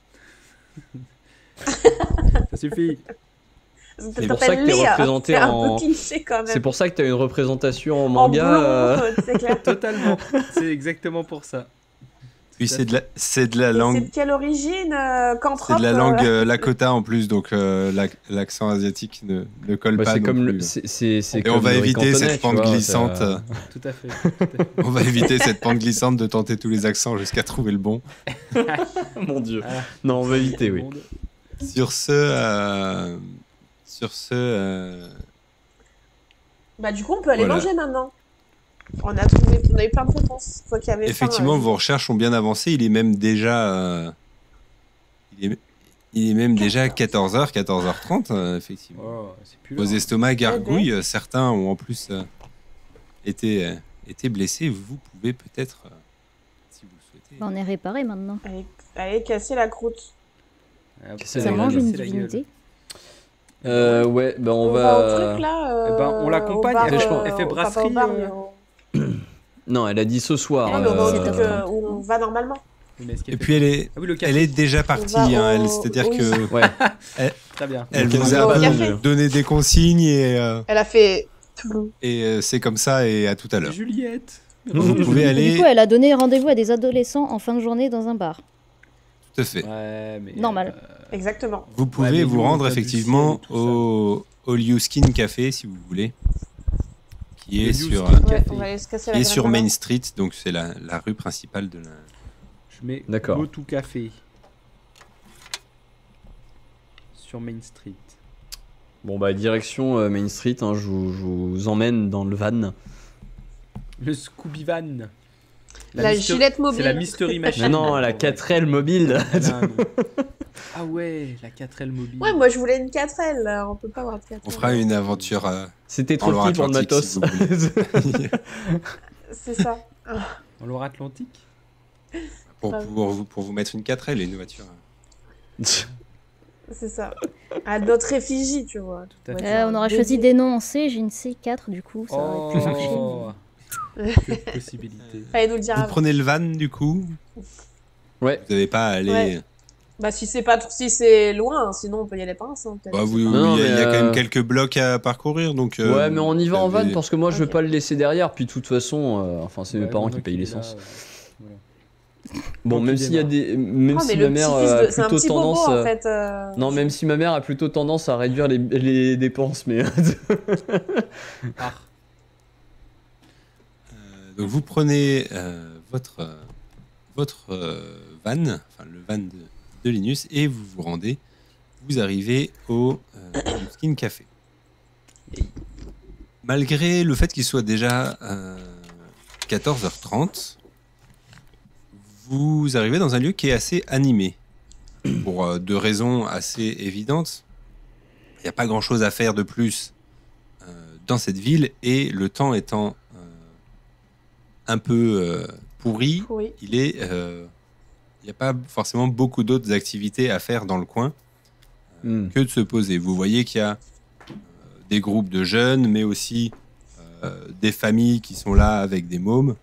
S2: Ça suffit.
S1: C'est pour ça que t'es représenté
S4: C'est un
S1: en-
S4: peu cliché quand même.
S1: C'est pour ça que tu as une représentation en
S4: En
S1: manga.
S4: blond, c'est clair.
S2: Totalement. C'est exactement pour ça.
S3: Puis c'est de la
S4: Et c'est
S3: langue,
S4: de quelle origine,
S3: c'est
S4: Cantrop
S3: de la langue Lakota en plus, donc l'accent asiatique ne colle
S1: Bah,
S3: pas
S1: c'est
S3: non
S1: comme
S3: plus.
S1: le, c'est
S3: Et
S1: comme
S3: on va
S1: le
S3: éviter
S1: ricantonais,
S3: cette
S1: tu
S3: pente
S1: vois,
S3: glissante.
S1: ça-
S2: Tout à fait. Tout à fait.
S3: On va éviter cette pente glissante de tenter tous les accents jusqu'à trouver le bon.
S1: Mon Dieu.
S2: Voilà.
S1: Non, on va éviter,
S2: Tout le
S1: oui.
S2: monde.
S3: Sur ce,
S4: Bah du coup, on peut aller
S3: Voilà.
S4: manger maintenant. On a trouvé, on a eu plein de réponses. Toi qui avais faim,
S3: effectivement, vos recherches ont bien avancé. Il est même déjà, il est même déjà 14h, 14h30, effectivement.
S2: Oh, c'est plus
S3: Vos
S2: là.
S3: estomacs gargouillent. Certains ont en plus été blessés. Vous pouvez peut-être, si vous le souhaitez.
S5: Bah, on est réparé maintenant.
S4: allez casser la croûte.
S2: Ah,
S1: C'est
S5: Ça
S1: la
S5: mange
S1: gueule.
S5: une
S2: c'est la gueule.
S5: divinité.
S1: Ouais, ben on
S4: va
S1: va.
S4: au truc là.
S2: Eh ben, on l'accompagne,
S1: elle fait-
S2: elle fait
S4: au
S2: brasserie,
S4: bar, mais
S1: Non, elle a dit ce soir.
S4: Non, mais on va au
S5: c'est
S4: truc
S5: top.
S4: où on va normalement.
S2: Oui, mais est-ce qu'elle
S3: Et
S2: fait-
S3: puis elle est,
S2: Ah oui, le café.
S3: elle est déjà partie.
S4: On va
S3: hein,
S4: au-
S3: c'est-à-dire
S4: oui.
S3: que
S1: Ouais.
S2: Très bien.
S3: elle
S1: Donc,
S3: vous
S1: on
S3: a
S1: va
S4: au
S1: pas
S4: café.
S3: donné des consignes
S4: Elle a fait.
S3: et c'est comme ça et à tout à l'heure.
S2: Juliette.
S3: Vous pouvez
S5: Et
S3: aller.
S5: du coup, elle a donné rendez-vous à des adolescents en fin de journée dans un bar.
S3: Tout à fait.
S2: Ouais, mais.
S5: Normal.
S4: Exactement.
S3: Vous pouvez
S2: mais
S3: vous
S2: nous,
S3: rendre
S2: on a du
S3: effectivement
S2: ciel et tout
S3: au Liu Skin Café si vous voulez, qui est
S2: Le
S3: sur,
S2: New Skin
S4: Ouais,
S2: Café.
S4: on va aller se casser
S3: qui
S4: la
S3: est sur
S4: graine
S3: Main
S4: là-bas.
S3: Street, donc c'est la rue principale de la.
S2: Je mets
S1: D'accord.
S2: Go to Café. Sur Main Street.
S1: Bon bah direction Main Street, hein, je vous emmène dans le van.
S2: Le Scooby Van.
S4: La Gillette mobile.
S2: C'est la Mystery Machine.
S1: Mais non, la 4L mobile.
S2: Ah ouais, la 4L mobile.
S4: Ouais, moi je voulais une 4L, là. On peut pas avoir de 4L.
S3: On fera une aventure
S1: C'était
S3: en
S1: trop petit pour le
S3: Loire-Atlantique,
S1: matos.
S3: si vous voulez.
S4: C'est ça.
S2: Dans Loire-Atlantique.
S3: pour vous mettre une 4L et une voiture.
S4: C'est ça. À notre effigie, tu vois.
S2: Tout à fait.
S4: Ouais,
S5: On aura
S4: dédié.
S5: choisi des noms en C, j'ai une C4 du coup, ça aurait pu marcher.
S2: Oh, quelle possibilité.
S4: Fallait nous le dire
S3: Vous
S4: avant.
S3: prenez le van du coup.
S1: Ouais.
S3: Vous n'avez pas à aller.
S4: Ouais. Bah si c'est loin, sinon on peut y aller par un, hein, peut-être.
S3: Bah,
S1: Non,
S3: il y a
S1: mais,
S3: quand même quelques blocs à parcourir, donc.
S1: Ouais, mais on y va en
S3: vous
S1: van
S3: avez-
S1: parce que moi je vais
S4: Ok.
S1: pas le laisser derrière. Puis de toute façon, enfin c'est mes
S2: Ouais,
S1: parents
S2: maintenant
S1: qui payent
S2: qu'il est là,
S1: l'essence.
S2: voilà.
S1: Bon,
S2: Tant
S1: même
S2: qu'il
S1: s'il y a
S2: démarre.
S1: même
S4: Oh,
S1: si
S4: mais
S1: ma
S4: le
S1: mère
S4: petit-fils
S1: a
S4: c'est un
S1: plutôt
S4: petit
S1: tendance.
S4: bobo en fait.
S1: Non, même si ma mère a plutôt tendance à réduire les dépenses, mais.
S2: Ah,
S3: Donc vous prenez votre van, enfin le van de Linus, et vous vous rendez. Vous arrivez au Skin Café. Malgré le fait qu'il soit déjà 14h30, vous arrivez dans un lieu qui est assez animé. Pour deux raisons assez évidentes. Il n'y a pas grand-chose à faire de plus dans cette ville, et le temps étant un peu pourri,
S4: Oui.
S3: il n'y a pas forcément beaucoup d'autres activités à faire dans le coin
S1: Hmm.
S3: que de se poser. Vous voyez qu'il y a des groupes de jeunes, mais aussi des familles qui sont là avec des mômes.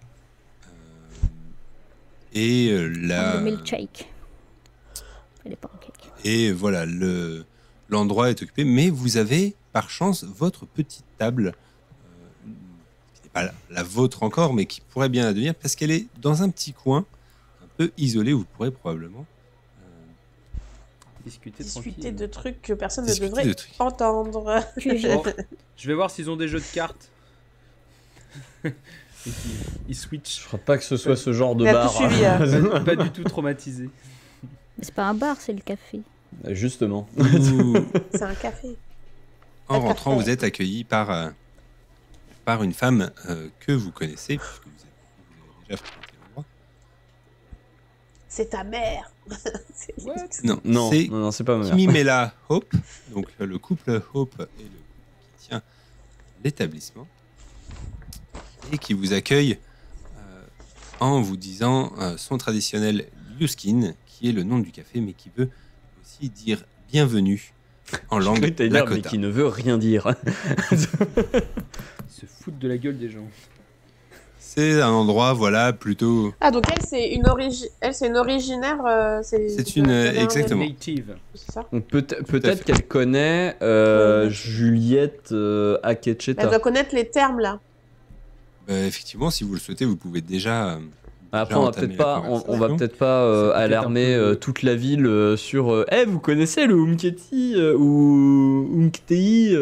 S3: Et
S5: Le milkshake. Et les pancakes.
S3: et voilà, l'endroit est occupé, mais vous avez par chance votre petite table, qui n'est pas la vôtre encore, mais qui pourrait bien la devenir, parce qu'elle est dans un petit coin, un peu isolé, où vous pourrez probablement
S2: discuter
S4: Discuter
S2: tranquille.
S4: de trucs que personne ne
S3: discuter
S4: devrait
S3: de trucs.
S4: entendre.
S5: QG.
S2: Bon, je vais voir s'ils ont des jeux de cartes. Et ils
S1: Je
S2: switchent.
S1: crois pas que ce soit ce genre de
S4: Il a
S1: bar.
S4: tout suivi,
S2: Pas du tout traumatisés.
S5: Mais c'est pas un bar, c'est le café.
S1: Justement.
S4: C'est un café.
S3: En
S4: Un
S3: rentrant,
S4: café.
S3: vous êtes accueilli par une femme que vous connaissez, puisque vous avez déjà fréquenté l'endroit.
S4: C'est ta mère.
S2: What
S3: Non,
S1: Non,
S3: c'est
S1: non, non, c'est pas ma mère.
S3: Kimimela Hope, donc le couple Hope et le couple qui tient l'établissement, et qui vous accueille en vous disant son traditionnel Liuskin, qui est le nom du café, mais qui veut aussi dire bienvenue en
S1: Je
S3: langue
S1: croyais que t'allais dire, mais
S3: lakota.
S1: qui ne veut rien dire.
S2: Ils se foutent de la gueule des gens.
S3: C'est un endroit, voilà, plutôt.
S4: Ah donc elle c'est une originaire.
S3: C'est une, exactement.
S2: Native.
S4: C'est ça.
S1: Donc peut-être
S3: fait.
S1: qu'elle connaît Juliette
S4: Elle
S1: Akecheta.
S4: doit connaître les termes là.
S3: Bah, effectivement, si vous le souhaitez, vous pouvez déjà.
S1: Après,
S3: déjà
S1: on va
S3: entamer
S1: peut-être
S3: la
S1: pas, on va
S3: conversation.
S1: peut-être pas
S2: C'est peut-être
S1: alarmer
S2: un peu-
S1: toute la ville sur. Eh, vous connaissez le Umketi ou Umktei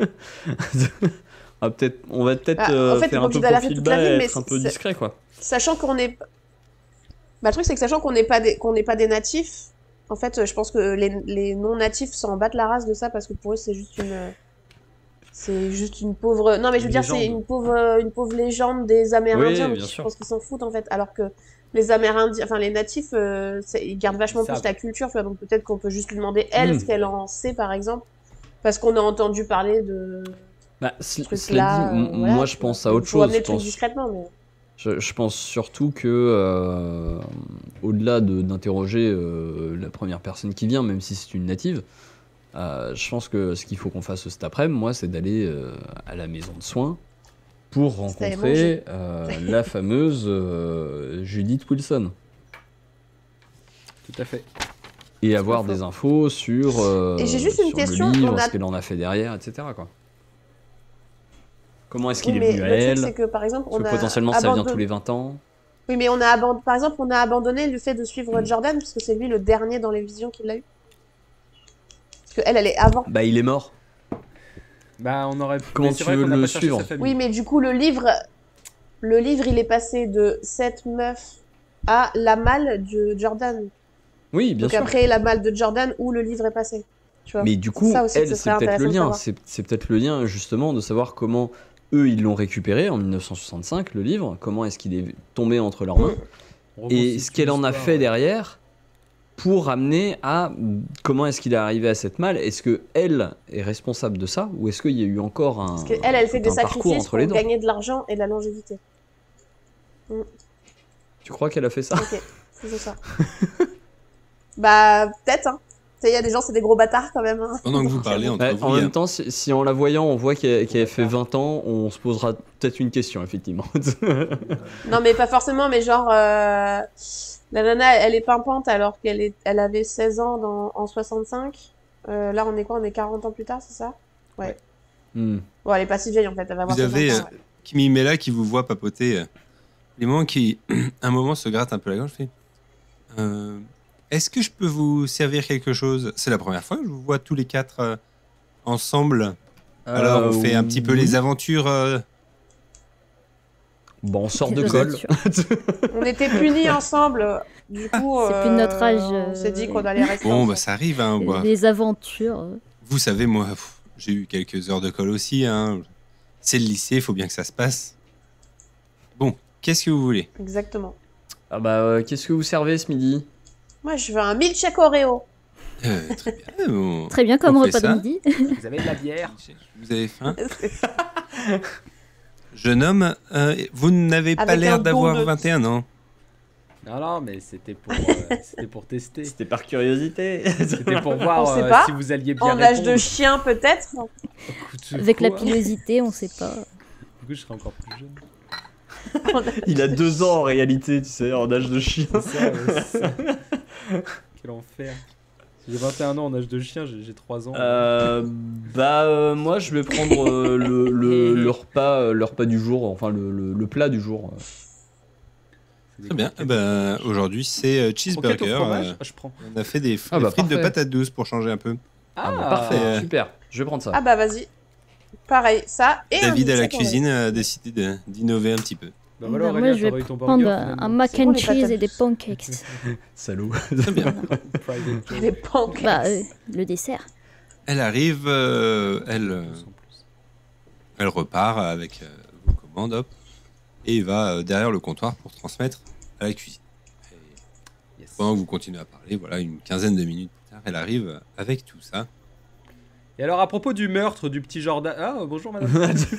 S1: on va peut-être
S4: Ah, en fait,
S1: faire
S4: on
S1: un peu
S4: peut alerter
S1: profil
S4: toute la
S1: bas
S4: ville,
S1: et
S4: mais
S1: être un peu
S4: c'est-
S1: discret, quoi.
S4: Sachant qu'on est. Bah, le truc c'est que sachant qu'on n'est pas des natifs, en fait, je pense que les non-natifs s'en battent la race de ça parce que pour eux c'est juste une. C'est juste une pauvre. Non, mais je veux
S2: Une
S4: dire, c'est
S2: légende.
S4: une pauvre légende des Amérindiens.
S1: Oui,
S4: donc
S1: bien
S4: je
S1: sûr.
S4: pense qu'ils s'en foutent en fait. Alors que les Amérindiens, enfin les natifs, ils gardent vachement
S2: Ils
S4: plus
S2: savent.
S4: la culture. Tu vois, donc peut-être qu'on peut juste lui demander elle ce qu'elle en sait par exemple, parce qu'on a entendu parler de
S1: Bah,
S4: ce
S1: cela
S4: truc-là.
S1: dit,
S4: voilà,
S1: moi
S4: tu
S1: je
S4: vois.
S1: pense à
S4: Donc,
S1: autre
S4: faut
S1: chose.
S4: amener
S1: Je
S4: le truc
S1: pense,
S4: discrètement, mais.
S1: je pense surtout que, au-delà d'interroger la première personne qui vient, même si c'est une native, je pense que ce qu'il faut qu'on fasse cet après-midi, moi, c'est d'aller à la maison de soins pour
S4: C'est aller
S1: rencontrer la fameuse Judith Wilson
S2: Tout à fait.
S1: et avoir
S4: Pas faux.
S1: des infos sur,
S4: Et j'ai juste une
S1: sur
S4: question,
S1: le livre,
S4: on a-
S1: ce qu'elle en a fait derrière, etc. Quoi. Comment est-ce
S4: Oui,
S1: qu'il
S4: mais
S1: est venu à
S4: le truc,
S1: elle?
S4: c'est que par exemple,
S1: Parce
S4: on
S1: que
S4: a
S1: potentiellement, ça vient
S4: abandonné-
S1: tous les 20 ans.
S4: Oui, mais par exemple, on a abandonné le fait de suivre Jordan parce que c'est lui le dernier dans les visions qui l'a eu. Parce que elle est avant.
S1: Bah, il est mort.
S2: Bah, on aurait.
S1: Comment
S2: mais c'est
S1: tu
S2: vrai
S1: veux
S2: qu'on a
S1: le
S2: pas cherché
S1: suivre?
S2: sa famille.
S4: Oui, mais du coup, le livre, il est passé de cette meuf à la malle de Jordan.
S1: Oui, bien
S4: Donc
S1: sûr.
S4: après, la malle de Jordan où le livre est passé. Tu vois.
S1: Mais du
S4: C'est
S1: coup,
S4: ça aussi que
S1: elle,
S4: ce
S1: c'est
S4: serait
S1: peut-être le
S4: intéressant de
S1: lien.
S4: savoir.
S1: C'est peut-être le lien, justement, de savoir comment eux, ils l'ont récupéré en 1965, le livre. Comment est-ce qu'il est tombé entre leurs mains.
S2: On
S1: Et
S2: reconstitue
S1: ce qu'elle en a
S2: l'histoire,
S1: fait
S2: ouais.
S1: derrière pour ramener à comment est-ce qu'il est arrivé à cette malle. Est-ce que elle est responsable de ça ou est-ce qu'il y a eu encore un,
S4: Parce qu'elle, elle fait
S1: tout
S4: des
S1: un parcours
S4: sacrifices
S1: entre
S4: pour
S1: les deux?
S4: gagner de l'argent et de la longévité.
S1: Tu crois qu'elle a fait ça?
S4: Ok, c'est ça. Bah, peut-être, hein. Tu sais, il y a des gens, c'est des gros bâtards quand même. Hein.
S3: Pendant que vous parlez entre
S1: Ouais,
S3: vous,
S1: en
S3: il y a-
S1: même temps, si en la voyant, on voit qu'elle fait 20 ans, on se posera peut-être une question, effectivement.
S4: Non, mais pas forcément, mais genre, la nana, elle est pimpante alors elle avait 16 ans en 65. Là, on est quoi? On est 40 ans plus tard, c'est ça? Ouais.
S1: Hmm.
S4: Bon, elle est pas si vieille en fait, elle va avoir
S3: Vous avez
S4: 60 ans, ouais.
S3: Kimi Mela qui vous voit papoter. Les moments qui, un moment, se gratte un peu la gorge. Fait, est-ce que je peux vous servir quelque chose? C'est la première fois que je vous vois tous les quatre ensemble. Alors, on fait un petit peu
S1: oui.
S3: les aventures.
S1: Bon, on sort
S5: C'est
S1: de
S5: nos
S1: colle.
S5: aventures.
S4: On était punis ensemble, du coup,
S5: C'est plus de notre âge,
S4: on s'est dit qu'on allait rester
S3: Bon,
S4: ensemble.
S3: bah, ça arrive. Hein, bah.
S5: Les aventures.
S3: Vous savez, moi, j'ai eu quelques heures de colle aussi. Hein. C'est le lycée, il faut bien que ça se passe. Bon, qu'est-ce que vous voulez?
S4: Exactement.
S1: Ah bah, qu'est-ce que vous servez ce midi?
S4: Moi, je veux un milkshake Oreo.
S3: Très bien. Bon.
S5: Très bien comme
S3: On fait
S5: repas de
S3: ça.
S5: midi.
S2: Vous avez de la bière?
S3: Vous avez faim? Jeune homme, vous n'avez pas
S4: Avec
S3: l'air
S4: un don
S3: d'avoir
S4: de-
S3: 21 ans.
S2: Non, mais c'était pour tester.
S1: C'était par curiosité.
S2: C'était pour voir
S4: On sait pas.
S2: si vous alliez bien
S4: En âge de
S2: répondre.
S4: chien, peut-être.
S2: Écoute,
S5: Avec la
S2: quoi.
S5: pilosité, on sait pas.
S2: Du coup, je serais encore plus jeune.
S1: Il a 2 ans en réalité, tu sais, en âge de chien.
S2: C'est ça, ouais, c'est ça. Quel enfer. Si j'ai 21 ans en âge de chien, j'ai 3 ans.
S1: Moi je vais prendre le repas du jour, enfin le plat du jour.
S2: C'est des
S3: Très bien.
S2: croquettes.
S3: Aujourd'hui, c'est
S2: Croquettes au
S3: cheeseburger.
S2: fromage. Ah, je prends.
S3: On a fait des
S1: Ah bah,
S3: frites de
S1: parfait.
S3: patates douces pour changer un peu.
S1: Ah, bah, parfait,
S3: Euh,
S1: super, je vais prendre ça.
S4: Ah bah, vas-y. Pareil, ça et un
S3: David à la
S4: milkshake Oreo.
S3: cuisine a décidé d'innover un petit peu.
S2: Bah voilà,
S5: Bah, moi,
S2: Aurélien,
S5: je vais
S2: t'aurais eu ton
S5: prendre
S2: burger,
S5: un
S2: finalement.
S5: mac
S4: C'est bon,
S5: and
S4: les
S5: cheese
S4: patates.
S5: et des pancakes.
S1: Salaud.
S3: Très bien.
S2: Private joke.
S4: Les pancakes.
S5: Bah, le dessert.
S3: Elle arrive, elle repart avec vos commandes, hop, et il va derrière le comptoir pour transmettre à la cuisine. Et
S2: Yes.
S3: pendant que vous continuez à parler, voilà, une quinzaine de minutes plus tard, elle arrive avec tout ça.
S2: Et alors, à propos du meurtre du petit Jordan. Ah, bonjour madame.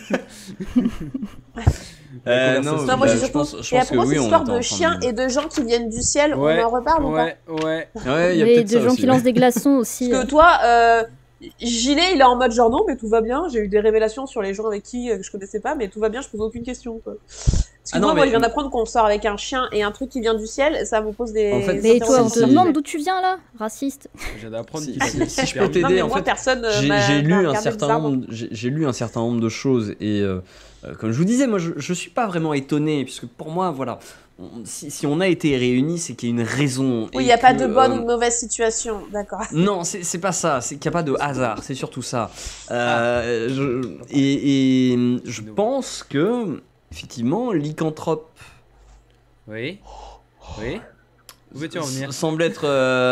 S1: Non,
S4: Non, moi, j'ai
S1: je
S4: surtout.
S1: pense
S4: Et à
S1: que
S4: propos de
S1: oui,
S4: cette
S1: on
S4: histoire
S1: était
S4: de
S1: en train
S4: chiens et de gens qui viennent du ciel,
S2: Ouais,
S4: on en reparle ou pas?
S2: ouais.
S1: Ouais, il y a
S5: Et
S1: peut-être
S5: de
S1: ça
S5: gens
S1: aussi,
S5: qui
S1: ouais.
S5: lancent des glaçons aussi.
S4: Parce que toi, Gilet, il est en mode genre non, mais tout va bien. J'ai eu des révélations sur les gens avec qui je connaissais pas, mais tout va bien, je pose aucune question. Quoi. Parce que
S1: Ah non,
S4: moi, je
S1: mais-
S4: viens d'apprendre qu'on sort avec un chien et un truc qui vient du ciel, ça me pose des.
S1: En fait,
S5: Mais toi, on
S1: Si,
S5: te
S1: si.
S5: demande d'où tu viens là, raciste.
S2: J'ai d'apprendre
S1: Si-
S2: qu'il
S1: si- si je
S2: super
S1: peux
S2: vite.
S1: t'aider,
S4: Non, mais
S1: en
S4: moi,
S1: fait,
S4: personne
S1: J'ai
S4: m'a
S1: j'ai lu un
S4: regardé
S1: certain
S4: bizarrement.
S1: nombre, j'ai lu un certain nombre de choses et comme je vous disais, moi je suis pas vraiment étonné puisque pour moi voilà, si on a été réunis, c'est qu'il y a une raison.
S4: Oui, il
S1: et
S4: n'y a pas
S1: que,
S4: de bonne ou de mauvaise situation, d'accord.
S1: Non, c'est pas ça, c'est qu'il n'y a pas de hasard, c'est surtout ça. Je pense que effectivement, lycanthrope
S2: Oui. Oui. Où veux-tu en venir?
S1: semble être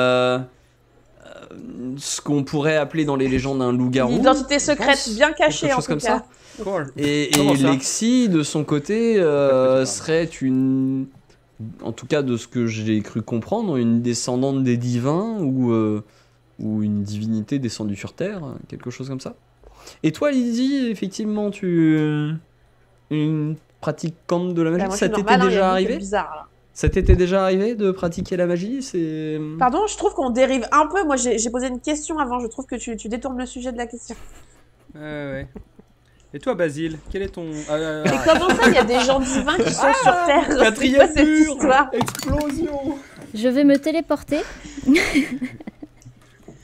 S1: ce qu'on pourrait appeler dans les légendes un loup-garou.
S4: L'identité secrète
S1: pense,
S4: bien cachée
S1: quelque
S4: en
S1: chose
S4: tout
S1: comme
S4: cas.
S1: ça.
S2: Cool.
S1: Et
S2: Comment ça
S1: Lexi, de son côté,
S2: parles.
S1: serait une, en tout cas de ce que j'ai cru comprendre, une descendante des divins ou une divinité descendue sur Terre, quelque chose comme ça. Et toi, Lydie, effectivement, tu une pratiquante de la magie,
S4: Bah, moi, je
S1: ça
S4: suis
S1: t'était
S4: normale, hein, il y a
S1: déjà
S4: un truc
S1: arrivé?
S4: bizarre, là.
S1: Ça t'était déjà arrivé de pratiquer la magie? C'est
S4: Pardon, je trouve qu'on dérive un peu. Moi, j'ai posé une question avant. Je trouve que tu détournes le sujet de la question.
S2: Ouais. Et toi, Basile, quel est ton.
S4: Mais comment ça, il y a des gens divins qui sont sur Terre? C'est
S1: quatrième
S4: quoi cette
S1: mur.
S4: histoire?
S1: Explosion.
S5: Je vais me téléporter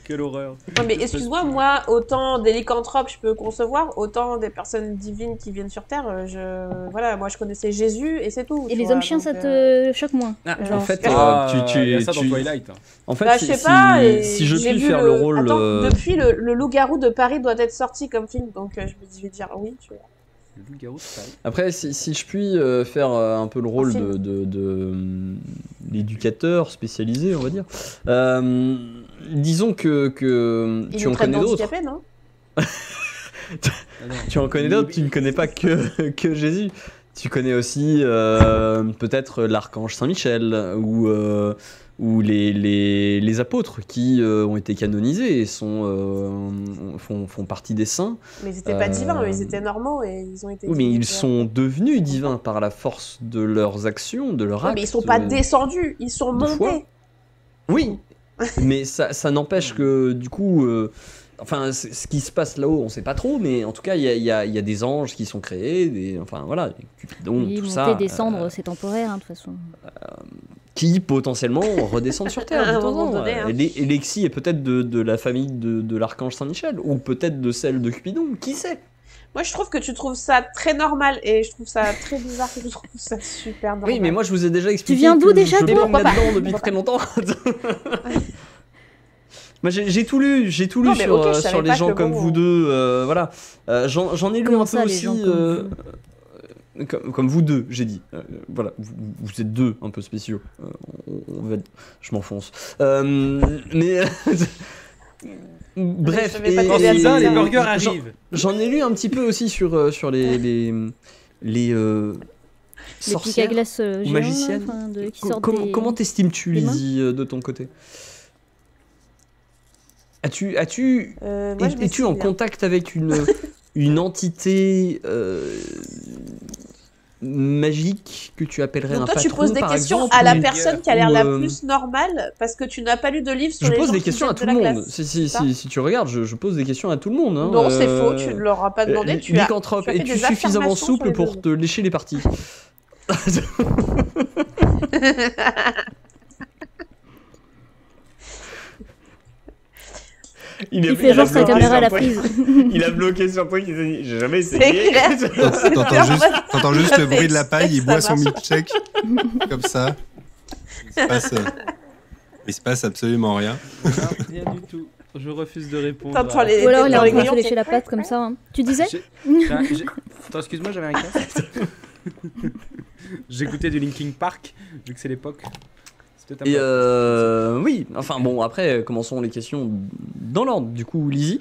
S2: Quelle horreur.
S4: Non, mais excuse-moi, moi, autant des lycanthropes je peux concevoir, autant des personnes divines qui viennent sur Terre, voilà, moi je connaissais Jésus et c'est tout.
S5: Et
S4: tu
S5: les
S4: vois,
S5: hommes chiens,
S4: donc,
S5: ça te choque moins.
S1: En fait,
S4: il
S2: Il y a ça dans Twilight.
S1: En fait,
S4: Bah, je sais pas, et
S1: si je
S4: j'ai
S1: puis
S4: vu
S1: faire le rôle.
S4: Attends, depuis le loup-garou de Paris doit être sorti comme film, donc je vais dire oui, tu vois.
S2: Le loup-garou, c'est pareil.
S1: Après, si je puis faire un peu le rôle
S4: film.
S1: de l'éducateur spécialisé, on va dire. Disons que
S4: Il
S1: tu
S4: nous
S1: en
S4: traite
S1: connais d'autres.
S4: d'handicapés, non?
S2: Ah non.
S1: Tu en connais d'autres, tu ne connais pas que Jésus. Tu connais aussi peut-être l'archange Saint-Michel ou les apôtres qui ont été canonisés et font partie des saints.
S4: Mais ils étaient pas divins, eux, ils étaient normaux et ils ont été
S1: Oui, mais
S4: divins,
S1: ils
S4: tu vois.
S1: sont devenus divins par la force de leurs actions, de leurs
S4: Ouais,
S1: actes.
S4: mais ils sont pas descendus, ils sont
S1: de foi.
S4: montés.
S1: Oui, mais ça n'empêche que du coup, enfin, ce qui se passe là-haut, on sait pas trop, mais en tout cas, il y a des anges qui sont créés, enfin voilà, des Cupidons,
S5: Oui,
S1: tout
S5: monter,
S1: ça,
S5: descendre, c'est temporaire, hein, de toute façon.
S1: qui potentiellement redescendent sur Terre
S4: À un
S1: de temps
S4: moment
S1: en temps.
S4: donné, hein.
S1: Et Lexi est peut-être de la famille de l'archange Saint-Michel, ou peut-être de celle de Cupidon, qui sait?
S4: Moi, je trouve que tu trouves ça très normal et je trouve ça très bizarre que tu trouves ça super normal.
S1: Oui, mais moi je vous ai déjà expliqué.
S5: viens d'où
S1: que
S5: déjà,
S1: je
S5: toi
S1: baigne
S4: Pourquoi pas
S1: là-dedans depuis
S4: Pourquoi
S1: très longtemps. Moi j'ai tout lu
S4: Non, mais
S1: sur,
S4: ok, je savais
S1: sur les
S4: pas
S1: gens
S4: que
S1: comme
S4: bon,
S1: vous deux, voilà. J'en ai lu
S5: Comment
S1: un peu
S5: ça, les
S1: aussi.
S5: gens comme
S1: Comme vous deux, j'ai dit. Voilà, vous êtes deux un peu spéciaux. Je m'enfonce. Mais bref,
S4: Je savais pas
S2: Quand
S4: Et-
S2: c'est ça,
S4: et-
S2: les burgers
S1: j'en-
S2: arrivent.
S1: J'en ai lu un petit peu aussi sur les
S5: Les pics à
S1: sorcières
S5: glace
S1: ou
S5: géants,
S1: magiciennes.
S5: là, enfin, qui sortent des...
S1: Comment t'estimes-tu,
S5: des mains
S1: Lizzie, de ton côté?
S4: moi, je
S1: Es-tu
S4: m'estime
S1: en
S4: bien.
S1: contact avec une entité magique que tu appellerais
S4: Donc
S1: un
S4: toi,
S1: patron,
S4: tu poses des
S1: par
S4: questions
S1: exemple,
S4: à la
S1: ou-
S4: personne qui a l'air la
S1: ou,
S4: plus normale parce que tu n'as pas lu de livre sur
S1: Je
S4: les
S1: pose
S4: gens
S1: des
S4: qui
S1: questions à
S4: jettent
S1: tout
S4: de
S1: le
S4: la
S1: monde.
S4: glace.
S1: Si tu regardes, je pose des questions à tout le monde. Hein.
S4: Non, c'est faux, tu ne leur as pas demandé.
S1: Lycanthrope,
S4: tu as fait
S1: es-tu
S4: des
S1: suffisamment
S4: affirmations sur
S1: souple
S4: les
S1: pour
S4: deux.
S1: te lécher les parties?
S5: Il fait genre sa caméra à la prise.
S1: Il a bloqué sur toi, il s'est dit j'ai jamais
S4: C'est clair.
S3: T'entends juste le bruit de la paille, il
S4: Ça
S3: boit son
S4: marche.
S3: milkshake comme ça. Il se passe absolument rien.
S2: Rien du tout. Je refuse de répondre.
S4: T'entends les-
S5: Ou alors il est
S4: dans
S5: en
S4: les
S5: train de se
S4: grillons,
S5: lécher la patte comme ça. hein. Tu disais
S2: Attends, excuse-moi, j'avais un casque. J'écoutais du Linkin Park, vu que c'est l'époque. C'était un
S1: Et
S2: peu-
S1: oui, enfin bon, après, commençons les questions dans l'ordre. Du coup, Lizzie.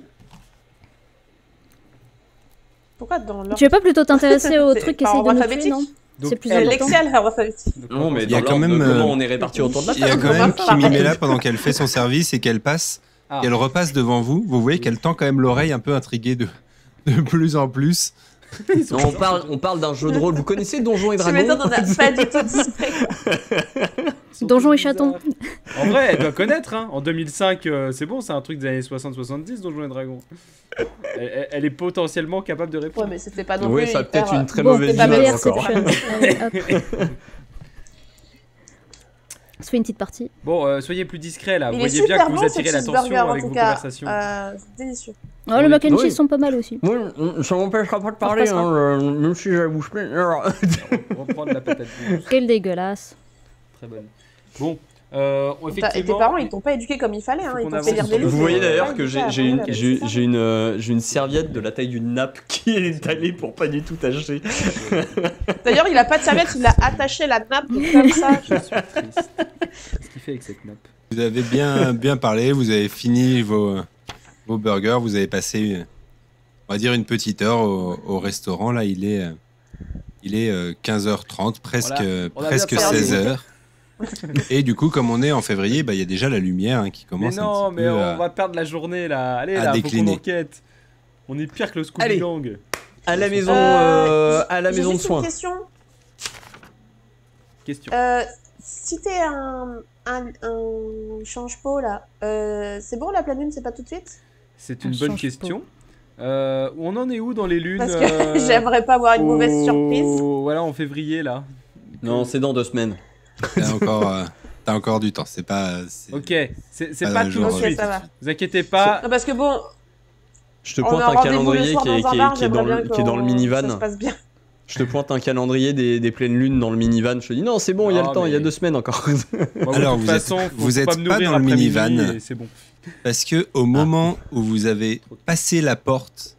S4: Pourquoi dans l'ordre
S5: Tu veux pas plutôt t'intéresser au
S4: C'est
S5: truc qui
S4: par
S5: essaye de
S4: ordre
S5: nous tuer,
S4: alphabétique
S5: non
S2: Donc,
S5: C'est plus
S2: elle-
S5: important.
S4: Lexial, alphabétique.
S1: Non, mais
S3: Il y a
S1: dans
S3: quand
S1: l'ordre
S3: même,
S1: de comment on est répartis autour de la
S3: Il y a
S1: table.
S3: quand même
S4: Pareil.
S3: Kimimela pendant qu'elle fait son service et qu'elle passe,
S2: Ah.
S3: qu'elle repasse devant vous. Vous voyez qu'elle tend quand même l'oreille un peu intriguée de plus en plus.
S1: Non, on parle d'un jeu de rôle. Vous connaissez Donjons et
S4: Tu
S1: Dragons?
S4: m'étonnes, on n'a pas du tout discret.
S5: Donjons et chatons.
S2: En vrai, elle doit connaître, hein. En 2005, c'est bon, c'est un truc des années 60-70, Donjons et Dragons. Elle est potentiellement capable de
S4: Ouais,
S2: répondre.
S4: mais c'était pas non
S1: Oui,
S4: plus
S1: ça a
S4: hyper,
S1: peut-être une très
S5: Bon,
S1: mauvaise
S4: c'est pas
S1: image
S4: meilleur,
S1: encore.
S5: Perception. Allez, hop. On se fait une petite partie.
S2: Bon, soyez plus discrets là. Vous
S4: Il est
S2: voyez bien
S4: super
S2: que vous
S4: bon, ce
S2: attirez
S4: cheeseburger,
S2: l'attention
S4: en
S2: avec
S4: tout
S2: vos
S4: cas.
S2: conversations.
S4: C'est délicieux.
S5: Oh, le mac and
S1: Oui.
S5: cheese sont pas mal aussi.
S1: Oui, ça m'empêchera pas de parler,
S5: passera.
S1: même si j'ai la bouche pleine.
S2: On va prendre la patate douce.
S5: Quel dégueulasse.
S2: Très bonne. Bon,
S4: Et
S2: effectivement.
S4: tes parents, ils t'ont pas éduqué comme il fallait. Hein.
S2: Faut
S4: Ils
S2: qu'on
S4: t'ont fait lire
S2: avance.
S4: des livres.
S1: Vous voyez
S4: mais
S1: d'ailleurs
S4: pas
S1: que
S4: éduqué
S1: j'ai
S4: à voilà,
S1: une serviette de la taille d'une nappe qui est étalée pour pas du tout tâcher.
S4: D'ailleurs, il a pas de serviette, il a attaché la nappe comme ça.
S2: Je suis triste. Qu'est-ce qu'il fait avec cette nappe?
S3: Vous avez bien parlé, vous avez fini vos burgers, vous avez passé, on va dire, une petite heure au restaurant. Là, il est 15h30, presque,
S2: On a
S3: presque
S2: bien fait.
S3: 16h. Et du coup, comme on est en février, bah, il y a déjà la lumière qui
S2: Mais
S3: commence
S2: non,
S3: un petit
S2: mais
S3: peu
S2: on va perdre la journée là. Allez,
S3: à
S2: là, faut qu'on
S3: décliner.
S2: enquête. On est pire que le Scooby
S1: Allez.
S2: Gang.
S1: À la maison, à la
S4: J'ai
S1: maison de
S4: juste une
S1: soins.
S4: question.
S2: Question.
S4: Si t'es un change-pot là, c'est bon la pleine lune, c'est pas tout de suite?
S2: C'est
S5: Un
S2: une bonne
S5: change
S2: question. On en est où dans les lunes
S4: Parce que j'aimerais pas avoir une mauvaise surprise.
S2: Voilà, en février là.
S1: Non, c'est dans 2 semaines.
S3: Il y a encore T'as encore du temps, c'est pas...
S2: Ok, c'est
S3: Ah,
S2: pas
S3: ouais,
S2: tout de
S3: genre,
S4: Ok,
S2: suite.
S4: ça va.
S2: Vous inquiétez pas.
S4: Non, parce que bon,
S1: Je te
S4: on
S1: pointe
S4: a
S1: un
S4: rendez-vous le
S1: calendrier
S4: soir
S1: qui est,
S4: dans un
S1: qui est-
S4: bar,
S1: qui est dans
S4: j'aimerais
S1: le,
S4: bien
S1: qui est dans le
S4: que ça se
S1: minivan.
S4: passe bien.
S1: Je te pointe un calendrier des pleines lunes dans le minivan. Je te dis non, c'est bon, il y a
S2: Non,
S1: le temps, il y a
S2: mais-
S1: 2 semaines encore.
S2: Moi,
S3: Alors,
S2: de toute
S3: vous êtes-
S2: façon, faut
S3: vous êtes
S2: pas me
S3: pas
S2: nourrir
S3: dans le
S2: après
S3: minivan.
S2: minuit et c'est bon.
S3: Parce que au moment où vous avez passé la porte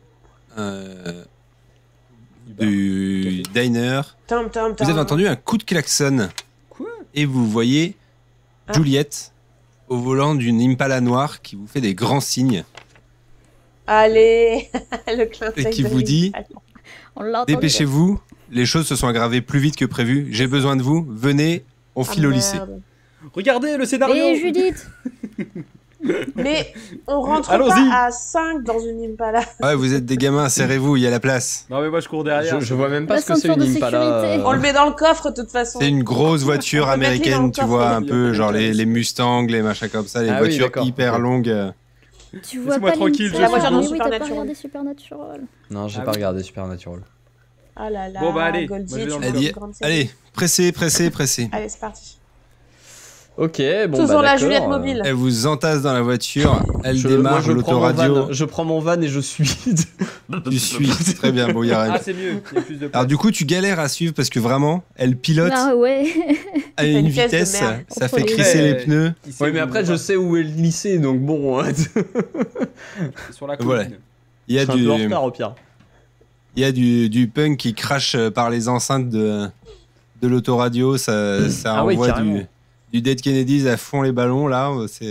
S3: du diner,
S4: Tom, Tom, Tom.
S3: vous avez entendu un coup de klaxon.
S2: Quoi?
S3: Et vous voyez
S4: Ah.
S3: Juliette au volant d'une Impala noire qui vous fait des grands signes
S4: Allez, le clin
S3: et qui vous dit
S5: On l'a entendu.
S3: dépêchez-vous, les choses se sont aggravées plus vite que prévu, j'ai besoin de vous, venez, on
S4: Ah,
S3: file au lycée.
S2: Regardez le scénario.
S5: Et Judith
S4: Mais on rentre
S2: Allons-y.
S4: pas à 5 dans une Impala.
S3: Ouais, vous êtes des gamins, serrez-vous, il y a la place.
S2: Non mais moi je cours derrière.
S1: Je vois même pas
S5: La
S1: ce que c'est
S5: ceinture
S1: une
S5: de
S1: Impala.
S5: sécurité.
S4: On le met dans le coffre de toute façon.
S3: C'est une grosse voiture
S4: On peut mettre les dans
S3: américaine,
S4: le
S3: tu
S4: coffre,
S3: vois, un
S2: il y a
S3: peu
S2: pas
S3: genre
S2: de
S3: les
S2: place.
S3: Mustangs, les machins comme ça, les
S1: Ah oui,
S3: voitures
S1: d'accord,
S3: hyper
S1: ok.
S3: longues.
S5: Tu vois
S2: Laisse-moi
S5: pas
S2: tranquille,
S5: l'Inter.
S2: je suis
S4: dans
S5: Mais oui, t'as pas
S4: Supernatural.
S5: regardé Supernatural.
S1: Non, j'ai
S2: Ah
S1: pas
S2: oui.
S1: regardé Supernatural.
S4: Ah là là,
S2: Bon, bah, allez,
S4: Goldie,
S2: moi, je vais dans
S4: tu
S2: le
S4: vois
S3: Elle dit,
S4: une grande série.
S3: allez, pressez, pressez, pressez.
S4: Allez, c'est parti.
S1: Ok, bon
S4: Toujours
S1: bah
S4: la
S1: d'accord,
S4: Juliette mobile.
S3: Elle vous entasse dans la voiture, elle
S1: Moi,
S3: démarre
S1: je prends mon
S3: l'autoradio.
S1: van, je prends mon van et je suis.
S3: Tu suis, très bien, bon, il y a rien.
S2: Ah c'est mieux, il y a plus de place.
S3: Alors du coup, tu galères à suivre parce que vraiment, elle pilote
S5: Ah ouais.
S3: à une
S4: une pièce de
S3: vitesse,
S4: merde.
S3: ça
S5: Entre
S3: fait
S5: les
S3: crisser
S2: deux.
S3: les pneus.
S2: Il sait
S1: Oui, mais
S2: où
S1: après,
S2: on
S1: je
S2: va.
S1: sais où est le lycée, donc bon.
S2: C'est sur la
S3: Voilà.
S2: colline.
S3: Il y
S1: Je
S3: a
S1: suis un
S3: du,
S1: peu en retard au pire.
S3: il y a du punk qui crache par les enceintes de l'autoradio, ça
S1: Ah oui,
S3: envoie
S1: carrément.
S3: du Dead Kennedys à fond les ballons là,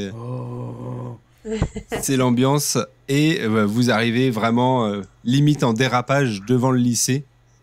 S3: c'est l'ambiance et vous arrivez vraiment limite en dérapage devant le lycée.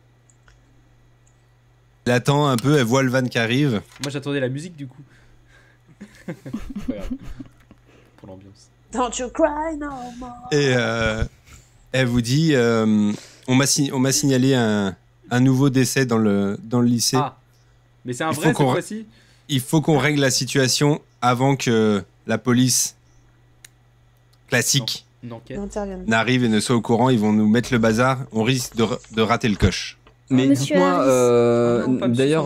S3: Elle attend un peu, elle voit le van qui arrive.
S2: Moi j'attendais la musique du coup. Regarde. Pour l'ambiance.
S4: Don't you cry no more.
S3: Et elle vous dit on m'a signalé un nouveau décès dans le lycée.
S2: Ah. Mais c'est un
S3: Il
S2: vrai
S3: faut
S2: cette
S3: qu'on-
S2: fois-ci.
S3: Il faut qu'on règle la situation avant que la police classique
S2: Une enquête.
S4: N'intervienne.
S3: n'arrive et ne soit au courant. Ils vont nous mettre le bazar. On risque de rater le coche.
S1: Mais
S5: Monsieur
S1: dites-moi,
S5: Harris.
S2: Ah non, pas monsieur
S1: d'ailleurs,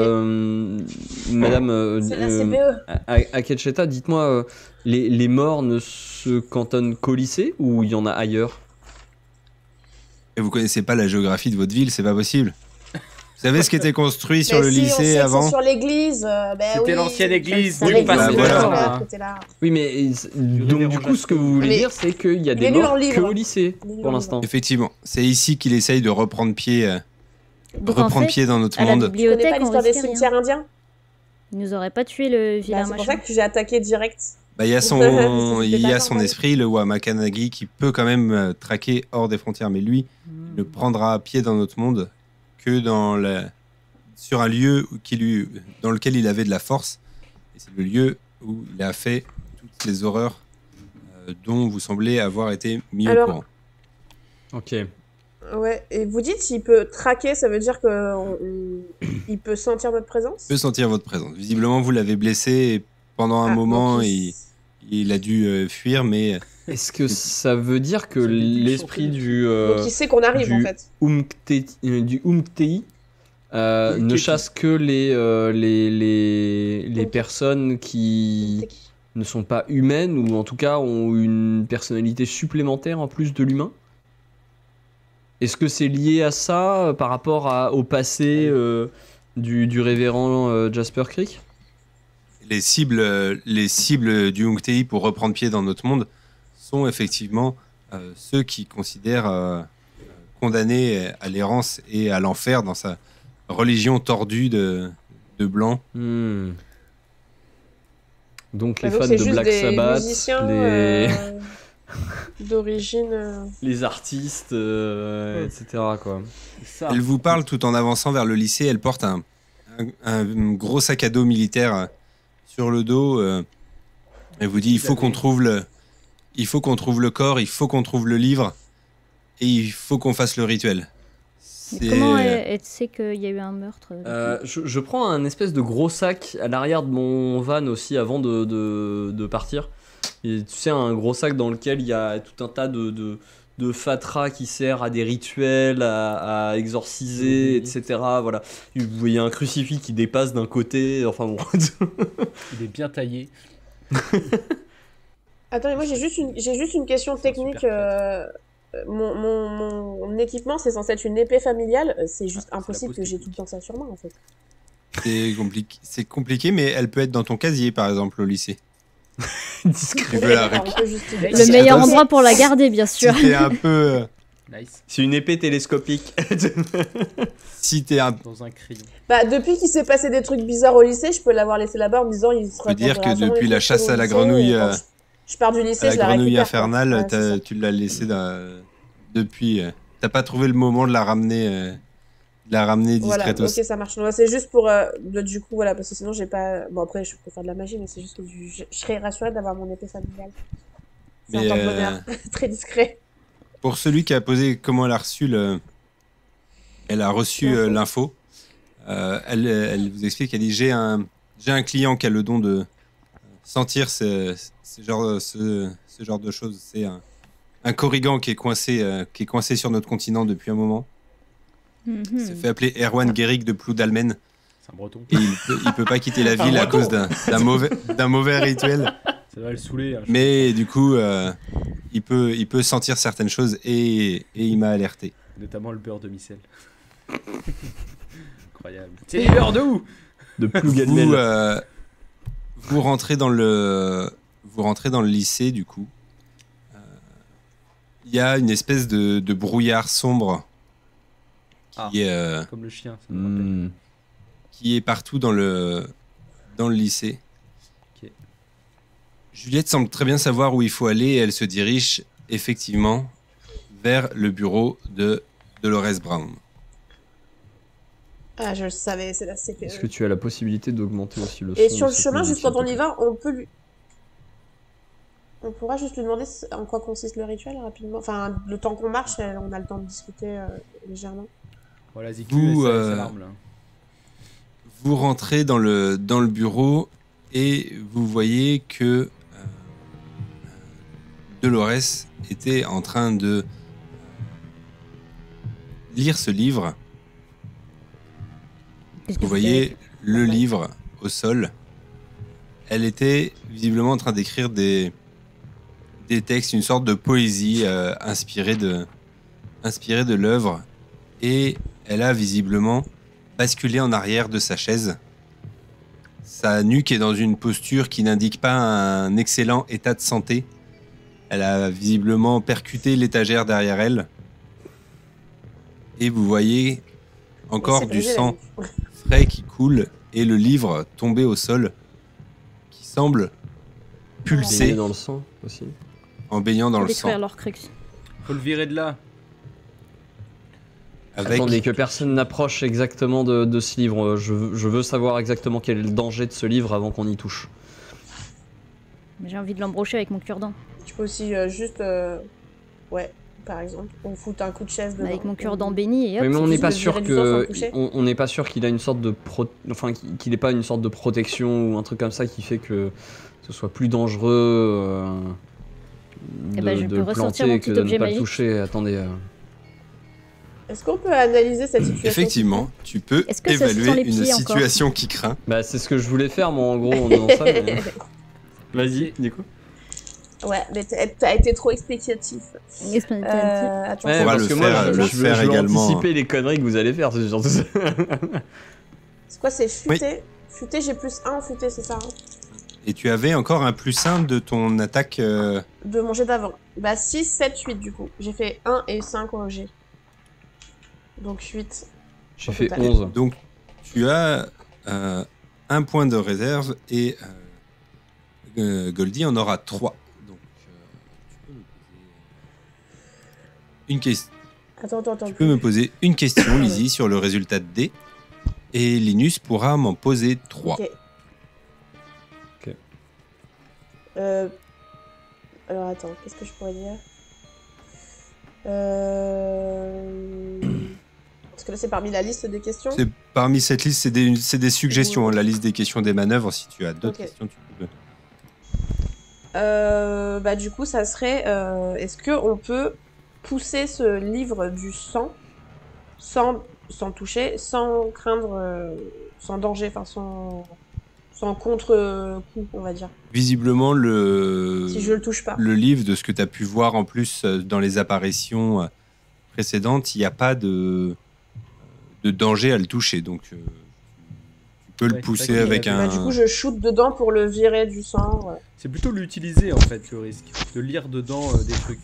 S1: madame
S4: C'est la CPE.
S1: Akecheta, dites-moi, les morts ne se cantonnent qu'au lycée ou il y en a ailleurs?
S3: Et vous connaissez pas la géographie de votre ville, c'est pas possible. Vous savez ce qui était construit sur
S4: Mais
S3: le
S4: si, on
S3: lycée
S4: sait que
S3: avant?
S4: c'est sur l'église. Ben
S2: C'était
S4: oui,
S2: l'ancienne église
S4: c'est
S3: du
S4: l'église
S3: passé
S4: de
S3: de
S4: l'autre
S3: temps,
S4: côté-là.
S1: Oui, mais donc du coup, ce que vous voulez
S4: Mais
S1: dire, c'est qu'il y a
S4: il
S1: des
S4: est lu
S1: morts
S4: en livre.
S1: que au lycée
S4: Il est lu
S1: pour
S4: en
S1: l'instant.
S3: Effectivement, c'est ici qu'il essaye de reprendre pied,
S5: Donc en fait,
S3: pied dans notre
S5: à la
S3: monde.
S4: Tu connais
S5: bibliothèque,
S4: pas
S5: on
S4: l'histoire des
S5: risquait rien.
S4: cimetières indiens?
S5: Ils nous auraient pas tué le
S4: Bah,
S5: vilain
S4: c'est pour
S5: machin.
S4: ça que j'ai attaqué direct.
S3: Bah, il y a son,
S4: C'était
S3: il y
S4: pas
S3: a son
S4: normal.
S3: esprit, le Wamakanagi, qui peut quand même traquer hors des frontières. Mais lui, ne prendra pied dans notre monde que sur un lieu dans lequel il avait de la force. Et c'est le lieu où il a fait toutes les horreurs dont vous semblez avoir été mis
S4: Alors-
S3: au courant.
S1: Ok.
S4: Ouais, et vous dites s'il peut traquer, ça veut dire il peut sentir votre présence?
S3: Il peut sentir votre présence. Visiblement, vous l'avez blessé et pendant un
S4: Ah,
S3: moment,
S4: donc
S3: il a dû fuir, mais
S1: Est-ce que ça veut dire que
S2: Ça fait des
S1: l'esprit du
S4: donc il sait qu'on arrive
S1: du-
S4: en fait.
S1: Umktei ne chasse que les personnes qui
S4: C'est qui?
S1: ne sont pas humaines ou en tout cas ont une personnalité supplémentaire en plus de l'humain? Est-ce que c'est lié à ça par rapport au passé du révérend Jasper Creek?
S3: les cibles du Hungtei pour reprendre pied dans notre monde sont effectivement ceux qui considèrent condamnés à l'errance et à l'enfer dans sa religion tordue de blanc.
S1: Hmm. Donc les
S4: Bah, donc
S1: fans
S4: c'est
S1: de
S4: juste
S1: Black
S4: des
S1: Sabbath,
S4: musiciens d'origine.
S1: les artistes, etc. quoi.
S2: C'est ça.
S3: Elle vous parle tout en avançant vers le lycée. Elle porte un gros sac à dos militaire sur le dos. Elle vous dit il faut qu'on trouve le corps, il faut qu'on trouve le livre et il faut qu'on fasse le rituel.
S5: Mais comment elle sait qu'il y a eu un meurtre du coup
S1: Je prends un espèce de gros sac à l'arrière de mon van aussi avant de partir. Et tu sais, un gros sac dans lequel il y a tout un tas de de fatras qui sert à des rituels, à exorciser, etc. Voilà. Vous voyez un crucifix qui dépasse d'un côté, enfin bon.
S2: Il est bien taillé.
S4: Attends, mais moi j'ai juste une question
S2: C'est un
S4: technique.
S2: super
S4: Mon équipement, c'est censé être une épée familiale. C'est juste
S2: c'est la
S4: impossible
S2: pause
S4: que j'ai tout
S2: technique.
S4: le temps ça sur moi, en fait.
S3: C'est compliqué, mais elle peut être dans ton casier, par exemple, au lycée.
S1: Discret.
S3: Tu veux la
S4: D'accord, on peut juste-
S5: Le meilleur
S3: Attends,
S5: endroit pour la garder, bien sûr.
S3: Si t'es un peu...
S2: Nice.
S1: C'est une épée télescopique.
S3: Si t'es un...
S2: Dans un crayon.
S4: Bah, depuis qu'il s'est passé des trucs bizarres au lycée, je peux l'avoir laissé là-bas en me disant il se
S3: peux dire que
S4: rapportera
S3: depuis
S4: jamais
S3: la
S4: les
S3: chasse
S4: trucs
S3: à la
S4: au lycée,
S3: grenouille,
S4: et quand je pars du lycée,
S3: la
S4: je la
S3: grenouille
S4: récupère, quoi.
S3: infernale,
S4: Ouais, c'est ça.
S3: tu l'as laissée depuis... T'as pas trouvé le moment de la ramener
S4: Voilà,
S3: discretos.
S4: ok, ça marche. Non, c'est juste pour. Du coup, voilà, parce que sinon, j'ai pas. Bon, après, je peux faire de la magie, mais c'est juste que je serais rassurée d'avoir mon épée familiale. C'est
S3: Mais,
S4: un porte-bonheur. Très discret.
S3: Pour celui qui a posé comment elle a reçu elle a reçu
S4: L'info.
S3: l'info. Elle vous explique, elle dit j'ai un client qui a le don de sentir ce genre de choses. C'est un Corrigan qui est coincé sur notre continent depuis un moment. Il se fait appeler Erwan Guéric de Ploudalmen
S2: C'est un breton.
S3: et il peut pas quitter la ville à cause d'un mauvais rituel.
S2: Ça va le saouler. Hein,
S3: Mais du coup, il peut sentir certaines choses et il m'a alerté.
S2: notamment le beurre de micelle. Incroyable. C'est le beurre de où?
S1: De Plougadmel.
S3: Vous rentrez dans le lycée du coup. Il y a une espèce de brouillard sombre
S2: Comme le chien. Ça me rappelle.
S3: qui est partout dans le lycée.
S2: Ok.
S3: Juliette semble très bien savoir où il faut aller et elle se dirige effectivement vers le bureau de Dolores Brown.
S4: Ah, je le savais, c'est la CPE.
S1: Est-ce que tu as la possibilité d'augmenter aussi le son
S4: Et
S1: de
S4: sur le
S1: cette
S4: chemin,
S1: musique,
S4: juste quand
S1: s'il
S4: on
S1: te
S4: y
S1: plaît
S4: va, on pourra juste lui demander en quoi consiste le rituel rapidement. Enfin, le temps qu'on marche, on a le temps de discuter légèrement.
S2: Voilà, Ziku,
S3: Vous,
S2: elle s'alarme là.
S3: Vous rentrez dans le bureau et vous voyez que Dolores était en train de lire ce livre.
S5: Qu'est-ce que
S3: Vous
S5: vous
S3: voyez le
S4: Ouais.
S3: livre au sol. Elle était visiblement en train d'écrire des textes, une sorte de poésie inspirée de l'œuvre. Et elle a visiblement basculé en arrière de sa chaise. Sa nuque est dans une posture qui n'indique pas un excellent état de santé. Elle a visiblement percuté l'étagère derrière elle. Et vous voyez encore
S4: C'est
S3: du
S4: brisé, la
S3: sang
S4: nuque.
S3: frais qui coule et le livre tombé au sol qui semble
S1: Baigner
S3: pulser
S1: dans le sang aussi.
S3: en baignant dans
S5: Faut
S3: le
S5: détruire
S3: sang.
S5: leur crux.
S2: Faut le virer de là.
S3: Avec
S1: Attendez, que personne n'approche exactement de ce livre. Je veux savoir exactement quel est le danger de ce livre avant qu'on y touche.
S5: J'ai envie de l'embrocher avec mon cure-dent.
S4: Tu peux aussi juste. Ouais, par exemple. On fout un coup de chaise dedans.
S5: Avec mon cure-dent béni et hop.
S1: Oui, mais on
S5: c'est
S1: n'est
S5: tout.
S1: pas
S4: juste
S1: sûr
S4: virer du sang sans
S1: que
S4: le toucher.
S1: on n'est pas sûr qu'il a une sorte de qu'il n'ait pas une sorte de protection ou un truc comme ça qui fait que ce soit plus dangereux
S5: Eh ben, je
S1: de
S5: peux
S1: le
S5: ressortir
S1: planter
S5: mon
S1: que
S5: petit
S1: de ne
S5: objet
S1: pas le
S5: magique.
S1: toucher. Attendez.
S4: Est-ce qu'on peut analyser cette situation?
S3: effectivement, tu peux
S5: Est-ce que ça se sent
S3: évaluer
S5: les
S3: une
S5: pieds encore
S3: situation qui craint.
S1: Bah c'est ce que je voulais faire moi en gros en disant ça. Mais... Vas-y, du coup.
S4: Ouais, mais t'as été trop explicatif.
S5: Explicatif.
S4: Attends,
S1: Ouais,
S3: pourra
S1: parce
S3: le
S1: que moi
S3: faire-
S1: je
S3: le
S1: veux
S3: faire également.
S1: anticiper les conneries que vous allez faire, c'est surtout ça.
S4: c'est quoi, c'est futé? Futé, j'ai plus 1 en futé, c'est ça, hein?
S3: Et tu avais encore un +1 de ton attaque.
S4: De mon jet d'avant. Bah 6, 7, 8 du coup. J'ai fait 1 et 5 au jet. Donc 8.
S1: J'ai
S4: Au
S1: fait
S4: total.
S1: 11.
S3: Donc tu as un point de réserve et Goldie en aura 3. Donc tu peux me poser une question.
S4: Attends.
S3: Tu peux me poser une question, Lizzie, sur le résultat de D. Et Linus pourra m'en poser 3.
S4: Ok.
S1: Ok.
S4: Alors attends, qu'est-ce que je pourrais dire? Parce que là c'est parmi la liste des questions.
S3: C'est parmi cette liste, c'est des suggestions, hein, la liste des questions des manœuvres. Si tu as d'autres
S4: Ok.
S3: questions, tu peux.
S4: Bah du coup ça serait est-ce que on peut pousser ce livre du sang sans toucher, sans craindre, sans danger, enfin sans contre-coup, on va dire.
S3: Visiblement,
S4: Si je le touche pas.
S3: le livre, de ce que tu as pu voir en plus dans les apparitions précédentes, il n'y a pas de danger à le toucher. Donc, tu peux le
S2: Ouais,
S3: pousser
S2: d'accord.
S3: avec
S4: Bah,
S3: un...
S4: du coup, je shoot dedans pour le virer du sang. Ouais.
S2: C'est plutôt l'utiliser en fait le risque, de lire dedans des trucs.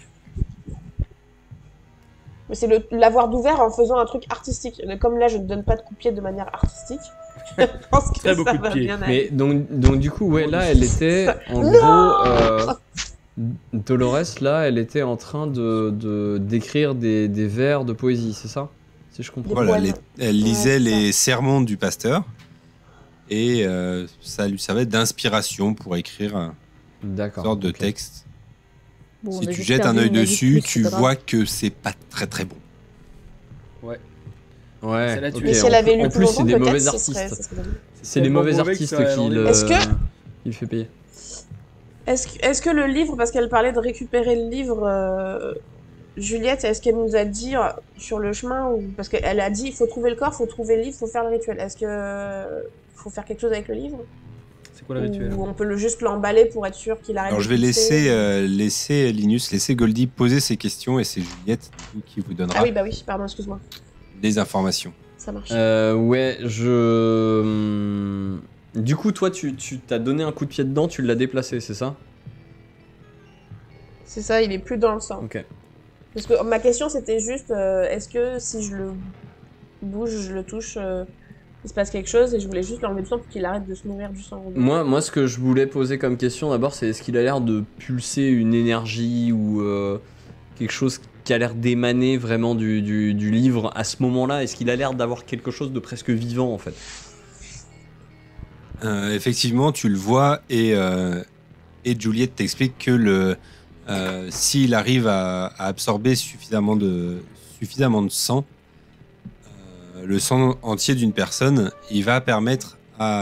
S4: Mais c'est l'avoir d'ouvert en faisant un truc artistique. Comme là, je ne donne pas de coup de pied de manière artistique. Je pense que
S2: Très beau
S4: ça
S2: coup de
S4: va
S2: pied.
S4: bien aller.
S1: Mais donc du coup, ouais, là, elle était en
S4: Non
S1: gros. Dolores, là, elle était en train d'écrire des vers de poésie, c'est ça? Si je comprends.
S4: Des
S3: Voilà,
S4: poèmes.
S3: elle lisait
S4: Ouais, c'est ça.
S3: les sermons du pasteur et ça lui servait d'inspiration pour écrire une
S1: D'accord.
S3: sorte de
S1: ok.
S3: texte.
S5: Bon,
S3: Si
S5: on a
S3: tu
S5: juste
S3: jettes un
S5: perdu
S3: œil
S5: une avis de
S3: dessus,
S5: plus,
S3: tu
S5: c'est pas
S3: vois que c'est pas très très bon.
S1: Ouais.
S2: Ça l'a
S1: ok,
S2: tué.
S4: Mais si elle avait lu
S1: en
S4: plus
S1: plus,
S4: longtemps,
S1: c'est des
S4: peut-être,
S1: mauvais
S4: ce
S1: artistes.
S4: serait- ça serait bien.
S1: C'est les
S2: tellement
S1: mauvais
S2: mauvais que
S1: artistes
S2: ça a
S1: qui
S2: l'air
S1: le...
S4: Est-ce que-
S1: il fait payer.
S4: Est-ce que le livre, parce qu'elle parlait de récupérer le livre, Juliette, est-ce qu'elle nous a dit sur le chemin, ou parce qu'elle a dit il faut trouver le corps, il faut trouver le livre, il faut faire le rituel. Est-ce que faut faire quelque chose avec le livre?
S2: C'est quoi le rituel?
S4: Ou on peut juste l'emballer pour être sûr qu'il arrête
S3: Alors
S4: de
S3: je vais
S4: pisser
S3: laisser Linus, laisser Goldie poser ses questions et c'est Juliette du coup, qui vous donnera
S4: Ah oui, bah oui, pardon, excuse-moi.
S3: des informations.
S4: Ça marche.
S1: Ouais, du coup, toi, tu t'as donné un coup de pied dedans, tu l'as déplacé, c'est ça?
S4: C'est ça, il est plus dans le sang.
S1: Ok.
S4: Parce que ma question c'était juste, est-ce que si je le bouge, je le touche, il se passe quelque chose, et je voulais juste l'enlever du sang pour qu'il arrête de se nourrir du sang.
S1: Moi, ce que je voulais poser comme question d'abord, c'est est-ce qu'il a l'air de pulser une énergie ou quelque chose qui a l'air d'émaner vraiment du livre à ce moment-là? Est-ce qu'il a l'air d'avoir quelque chose de presque vivant en fait?
S3: Effectivement, tu le vois et Juliette t'explique que s'il arrive à absorber suffisamment de sang, le sang entier d'une personne, il va permettre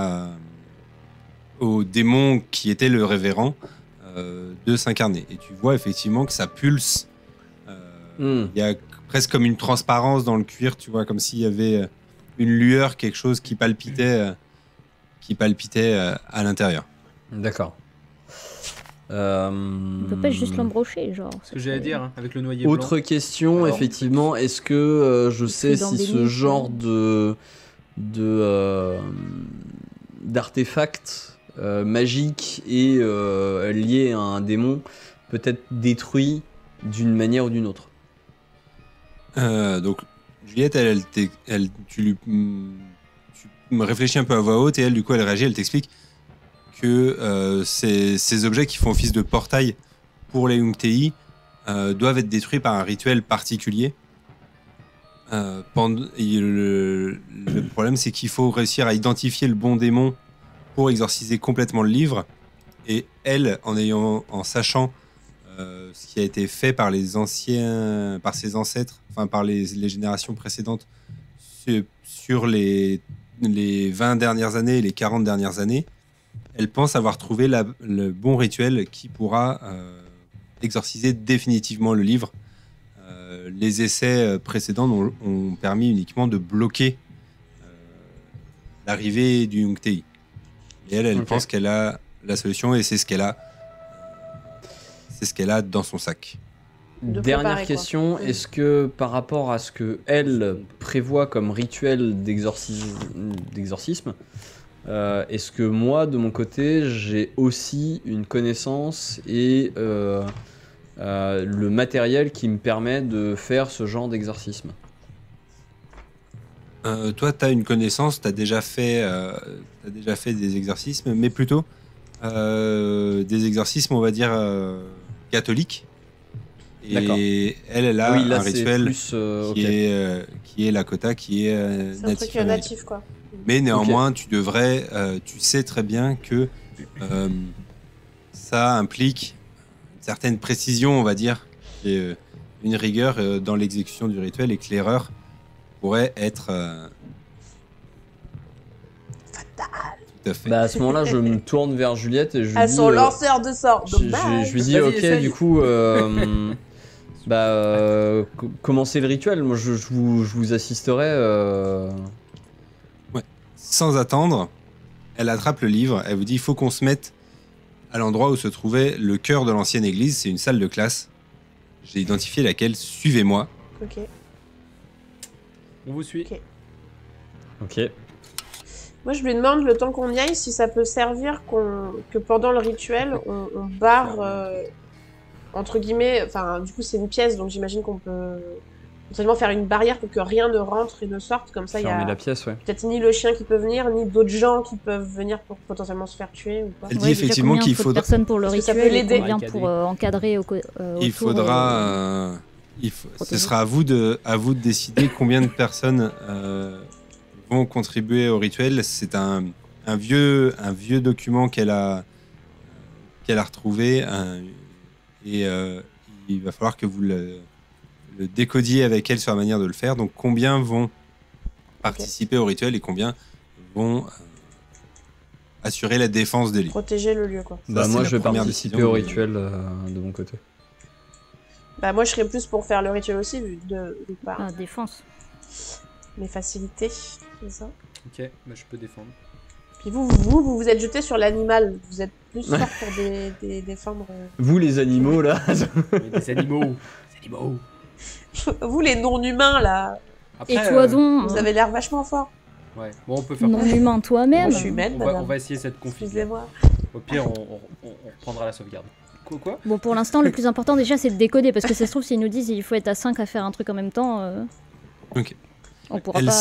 S3: au démon qui était le révérend de s'incarner. Et tu vois effectivement que ça pulse. Il y a presque comme une transparence dans le cuir, tu vois, comme s'il y avait une lueur, quelque chose qui palpitait à l'intérieur.
S1: D'accord.
S5: On peut pas juste l'embrocher, genre.
S2: Ce que j'allais dire, hein, avec le noyer blanc.
S1: Autre question,
S2: Alors,
S1: effectivement, est-ce que je sais si ce
S5: d'endémique,
S1: genre d'artefact magique est lié à un démon peut être détruit d'une manière ou d'une autre?
S3: Donc Juliette, tu me réfléchis un peu à voix haute et elle, du coup, elle réagit, elle t'explique que ces objets qui font office de portail pour les Yungtei doivent être détruits par un rituel particulier. Le problème, c'est qu'il faut réussir à identifier le bon démon pour exorciser complètement le livre. Et elle, en sachant ce qui a été fait par ses ancêtres, enfin par les générations précédentes sur les 20 dernières années et les 40 dernières années, elle pense avoir trouvé le bon rituel qui pourra exorciser définitivement le livre. Les essais précédents ont permis uniquement de bloquer l'arrivée du Yungtei. Et elle pense qu'elle a la solution et c'est ce qu'elle a. C'est ce qu'elle a dans son sac.
S1: Dernière
S4: préparer,
S1: question,
S4: quoi.
S1: est-ce que par rapport à ce que elle prévoit comme rituel d'exorcisme, est-ce que moi, de mon côté, j'ai aussi une connaissance et le matériel qui me permet de faire ce genre d'exorcisme?
S3: Toi, tu as une connaissance, tu as déjà fait des exorcismes, mais plutôt des exorcismes, on va dire, catholiques. Et elle a
S1: Oui, là,
S3: un
S1: c'est
S3: rituel
S1: plus,
S3: qui est Lakota, qui est
S4: C'est un
S3: natif
S4: truc
S3: américain.
S4: natif, quoi.
S3: Mais néanmoins, tu sais très bien que ça implique une certaine précision, on va dire, et une rigueur dans l'exécution du rituel, et que l'erreur pourrait être tout à fait.
S1: Bah, à ce moment-là, je me tourne vers Juliette et je lui
S4: À
S1: dis...
S4: son lanceur de sorts.
S1: je lui dis,
S2: Vas-y,
S1: ok,
S2: essaye.
S1: du coup, Bah, commencez le rituel. Moi, je vous assisterai.
S3: Sans attendre, elle attrape le livre, elle vous dit il faut qu'on se mette à l'endroit où se trouvait le cœur de l'ancienne église, c'est une salle de classe. J'ai identifié laquelle, suivez-moi.
S4: Ok.
S2: On vous suit.
S4: Ok.
S1: Ok.
S4: Moi, je lui demande le temps qu'on y aille si ça peut servir que pendant le rituel, on barre, entre guillemets, enfin, du coup, c'est une pièce, donc j'imagine qu'on peut potentiellement faire une barrière pour que rien ne rentre et ne sorte. Comme ça, il y
S1: Fermer
S4: a
S1: la pièce, ouais.
S4: peut-être ni le chien qui peut venir, ni d'autres gens qui peuvent venir pour potentiellement se faire tuer ou pas.
S3: Elle dit
S5: Ouais, déjà,
S3: effectivement
S5: combien
S3: qu'il
S5: faut de
S3: faudra...
S5: personnes pour le
S4: Parce que ça
S5: rituel
S4: peut
S5: et
S4: l'aider.
S5: combien pour encadrer autour,
S3: Il faudra... ce sera à vous de décider combien de personnes vont contribuer au rituel. C'est un vieux document qu'elle a retrouvé et il va falloir que vous le décodiez avec elle sur la manière de le faire. Donc combien vont participer au rituel et combien vont assurer la défense des lieux.
S4: Protéger le lieu, quoi.
S1: Bah,
S3: Ça,
S1: moi,
S3: c'est
S1: je
S3: la
S1: vais
S3: première
S1: participer
S3: décision
S1: au
S3: de-
S1: rituel de mon côté.
S4: Bah, moi, je serais plus pour faire le rituel aussi, vu de par
S5: Ah, défense.
S4: mes facilités, c'est ça.
S2: Ok, bah, je peux défendre.
S4: Puis vous êtes jeté sur l'animal. Vous êtes plus fort pour défendre.
S1: Vous, les animaux, là.
S2: Mais des animaux. Des animaux.
S4: Vous, les non-humains, là,
S2: Après,
S5: Et toi donc,
S4: vous avez l'air vachement fort.
S2: Ouais, bon, on peut faire
S5: non humain toi-même.
S4: Moi, je suis humaine,
S2: on
S4: madame.
S2: va essayer cette config.
S4: Excusez-moi.
S2: Au pire, on reprendra la sauvegarde. Quoi
S5: Bon, pour l'instant, le plus important déjà, c'est de décoder, parce que ça se trouve, s'ils nous disent il faut être à 5 à faire un truc en même temps,
S3: Ok.
S5: on pourra
S3: Elle
S5: pas.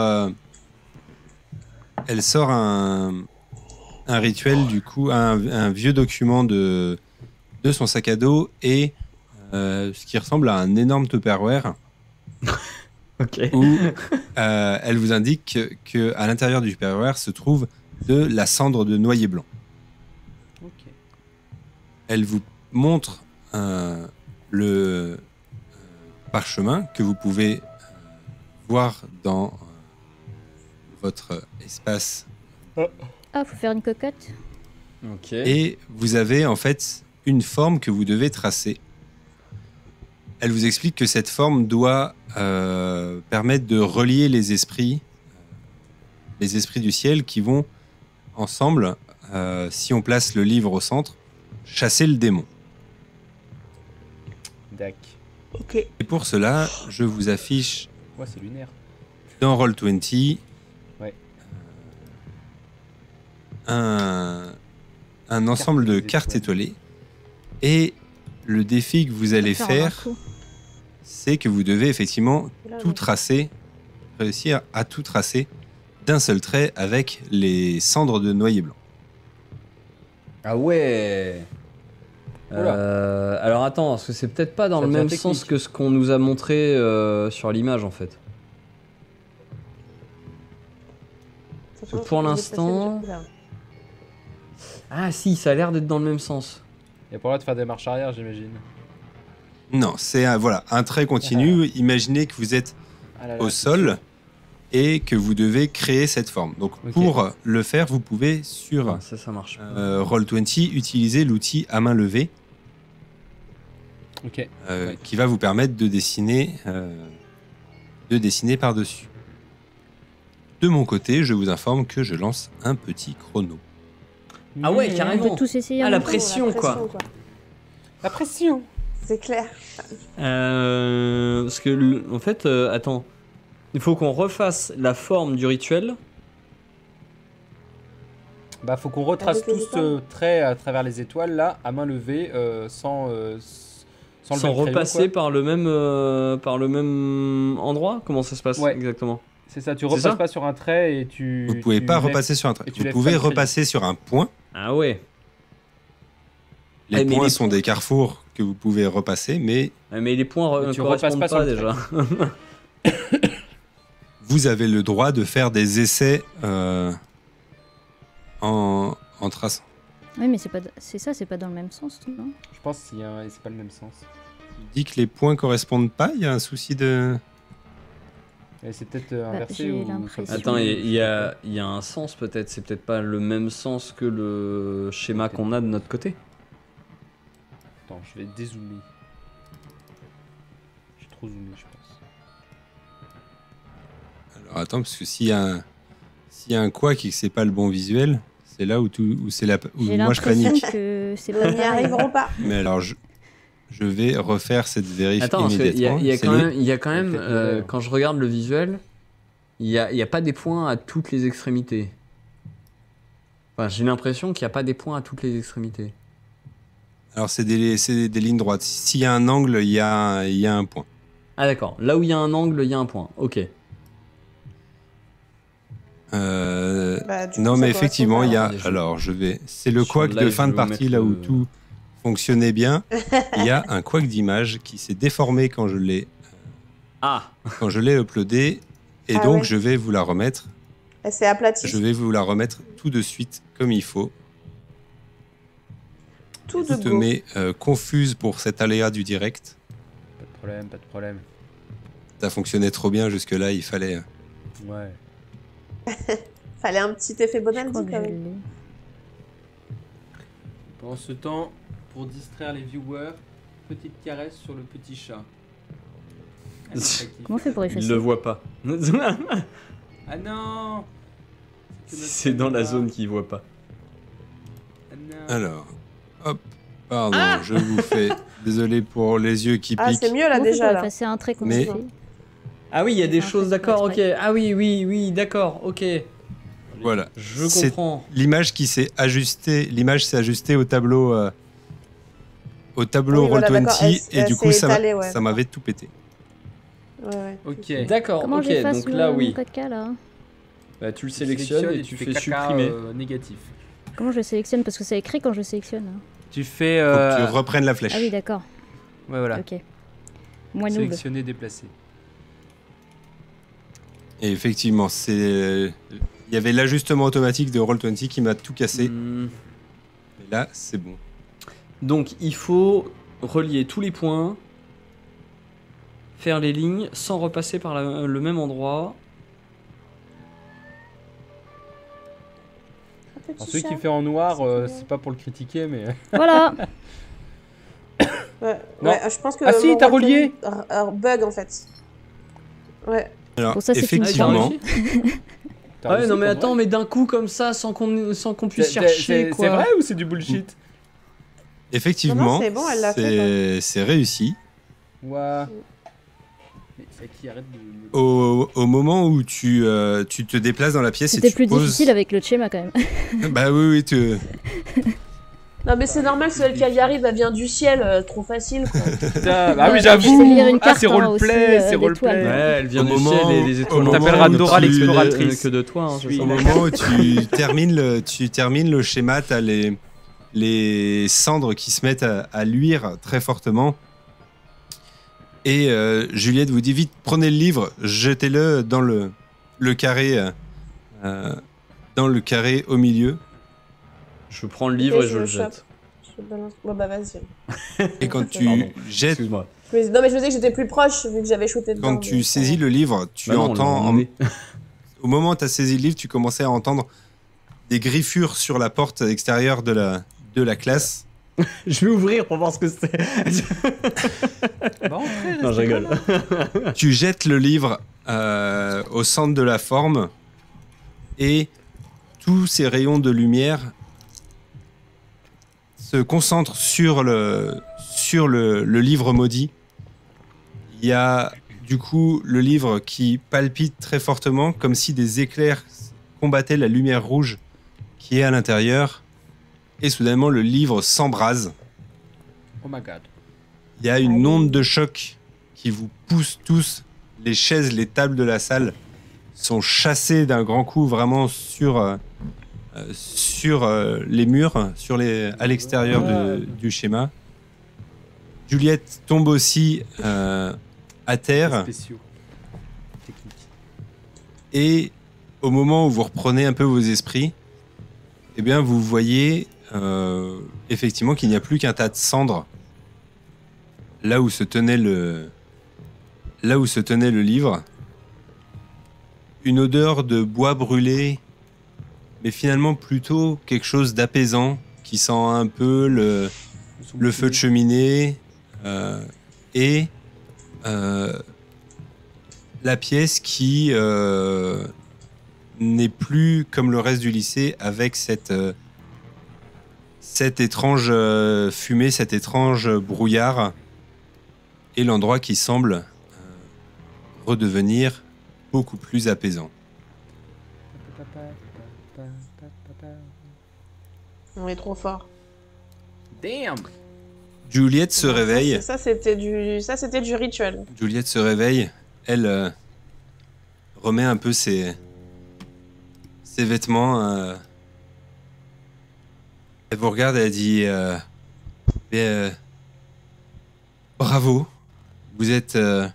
S3: sort un rituel, du coup, un vieux document de son sac à dos et ce qui ressemble à un énorme Tupperware
S1: Ok.
S3: où elle vous indique que à l'intérieur du Tupperware se trouve de la cendre de noyer blanc.
S2: Ok.
S3: Elle vous montre le parchemin que vous pouvez voir dans votre espace.
S5: Ah, faut faire une cocotte.
S1: Ok.
S3: Et vous avez en fait une forme que vous devez tracer. Elle vous explique que cette forme doit permettre de relier les esprits du ciel qui vont ensemble, si on place le livre au centre, chasser le démon.
S2: Dac.
S4: Ok.
S3: Et pour cela, je vous affiche
S2: Ouais, c'est lunaire.
S3: dans Roll20
S2: Ouais.
S3: un ensemble de cartes étoilées. Et le défi que vous allez
S5: en un
S3: faire,
S5: coup.
S3: c'est que vous devez effectivement
S4: Là,
S3: tout
S4: oui.
S3: tracer, réussir à tout tracer d'un seul trait avec les cendres de noyer blanc.
S1: Ah ouais. Alors attends, parce que c'est peut-être pas dans
S2: Ça
S1: le
S2: devient
S1: même
S2: technique.
S1: sens que ce qu'on nous a montré sur l'image en fait.
S4: Ça
S1: que
S4: change,
S1: pour
S4: vous êtes
S1: l'instant-
S4: passé déjà.
S1: Ah si, ça a l'air d'être dans le même sens.
S2: Il y a pas le droit de faire des marches arrière, j'imagine.
S3: Non, c'est un trait continu. Imaginez que vous êtes
S2: Ah là là,
S3: au
S2: c'est
S3: sol et que vous devez créer cette forme. Donc
S2: Ok.
S3: pour le faire, vous pouvez sur
S1: Ah, ça marche pas.
S3: Roll20 utiliser l'outil à main levée
S2: sûr. Ok. Ouais.
S3: qui va vous permettre de dessiner par-dessus. De mon côté, je vous informe que je lance un petit chrono.
S1: Ah ouais,
S5: On
S1: carrément.
S5: peut tous essayer.
S1: Ah,
S5: en
S1: la
S5: même temps.
S1: pression, quoi.
S2: La pression.
S4: C'est clair.
S1: Parce que en fait, attends, il faut qu'on refasse la forme du rituel.
S2: Bah, faut qu'on retrace
S4: Avec les
S2: tout
S4: étoiles.
S2: ce trait à travers les étoiles là, à main levée, sans
S1: Sans
S2: lever le crayon,
S1: repasser
S2: quoi.
S1: par le même endroit. Comment ça se passe
S2: Ouais.
S1: exactement?
S2: C'est ça, tu
S1: C'est
S2: repasses
S1: ça
S2: pas sur un trait et tu.
S3: Vous pouvez
S2: tu
S3: pas
S2: lèves-
S3: repasser sur un trait.
S2: et tu
S3: Vous
S2: lèves
S3: pouvez
S2: pas le crayon.
S3: repasser sur un point.
S1: Ah ouais.
S3: Les
S1: Ah, mais
S3: points
S1: les
S3: sont des carrefours que vous pouvez repasser, mais
S1: Mais les points
S2: Mais
S1: ne
S2: tu repasses
S1: correspondent
S2: pas
S1: pas,
S2: sur le
S1: déjà.
S3: vous avez le droit de faire des essais en traçant.
S5: Oui, mais c'est pas dans le même sens, non?
S2: Je pense que c'est pas le même sens.
S3: Tu dis que les points correspondent pas, il y a un souci de...
S2: Et c'est peut-être inversé
S5: j'ai
S2: ou.
S5: l'impression.
S1: Attends, il y a un sens peut-être. C'est peut-être pas le même sens que le schéma qu'on a de notre côté.
S2: Attends, je vais dézoomer. trop zoomer, je pense.
S3: Alors attends, parce que s'il y a un couac et que c'est pas le bon visuel, c'est là où c'est là où
S5: J'ai
S3: moi je
S5: l'impression
S3: panique.
S5: que c'est
S4: Nous
S5: pas
S4: n'y
S5: pareil.
S4: arriverons pas.
S3: Mais alors je vais refaire cette vérif
S1: Attends, parce qu'il
S3: immédiatement.
S1: y a
S3: C'est
S1: quand
S3: le-
S1: même, il y a quand même
S2: Peut-être le vert.
S1: quand je regarde le visuel, il y a pas des points à toutes les extrémités. Enfin, j'ai l'impression qu'il n'y a pas des points à toutes les extrémités.
S3: Alors c'est des lignes droites. S'il y a un angle, il y a un point.
S1: Ah d'accord, là où il y a un angle, il y a un point. Ok.
S4: Bah, du
S3: Non
S4: coup, ça
S3: mais
S4: correspond
S3: effectivement,
S4: pas.
S3: il y a.
S1: Attendez,
S3: Alors je vais. C'est le
S1: Sur
S3: couac
S1: live,
S3: de fin
S1: je
S3: de
S1: vais vous
S3: partie
S1: mettre
S3: là où
S1: le-
S3: tout fonctionnait bien. Il y a un couac d'image qui s'est déformé quand je l'ai
S1: Ah,
S3: uploadé et
S4: Ah
S3: donc
S4: ouais.
S3: je vais vous la remettre.
S4: Elle s'est aplatie.
S3: Je vais vous la remettre tout de suite comme il faut.
S4: Tout de
S3: Toutes
S4: go.
S3: mes confuses pour cet aléa du direct.
S2: Pas de problème, pas de problème.
S3: Ça fonctionnait trop bien jusque-là, il fallait.
S2: Ouais.
S4: Fallait un petit effet
S5: Je
S4: Bonaldi
S5: crois
S4: quand
S5: que je
S4: même.
S5: l'ai.
S2: Pendant ce temps, pour distraire les viewers, petite caresse sur le petit chat. Allez, ça kiffe.
S5: Comment on fait pour
S1: il
S5: effacer
S1: le voit pas.
S2: Ah non que notre
S1: C'est dans la
S2: caméra.
S1: zone qu'il voit pas.
S2: Ah non.
S3: Alors, hop, pardon, je vous fais. Désolé pour les yeux qui
S4: Ah,
S3: piquent.
S4: c'est mieux là
S5: Comment on fait
S4: déjà
S5: pour
S4: là.
S5: effacer un trait qu'on
S3: Mais-
S5: a fait
S1: Ah oui, il y a des
S5: Enfin,
S1: choses,
S5: c'est
S1: d'accord, ok.
S5: exprès.
S1: Ah oui, oui, oui, d'accord, ok.
S3: Voilà.
S1: Je
S3: C'est
S1: comprends.
S3: l'image qui s'est ajustée. L'image s'est ajustée au tableau. Au tableau
S4: Oui, voilà,
S3: Roll20
S4: d'accord,
S3: et
S4: elle
S3: du coup
S4: s'est étalée, ouais.
S3: ça m'avait tout pété.
S4: Ouais, ouais.
S2: Ok.
S1: D'accord,
S5: Comment
S1: ok,
S5: j'efface
S1: donc là
S5: mon
S1: oui.
S5: code K là
S1: Bah, tu le
S2: Tu
S1: sélectionnes et tu fais
S2: caca,
S1: supprimer.
S2: négatif.
S5: Comment je le sélectionne parce que c'est écrit quand je sélectionne. Hein.
S2: Tu fais.
S3: Faut que tu reprennes la flèche.
S5: Ah oui, d'accord.
S2: Ouais, voilà.
S5: Ok. Moi noob.
S2: Sélectionner, déplacer.
S3: Et effectivement, il y avait l'ajustement automatique de Roll20 qui m'a tout cassé.
S1: Hmm.
S3: Et là, c'est bon.
S1: Donc il faut relier tous les points, faire les lignes sans repasser par le même endroit.
S4: Un petit
S2: Alors, celui
S4: chat.
S2: qui fait en noir,
S4: C'est mignon.
S2: c'est pas pour le critiquer, mais.
S5: Voilà.
S4: Ouais,
S2: Non.
S4: ouais, je pense que.
S2: Ah si,
S4: mon
S2: t'as
S4: Roll20
S2: relié
S4: bug en fait. Ouais.
S3: Alors,
S5: Pour ça, c'est une
S3: effectivement,
S2: T'as
S1: Ouais,
S2: réussi
S1: non mais
S2: pour
S1: attends,
S2: vrai
S1: mais d'un coup comme ça, sans qu'on puisse
S2: C'est-
S1: chercher
S2: c'est
S1: quoi.
S2: c'est vrai ou c'est du bullshit
S3: effectivement,
S4: Non, non, c'est bon, elle l'a fait,
S3: c'est réussi.
S2: Ouais. Mais c'est qui arrête de.
S3: Au moment où tu te déplaces dans la pièce et
S5: C'était
S3: tu
S5: plus
S3: poses...
S5: difficile avec le schéma quand même.
S3: Bah oui,
S4: Non, mais c'est normal, celle qui y arrive, elle vient du ciel, trop facile quoi.
S2: Putain, bah oui,
S5: Ouais,
S2: j'avoue.
S5: je sais lire une
S2: Ah,
S5: carte,
S2: c'est
S5: hein,
S2: roleplay,
S5: aussi,
S2: c'est roleplay.
S5: d'étoiles.
S1: Ouais, elle vient
S3: Au
S1: du
S3: moment
S1: ciel et
S3: où-
S1: les
S3: au
S1: étoiles.
S3: moment
S2: t'appellera
S3: où
S2: Dora
S3: tu-
S2: l'exploratrice.
S1: Que de toi, hein, c'est ça.
S3: Au moment où tu termines le schéma, t'as les cendres qui se mettent à luire très fortement. Et Juliette vous dit vite, prenez le livre, jetez-le dans le carré, dans le carré au milieu.
S1: Je prends le livre
S4: Ok,
S1: et je le
S4: chope.
S1: jette.
S4: Je balance. Bon, bah vas-y.
S3: Et quand tu
S1: Pardon.
S3: jettes,
S1: Excuse-moi.
S4: Non, mais je me disais que j'étais plus proche vu que j'avais shooté dedans.
S3: quand tu
S4: mais-
S3: saisis le livre, tu
S1: Bah non, on l'a
S3: entends,
S1: emmené.
S3: au moment où tu as saisi le livre, tu commençais à entendre des griffures sur la porte extérieure de la classe.
S1: Je vais ouvrir pour voir ce que c'est.
S2: Bah, entrez,
S1: Non, je
S2: restez
S1: rigole.
S2: pas là.
S3: Tu jettes le livre au centre de la forme et tous ces rayons de lumière se concentrent sur le livre maudit. Il y a du coup le livre qui palpite très fortement comme si des éclairs combattaient la lumière rouge qui est à l'intérieur et soudainement le livre s'embrase.
S2: Oh my god.
S3: Il y a une onde de choc qui vous pousse tous. Les chaises, les tables de la salle sont chassées d'un grand coup vraiment sur les murs, à l'extérieur du schéma. Juliette tombe aussi à terre
S2: Spéciaux. Technique.
S3: et au moment où vous reprenez un peu vos esprits, eh bien vous voyez effectivement qu'il n'y a plus qu'un tas de cendres là où se tenait le livre. Une odeur de bois brûlé, mais finalement plutôt quelque chose d'apaisant qui sent un peu le feu de cheminée et la pièce qui n'est plus comme le reste du lycée avec cette étrange fumée, cet étrange brouillard et l'endroit qui semble redevenir beaucoup plus apaisant.
S4: On est trop fort.
S2: Damn.
S3: Juliette se réveille.
S4: Ça, c'était du rituel.
S3: Juliette se réveille. Elle remet un peu ses vêtements. Elle vous regarde et elle dit bravo. Vous êtes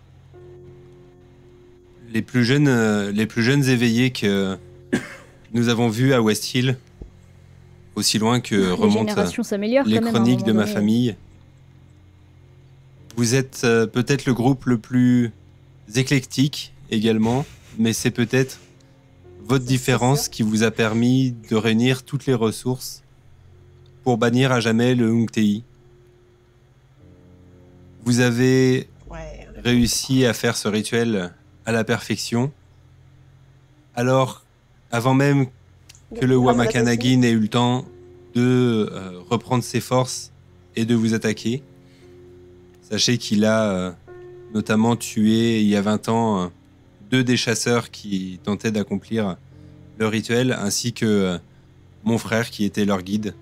S3: les plus jeunes éveillés que nous avons vus à West Hill. Aussi loin que
S5: Les
S3: remontent
S5: générations s'améliorent
S3: les
S5: quand même, à un
S3: chroniques de
S5: moment
S3: ma
S5: donné.
S3: famille. Vous êtes peut-être le groupe le plus éclectique également, mais c'est peut-être votre différence qui vous a permis de réunir toutes les ressources pour bannir à jamais le Hungtei. Vous avez
S4: Ouais.
S3: réussi à faire ce rituel à la perfection. Alors, avant même que le Wamakanagi n'ait eu le temps de reprendre ses forces et de vous attaquer, sachez qu'il a notamment tué, il y a 20 ans, 2 des chasseurs qui tentaient d'accomplir le rituel, ainsi que mon frère qui était leur guide.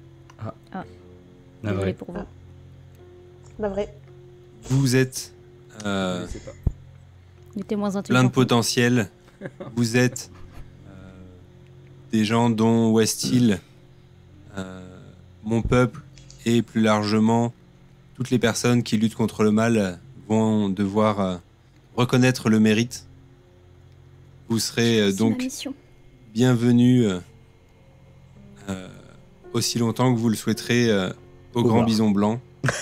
S5: Désolé pour vous.
S4: La vraie.
S3: Vous êtes
S2: Je sais pas.
S5: Il était moins
S3: plein
S5: intelligent.
S3: de potentiel. Vous êtes des gens dont West Hill, mon peuple et plus largement toutes les personnes qui luttent contre le mal vont devoir reconnaître le mérite. Vous serez
S5: C'est ma
S3: donc
S5: mission.
S3: bienvenus aussi longtemps que vous le souhaiterez au Grand
S1: revoir.
S3: Bison Blanc.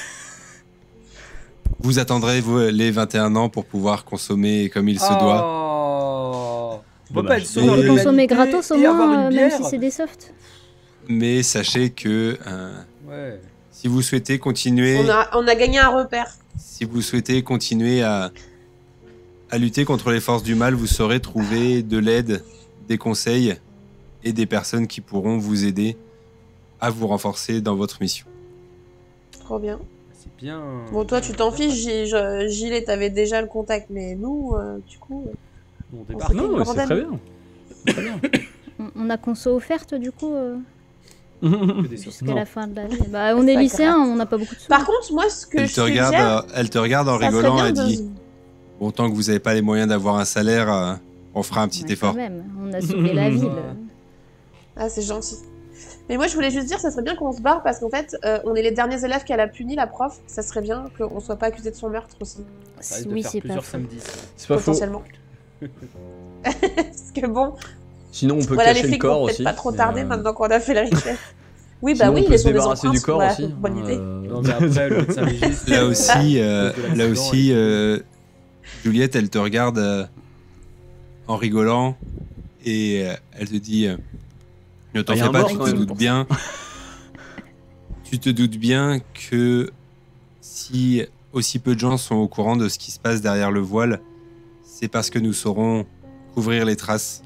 S3: Vous attendrez les 21 ans pour pouvoir consommer comme il se doit.
S2: Oh. On peut
S1: Dommage.
S2: pas être
S3: Et-
S2: sauveur
S5: On
S2: de
S5: peut
S3: Et-
S5: consommer
S2: l'humanité
S5: gratos au
S2: et avoir
S5: moins,
S2: une
S5: même
S2: bière.
S5: si c'est des softs.
S3: Mais sachez que
S2: Ouais.
S3: si vous souhaitez continuer,
S4: On a gagné un repère.
S3: si vous souhaitez continuer à lutter contre les forces du mal, vous saurez trouver de l'aide, des conseils et des personnes qui pourront vous aider à vous renforcer dans votre mission.
S4: Trop bien.
S2: C'est bien.
S4: Bon, toi, tu t'en fiches, Gilet, t'avais déjà le contact, mais nous, du coup...
S2: On
S4: On
S2: débarque.
S4: s'est-
S1: Non,
S4: une
S1: mais c'est
S4: bordel.
S1: très bien. C'est très bien.
S5: On a conso offerte du coup
S2: Que des sauces.
S5: jusqu'à
S1: Non.
S5: la fin de l'année. Bah, on est
S4: Pas
S5: lycéen,
S4: grave.
S5: on n'a pas beaucoup de sous.
S4: Par contre, moi, ce que
S3: Elle
S4: je
S3: te regarde, elle te regarde en
S4: ça serait
S3: rigolant,
S4: bien
S3: elle
S4: de-
S3: dit bon, tant que vous n'avez pas les moyens d'avoir un salaire, on fera un petit
S5: Ouais,
S3: effort.
S5: quand même, on a sauvé la ville.
S4: Ah, c'est gentil. Mais moi, je voulais juste dire, ça serait bien qu'on se barre parce qu'en fait, on est les derniers élèves qu'elle a punis, la prof. Ça serait bien qu'on soit pas accusé de son meurtre aussi,
S2: Ça risque de
S5: Oui,
S2: faire
S5: c'est pas
S2: plusieurs
S5: faux.
S2: samedis. ça.
S1: C'est pas faux.
S4: potentiellement. Parce que bon,
S1: Sinon, on peut
S4: voilà, les
S1: cacher le
S4: flics
S1: corps
S4: vont
S1: aussi.
S4: peut-être pas trop
S1: mais,
S4: tarder maintenant qu'on a fait le rituel. Oui, bah
S1: sinon,
S4: oui,
S1: on peut
S4: les
S1: se
S4: sont des
S1: débarrasser du
S4: empreintes,
S1: corps
S4: voilà,
S1: aussi.
S4: bonne idée.
S2: Non, mais après, le médecin légiste.
S3: Là aussi,
S2: de
S3: là
S2: l'accident
S3: aussi
S2: et-
S3: Juliette, elle te regarde en rigolant et elle te dit ne t'en
S1: Ah, y a
S3: fais
S1: un
S3: pas,
S1: mort,
S3: tu
S1: quand
S3: te
S1: même,
S3: doutes
S1: pour
S3: bien. Tu te doutes bien que si aussi peu de gens sont au courant de ce qui se passe derrière le voile, c'est parce que nous saurons couvrir les traces.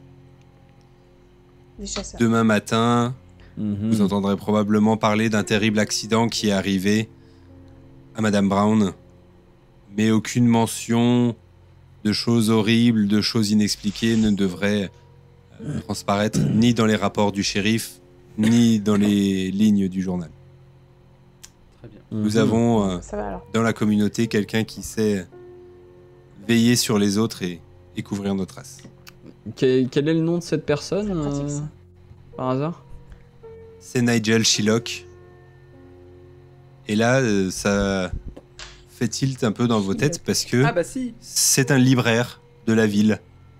S4: Les chasseurs.
S3: Demain matin,
S1: Mhm.
S3: vous entendrez probablement parler d'un terrible accident qui est arrivé à Madame Brown, mais aucune mention de choses horribles, de choses inexpliquées ne devrait transparaître ni dans les rapports du shérif, ni dans les lignes du journal.
S2: Très bien.
S1: Mhm.
S3: Nous avons
S4: Ça va alors.
S3: dans la communauté quelqu'un qui sait veiller sur les autres et couvrir nos traces.
S1: Quel est le nom de cette personne
S4: C'est pratique, ça.
S1: par hasard?
S3: C'est Nigel Shylock. Et là, ça fait tilt un peu dans vos têtes parce que
S2: Ah bah si.
S3: c'est un libraire de la ville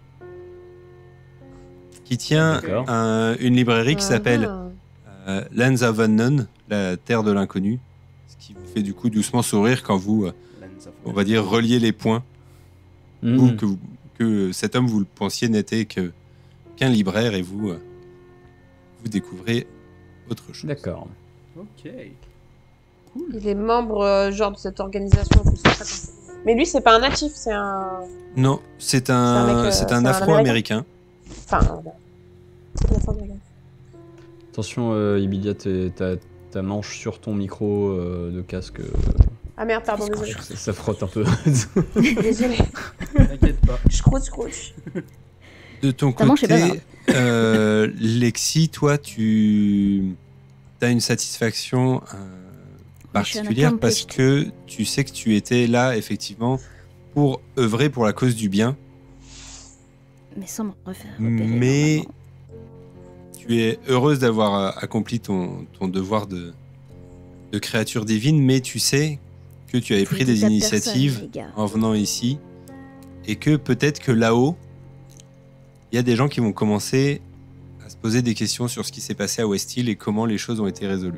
S3: qui tient
S1: D'accord.
S3: une librairie qui s'appelle
S4: Ah.
S3: Lands of Unknown, la terre de l'inconnu, ce qui vous fait du coup doucement sourire quand vous, on va dire, reliez les points,
S1: Mhm.
S3: ou que cet homme, vous le pensiez, n'était qu'un libraire et vous, vous découvrez autre chose.
S1: D'accord.
S2: Ok.
S4: Il est membre, genre, de cette organisation, tout ça. Mais lui, c'est pas un natif, c'est un.
S3: Non, c'est
S4: C'est un
S3: un,
S4: mec,
S3: c'est
S4: c'est
S3: un
S4: un
S3: Afro-américain.
S4: Enfin, un
S1: Attention, Emilia, ta manche sur ton micro de casque,
S4: Ah merde, pardon, désolé.
S1: ça frotte un peu.
S4: Désolé.
S2: T'inquiète pas.
S4: Scrouch.
S3: De ton
S5: Ta manche est pas
S3: côté, Lexi, toi, tu as une satisfaction
S5: Je suis un
S3: particulière parce
S5: accomplished.
S3: que tu sais que tu étais là, effectivement, pour œuvrer pour la cause du bien,
S5: Mais sans me refaire repérer.
S3: mais
S5: normalement.
S3: tu es heureuse d'avoir accompli ton devoir de créature divine, mais tu sais que tu avais
S5: Vous
S3: pris
S5: dites
S3: des
S5: à
S3: initiatives
S5: personne, les gars.
S3: en venant ici, et que peut-être que là-haut, il y a des gens qui vont commencer à se poser des questions sur ce qui s'est passé à West Hill et comment les choses ont été résolues.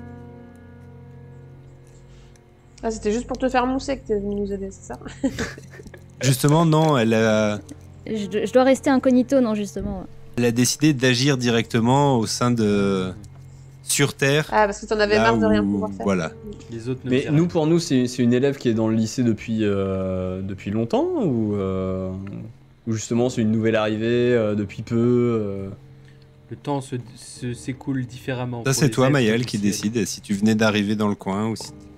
S4: Ah, c'était juste pour te faire mousser que t'es venu nous aider, c'est ça?
S3: Justement, non, elle a
S5: Je dois rester incognito, non, justement.
S3: décidé d'agir directement au sein de sur Terre.
S4: Ah, parce que t'en avais
S3: là
S4: marre de rien
S3: où-
S4: pouvoir faire.
S3: Voilà.
S2: Les autres ne
S1: Mais
S2: disent
S1: nous,
S2: rien.
S1: pour nous, c'est une élève qui est dans le lycée depuis longtemps ou justement c'est une nouvelle arrivée depuis peu
S2: Le temps s'écoule différemment.
S3: Ça,
S2: pour
S3: c'est
S2: les
S3: toi,
S2: êtres
S3: Maëlle,
S2: du
S3: qui
S2: ciel.
S3: décide si tu venais d'arriver dans le coin ou si t'étais-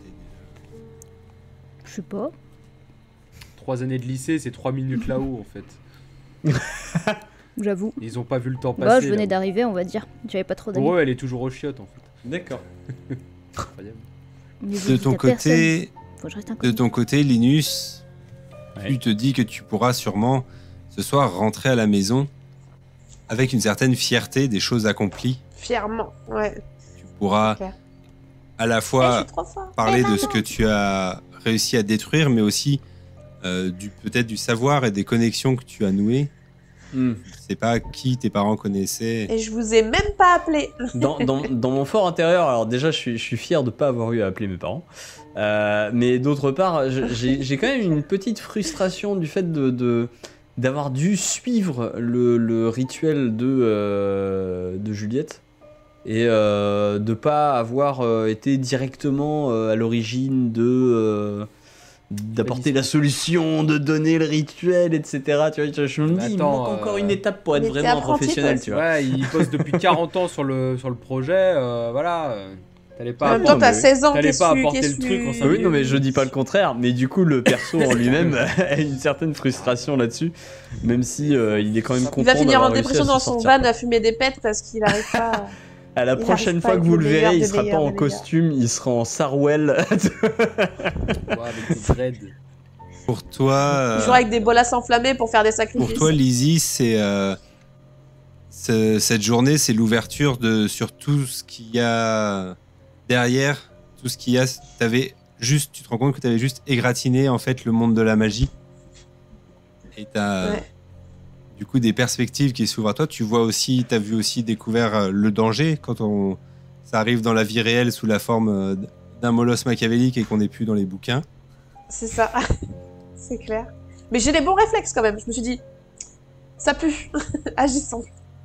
S5: Je sais pas.
S2: 3 années de lycée, c'est 3 minutes là-haut en fait.
S5: J'avoue.
S2: Ils ont pas vu le temps passer.
S5: Bah, je venais
S2: là.
S5: d'arriver, on va dire. J'avais pas trop d'amis.
S2: Pour eux, elle est toujours au chiottes en fait.
S1: D'accord.
S2: Incroyable.
S5: Mais vous
S3: De
S5: dites
S3: ton
S5: à personne.
S3: côté,
S5: Faut que je reste
S3: de
S5: incognito.
S3: ton côté, Linus,
S1: Ouais.
S3: tu te dis que tu pourras sûrement ce soir rentrer à la maison avec une certaine fierté des choses accomplies.
S4: Fièrement, ouais.
S3: Tu pourras
S4: Clair.
S3: à la
S4: Eh, je
S3: fois
S4: suis trop fort.
S3: parler
S4: Eh,
S3: de ce que tu as réussi à détruire, mais aussi peut-être du savoir et des connexions que tu as nouées.
S1: Hmm.
S3: Je sais pas qui tes parents connaissaient.
S4: Et je vous ai même pas appelé.
S1: Dans mon fort intérieur, alors déjà je suis fier de ne pas avoir eu à appeler mes parents. Mais d'autre part, j'ai quand même une petite frustration du fait d'avoir dû suivre le rituel de Juliette et de pas avoir été directement à l'origine d'apporter la solution, de donner le rituel, etc. Tu vois, je me dis, il
S2: Attends,
S1: manque encore une étape pour être
S4: mais t'es
S1: vraiment un
S4: apprenti,
S1: professionnel,
S4: toi,
S1: tu vois.
S2: Ouais, ils bossent depuis 40 ans sur le projet, voilà. T'allais
S4: En
S2: pas
S4: même temps,
S1: non,
S4: t'as
S1: mais
S4: 16 ans,
S2: t'allais
S4: qu'est-ce
S2: pas
S4: que
S2: apporter
S4: qu'est-ce
S2: le truc en
S4: que-
S2: 5
S1: Oui, non, mais je dis pas le contraire, mais du coup, le perso en lui-même a une certaine frustration là-dessus, même si il est quand même
S4: Il
S1: content
S4: va finir
S1: d'avoir
S4: en
S1: réussi
S4: dépression
S1: à
S4: dans
S1: s'en
S4: son
S1: sortir.
S4: van à fumer des pètes parce qu'il arrive pas.
S1: À la
S4: il
S1: prochaine
S4: arrive
S1: fois
S4: pas
S1: que
S4: à
S1: vous
S4: être
S1: le
S4: le
S1: verrez,
S4: meilleur
S1: il
S4: des
S1: sera pas
S4: meilleurs
S1: en
S4: des meilleurs.
S1: costume, il sera en Sarwell.
S2: Ouais, avec des dreads.
S3: Pour toi,
S4: Toujours avec des bolas enflammées pour faire des sacrifices.
S3: pour toi, Lizzie, cette journée, c'est l'ouverture sur tout ce qu'il y a derrière, tout ce qu'il y a. Tu te rends compte que tu avais juste égratigné en fait le monde de la magie, et t'as
S4: Ouais.
S3: du coup des perspectives qui s'ouvrent à toi. Tu vois aussi, t'as vu aussi découvert le danger quand ça arrive dans la vie réelle sous la forme d'un molosse machiavélique et qu'on n'est plus dans les bouquins.
S4: C'est ça. C'est clair. Mais j'ai des bons réflexes quand même. Je me suis dit, ça pue. Agissons.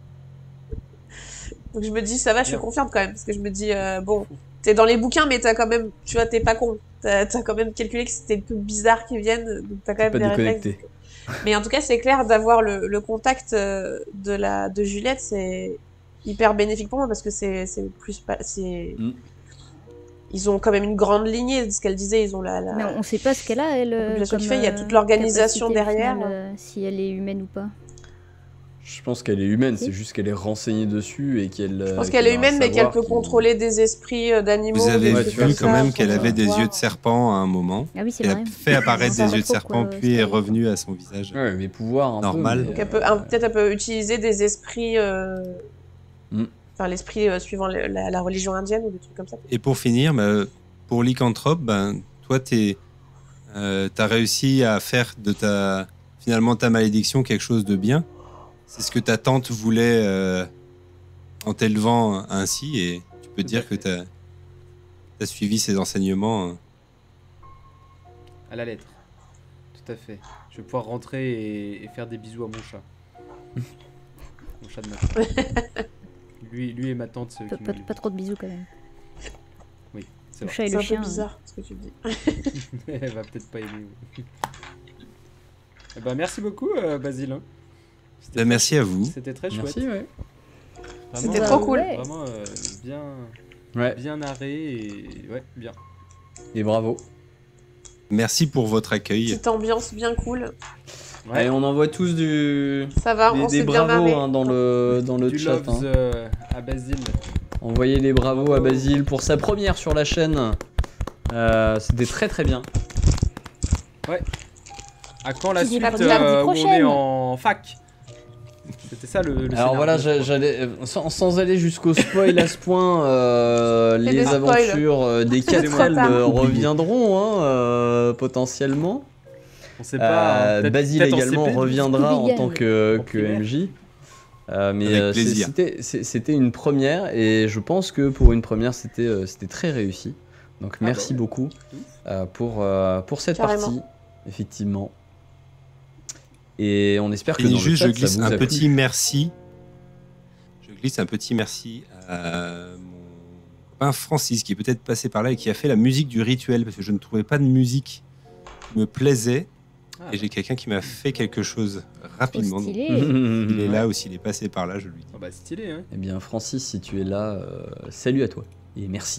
S4: Donc je me dis, ça va, je suis confiante quand même. Parce que je me dis, bon, t'es dans les bouquins, mais t'as quand même, tu vois, t'es pas con. T'as quand même calculé que c'était des trucs bizarres qui viennent. Donc t'as quand même
S1: Pas
S4: des réflexes.
S1: déconnecté.
S4: Mais en tout cas, c'est clair d'avoir le contact de Juliette, c'est hyper bénéfique pour moi parce que c'est plus pas.
S1: Mm.
S4: Ils ont quand même une grande lignée, de ce qu'elle disait, ils ont la.
S5: Mais on sait pas ce qu'elle a, elle.
S4: population qui
S5: comme,
S4: fait, il y a toute l'organisation
S5: capacité, au
S4: derrière.
S5: final, si elle est humaine ou pas.
S1: Je pense qu'elle est humaine,
S5: Ok.
S1: c'est juste qu'elle est renseignée dessus et qu'elle.
S4: Je pense qu'elle est humaine, mais qu'elle peut contrôler des esprits d'animaux.
S3: Vous avez
S4: des
S1: Ouais,
S4: trucs
S1: tu
S3: vu
S1: vois,
S4: comme
S3: quand
S4: ça,
S3: même
S4: pour
S3: qu'elle avait des
S4: voir.
S3: yeux de serpent à un moment.
S5: Ah oui, c'est
S3: Elle
S5: vrai.
S3: a fait apparaître
S4: C'est
S3: des
S4: ça.
S3: yeux de
S5: Trop,
S3: serpent,
S5: quoi,
S3: puis est
S5: c'est-
S3: revenue à son visage.
S1: Ouais, mes pouvoirs un
S3: Normal.
S1: peu.
S3: Donc
S1: mais,
S4: Donc peut-être elle peut utiliser des esprits.
S1: Mm.
S4: Enfin, l'esprit suivant la religion indienne ou des trucs comme ça.
S3: Et pour finir, pour Lycanthrope, toi, t'as réussi à faire de finalement ta malédiction quelque chose de bien. C'est ce que ta tante voulait en t'élevant ainsi, et tu peux dire que t'as suivi ses enseignements.
S2: À la lettre. Tout à fait. Je vais pouvoir rentrer et faire des bisous à mon chat. Mon chat de ma tante. Lui et ma tante, c'est eux qui
S5: Pas
S2: m'ont
S5: trop de bisous quand même.
S2: C'est
S5: Le
S2: vrai.
S5: chat et
S4: C'est
S5: le
S4: un
S5: chien.
S4: peu bizarre ce que tu dis.
S2: Elle va peut-être pas aimer. Oui. Eh ben, merci beaucoup, Basile. hein. C'était très-
S3: Merci à vous.
S2: C'était très chouette.
S1: Merci, ouais.
S2: Vraiment,
S4: C'était trop cool.
S5: Ouais.
S2: Vraiment bien,
S1: Ouais,
S2: bien narré et ouais, bien.
S1: et bravo.
S3: Merci pour votre accueil.
S4: Petite ambiance bien cool.
S2: Ouais.
S1: Allez, on envoie tous
S4: Ça va, on
S1: des
S4: s'est bien
S1: bravos
S4: marré.
S1: hein, dans le
S2: Du
S1: chat.
S2: loves
S1: hein.
S2: à Basile.
S1: Envoyez les bravos à
S2: Bravo.
S1: Basile pour sa première sur la chaîne. C'était très très bien.
S2: À quand la
S5: Qui dit
S2: suite
S5: mardi
S2: où on
S5: prochaine.
S2: est en fac? C'était ça le
S1: Alors
S2: scénario,
S1: voilà,
S2: je crois.
S1: j'allais sans aller jusqu'au spoil à ce point,
S4: Fais
S1: les
S4: des spoils.
S1: aventures des
S2: Excusez-moi.
S1: 4L reviendront potentiellement.
S2: On sait pas. hein. Peut-être-
S1: Basile
S2: peut-être en
S1: également
S2: CP,
S1: reviendra en
S5: Scooby-Gang.
S1: tant que
S2: En primaire.
S1: MJ. Mais
S3: Avec plaisir.
S1: c'était une première et je pense que pour une première c'était très réussi. Donc merci
S2: ouais.
S1: beaucoup pour cette
S4: Carrément.
S1: partie, effectivement. Et on espère que
S3: Et
S1: dans le
S3: juste,
S1: chat,
S3: je glisse
S1: ça vous
S3: un
S1: a plu.
S3: petit merci. Je glisse un petit merci à mon copain Francis qui est peut-être passé par là et qui a fait la musique du rituel parce que je ne trouvais pas de musique qui me plaisait.
S2: Ah.
S3: Et j'ai quelqu'un qui m'a fait quelque chose rapidement.
S5: Trop
S3: Donc,
S5: stylé.
S3: s'il est là ou s'il est passé par là, je lui dis.
S2: Ah bah stylé, hein.
S1: Eh bien, Francis, si tu es là, salut à toi et merci.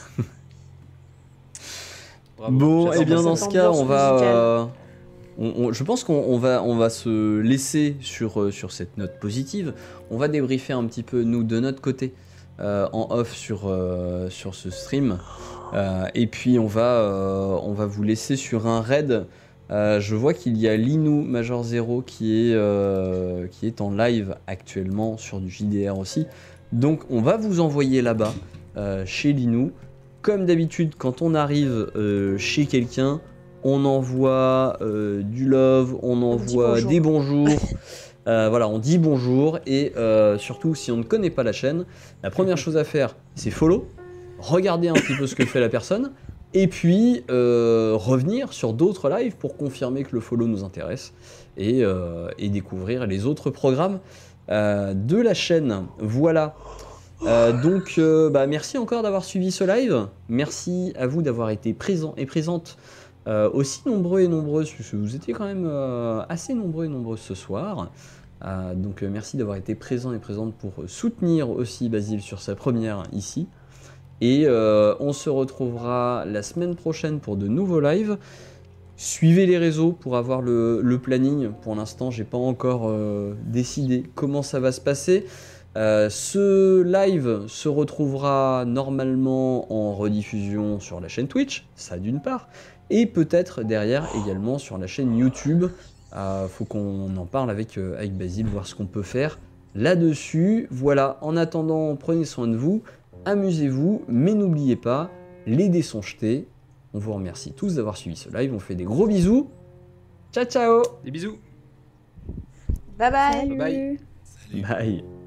S2: Bravo.
S1: Bon,
S2: J'adore
S1: eh bien,
S2: Basile.
S1: dans ce cas,
S4: ambiance
S1: on va.
S4: musicale.
S1: Je pense qu'on va se laisser sur cette note positive. On va débriefer un petit peu, nous, de notre côté, en off sur ce stream. Et puis, on va vous laisser sur un raid. Je vois qu'il y a Linou Major Zero qui est en live actuellement sur du JDR aussi. Donc, on va vous envoyer là-bas, chez Linou. Comme d'habitude, quand on arrive chez quelqu'un, on envoie du love, on envoie
S4: bonjour.
S1: des bonjours. Voilà, on dit bonjour et surtout, si on ne connaît pas la chaîne, la première chose à faire, c'est follow, regarder un petit peu ce que fait la personne et puis revenir sur d'autres lives pour confirmer que le follow nous intéresse et découvrir les autres programmes de la chaîne. Voilà. Donc, merci encore d'avoir suivi ce live. Merci à vous d'avoir été présents et présentes, aussi nombreux et nombreuses, puisque vous étiez quand même assez nombreux et nombreuses ce soir. Donc, merci d'avoir été présents et présentes pour soutenir aussi Basile sur sa première ici. Et on se retrouvera la semaine prochaine pour de nouveaux lives. Suivez les réseaux pour avoir le planning. Pour l'instant, j'ai pas encore décidé comment ça va se passer. Ce live se retrouvera normalement en rediffusion sur la chaîne Twitch, ça d'une part, et peut-être derrière également sur la chaîne YouTube. Faut qu'on en parle avec Basile, voir ce qu'on peut faire là-dessus. Voilà, en attendant, prenez soin de vous, amusez-vous, mais n'oubliez pas, les dés sont jetés. On vous remercie tous d'avoir suivi ce live, on fait des gros bisous. Ciao ciao.
S2: Des bisous.
S4: Bye bye.
S5: Salut.
S2: Bye.
S3: Salut.
S1: Bye.